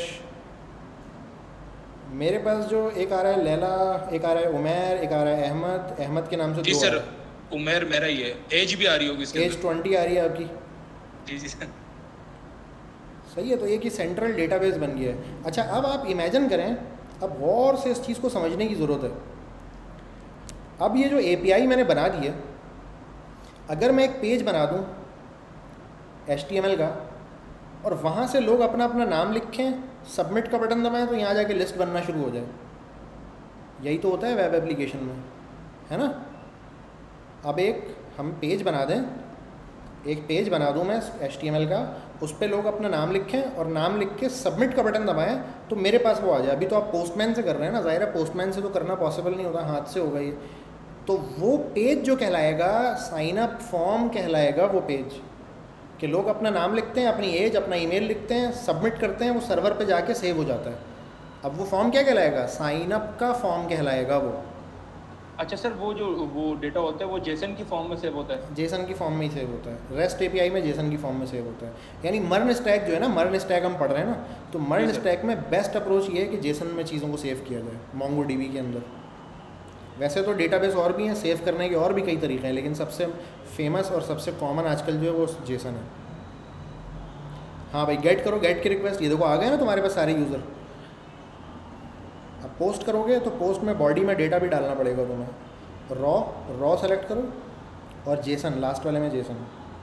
मेरे पास जो एक आ रहा है लैला, एक आ रहा है उमैर, एक आ रहा है अहमद। अहमद के नाम से जी दो सर, उमैर मेरा ही है। एज भी आ रही होगी इसके एज ट्वेंटी आ रही है आपकी। जी जी सर सही है, तो एक ही सेंट्रल डेटाबेस बन गया है। अच्छा अब आप इमेजिन करें, अब गौर से इस चीज़ को समझने की ज़रूरत है। अब ये जो एपीआई मैंने बना दी है, अगर मैं एक पेज बना दूँ एच टी एम एल का, और वहाँ से लोग अपना अपना नाम लिखें, सबमिट का बटन दबाएं, तो यहाँ जाके लिस्ट बनना शुरू हो जाए। यही तो होता है वेब एप्लीकेशन में, है ना। अब एक हम पेज बना दें, एक पेज बना दूं मैं एच टी एम एल का, उस पर लोग अपना नाम लिखें और नाम लिख के सबमिट का बटन दबाएं तो मेरे पास वो आ जाए। अभी तो आप पोस्टमैन से कर रहे हैं ना, ज़ाहिर है पोस्टमैन से तो करना पॉसिबल नहीं होता, हाथ से होगा ये। तो वो पेज जो कहलाएगा, साइन अप फॉर्म कहलाएगा वो पेज, कि लोग अपना नाम लिखते हैं, अपनी एज, अपना ईमेल लिखते हैं, सबमिट करते हैं, वो सर्वर पे जाके सेव हो जाता है। अब वो फॉर्म क्या कहलाएगा? साइन अप का फॉर्म कहलाएगा वो। अच्छा सर वो जो वो डेटा होता है वो जेसन की फॉर्म में सेव होता है? जेसन की फॉर्म में ही सेव होता है, रेस्ट एपीआई में जेसन की फॉर्म में सेव होता है। यानी मर्न स्टैक जो है ना, मर्न स्टैक हम पढ़ रहे हैं ना, तो मर्न स्टैक में बेस्ट अप्रोच ये है कि जेसन में चीज़ों को सेव किया जाए मोंगो डीबी के अंदर। वैसे तो डेटाबेस और भी हैं, सेव करने के और भी कई तरीके हैं, लेकिन सबसे फेमस और सबसे कॉमन आजकल जो है वो जेसन है। हाँ भाई गेट करो, गेट की रिक्वेस्ट, ये देखो आ गए ना तुम्हारे पास सारे यूज़र। अब पोस्ट करोगे तो पोस्ट में बॉडी में डेटा भी डालना पड़ेगा तुम्हें। रॉ रॉ सेलेक्ट करो और जेसन, लास्ट वाले में जेसन।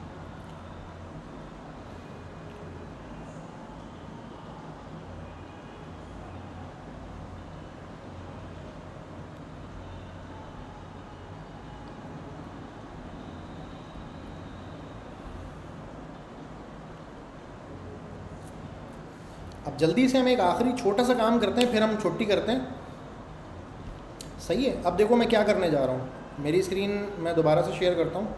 अब जल्दी से हम एक आखिरी छोटा सा काम करते हैं, फिर हम छुट्टी करते हैं। सही है। अब देखो मैं क्या करने जा रहा हूँ, मेरी स्क्रीन मैं दोबारा से शेयर करता हूँ।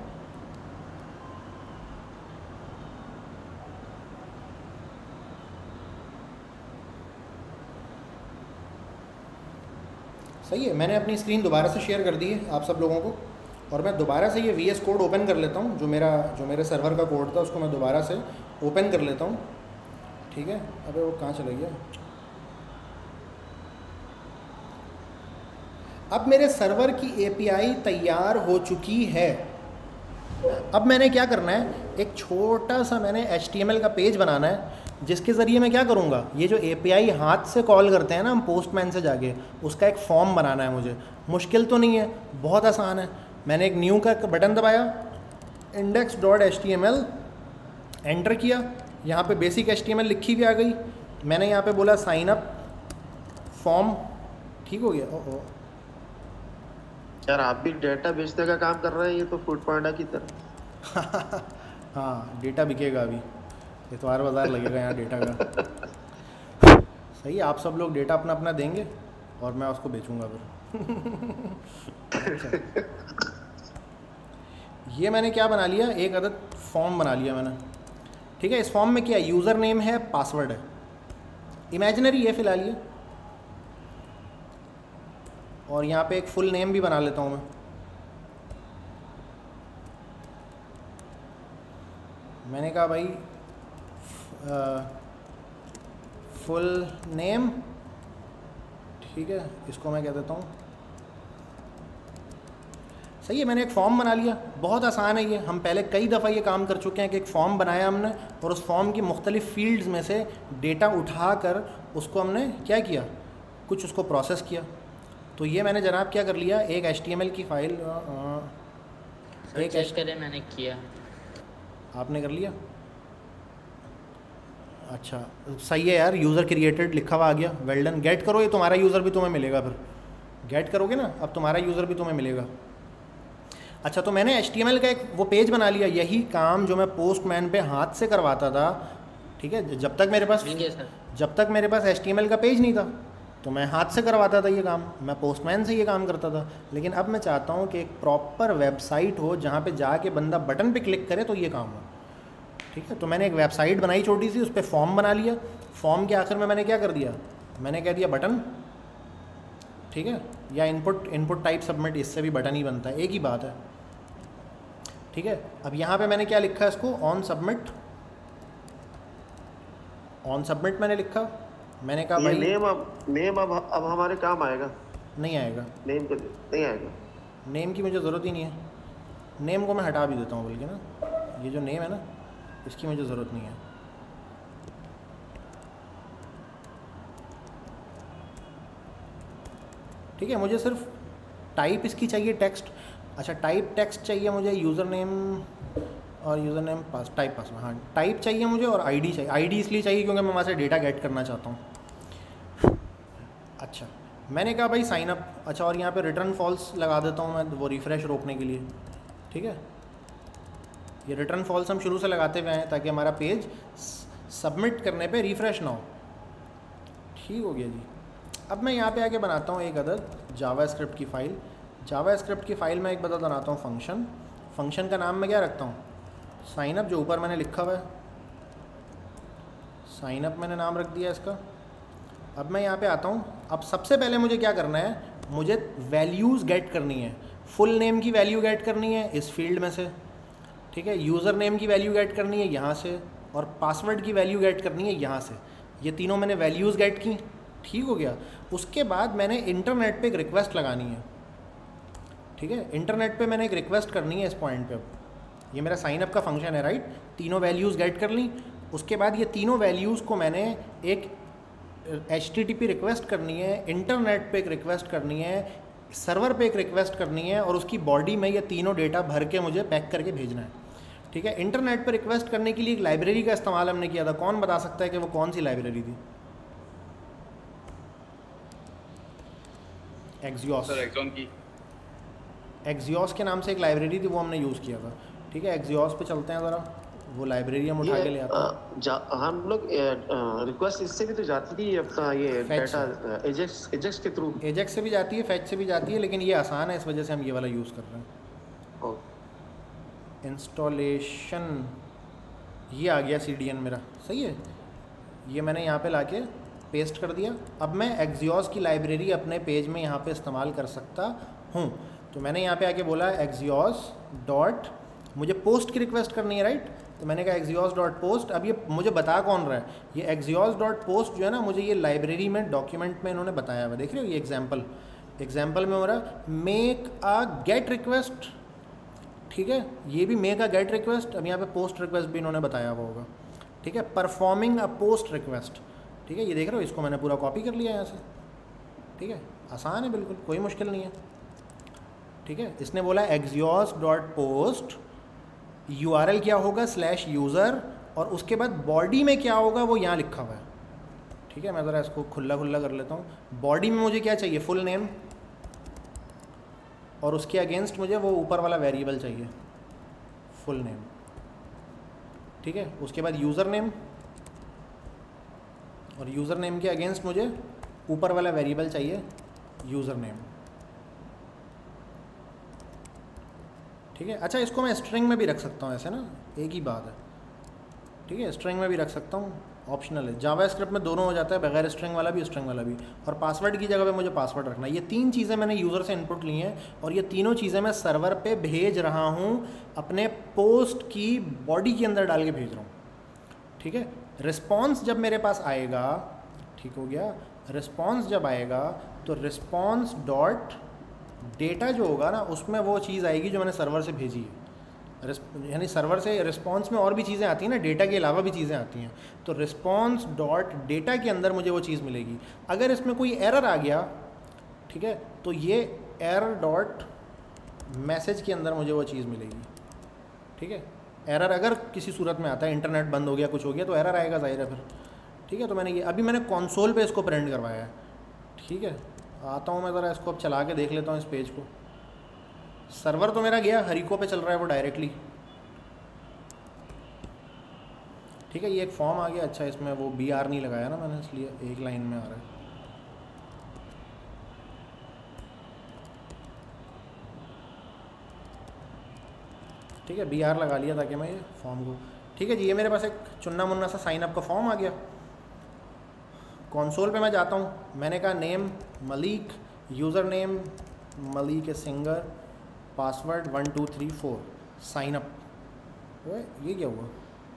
सही है, मैंने अपनी स्क्रीन दोबारा से शेयर कर दी है आप सब लोगों को, और मैं दोबारा से ये वी एस कोड ओपन कर लेता हूँ। जो मेरा जो मेरे सर्वर का कोड था उसको मैं दोबारा से ओपन कर लेता हूँ, ठीक है। अबे वो कहाँ चला गया? अब मेरे सर्वर की एपीआई तैयार हो चुकी है। अब मैंने क्या करना है, एक छोटा सा मैंने एच टी एम एल का पेज बनाना है जिसके ज़रिए मैं क्या करूँगा, ये जो एपीआई हाथ से कॉल करते हैं ना हम पोस्टमैन से जाके, उसका एक फॉर्म बनाना है मुझे। मुश्किल तो नहीं है, बहुत आसान है। मैंने एक न्यू का बटन दबाया, index dot H T M L enter किया, यहाँ पे basic H T M L लिखी हुई आ गई। मैंने यहाँ पे बोला साइन अप फॉर्म, ठीक हो गया। ओ ओ यार आप भी डेटा बेचने का काम कर रहे हैं, ये तो फूड पांडा की तरह। हाँ डेटा बिकेगा अभी, इतवार बाजार लगेगा यहाँ डेटा का। सही है, आप सब लोग डेटा अपना अपना देंगे और मैं उसको बेचूंगा फिर। अच्छा। ये मैंने क्या बना लिया, एक अदद फॉर्म बना लिया मैंने, ठीक है। इस फॉर्म में क्या यूज़र नेम है, पासवर्ड है, इमेजिनरी है फिलहाल ये, और यहाँ पे एक फुल नेम भी बना लेता हूँ मैं। मैंने कहा भाई फुल नेम, ठीक है, इसको मैं कह देता हूँ। सही है, मैंने एक फॉर्म बना लिया, बहुत आसान है ये। हम पहले कई दफ़ा ये काम कर चुके हैं कि एक फ़ॉर्म बनाया हमने और उस फॉर्म की मुख्तलिफ़ फील्ड्स में से डेटा उठा कर उसको हमने क्या किया, कुछ उसको प्रोसेस किया। तो ये मैंने जनाब क्या कर लिया, एक एच टी एम एल की फ़ाइल, एक एच करे मैंने किया, आपने कर लिया। अच्छा सही है यार, यूज़र क्रिएटेड लिखा हुआ आ गया, वेल डन। गेट करो, ये तुम्हारा यूज़र भी तुम्हें मिलेगा, फिर गेट करोगे ना, अब तुम्हारा यूज़र भी तुम्हें मिलेगा। अच्छा तो मैंने एच टी एम एल का एक वो पेज बना लिया, यही काम जो मैं पोस्टमैन पे हाथ से करवाता था, ठीक है। जब तक मेरे पास जब तक मेरे पास एच टी एम एल का पेज नहीं था तो मैं हाथ से करवाता था ये काम, मैं पोस्टमैन से ये काम करता था। लेकिन अब मैं चाहता हूँ कि एक प्रॉपर वेबसाइट हो जहाँ पे जाके बंदा बटन पे क्लिक करे तो ये काम हो, ठीक है। तो मैंने एक वेबसाइट बनाई छोटी सी, उस पर फॉर्म बना लिया। फॉर्म के आखिर में मैंने क्या कर दिया, मैंने कह दिया बटन, ठीक है, या इनपुट इनपुट टाइप सबमिट, इससे भी बटन ही बनता है, एक ही बात है, ठीक है। अब यहाँ पे मैंने क्या लिखा है इसको, ऑन सबमिट, ऑन सबमिट मैंने लिखा। मैंने कहा भाई नेम अब नेम अब अब हमारे काम आएगा, नहीं आएगा, नेम को नहीं आएगा, नेम की मुझे ज़रूरत ही नहीं है। नेम को मैं हटा भी देता हूँ बल्कि ना, ये जो नेम है ना इसकी मुझे ज़रूरत नहीं है। ठीक है, मुझे सिर्फ टाइप इसकी चाहिए टेक्स्ट। अच्छा टाइप टेक्स्ट चाहिए मुझे, यूज़र नेम और user name pass type password, हाँ टाइप चाहिए मुझे, और आईडी चाहिए। आईडी इसलिए चाहिए क्योंकि मैं वहाँ से डेटा गेट करना चाहता हूँ। अच्छा मैंने कहा भाई साइन अप, अच्छा और यहाँ पे रिटर्न फॉल्स लगा देता हूँ मैं, वो रिफ़्रेश रोकने के लिए, ठीक है। ये रिटर्न फॉल्स हम शुरू से लगाते हुए हैं ताकि हमारा पेज सबमिट करने पे रिफ़्रेश ना हो, ठीक हो गया जी। अब मैं यहाँ पे आके बनाता हूँ एक अदद जावा स्क्रिप्ट की फ़ाइल। जावा स्क्रिप्ट की फ़ाइल में एक बदल बनाता हूँ फंक्शन। फंक्शन का नाम मैं क्या रखता हूँ, साइन अप, जो ऊपर मैंने लिखा हुआ है साइन अप मैंने नाम रख दिया इसका। अब मैं यहाँ पे आता हूँ। अब सबसे पहले मुझे क्या करना है, मुझे वैल्यूज़ गेट करनी है। फुल नेम की वैल्यू गेट करनी है इस फील्ड में से, ठीक है। यूज़र नेम की वैल्यू गेट करनी है यहाँ से, और पासवर्ड की वैल्यू गेट करनी है यहाँ से। ये तीनों मैंने वैल्यूज़ गेट की, ठीक हो गया। उसके बाद मैंने इंटरनेट पे एक रिक्वेस्ट लगानी है, ठीक है। इंटरनेट पे मैंने एक रिक्वेस्ट करनी है इस पॉइंट पे। ये मेरा साइन अप का फंक्शन है, राइट। तीनों वैल्यूज़ गेट कर ली। उसके बाद ये तीनों वैल्यूज़ को मैंने एक H T T P request करनी है, इंटरनेट पे एक रिक्वेस्ट करनी है, सर्वर पे एक रिक्वेस्ट करनी है, और उसकी बॉडी में ये तीनों डेटा भर के मुझे पैक करके भेजना है, ठीक है। इंटरनेट पे रिक्वेस्ट करने के लिए एक लाइब्रेरी का इस्तेमाल हमने किया था। कौन बता सकता है कि वो कौन सी लाइब्रेरी थी? एक्सियोस। सर एक्सॉन की एक्सियोस के नाम से एक लाइब्रेरी थी, वो हमने यूज़ किया था, ठीक है। एक्सियोस पे चलते हैं ज़रा, वो लाइब्रेरी हम उठा के ले आते हैं। हम लोग रिक्वेस्ट इससे भी तो जाती थी अपना ये डाटा एजेक्स एजेक्स के थ्रू। एजेक्स से भी जाती है, फैच से भी जाती है, लेकिन ये आसान है, इस वजह से हम ये वाला यूज़ कर रहे हैं। इंस्टॉलेशन ये आ गया सी डी एन मेरा, सही है। ये मैंने यहाँ पे लाके पेस्ट कर दिया। अब मैं एक्सियोस की लाइब्रेरी अपने पेज में यहाँ पे इस्तेमाल कर सकता हूँ। तो मैंने यहाँ पे आके बोला एक्सियोस डॉट, मुझे पोस्ट की रिक्वेस्ट करनी है, राइट। तो मैंने कहा एक्सियोस डॉट पोस्ट। अब ये मुझे बता कौन रहा है, ये एक्सियोस डॉट पोस्ट जो है ना, मुझे ये लाइब्रेरी में डॉक्यूमेंट में इन्होंने बताया हुआ, देख रहे हो ये एग्जाम्पल, एग्जाम्पल में हो रहा मेक अ गेट रिक्वेस्ट, ठीक है, ये भी मेक अ गेट रिक्वेस्ट। अब यहाँ पे पोस्ट रिक्वेस्ट भी इन्होंने बताया हुआ होगा, ठीक है। परफॉर्मिंग अ पोस्ट रिक्वेस्ट, ठीक है, ये देख रहे हो, इसको मैंने पूरा कॉपी कर लिया यहाँ से, ठीक है, आसान है बिल्कुल, कोई मुश्किल नहीं है, ठीक है। इसने बोला Axios dot post, U R L क्या होगा स्लैश यूज़र, और उसके बाद बॉडी में क्या होगा वो यहाँ लिखा हुआ है, ठीक है। मैं ज़रा इसको खुला खुला कर लेता हूँ। बॉडी में मुझे क्या चाहिए, फुल नेम, और उसके अगेंस्ट मुझे वो ऊपर वाला वेरिएबल चाहिए, फुल नेम, ठीक है। उसके बाद यूज़र नेम, और यूज़र नेम के अगेंस्ट मुझे ऊपर वाला वेरिएबल चाहिए, यूज़र नेम, ठीक है। अच्छा, इसको मैं स्ट्रिंग में भी रख सकता हूँ ऐसे ना, एक ही बात है, ठीक है, स्ट्रिंग में भी रख सकता हूँ, ऑप्शनल है। जावास्क्रिप्ट में दोनों हो जाता है, बगैर स्ट्रिंग वाला भी स्ट्रिंग वाला भी। और पासवर्ड की जगह पे मुझे पासवर्ड रखना है। ये तीन चीज़ें मैंने यूज़र से इनपुट ली हैं, और ये तीनों चीज़ें मैं सर्वर पे भेज रहा हूँ, अपने पोस्ट की बॉडी के अंदर डाल के भेज रहा हूँ, ठीक है। रिस्पॉन्स जब मेरे पास आएगा, ठीक हो गया, रिस्पॉन्स जब आएगा तो रिस्पॉन्स डॉट डेटा जो होगा ना, उसमें वो चीज़ आएगी जो मैंने सर्वर से भेजी है। यानी सर्वर से रिस्पॉन्स में और भी चीज़ें आती हैं ना, डेटा के अलावा भी चीज़ें आती हैं, तो रिस्पॉन्स डॉट डेटा के अंदर मुझे वो चीज़ मिलेगी। अगर इसमें कोई एरर आ गया, ठीक है, तो ये एरर डॉट मैसेज के अंदर मुझे वो चीज़ मिलेगी, ठीक है। एरर अगर किसी सूरत में आता है, इंटरनेट बंद हो गया, कुछ हो गया, तो एरर आएगा, जाहिर है फिर, ठीक है। तो मैंने ये अभी मैंने कंसोल पे इसको प्रिंट करवाया है, ठीक है। आता हूँ मैं ज़रा इसको अब चला के देख लेता हूँ इस पेज को। सर्वर तो मेरा गया, हरिको पे चल रहा है वो डायरेक्टली, ठीक है। ये एक फॉर्म आ गया, अच्छा इसमें वो बी आर नहीं लगाया ना मैंने, इसलिए एक लाइन में आ रहा है, ठीक है, बी आर लगा लिया ताकि मैं ये फॉर्म को, ठीक है जी। ये मेरे पास एक चुन्ना मुन्ना सा साइन अप का फॉर्म आ गया। कंसोल पे मैं जाता हूँ, मैंने कहा name Malik, user name Malik singer, password one two three four, sign up. ये क्या हुआ?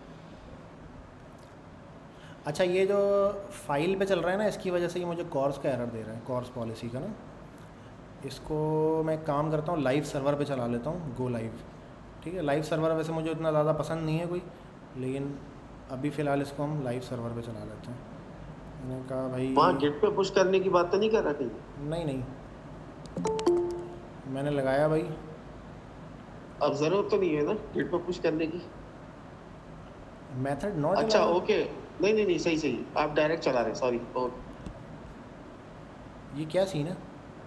अच्छा, ये जो फाइल पे चल रहा है ना, इसकी वजह से ये मुझे कॉर्स का एरर दे रहा है, कॉर्स पॉलिसी का ना। इसको मैं काम करता हूँ, लाइव सर्वर पे चला लेता हूँ, गो लाइव, ठीक है। लाइव सर्वर वैसे मुझे उतना ज़्यादा पसंद नहीं है कोई, लेकिन अभी फ़िलहाल इसको हम लाइव सर्वर पे चला लेते हैं। मैंने कहा भाई वहाँ गेट पे पुश करने की बात तो नहीं कर रहा कहीं? नहीं नहीं, मैंने लगाया भाई। अब ज़रूरत तो नहीं है ना गेट पे पुश करने की? मेथड नॉट, अच्छा ओके, नहीं नहीं नहीं, सही सही, आप डायरेक्ट चला रहे, सॉरी। ये क्या सीन है?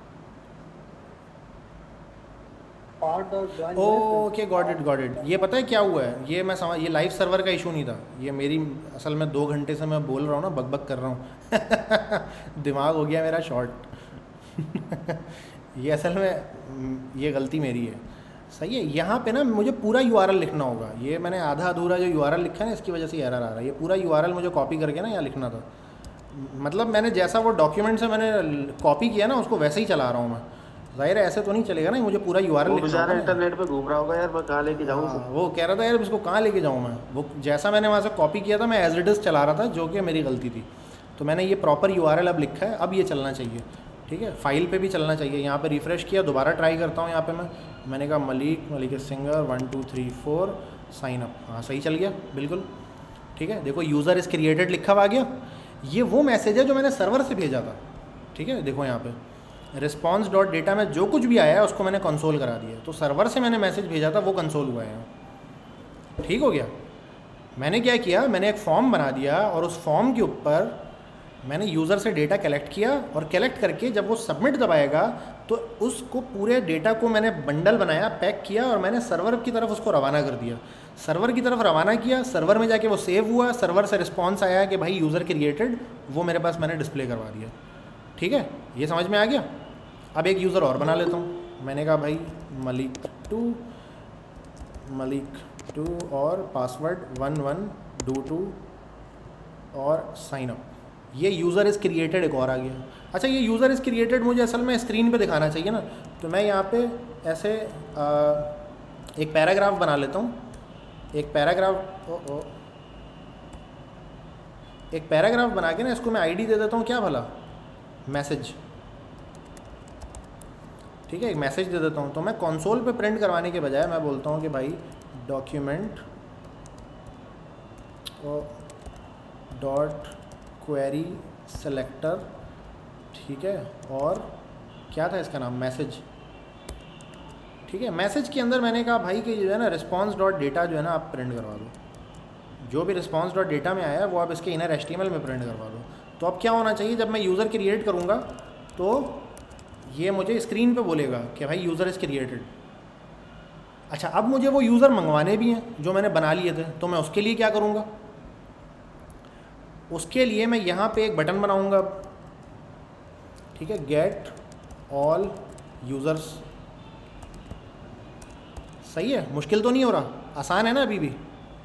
Okay, got it got it. ये पता है क्या हुआ है, ये मैं समझ, ये लाइव सर्वर का इशू नहीं था, ये मेरी असल में दो घंटे से मैं बोल रहा हूँ ना, बक बक कर रहा हूँ दिमाग हो गया मेरा शॉर्ट ये असल में ये गलती मेरी है, सही है। यहाँ पे ना मुझे पूरा यूआरएल लिखना होगा, ये मैंने आधा अधूरा जो यूआरएल लिखा है ना, इसकी वजह से एरर आ रहा है। ये पूरा यूआरएल मुझे कॉपी करके ना यहाँ लिखना था, मतलब मैंने जैसा वो डॉक्यूमेंट से मैंने कॉपी किया ना, उसको वैसे ही चला रहा हूँ मैं। जाहिर है ऐसे तो नहीं चलेगा ना, मुझे पूरा यूआरएल लिखना है। इंटरनेट पे घूम रहा होगा यार, मैं कहाँ लेके जाऊँ? वो कह रहा था यार इसको कहाँ लेके जाऊँ मैं, वो जैसा मैंने वहाँ से कॉपी किया था मैं एज इट इज़ चला रहा था, जो कि मेरी गलती थी। तो मैंने ये प्रॉपर यूआरएल अब लिखा है, अब ये चलना चाहिए, ठीक है। फाइल पे भी चलना चाहिए। यहाँ पे रिफ़्रेश किया, दोबारा ट्राई करता हूँ। यहाँ पे मैं मैंने कहा Malik Malik singer one two three four sign up, हाँ सही चल गया बिल्कुल, ठीक है। देखो यूज़र इज़ क्रिएटेड लिखा हुआ आ गया। ये वो मैसेज है जो मैंने सर्वर से भेजा था, ठीक है। देखो यहाँ पे रिस्पॉन्स डॉट डेटा में जो कुछ भी आया है उसको मैंने कंसोल करा दिया, तो सर्वर से मैंने मैसेज भेजा था वो कंसोल हुआ है, ठीक हो गया। मैंने क्या किया, मैंने एक फॉर्म बना दिया और उस फॉर्म के ऊपर मैंने यूज़र से डेटा कलेक्ट किया, और कलेक्ट करके जब वो सबमिट दबाएगा तो उसको पूरे डेटा को मैंने बंडल बनाया, पैक किया, और मैंने सर्वर की तरफ उसको रवाना कर दिया। सर्वर की तरफ रवाना किया, सर्वर में जाके वो सेव हुआ, सर्वर से रिस्पॉन्स आया कि भाई यूज़र क्रिएटेड, वो मेरे पास मैंने डिस्प्ले करवा दिया, ठीक है। ये समझ में आ गया। अब एक यूज़र और बना लेता हूँ। मैंने कहा भाई मलिक टू मलिक टू और password one one two two और साइन अप। ये यूज़र इज़ क्रिएटेड एक और आ गया। अच्छा, ये यूज़र इज़ क्रिएटेड मुझे असल में स्क्रीन पे दिखाना चाहिए ना, तो मैं यहाँ पे ऐसे आ, एक पैराग्राफ बना लेता हूँ। एक पैराग्राफ ओ, ओ, एक पैराग्राफ बना के ना इसको मैं आईडी दे देता हूँ, क्या भला, मैसेज, ठीक है, एक मैसेज दे देता हूँ। तो मैं कंसोल पे प्रिंट करवाने के बजाय मैं बोलता हूँ कि भाई डॉक्यूमेंट डॉट क्वेरी सेलेक्टर, ठीक है, और क्या था इसका नाम, मैसेज, ठीक है। मैसेज के अंदर मैंने कहा भाई कि जो है ना रिस्पॉन्स डॉट डेटा जो है ना आप प्रिंट करवा दो, जो भी रिस्पॉन्स डॉट डेटा में आया है वो आप इसके inner H T M L में प्रिंट करवा दो। तो अब क्या होना चाहिए, जब मैं यूज़र क्रिएट करूँगा तो ये मुझे स्क्रीन पे बोलेगा कि भाई यूज़र इज़ क्रिएटेड। अच्छा, अब मुझे वो यूज़र मंगवाने भी हैं जो मैंने बना लिए थे, तो मैं उसके लिए क्या करूँगा, उसके लिए मैं यहाँ पे एक बटन बनाऊँगा, ठीक है, गेट ऑल यूज़र्स। सही है, मुश्किल तो नहीं हो रहा, आसान है ना अभी भी,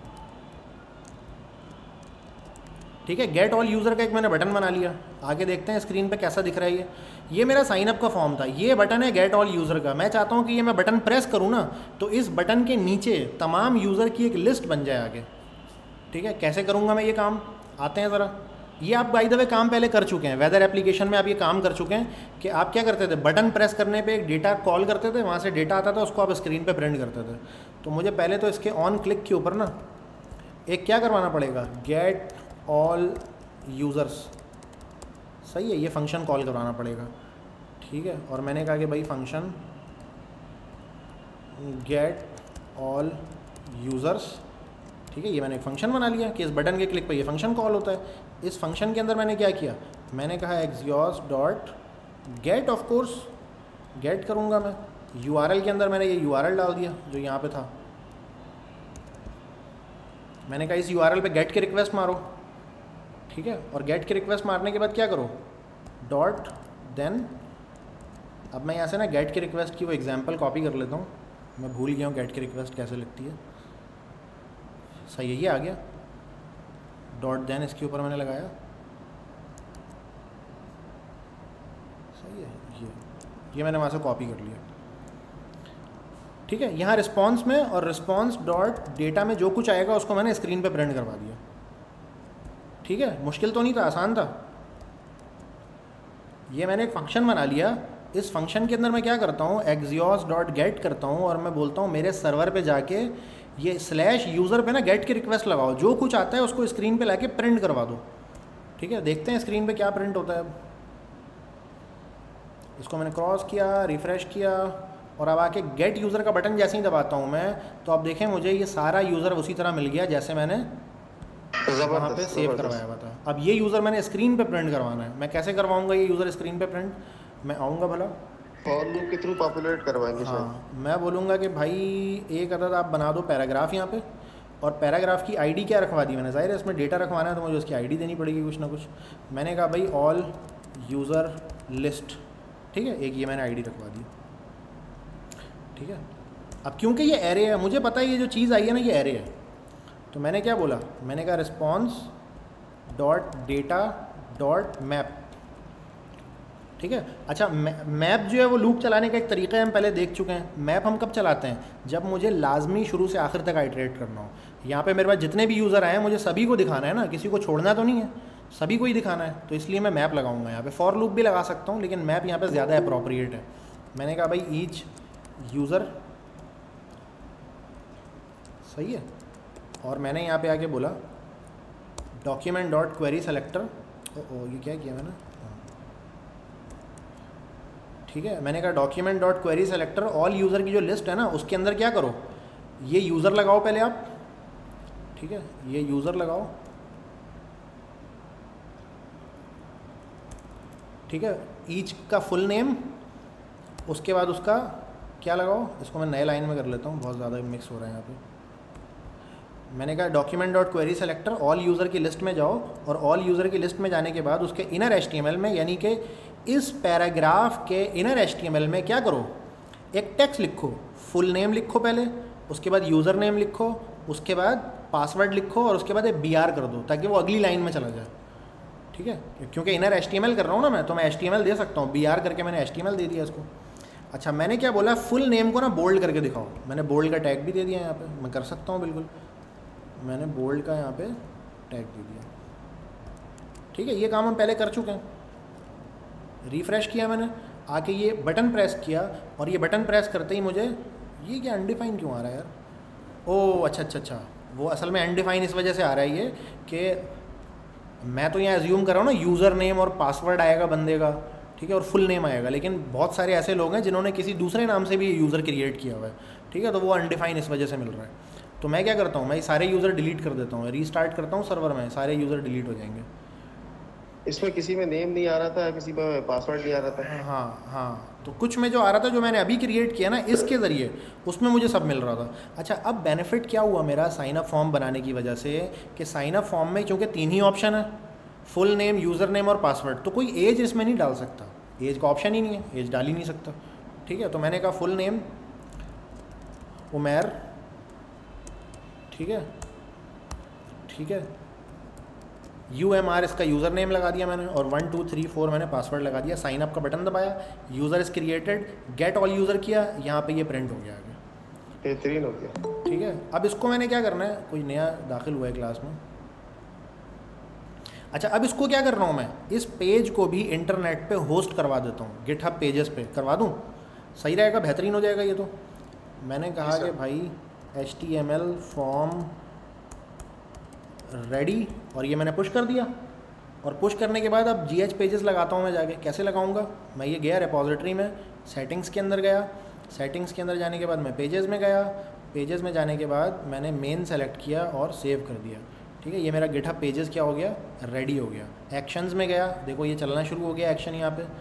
ठीक है। गेट ऑल यूज़र का एक मैंने बटन बना लिया। आगे देखते हैं स्क्रीन पे कैसा दिख रहा है ये ये मेरा साइन अप का फॉर्म था, ये बटन है गेट ऑल यूज़र का। मैं चाहता हूँ कि ये मैं बटन प्रेस करूँ ना तो इस बटन के नीचे तमाम यूज़र की एक लिस्ट बन जाए आगे, ठीक है। कैसे करूँगा मैं ये काम, आते हैं ज़रा। ये आप बाय द वे काम पहले कर चुके हैं, वेदर एप्लीकेशन में आप ये काम कर चुके हैं कि आप क्या करते थे, बटन प्रेस करने पे एक डेटा कॉल करते थे, वहाँ से डेटा आता था, उसको आप स्क्रीन पे प्रिंट करते थे। तो मुझे पहले तो इसके ऑन क्लिक के ऊपर ना एक क्या करवाना पड़ेगा, गेट ऑल यूज़र्स, सही है, ये फंक्शन कॉल करवाना पड़ेगा, ठीक है। और मैंने कहा कि भाई फंक्शन गेट ऑल यूज़र्स, ठीक है, ये मैंने एक फ़ंक्शन बना लिया कि इस बटन के क्लिक पर ये फंक्शन कॉल होता है। इस फंक्शन के अंदर मैंने क्या किया, मैंने कहा axios dot get, of course get करूँगा मैं। यूआरएल के अंदर मैंने ये यूआरएल डाल दिया जो यहाँ पे था। मैंने कहा इस यूआरएल पे गेट की रिक्वेस्ट मारो, ठीक है। और गेट की रिक्वेस्ट मारने के बाद क्या करो, डॉट देन। अब मैं यहाँ से ना गेट की रिक्वेस्ट की वो एग्जांपल कॉपी कर लेता हूँ, मैं भूल गया हूँ गेट की रिक्वेस्ट कैसे लिखती है। सही है, ये आ गया, डॉट देन इसके ऊपर मैंने लगाया, सही है, ये ये मैंने वहाँ से कॉपी कर लिया, ठीक है। यहाँ रिस्पॉन्स में और रिस्पॉन्स डॉट डेटा में जो कुछ आएगा उसको मैंने स्क्रीन पे प्रिंट करवा दिया, ठीक है। मुश्किल तो नहीं था, आसान था। ये मैंने एक फंक्शन बना लिया। इस फंक्शन के अंदर मैं क्या करता हूँ, एक्सियोस डॉट गेट करता हूँ और मैं बोलता हूँ मेरे सर्वर पे जाके ये स्लैश यूज़र पे ना गेट की रिक्वेस्ट लगाओ, जो कुछ आता है उसको स्क्रीन पे लाके प्रिंट करवा दो, ठीक है। देखते हैं स्क्रीन पे क्या प्रिंट होता है। अब इसको मैंने क्रॉस किया, रिफ़्रेश किया और अब आके गेट यूज़र का बटन जैसे ही दबाता हूँ मैं, तो अब देखें मुझे ये सारा यूज़र उसी तरह मिल गया जैसे मैंने वहाँ पे सेव करवाया हुआ था। अब ये यूज़र मैंने स्क्रीन पे प्रिंट करवाना है। मैं कैसे करवाऊँगा ये यूज़र स्क्रीन पे प्रिंट, मैं आऊँगा भला फॉर लूप के थ्रू पॉपुलेट करवाएंगे। हाँ, मैं बोलूँगा कि भाई एक अदद आप बना दो पैराग्राफ यहाँ पे, और पैराग्राफ की आईडी क्या रखवा दी मैंने, ज़ाहिर है इसमें डेटा रखवाना है तो मुझे उसकी आईडी देनी पड़ेगी कुछ ना कुछ। मैंने कहा भाई ऑल यूज़र लिस्ट, ठीक है, एक ये मैंने आईडी रखवा दी, ठीक है। अब क्योंकि ये एरे है, मुझे पता है ये जो चीज़ आई है ना ये एरे है, तो मैंने क्या बोला, मैंने कहा response dot data dot map, ठीक है। अच्छा, मैप जो है वो लूप चलाने का एक तरीका है, हम पहले देख चुके हैं। मैप हम कब चलाते हैं, जब मुझे लाजमी शुरू से आखिर तक आइटरेट करना हो। यहाँ पे मेरे पास जितने भी यूज़र आए हैं मुझे सभी को दिखाना है ना, किसी को छोड़ना तो नहीं है, सभी को ही दिखाना है, तो इसलिए मैं मैप लगाऊंगा। यहाँ पे फॉर लूप भी लगा सकता हूँ लेकिन मैप यहाँ पे ज़्यादा अप्रोप्रिएट है। मैंने कहा भाई ईच यूज़र, सही है, और मैंने यहाँ पे आके बोला डॉक्यूमेंट डॉट क्वेरी सेलेक्टर। ओ ये क्या किया मैंने, ठीक है। मैंने कहा document dot query selector all user की जो लिस्ट है ना उसके अंदर क्या करो, ये यूज़र लगाओ पहले आप, ठीक है, ये यूज़र लगाओ, ठीक है। ईच का फुल नेम, उसके बाद उसका क्या लगाओ, इसको मैं नए लाइन में कर लेता हूँ, बहुत ज़्यादा मिक्स हो रहा है यहाँ पे। मैंने कहा document dot query selector all user की लिस्ट में जाओ, और ऑल यूज़र की लिस्ट में जाने के बाद उसके inner H T M L में, यानी कि इस पैराग्राफ के inner H T M L में क्या करो, एक टेक्स्ट लिखो, फुल नेम लिखो पहले, उसके बाद यूज़र नेम लिखो, उसके बाद पासवर्ड लिखो और उसके बाद एक बी आर कर दो ताकि वो अगली लाइन में चला जाए, ठीक है। क्योंकि inner H T M L कर रहा हूँ ना मैं, तो मैं एच टी एम एल दे सकता हूँ, बी आर करके मैंने एच टी एम एल दे दिया इसको। अच्छा, मैंने क्या बोला, फुल नेम को ना बोल्ड करके दिखाओ, मैंने बोल्ड का टैग भी दे दिया यहाँ पे, मैं कर सकता हूँ बिल्कुल, मैंने बोल्ड का यहाँ पे टैग दे दिया, ठीक है। ये काम हम पहले कर चुके हैं। रिफ़्रेश किया मैंने, आके ये बटन प्रेस किया और ये बटन प्रेस करते ही मुझे ये क्या अनडिफाइन क्यों आ रहा है यार? ओह अच्छा अच्छा अच्छा, वो असल में अनडिफाइन इस वजह से आ रहा है ये कि मैं तो यहाँ एज्यूम कर रहा हूँ ना यूज़र नेम और पासवर्ड आएगा बंदे का, ठीक है, और फुल नेम आएगा, लेकिन बहुत सारे ऐसे लोग हैं जिन्होंने किसी दूसरे नाम से भी यूज़र क्रिएट किया हुआ है, ठीक है, तो वो अनडिफाइन इस वजह से मिल रहा है। तो मैं क्या करता हूँ, मैं सारे यूज़र डिलीट कर देता हूँ, रीस्टार्ट करता हूँ सर्वर में, सारे यूज़र डिलीट हो जाएंगे। इसमें किसी में नेम नहीं आ रहा था, किसी में पासवर्ड नहीं आ रहा था। हाँ हाँ, तो कुछ में जो आ रहा था, जो मैंने अभी क्रिएट किया ना इसके ज़रिए, उसमें मुझे सब मिल रहा था। अच्छा, अब बेनिफिट क्या हुआ मेरा साइन अप फॉर्म बनाने की वजह से कि साइन अप फॉर्म में चूँकि तीन ही ऑप्शन है, फुल नेम, यूज़र नेम और पासवर्ड, तो कोई एज इसमें नहीं डाल सकता, एज का ऑप्शन ही नहीं है, एज डाल ही नहीं सकता, ठीक है। तो मैंने कहा फुल नेम उमैर, ठीक है ठीक है, यू एम आर इसका यूज़र नेम लगा दिया मैंने, और वन टू थ्री फोर मैंने पासवर्ड लगा दिया, साइन अप का बटन दबाया, user is created, get all user किया, यहाँ पे ये प्रिंट हो गया आगे, बेहतरीन हो गया, ठीक है। अब इसको मैंने क्या करना है, कोई नया दाखिल हुआ है क्लास में, अच्छा अब इसको क्या कर रहा हूँ मैं, इस पेज को भी इंटरनेट पे होस्ट करवा देता हूँ, गिटहब पेजेस पे करवा दूँ, सही रहेगा, बेहतरीन हो जाएगा ये। तो मैंने कहा कि भाई H T M L form ready, और ये मैंने पुश कर दिया, और पुश करने के बाद अब जी एच पेजेस लगाता हूँ मैं जाके, कैसे लगाऊंगा, मैं ये गया रिपॉजिटरी में, सेटिंग्स के अंदर गया, सेटिंग्स के अंदर जाने के बाद मैं पेजेस में गया, पेजेस में जाने के बाद मैंने मेन सेलेक्ट किया और सेव कर दिया, ठीक है। ये मेरा गिटहब पेजेस क्या हो गया, रेडी हो गया। एक्शंस में गया, देखो ये चलना शुरू हो गया एक्शन, यहाँ पे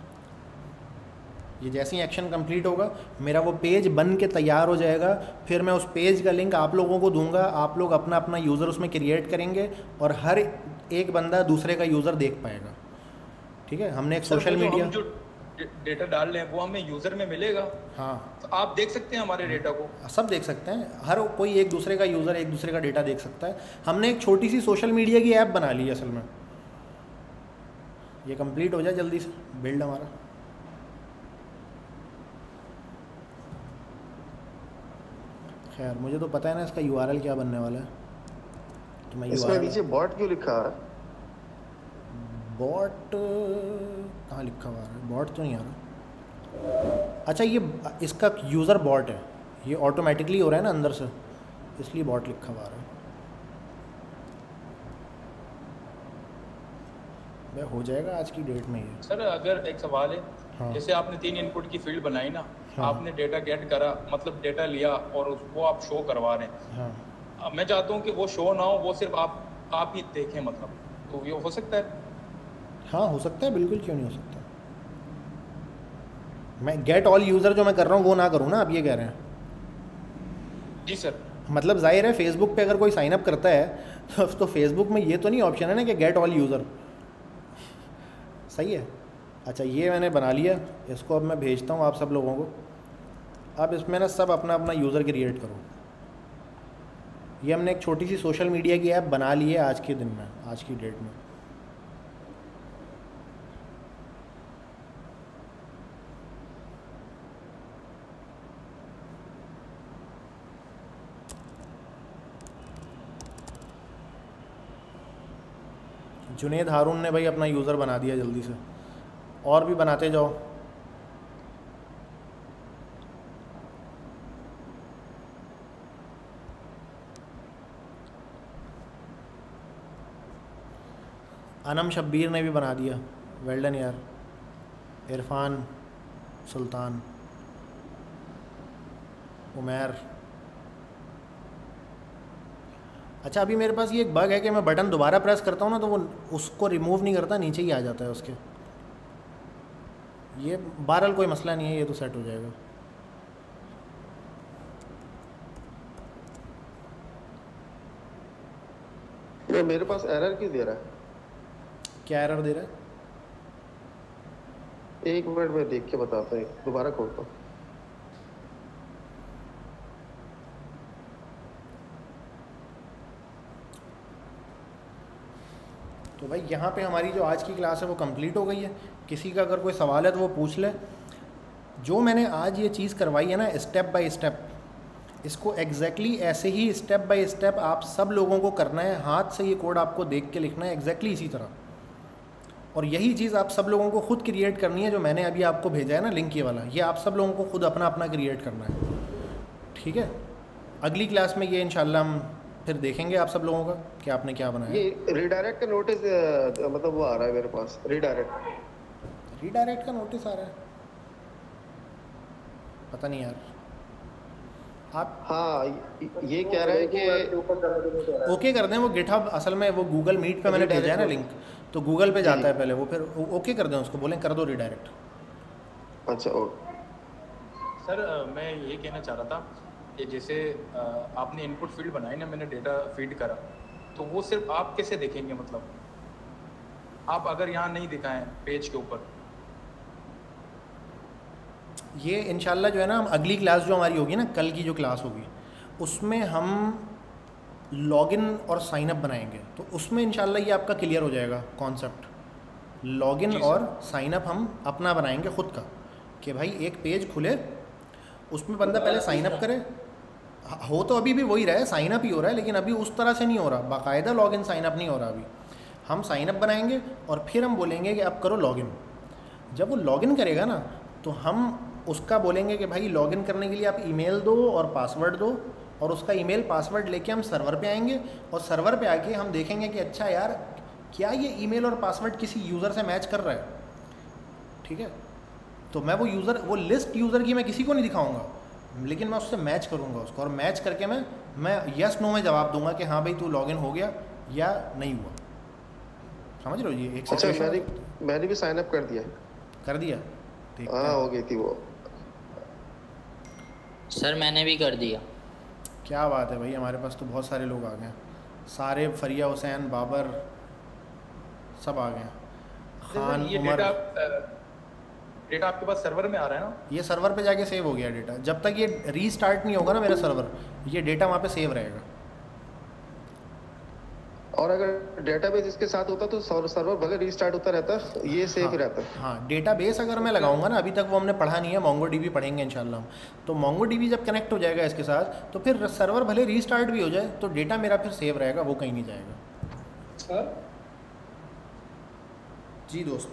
ये जैसे ही एक्शन कंप्लीट होगा मेरा वो पेज बन के तैयार हो जाएगा, फिर मैं उस पेज का लिंक आप लोगों को दूंगा, आप लोग अपना अपना यूज़र उसमें क्रिएट करेंगे और हर एक बंदा दूसरे का यूज़र देख पाएगा, ठीक है। हमने एक सोशल मीडिया जो डेटा डाल रहे हैं वो हमें यूज़र में मिलेगा, हाँ, तो आप देख सकते हैं हमारे डेटा को, सब देख सकते हैं, हर कोई एक दूसरे का यूज़र एक दूसरे का डेटा देख सकता है। हमने एक छोटी सी सोशल मीडिया की ऐप बना ली है असल में, ये कंप्लीट हो जाए जल्दी से बिल्ड हमारा। खैर मुझे तो पता है ना इसका यू आर एल क्या बनने वाला है, तो मैं इसमें नीचे बॉट क्यों लिखा है? बॉट कहाँ लिखा हुआ है, बॉट तो नहीं आ रहा। अच्छा ये इसका यूज़र बॉट है, ये ऑटोमेटिकली हो रहा है ना अंदर से, इसलिए बॉट लिखा हुआ है। भाई हो जाएगा आज की डेट में ये। सर अगर एक सवाल है, हाँ। जैसे आपने तीन इनपुट की फील्ड बनाई ना, हाँ। आपने डेटा गेट करा, मतलब डेटा लिया और वो आप शो करवा रहे हैं, हाँ। अब मैं चाहता हूँ कि वो शो ना हो, वो सिर्फ आप आप ही देखें, मतलब तो ये हो सकता है? हाँ हो सकता है, बिल्कुल, क्यों नहीं हो सकता। मैं गेट ऑल यूज़र जो मैं कर रहा हूँ वो ना करूँ ना, आप ये कह रहे हैं? जी सर। मतलब जाहिर है फेसबुक पे अगर कोई साइन अप करता है तो, तो फेसबुक में ये तो नहीं ऑप्शन है ना कि गेट ऑल यूज़र, सही है। अच्छा ये मैंने बना लिया, इसको अब मैं भेजता हूँ आप सब लोगों को। अब इसमें ना सब अपना अपना यूज़र क्रिएट करो। ये हमने एक छोटी सी सोशल मीडिया की ऐप बना ली है आज के दिन में, आज की डेट में। जुनेद हारून ने भाई अपना यूज़र बना दिया जल्दी से, और भी बनाते जाओ। अनम शब्बीर ने भी बना दिया, वेल डन यार। इरफान सुल्तान, उमैर। अच्छा अभी मेरे पास ये एक बग है कि मैं बटन दोबारा प्रेस करता हूँ ना तो वो उसको रिमूव नहीं करता, नीचे ही आ जाता है उसके। ये बहरहाल कोई मसला नहीं है, ये तो सेट हो जाएगा। ये मेरे पास एरर क्यों दे रहा है? क्या एरर दे रहा है? एक मिनट में देख के बताता हूँ, दोबारा खोलता हूँ। तो भाई यहाँ पे हमारी जो आज की क्लास है वो कंप्लीट हो गई है। किसी का अगर कोई सवाल है तो वो पूछ ले। जो मैंने आज ये चीज़ करवाई है ना स्टेप बाय स्टेप, इसको एग्जैक्टली exactly ऐसे ही स्टेप बाय स्टेप आप सब लोगों को करना है। हाथ से ये कोड आपको देख के लिखना है एग्जैक्टली exactly इसी तरह। और यही चीज़ आप सब लोगों को खुद क्रिएट करनी है, जो मैंने अभी आपको भेजा है ना लिंक ये वाला, ये आप सब लोगों को खुद अपना अपना क्रिएट करना है, ठीक है। अगली क्लास में ये इंशाल्लाह हम फिर देखेंगे आप सब लोगों का कि आपने क्या बनाया। ये रीडायरेक्ट का नोटिस मतलब वो आ रहा है मेरे पास, रीडायरेक्ट रीडायरेक्ट का नोटिस आ रहा है, पता नहीं यार आप। हाँ ये कह रहा है कि ओके कर दें वो गिटहब, असल में वो गूगल मीट पे मैंने भेजा है ना लिंक, तो गूगल पे जाता है पहले वो, फिर ओके कर दें उसको, बोलें कर दो रीडायरेक्ट। अच्छा ओ सर मैं ये कहना चाह रहा था कि जैसे आपने इनपुट फील्ड बनाई ना, मैंने डेटा फीड करा, तो वो सिर्फ आप कैसे देखेंगे, मतलब आप अगर यहाँ नहीं दिखाएं पेज के ऊपर। ये इंशाल्लाह जो है ना, हम अगली क्लास जो हमारी होगी ना, कल की जो क्लास होगी उसमें हम लॉगिन और साइन अप बनाएंगे, तो उसमें इंशाल्लाह ये आपका क्लियर हो जाएगा कॉन्सेप्ट। लॉगिन और साइन अप हम अपना बनाएंगे खुद का, कि भाई एक पेज खुले उसमें बंदा पहले साइन अप करे, हो तो अभी भी वही रहा है, साइन अप ही हो रहा है, लेकिन अभी उस तरह से नहीं हो रहा, बाकायदा लॉगिन साइन अप नहीं हो रहा अभी। हम साइन अप बनाएंगे और फिर हम बोलेंगे कि अब करो लॉगिन। जब वो लॉगिन करेगा ना, तो हम उसका बोलेंगे कि भाई लॉगिन करने के लिए आप ईमेल दो और पासवर्ड दो, और उसका ईमेल पासवर्ड लेके हम सर्वर पे आएंगे, और सर्वर पे आके हम देखेंगे कि अच्छा यार क्या ये ईमेल और पासवर्ड किसी यूज़र से मैच कर रहा है, ठीक है। तो मैं वो यूज़र, वो लिस्ट यूज़र की मैं किसी को नहीं दिखाऊंगा, लेकिन मैं उससे मैच करूंगा उसको, और मैच करके मैं मैं यस नो में जवाब दूंगा कि हाँ भाई तू लॉगिन हो गया या नहीं हुआ। समझ रहे हो ये एक अच्छा मैंने मैंने भी साइन अप कर दिया कर दिया हाँ हो गई थी वो। सर मैंने भी कर दिया। क्या बात है भाई, हमारे पास तो बहुत सारे लोग आ गए, सारे फरिया हुसैन बाबर सब आ गए, खान ये उमर। डेटा डेटा आपके पास सर्वर में आ रहा है ना? ये सर्वर पे जाके सेव हो गया डेटा, जब तक ये रीस्टार्ट नहीं होगा ना मेरा सर्वर, ये डेटा वहाँ पे सेव रहेगा। और अगर डेटाबेस इसके साथ होता तो सर्वर भले रीस्टार्ट होता रहता, ये सेफ हाँ, ही रहता। हाँ डेटाबेस अगर मैं लगाऊंगा ना, अभी तक वो हमने पढ़ा नहीं है, मोंगोडीबी पढ़ेंगे इंशाल्लाह। तो मोंगोडीबी जब कनेक्ट हो जाएगा इसके साथ, तो फिर सर्वर भले रीस्टार्ट भी हो जाए तो डेटा मेरा फिर सेव रहेगा, वो कहीं नहीं जाएगा। सर जी दोस्त।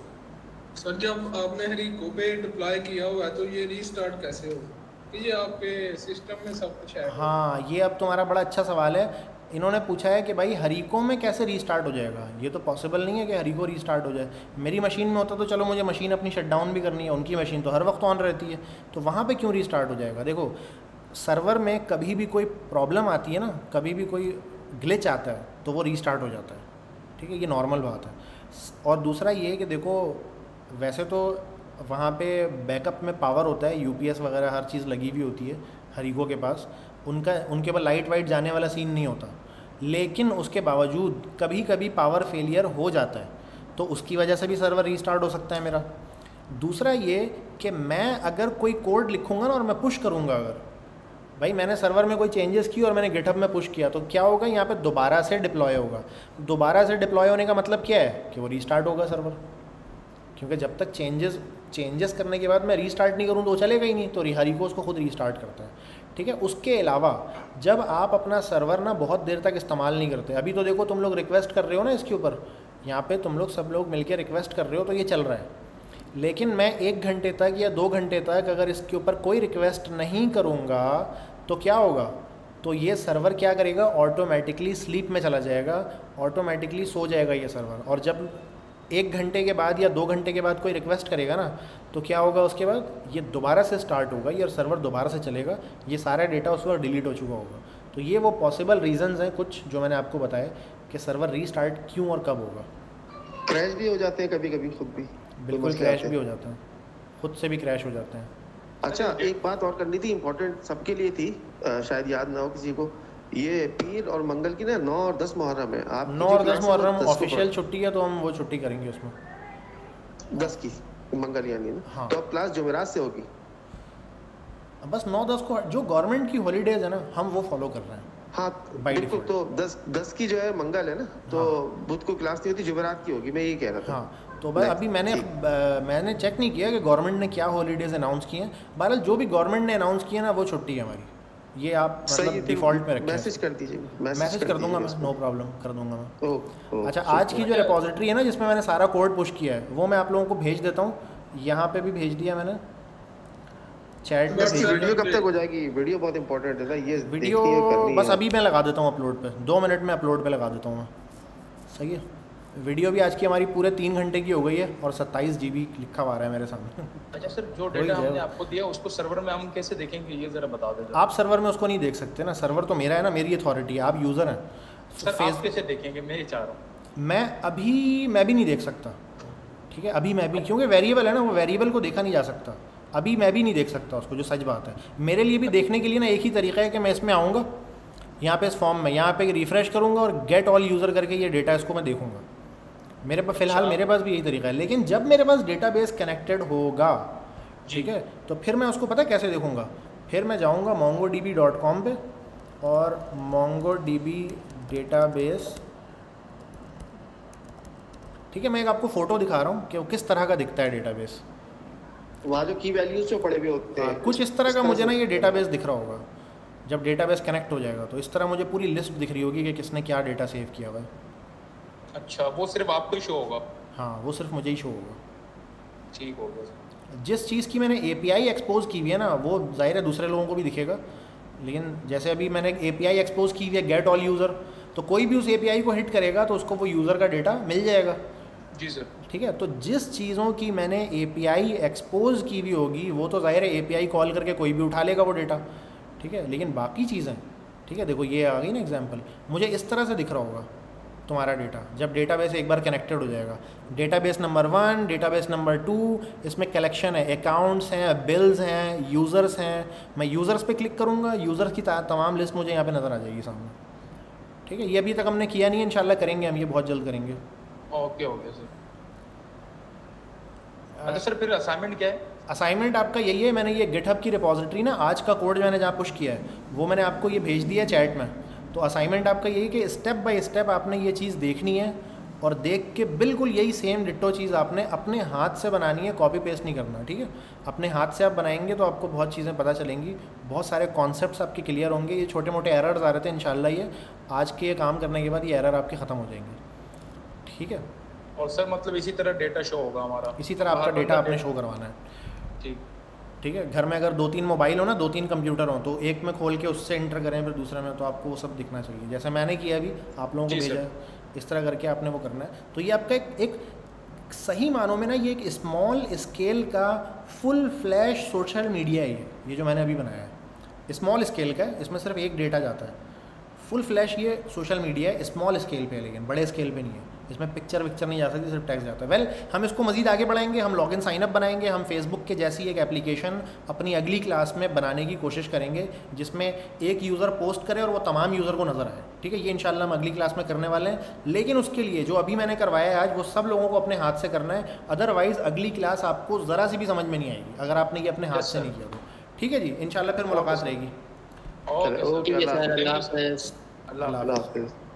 सर जब आपने हरीको पे डिप्लॉय किया हुआ है तो ये रीस्टार्ट कैसे हो, ये आपके सिस्टम में सब कुछ है? हाँ ये अब तुम्हारा बड़ा अच्छा सवाल है। इन्होंने पूछा है कि भाई हरीको में कैसे रीस्टार्ट हो जाएगा, ये तो पॉसिबल नहीं है कि हरीको रीस्टार्ट हो जाए। मेरी मशीन में होता तो चलो मुझे मशीन अपनी शट डाउन भी करनी है, उनकी मशीन तो हर वक्त ऑन रहती है, तो वहाँ पे क्यों रीस्टार्ट हो जाएगा। देखो सर्वर में कभी भी कोई प्रॉब्लम आती है ना, कभी भी कोई ग्लिच आता है तो वो रीस्टार्ट हो जाता है, ठीक है, ये नॉर्मल बात है। और दूसरा ये है कि देखो वैसे तो वहाँ पे बैकअप में पावर होता है, यूपीएस वगैरह हर चीज़ लगी हुई होती है हरीको के पास, उनका उनके पास लाइट वाइट जाने वाला सीन नहीं होता, लेकिन उसके बावजूद कभी कभी पावर फेलियर हो जाता है, तो उसकी वजह से भी सर्वर रीस्टार्ट हो सकता है मेरा। दूसरा ये कि मैं अगर कोई कोड लिखूँगा ना और मैं पुश करूँगा, अगर भाई मैंने सर्वर में कोई चेंजेस की और मैंने गिटहब में पुश किया, तो क्या होगा, यहाँ पे दोबारा से डिप्लॉय होगा। दोबारा से डिप्लॉय होने का मतलब क्या है कि वो रीस्टार्ट होगा सर्वर, क्योंकि जब तक चेंजेस चेंजेस करने के बाद मैं रीस्टार्ट नहीं करूँ तो चलेगा ही नहीं, तो हरीको उसको खुद रीस्टार्ट करता है, ठीक है। उसके अलावा जब आप अपना सर्वर ना बहुत देर तक इस्तेमाल नहीं करते, अभी तो देखो तुम लोग रिक्वेस्ट कर रहे हो ना इसके ऊपर, यहाँ पे तुम लोग सब लोग मिलकर रिक्वेस्ट कर रहे हो तो ये चल रहा है, लेकिन मैं एक घंटे तक या दो घंटे तक अगर इसके ऊपर कोई रिक्वेस्ट नहीं करूँगा तो क्या होगा, तो ये सर्वर क्या करेगा, ऑटोमेटिकली स्लीप में चला जाएगा, ऑटोमेटिकली सो जाएगा ये सर्वर। और जब एक घंटे के बाद या दो घंटे के बाद कोई रिक्वेस्ट करेगा ना, तो क्या होगा, उसके बाद ये दोबारा से स्टार्ट होगा, ये सर्वर दोबारा से चलेगा, ये सारा डेटा उस वक्त डिलीट हो चुका होगा। तो ये वो पॉसिबल रीजंस हैं कुछ जो मैंने आपको बताया कि सर्वर रीस्टार्ट क्यों और कब होगा। क्रैश भी हो जाते हैं कभी कभी खुद भी, बिल्कुल क्रैश भी हो जाता है, खुद से भी क्रैश हो जाते हैं। अच्छा एक बात और करनी थी, इम्पोर्टेंट सबके लिए थी, शायद याद ना हो किसी को, ये पीर और मंगल की ना नौ और दस मुहर्रम है, आप नौ और दस मुहर्रम ऑफिशियल छुट्टी है, तो हम वो छुट्टी करेंगे उसमें, दस की मंगल यानी ना, हाँ। तो अब क्लास जुमेरात से होगी, बस नौ दस को जो गवर्नमेंट की हॉलीडेज है ना हम वो फॉलो कर रहे हैं। हाँ बिल्कुल, तो दस दस की जो है मंगल है ना, तो हाँ। बुध को क्लास नहीं होती, जुमेरात की होगी, मैं ये कह रहा था। हाँ तो भाई अभी मैंने आ, मैंने चेक नहीं किया कि गवर्नमेंट ने क्या हॉलीडेज अनाउंस किए हैं, बहरहाल जो भी गवर्नमेंट ने अनाउंस किया ना वो छुट्टी है हमारी, ये आप मतलब डिफ़ॉल्ट में रखें। मैसेज कर दीजिए, मैसेज कर दूंगा मैं, नो प्रॉब्लम, कर दूंगा मैं। अच्छा, आज की जो रिपोजिटरी है ना जिसमें मैंने सारा कोड पुश किया है वो मैं आप लोगों को भेज देता हूँ, यहाँ पे भी भेज दिया मैंने, चैट में। वीडियो कब तक हो जाएगी? वीडियो बहुत इंपॉर्टेंट है ना ये, वीडियो बस अभी मैं लगा देता हूँ अपलोड पे, दो मिनट में अपलोड पे लगा देता हूँ मैं, सही है। वीडियो भी आज की हमारी पूरे तीन घंटे की हो गई है और सत्ताईस जी बी लिखा हुआ है मेरे सामने। अच्छा सर, जो डेटा हमने आपको दिया उसको सर्वर में हम कैसे देखेंगे ये ज़रा बता दें। आप सर्वर में उसको नहीं देख सकते ना, सर्वर तो मेरा है ना, मेरी अथॉरिटी है, आप यूज़र हैं। सर आप कैसे देखेंगे, मैं ये चाह रहा हूँ। मैं अभी मैं भी नहीं देख सकता, ठीक है, अभी मैं भी, क्योंकि वेरिएबल है ना, वो वेरिएबल को देखा नहीं जा सकता, अभी मैं भी नहीं देख सकता उसको, जो सच बात है। मेरे लिए भी देखने के लिए ना एक ही तरीका है कि मैं इसमें आऊँगा, यहाँ पे इस फॉर्म में, यहाँ पे रिफ़्रेश करूँगा और गेट ऑल यूज़र करके ये डेटा इसको मैं देखूँगा। मेरे पास फ़िलहाल मेरे पास भी यही तरीका है, लेकिन जब मेरे पास डेटाबेस कनेक्टेड होगा, ठीक है, तो फिर मैं उसको पता कैसे देखूँगा, फिर मैं जाऊँगा Mongo D B dot com पे और मोंगो डी बी डेटाबेस, ठीक है, मैं एक आपको फ़ोटो दिखा रहा हूँ कि वो किस तरह का दिखता है डेटाबेस। वहाँ जो की वैल्यूज जो पड़े हुए होते हैं कुछ इस तरह का मुझे ना ये डेटाबेस दिख रहा होगा। जब डेटाबेस कनेक्ट हो जाएगा तो इस तरह मुझे पूरी लिस्ट दिख रही होगी कि किसने क्या डेटा सेव किया हुआ है। अच्छा, वो सिर्फ आपको ही शो होगा? हाँ, वो सिर्फ मुझे ही शो होगा। ठीक हो गया। जिस चीज़ की मैंने एपीआई एक्सपोज की हुई है ना, वो जाहिर है दूसरे लोगों को भी दिखेगा, लेकिन जैसे अभी मैंने एपीआई एक्सपोज की हुई है गेट ऑल यूज़र, तो कोई भी उस एपीआई को हिट करेगा तो उसको वो यूज़र का डेटा मिल जाएगा। जी सर। ठीक है, तो जिस चीज़ों की मैंने एपीआई एक्सपोज की हुई होगी वो तो जाहिर है एपीआई कॉल करके कोई भी उठा लेगा वो डेटा, ठीक है, लेकिन बाकी चीज़ें, ठीक है, देखो ये आ गई ना एग्जांपल, मुझे इस तरह से दिख रहा होगा तुम्हारा डेटा जब डेटाबेस एक बार कनेक्टेड हो जाएगा। Database number one, database number two, इसमें कलेक्शन है, अकाउंट्स हैं, बिल्स हैं, यूज़र्स हैं। मैं यूज़र्स पे क्लिक करूँगा, यूज़र्स की तमाम लिस्ट मुझे यहाँ पे नज़र आ जाएगी सामने, ठीक है। ये अभी तक हमने किया नहीं है, इंशाल्लाह करेंगे हम, ये बहुत जल्द करेंगे। Okay okay sir. अच्छा सर, फिर असाइनमेंट क्या है? असाइनमेंट आपका यही है, मैंने ये गिटहब की रिपोजिटरी ना, आज का कोड मैंने जहाँ पुश किया है वो मैंने आपको ये भेज दिया है चैट में। तो असाइनमेंट आपका यही कि स्टेप बाय स्टेप आपने ये चीज़ देखनी है और देख के बिल्कुल यही सेम डिट्टो चीज़ आपने अपने हाथ से बनानी है, कॉपी पेस्ट नहीं करना, ठीक है। अपने हाथ से आप बनाएंगे तो आपको बहुत चीज़ें पता चलेंगी, बहुत सारे कॉन्सेप्ट्स आपके क्लियर होंगे। ये छोटे मोटे एरर्स आ रहे थे, इंशाल्लाह ये आज के काम करने के बाद ये एरर आपके ख़त्म हो जाएंगे, ठीक है। और सर मतलब इसी तरह डेटा शो होगा हमारा? इसी तरह आपका डेटा आपने शो करवाना है, ठीक ठीक है। घर में अगर दो तीन मोबाइल हो ना, दो तीन कंप्यूटर हो, तो एक में खोल के उससे इंटर करें फिर दूसरे में, तो आपको वो सब दिखना चाहिए। जैसे मैंने किया अभी आप लोगों को भेजा है, इस तरह करके आपने वो करना है। तो ये आपका एक, एक सही मानों में ना ये एक स्मॉल स्केल का फुल फ्लैश सोशल मीडिया है। ये जो मैंने अभी बनाया है स्मॉल स्केल का है, इसमें सिर्फ एक डेटा जाता है। फुल फ्लैश ये सोशल मीडिया है, स्मॉल स्केल पे है, लेकिन बड़े स्केल पे नहीं है। इसमें पिक्चर विक्चर नहीं जा सकती, सिर्फ टेक्स्ट जाता है। वेल well, हम इसको मज़ीद आगे बढ़ाएंगे, हम लॉगिन साइनअप बनाएंगे, हम फेसबुक के जैसी एक एप्लीकेशन अपनी अगली क्लास में बनाने की कोशिश करेंगे जिसमें एक यूज़र पोस्ट करे और वो तमाम यूज़र को नज़र आए, ठीक है। ये इंशाल्लाह हम अगली क्लास में करने वाले हैं, लेकिन उसके लिए जो अभी मैंने करवाया है आज वो सब लोगों को अपने हाथ से करना है, अदरवाइज़ अगली क्लास आपको ज़रा सी भी समझ में नहीं आएगी अगर आपने ये अपने हाथ से नहीं किया तो, ठीक है जी। इंशाल्लाह फिर मुलाकात रहेगी। ओके सर, अल्लाह हाफ़िज़।